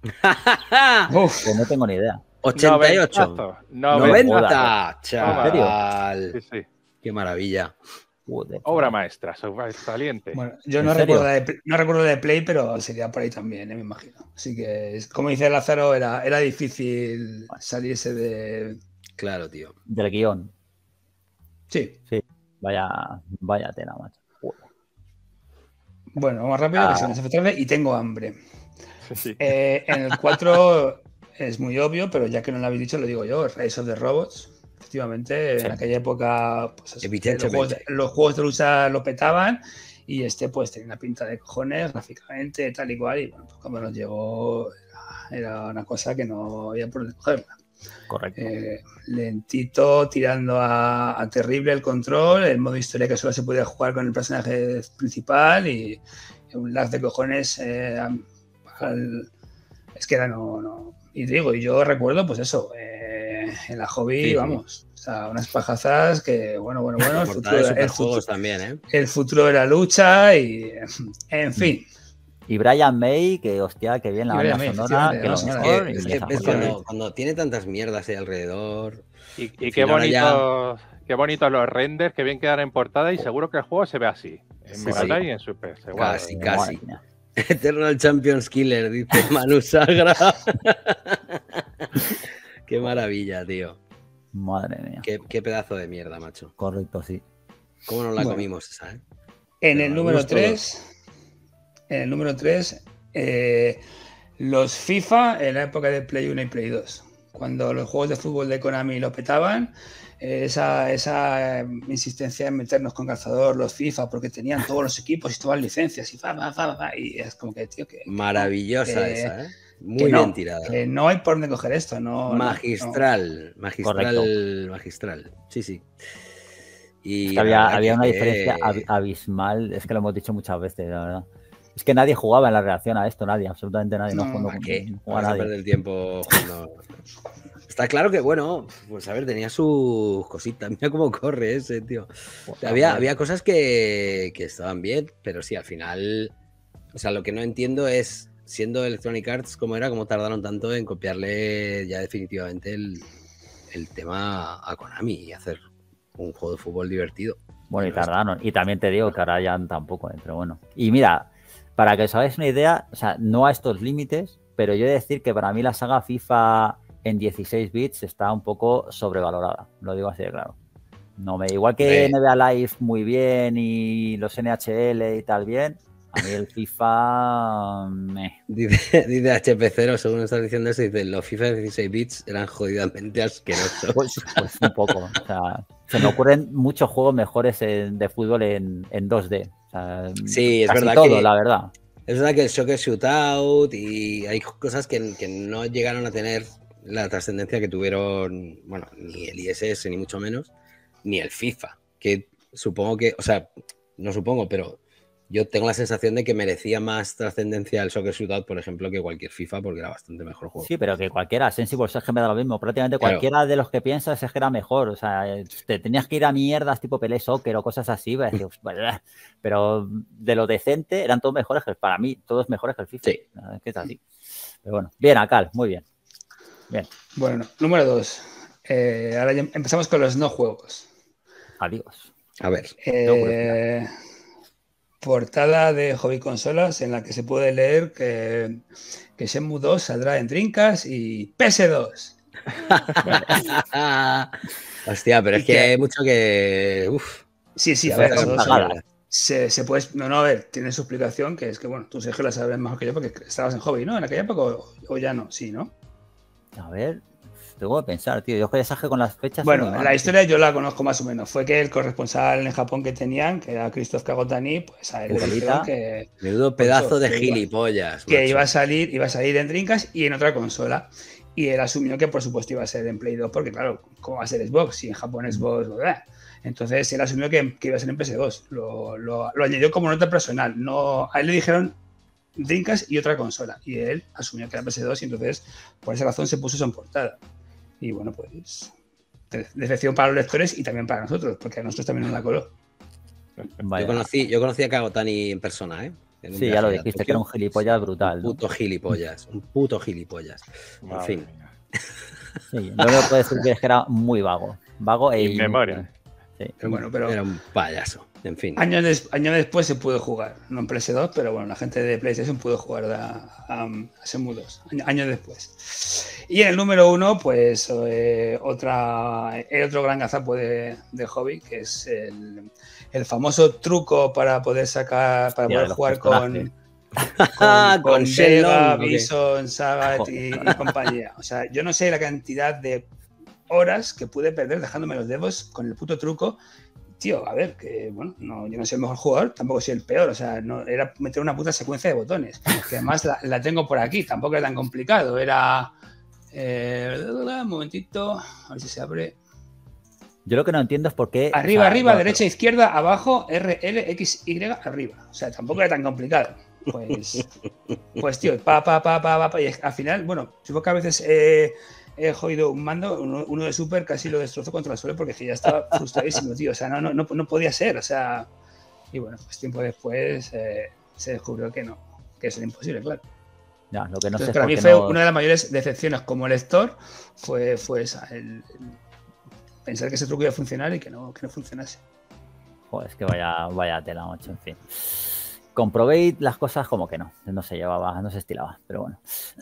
Uf, Pues no tengo ni idea. ochenta y ocho. Noventazo. noventa. Toma. Chaval. Sí, sí. Qué maravilla. Joder, Obra chaval. maestra, sobresaliente. bueno, yo ¿En no serio? recuerdo, la de, Play- no recuerdo la de Play, pero sería por ahí también, eh, me imagino. Así que, es- como dice Lázaro, era, era difícil salirse de... Claro, tío. Del guión. Sí, Vaya, vaya tela, macho. Joder. bueno, vamos rápido, Ah. que se me hace tarde y tengo hambre. Sí, sí. Eh, en el cuatro es muy obvio, pero ya que no lo habéis dicho, lo digo yo, Rise of the Robots. Efectivamente, Sí. en aquella época pues, eso, Evidentemente. los, juegos de, los juegos de lucha lo petaban y este pues tenía una pinta de cojones gráficamente, tal y cual, y bueno, pues cuando nos llegó era, era una cosa que no había por dónde cogerla. Correcto. Eh, lentito, tirando a, a terrible el control, el modo historia que solo se podía jugar con el personaje principal y un lag de cojones eh, al- es que era no, no. Y digo, y yo recuerdo, pues eso, eh, en la hobby, Sí, sí. vamos, o sea, unas pajazas que, bueno, bueno, bueno, el Portada futuro, de el, superjuegos futuro, también, ¿eh? el futuro de la lucha y, en fin. Y Brian May, que hostia, que bien la Y Brian banda May, sonora, que lo efectivamente, mejor. ¿no? y Es que esas ves cosas. cuando, cuando tiene tantas mierdas ahí alrededor. Y, y Al qué final bonitos qué bonitos los renders que bien quedan en portada y seguro que el juego se ve así. En Sí, Mega sí. Drive y en Super. seguro. Casi, Madre casi. mía. Eternal Champions Killer, dice Manu Sagra. Qué maravilla, tío. Madre mía. Qué, qué pedazo de mierda, macho. Correcto, sí. ¿Cómo nos la Bueno. comimos esa, eh? En Pero el número algunos todos. tres, en el número tres, eh, los FIFA en la época de Play uno y Play dos. Cuando los juegos de fútbol de Konami lo petaban, eh, esa, esa eh, insistencia en meternos con calzador, los FIFA, porque tenían todos los equipos y todas las licencias, y fa, fa, fa, fa, y es como que, tío, que, Maravillosa que- esa, ¿eh? que Muy no, bien tirada. que no hay por dónde coger esto, no. no, Magistral, magistral, Correcto. magistral. Sí, sí. Y Es que la había, verdad había que- una diferencia ab- abismal, es que lo hemos dicho muchas veces, la verdad. Es que nadie jugaba en la reacción a esto, nadie, absolutamente nadie. No, No, jugó- ¿Para qué? no jugaba Vas a nadie. perder el tiempo jugando. Está claro que, bueno, pues a ver, tenía sus cositas. Mira cómo corre ese, tío. O sea, había, había cosas que, que estaban bien, pero sí, al final. O sea, lo que no entiendo es, siendo Electronic Arts como era, cómo tardaron tanto en copiarle ya definitivamente el, el tema a Konami y hacer un juego de fútbol divertido. Bueno, y Pero tardaron. Y también te digo que ahora ya tampoco, eh, pero bueno. Y mira, para que os hagáis una idea, o sea, no a estos límites, pero yo he de decir que para mí la saga FIFA en dieciséis bits está un poco sobrevalorada. Lo digo así de claro. No me, igual que Eh. N B A Live muy bien y los N H L y tal bien, a mí el FIFA meh. Dice, dice H P cero, según estás diciendo eso, dice, los FIFA de dieciséis bits eran jodidamente asquerosos. Pues, pues un poco. O sea, se me ocurren muchos juegos mejores en- de fútbol en, en dos D. O sea, Sí, es casi verdad todo, que- la verdad. Es verdad que el Soccer Shootout y hay cosas que, que no llegaron a tener la trascendencia que tuvieron, bueno, ni el I S S ni mucho menos, ni el FIFA, que supongo que, o sea, no supongo, pero yo tengo la sensación de que merecía más trascendencia el Soccer Shootout, por ejemplo, que cualquier FIFA, porque era bastante mejor juego. Sí, pero que cualquiera, Sensible es que me da lo mismo. Prácticamente Claro. cualquiera de los que piensas es que era mejor. O sea, te tenías que ir a mierdas tipo Pelé Soccer o cosas así. pues, decías, "Bah", pero de lo decente eran todos mejores que para mí, todos mejores que el FIFA. Sí. Es que es así. Pero bueno, bien, Akal, muy bien. Bien, Bueno, número dos. Eh, ahora ya empezamos con los no juegos. adiós. A ver, Eh, portada de Hobby Consolas en la que se puede leer que, que Shenmue dos saldrá en Dreamcast y P S dos. hostia, pero Y es que que- hay mucho que... Uf, Sí, sí, a Se ver, fue eso apagada. se, se puede. No, no, a ver, tiene su explicación que es que, bueno, tú, Sergio, la sabes mejor que yo porque estabas en Hobby, ¿no? En aquella época o, o ya no, sí, ¿no? A ver, tengo que pensar, tío. Yo que mensaje con las fechas. Bueno, mal, la tío. historia yo la conozco más o menos. Fue que el corresponsal en Japón que tenían, que era Christoph Kagotani, pues a él le dijeron que... Menudo pedazo eso, de que iba- gilipollas. que macho. iba a salir, iba a salir en Dreamcast y en otra consola. Y él asumió que por supuesto iba a ser en Play dos, porque claro, ¿cómo va a ser Xbox? Si en Japón es Xbox, ¿verdad? Entonces él asumió que, que iba a ser en P S dos. Lo, lo, lo añadió como nota personal. No, a él le dijeron Dreamcast y otra consola. Y él asumió que era P S dos y entonces por esa razón se puso eso en portada. Y bueno, pues de- decepción para los lectores y también para nosotros, porque a nosotros también nos la coló. Vaya. Yo conocí, yo conocí a Kagotani en persona, ¿eh? En un Sí, ya viaje lo a dijiste, Tokio. que era un gilipollas brutal, Un ¿no? puto gilipollas, un puto gilipollas. En Madre fin. mía. Sí, lo único que puedo decir es que era muy vago. Vago e In inútil. memoria. Sí. Era un, Bueno, pero- era un payaso. En fin. Años, des- años después se pudo jugar, no en P S dos, pero bueno, la gente de PlayStation pudo jugar a, a, a Shenmue dos, años, años después. Y en el número uno, pues eh, otra, el otro gran gazapo de, de hobby, que es el, el famoso truco para poder sacar, para Hostia, poder los jugar con, personajes. con, Con con Shenlong, Vega, ¿o qué? Bison, Sagat Joder. y, y compañía. O sea, yo no sé la cantidad de horas que pude perder dejándome los dedos con el puto truco. Tío, a ver, que bueno, no, yo no soy el mejor jugador, tampoco soy el peor, o sea, no, era meter una puta secuencia de botones, que además la, la tengo por aquí, tampoco era tan complicado, era... Eh, un momentito, a ver si se abre. Yo lo que no entiendo es por qué. Arriba, o sea, arriba, bueno, derecha, izquierda, abajo, R, L, X, Y, arriba. O sea, tampoco era tan complicado. Pues, pues tío, pa, pa, pa, pa, pa, pa, y al final, bueno, supongo que a veces eh, he jodido un mando, uno, uno de Super casi lo destrozó contra el suelo porque es que ya estaba frustradísimo, tío. O sea, no, no, no, no podía ser, o sea... Y bueno, pues tiempo después eh, se descubrió que no, que eso era imposible, claro. Ya, lo que no sé Entonces, es para por mí qué fue no- una de las mayores decepciones como lector, fue, fue esa, el, el pensar que ese truco iba a funcionar y que no, que no funcionase. Joder, es que vaya, vaya tela, macho, en fin. Comprobé las cosas como que no, no se llevaba, no se estilaba, pero bueno.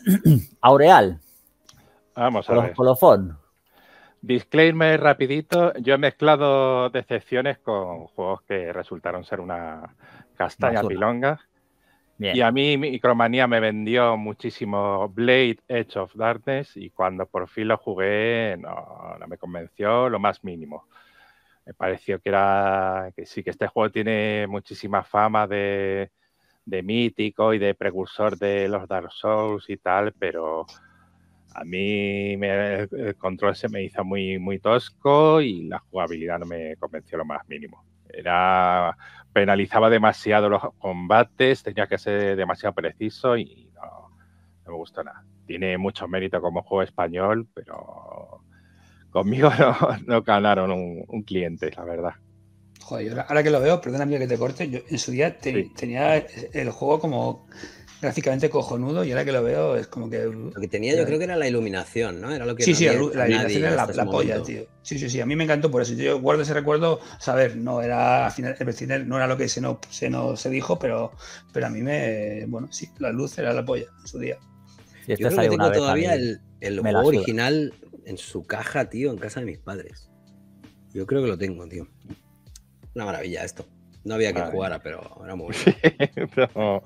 Aureal, Vamos a colo- ver. colofón. Disclaimer rapidito. Yo he mezclado decepciones con juegos que resultaron ser una castaña Basura. pilonga. Bien. Y a mí Micromanía me vendió muchísimo Blade Edge of Darkness y cuando por fin lo jugué no, no me convenció lo más mínimo. Me pareció que era que sí, que este juego tiene muchísima fama de, de mítico y de precursor de los Dark Souls y tal, pero a mí me- el control se me hizo muy, muy tosco y la jugabilidad no me convenció lo más mínimo. Era, penalizaba demasiado los combates, tenía que ser demasiado preciso y no, no me gustó nada. Tiene mucho mérito como juego español, pero conmigo no, no ganaron un, un cliente, la verdad. Joder, yo ahora, ahora que lo veo, perdona amigo que te corte, yo en su día te- Sí. tenía el juego como gráficamente cojonudo y ahora que lo veo es como que... Lo que tenía yo creo que era la iluminación, ¿no? Era lo que Sí, no sí, la, había lu- hecho la nadie iluminación era la, hasta la ese polla, momento. tío. Sí, sí, sí, a mí me encantó por eso. Yo guardo ese recuerdo, saber, no era, al final, el final no era lo que se nos, se nos se dijo, pero, pero a mí me, bueno, sí, la luz era la polla en su día. Si este Yo creo que salió una tengo vez a todavía mí, el, el me la juego suda. original en su caja, tío, en casa de mis padres. Yo creo que lo tengo, tío. Una maravilla esto. No había que Madre jugara, pero era muy bueno. No.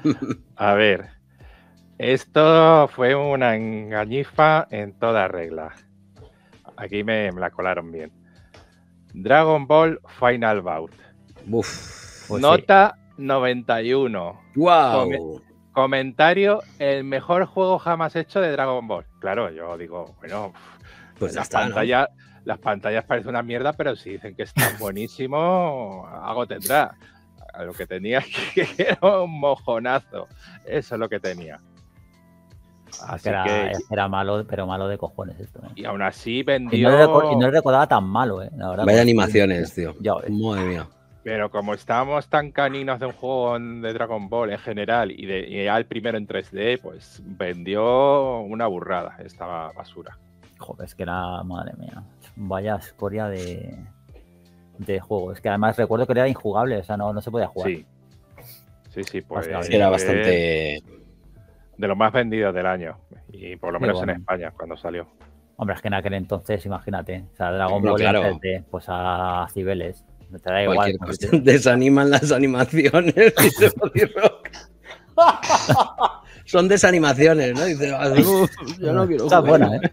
A ver, esto fue una engañifa en toda regla. Aquí me, me la colaron bien. Dragon Ball Final Bout. Uf. Pues sí. Nota noventa y uno. ¡Wow! Comentario, el mejor juego jamás hecho de Dragon Ball. Claro, yo digo, bueno, Pues ya las, está, ¿no? pantallas, las pantallas parecen una mierda, pero si dicen que está buenísimo, algo tendrá. Lo que tenía es que era un mojonazo. Eso es lo que tenía. Así que era, que, era malo, pero malo de cojones esto. ¿eh? y aún así Y vendió. no, le reco- y no le recordaba tan malo, ¿eh? La verdad, Vaya con- animaciones, tío. Ya ves. Madre mía. Pero como estábamos tan caninos de un juego de Dragon Ball en general y, de, y ya el primero en tres D, pues vendió una burrada. Estaba basura. Joder, es que era, madre mía, vaya escoria de, de juego. Es que además recuerdo que era injugable, o sea, no, no se podía jugar. Sí. Sí, sí, pues. Básicamente. Sí, era fue bastante. de los más vendidos del año. Y por lo Qué menos bueno. en España, cuando salió. Hombre, es que en aquel entonces, imagínate, o sea, Dragon No, Ball claro. en tres D, pues a Cibeles. Te da igual. Cualquier porque- cosa. Desaniman las animaciones. Dice Body Rock. Son desanimaciones, ¿no? Dice, "Uf, yo no quiero Está jugar". buena, ¿eh?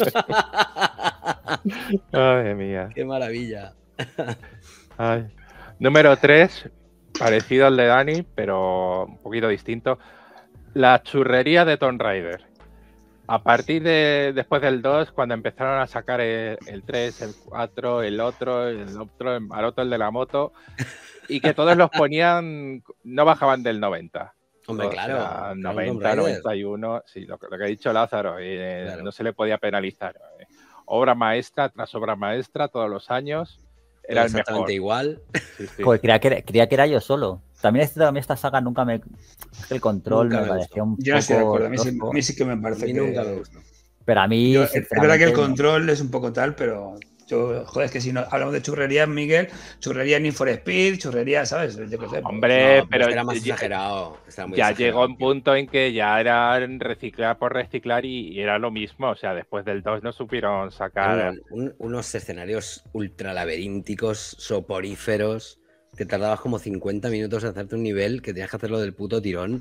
Ay, mía. Qué maravilla. Ay. Número tres, parecido al de Dani, pero un poquito distinto. La churrería de Tomb Raider. A partir de después del dos, cuando empezaron a sacar el, el tres, el cuatro, el otro, el otro, al otro el de la moto, y que todos los ponían, no bajaban del noventa. Hombre, O claro. sea, claro, noventa, Tomb Raider. noventa y uno, sí, lo, que- lo que ha dicho Lázaro, eh, Claro. no se le podía penalizar. eh. Obra maestra tras obra maestra, todos los años, era el Exactamente mejor. igual. Sí, sí. Joder, creía que, era, creía que era yo solo. También esta, también esta saga nunca me... El control Nunca me, me parecía un Yo no estoy de poco acuerdo. A mí sí, tosco, a mí sí que me A parece mí que. nunca me gustó. pero a mí, Yo- es verdad que el sinceramente, control es un poco tal, pero yo, joder, es que si no hablamos de churrerías, Miguel, churrería Need for Speed, churrería, ¿sabes? Yo qué sé. pues, Hombre, No, pero era más ya- exagerado. Estaba muy ya exagerado, llegó un tío. punto en que ya era reciclar por reciclar y, y era lo mismo. O sea, después del dos no supieron sacar. Eran un- unos escenarios ultra laberínticos, soporíferos, que tardabas como cincuenta minutos en hacerte un nivel, que tenías que hacerlo del puto tirón.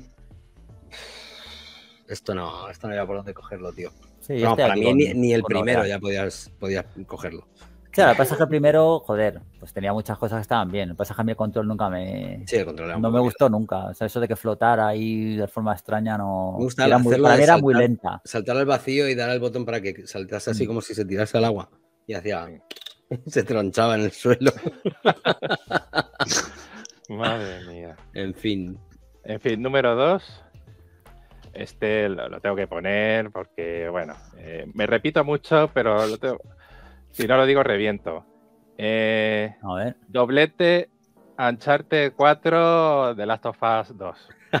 Esto no, esto no había por dónde cogerlo, tío. sí, Pero vamos, estoy para aquí mí con- ni, ni el con primero Novedad. ya podías, podías cogerlo. Claro, el pasaje primero, joder, pues tenía muchas cosas que estaban bien. El pasaje a mí el control nunca me... Sí, el control era un No poco me gustó nunca. O sea, eso de que flotara ahí de forma extraña no... Me gusta era muy, hacerlo para de mí era saltar- muy lenta. Saltar al vacío y dar al botón para que saltase así Mm. como si se tirase al agua. Y hacía... se tronchaba en el suelo. Madre mía. En fin. En fin, número dos. Este lo, lo tengo que poner porque, bueno, eh, me repito mucho, pero lo tengo- si no lo digo, reviento. Eh, A ver. doblete Uncharted cuatro de Last of Us dos.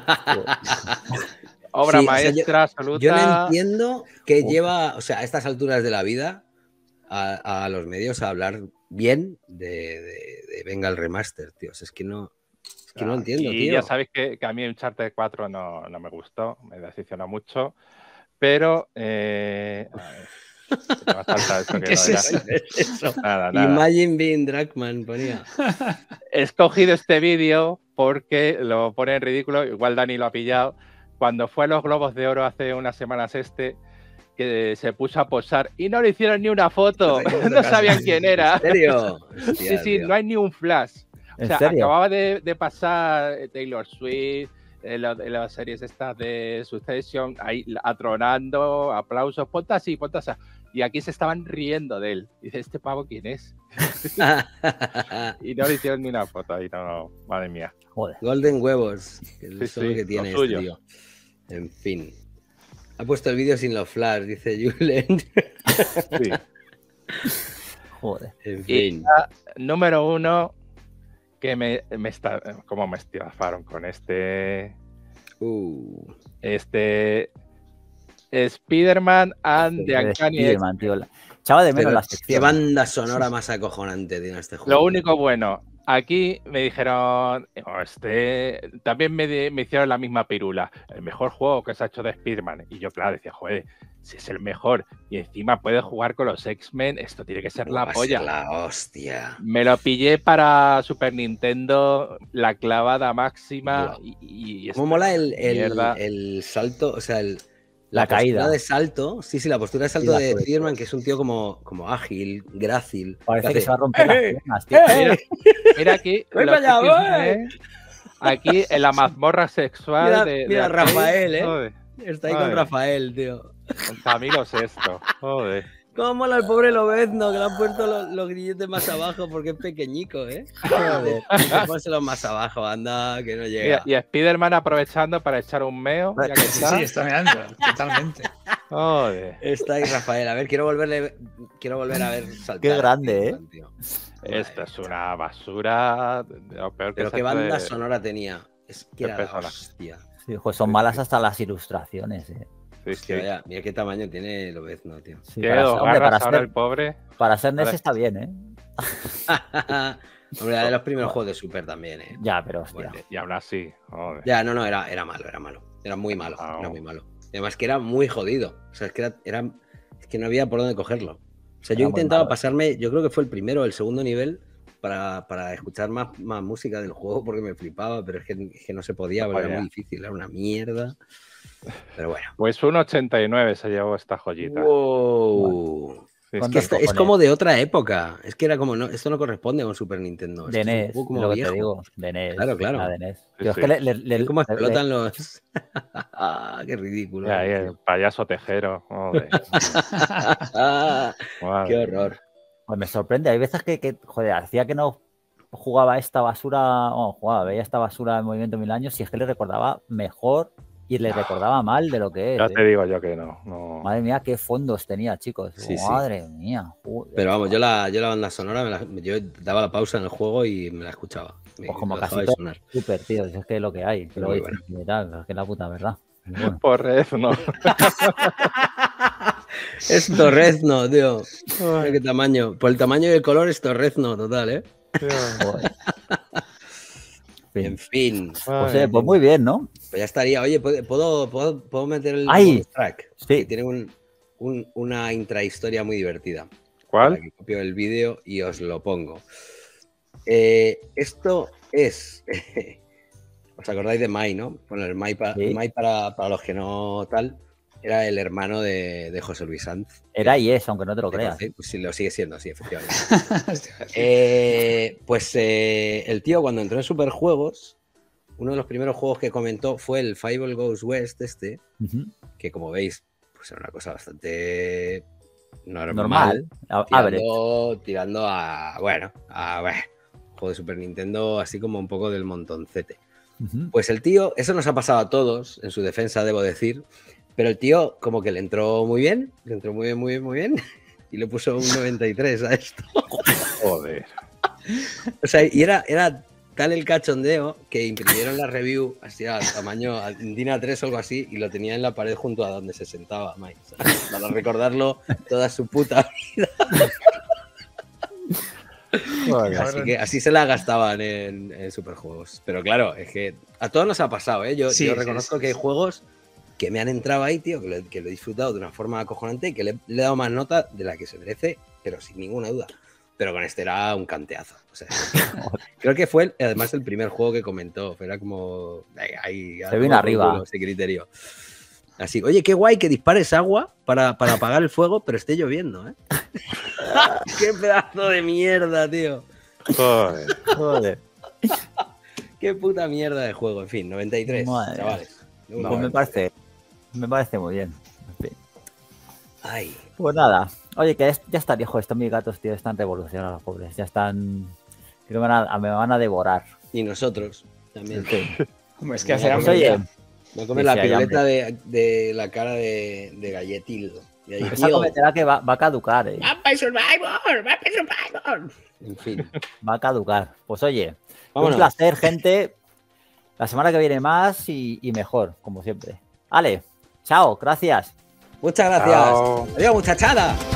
Obra Sí, o sea, yo- maestra absoluta. Yo no entiendo que Uf. lleva, o sea, a estas alturas de la vida, a, a los medios a hablar bien de, de- de venga el remaster, tío. O sea, es que no, es que no Ah, entiendo, y tío. ya sabéis que, que a mí Uncharted cuatro no, no me gustó, me decepcionó mucho, pero... Eh, a ver, se me va a saltar esto que ¿Qué no es era. eso? Eso. Nada, nada. Imagine being Dragman ponía. He escogido este vídeo porque lo pone en ridículo, igual Dani lo ha pillado, cuando fue a los Globos de Oro hace unas semanas este, que se puso a posar y no le hicieron ni una foto, no sabían quién era. ¿En serio? Sí, Hostia, sí, tío. no hay ni un flash. O ¿En sea, serio? acababa de, de pasar Taylor Swift, en, la- en las series estas de Succession, ahí atronando, aplausos, ponte así, ponte así. Y aquí se estaban riendo de él. Dice, ¿este pavo quién es? Y no le hicieron ni una foto. Y no, madre mía. Joder. Golden huevos, que Sí, es lo sí, que lo tiene este suyo. tío. En fin. Ha puesto el vídeo sin los flash, dice Julen. Sí. Joder. En Y fin. la número uno, que me, me está, como me estafaron con este, Uh. este Spider-Man and the Joder, Uncanny X. Spiderman, tío. La- Echaba de menos Pero la qué sección. banda sonora más acojonante tiene este juego. Lo único bueno, aquí me dijeron, "Oh, este, también me, di- me hicieron la misma pirula, el mejor juego que se ha hecho de Spider-Man". Y yo, claro, decía, joder, si es el mejor y encima puedes jugar con los X-Men, esto tiene que ser Va la a ser polla. la hostia. Me lo pillé para Super Nintendo, la clavada máxima. Y, y ¿Cómo esta mola el, el- mierda. el salto? O sea, el, La postura caída. de salto. Sí, sí, la postura de salto la de sube. Spiderman, que es un tío como, como ágil, grácil. Parece que hace, se va a romper las ¡Eh! piernas, tío. Mira, mira aquí, ¡Voy los para allá, X-Men, aquí en la mazmorra sexual Mira- de, de mira, arcade. Rafael, ¿eh? Joder, Está ahí Madre. con Rafael, tío. con Camilo Sesto. Joder. ¿Cómo mola el pobre Lobezno? Que le han puesto los, los grilletes más abajo porque es pequeñico, ¿eh? Joder, pónselos más abajo, anda, que no Mira, llega. y Spider-Man aprovechando para echar un meo. Ya que Sí, está. sí, está mirando, totalmente. Joder. Está ahí Rafael. A ver, quiero volverle, quiero volver a ver saltar. Qué a grande, Spiderman, tío. Esto es una basura. De lo peor que Pero se qué ha hecho banda de- sonora tenía. Es que Qué era la persona. hostia. Sí, pues son malas hasta las ilustraciones. Eh. Sí, sí. Hostia, vaya, mira qué tamaño tiene Lobezno, tío. Sí, Tiene para, dos ser, hombre, garras para ahora ser, el pobre. para ser N E S Ahora- está bien, ¿eh? Hombre, era de los primeros juegos de Super también, ¿eh? Ya, pero hostia. Bueno, Y aún así. Joder. ya, no, no, era, era malo, era malo. Era muy malo, Ah, era oh. muy malo. Y además que era muy jodido. O sea, es que era, era- es que no había por dónde cogerlo. O sea, yo Era muy intentaba malo. pasarme, yo creo que fue el primero o el segundo nivel para, para escuchar más, más música del juego porque me flipaba, pero es que, es que no se podía, No porque era podía. muy difícil, era una mierda. Pero bueno. Pues un ochenta y nueve se llevó esta joyita. Wow. Sí, Es que esta- es como de otra época. Es que era como, no, esto no corresponde con Super Nintendo. De Esto es un N E S, juego como lo que viejo. te digo. De N E S. Claro, claro. la de N E S. Sí, Yo es sí. que le, le- le- Es como le- explotan los. Ah, qué ridículo. Y ahí el payaso tejero. Joder. Madre Qué mía. horror. Pues me sorprende. Hay veces que, que, joder, hacía que no jugaba esta basura, o jugaba, veía esta basura en Movimiento Mil Años y es que le recordaba mejor y le recordaba mal de lo que es. Ya ¿eh? te digo yo que no. no. Madre mía, qué fondos tenía, chicos. Sí, sí. Madre mía. Joder, Pero vamos, yo chaval. la, yo la banda sonora, me la- yo daba la pausa en el juego y me la escuchaba. Me, Pues como lo casi dejaba de todo. sonar. Súper, tío. Si es que es lo que hay. Que lo Muy dicen y tal, es que es la puta verdad. Pero bueno. Por red, no. Es torrezno, tío. Mira qué tamaño. Por el tamaño y el color es torrezno, total, ¿eh? Joder. En fin. Pues, eh, pues muy bien, ¿no? Pues ya estaría. Oye, ¿puedo, puedo, puedo, puedo meter el ¡Ay! bonus track? Sí. Que tiene un, un- una intrahistoria muy divertida. ¿Cuál? Para que copio el vídeo y os lo pongo. Eh, esto es. ¿Os acordáis de Mai, no? Bueno, el Mai, para, Sí. Mai para, para los que no tal, era el hermano de, de José Luis Sanz. Era y es, aunque no te lo ¿Te creas. conocéis? Pues sí, lo sigue siendo, sí, efectivamente. Eh, pues eh, el tío, cuando entró en Superjuegos, uno de los primeros juegos que comentó fue el Fable Goes West, este, Ujú. que como veis, pues era una cosa bastante normal. Normal. A- average. Tirando, tirando a, bueno, a, bueno, juego de Super Nintendo, así como un poco del montoncete. Ujú. Pues el tío, eso nos ha pasado a todos, en su defensa, debo decir, pero el tío como que le entró muy bien, le entró muy bien, muy bien, muy bien, y le puso un noventa y tres a esto. Joder. O sea, y era, era tal el cachondeo que imprimieron la review así a tamaño a DIN A tres o algo así y lo tenía en la pared junto a donde se sentaba Mike, ¿sabes? Para recordarlo toda su puta vida. Joder. Así que así se la gastaban en, en Superjuegos. Pero claro, es que a todos nos ha pasado, ¿eh? Yo, Sí, yo sí, reconozco sí, que hay sí. juegos que me han entrado ahí, tío, que lo, que lo he disfrutado de una forma acojonante y que le, le he dado más nota de la que se merece, pero sin ninguna duda. Pero con este era un canteazo. O sea, creo que fue el- además el primer juego que comentó. Era como. Venga, ahí, Se vino arriba. Ese criterio. Así, oye, qué guay que dispares agua para, para apagar el fuego, pero esté lloviendo, ¿eh? ¡Qué pedazo de mierda, tío! Joder. Joder. ¡Qué puta mierda de juego! En fin, noventa y tres, Madre. chavales. Un Pues me noventa y tres. parece, me parece muy bien. En fin. Ay, Pues nada. Oye, que es- ya están, hijo, estos mis gatos, tío, están revolucionados, pobres. Ya están. Creo que me van a, me van a devorar. y nosotros también. Sí. Hombre, es que hace Pues hambre. oye, No comer Sí, la sí, hay piruleta de, de la cara de, de galletil. De esa galletil. cometerá que va, va a caducar, eh. ¡Vampire Survivor! ¡Vampire Survivor! En fin. Va a caducar. Pues oye, Vámonos. un placer, gente. La semana que viene más y, y mejor, como siempre. Vale, chao, gracias. Muchas gracias. Chao. Adiós, muchachada.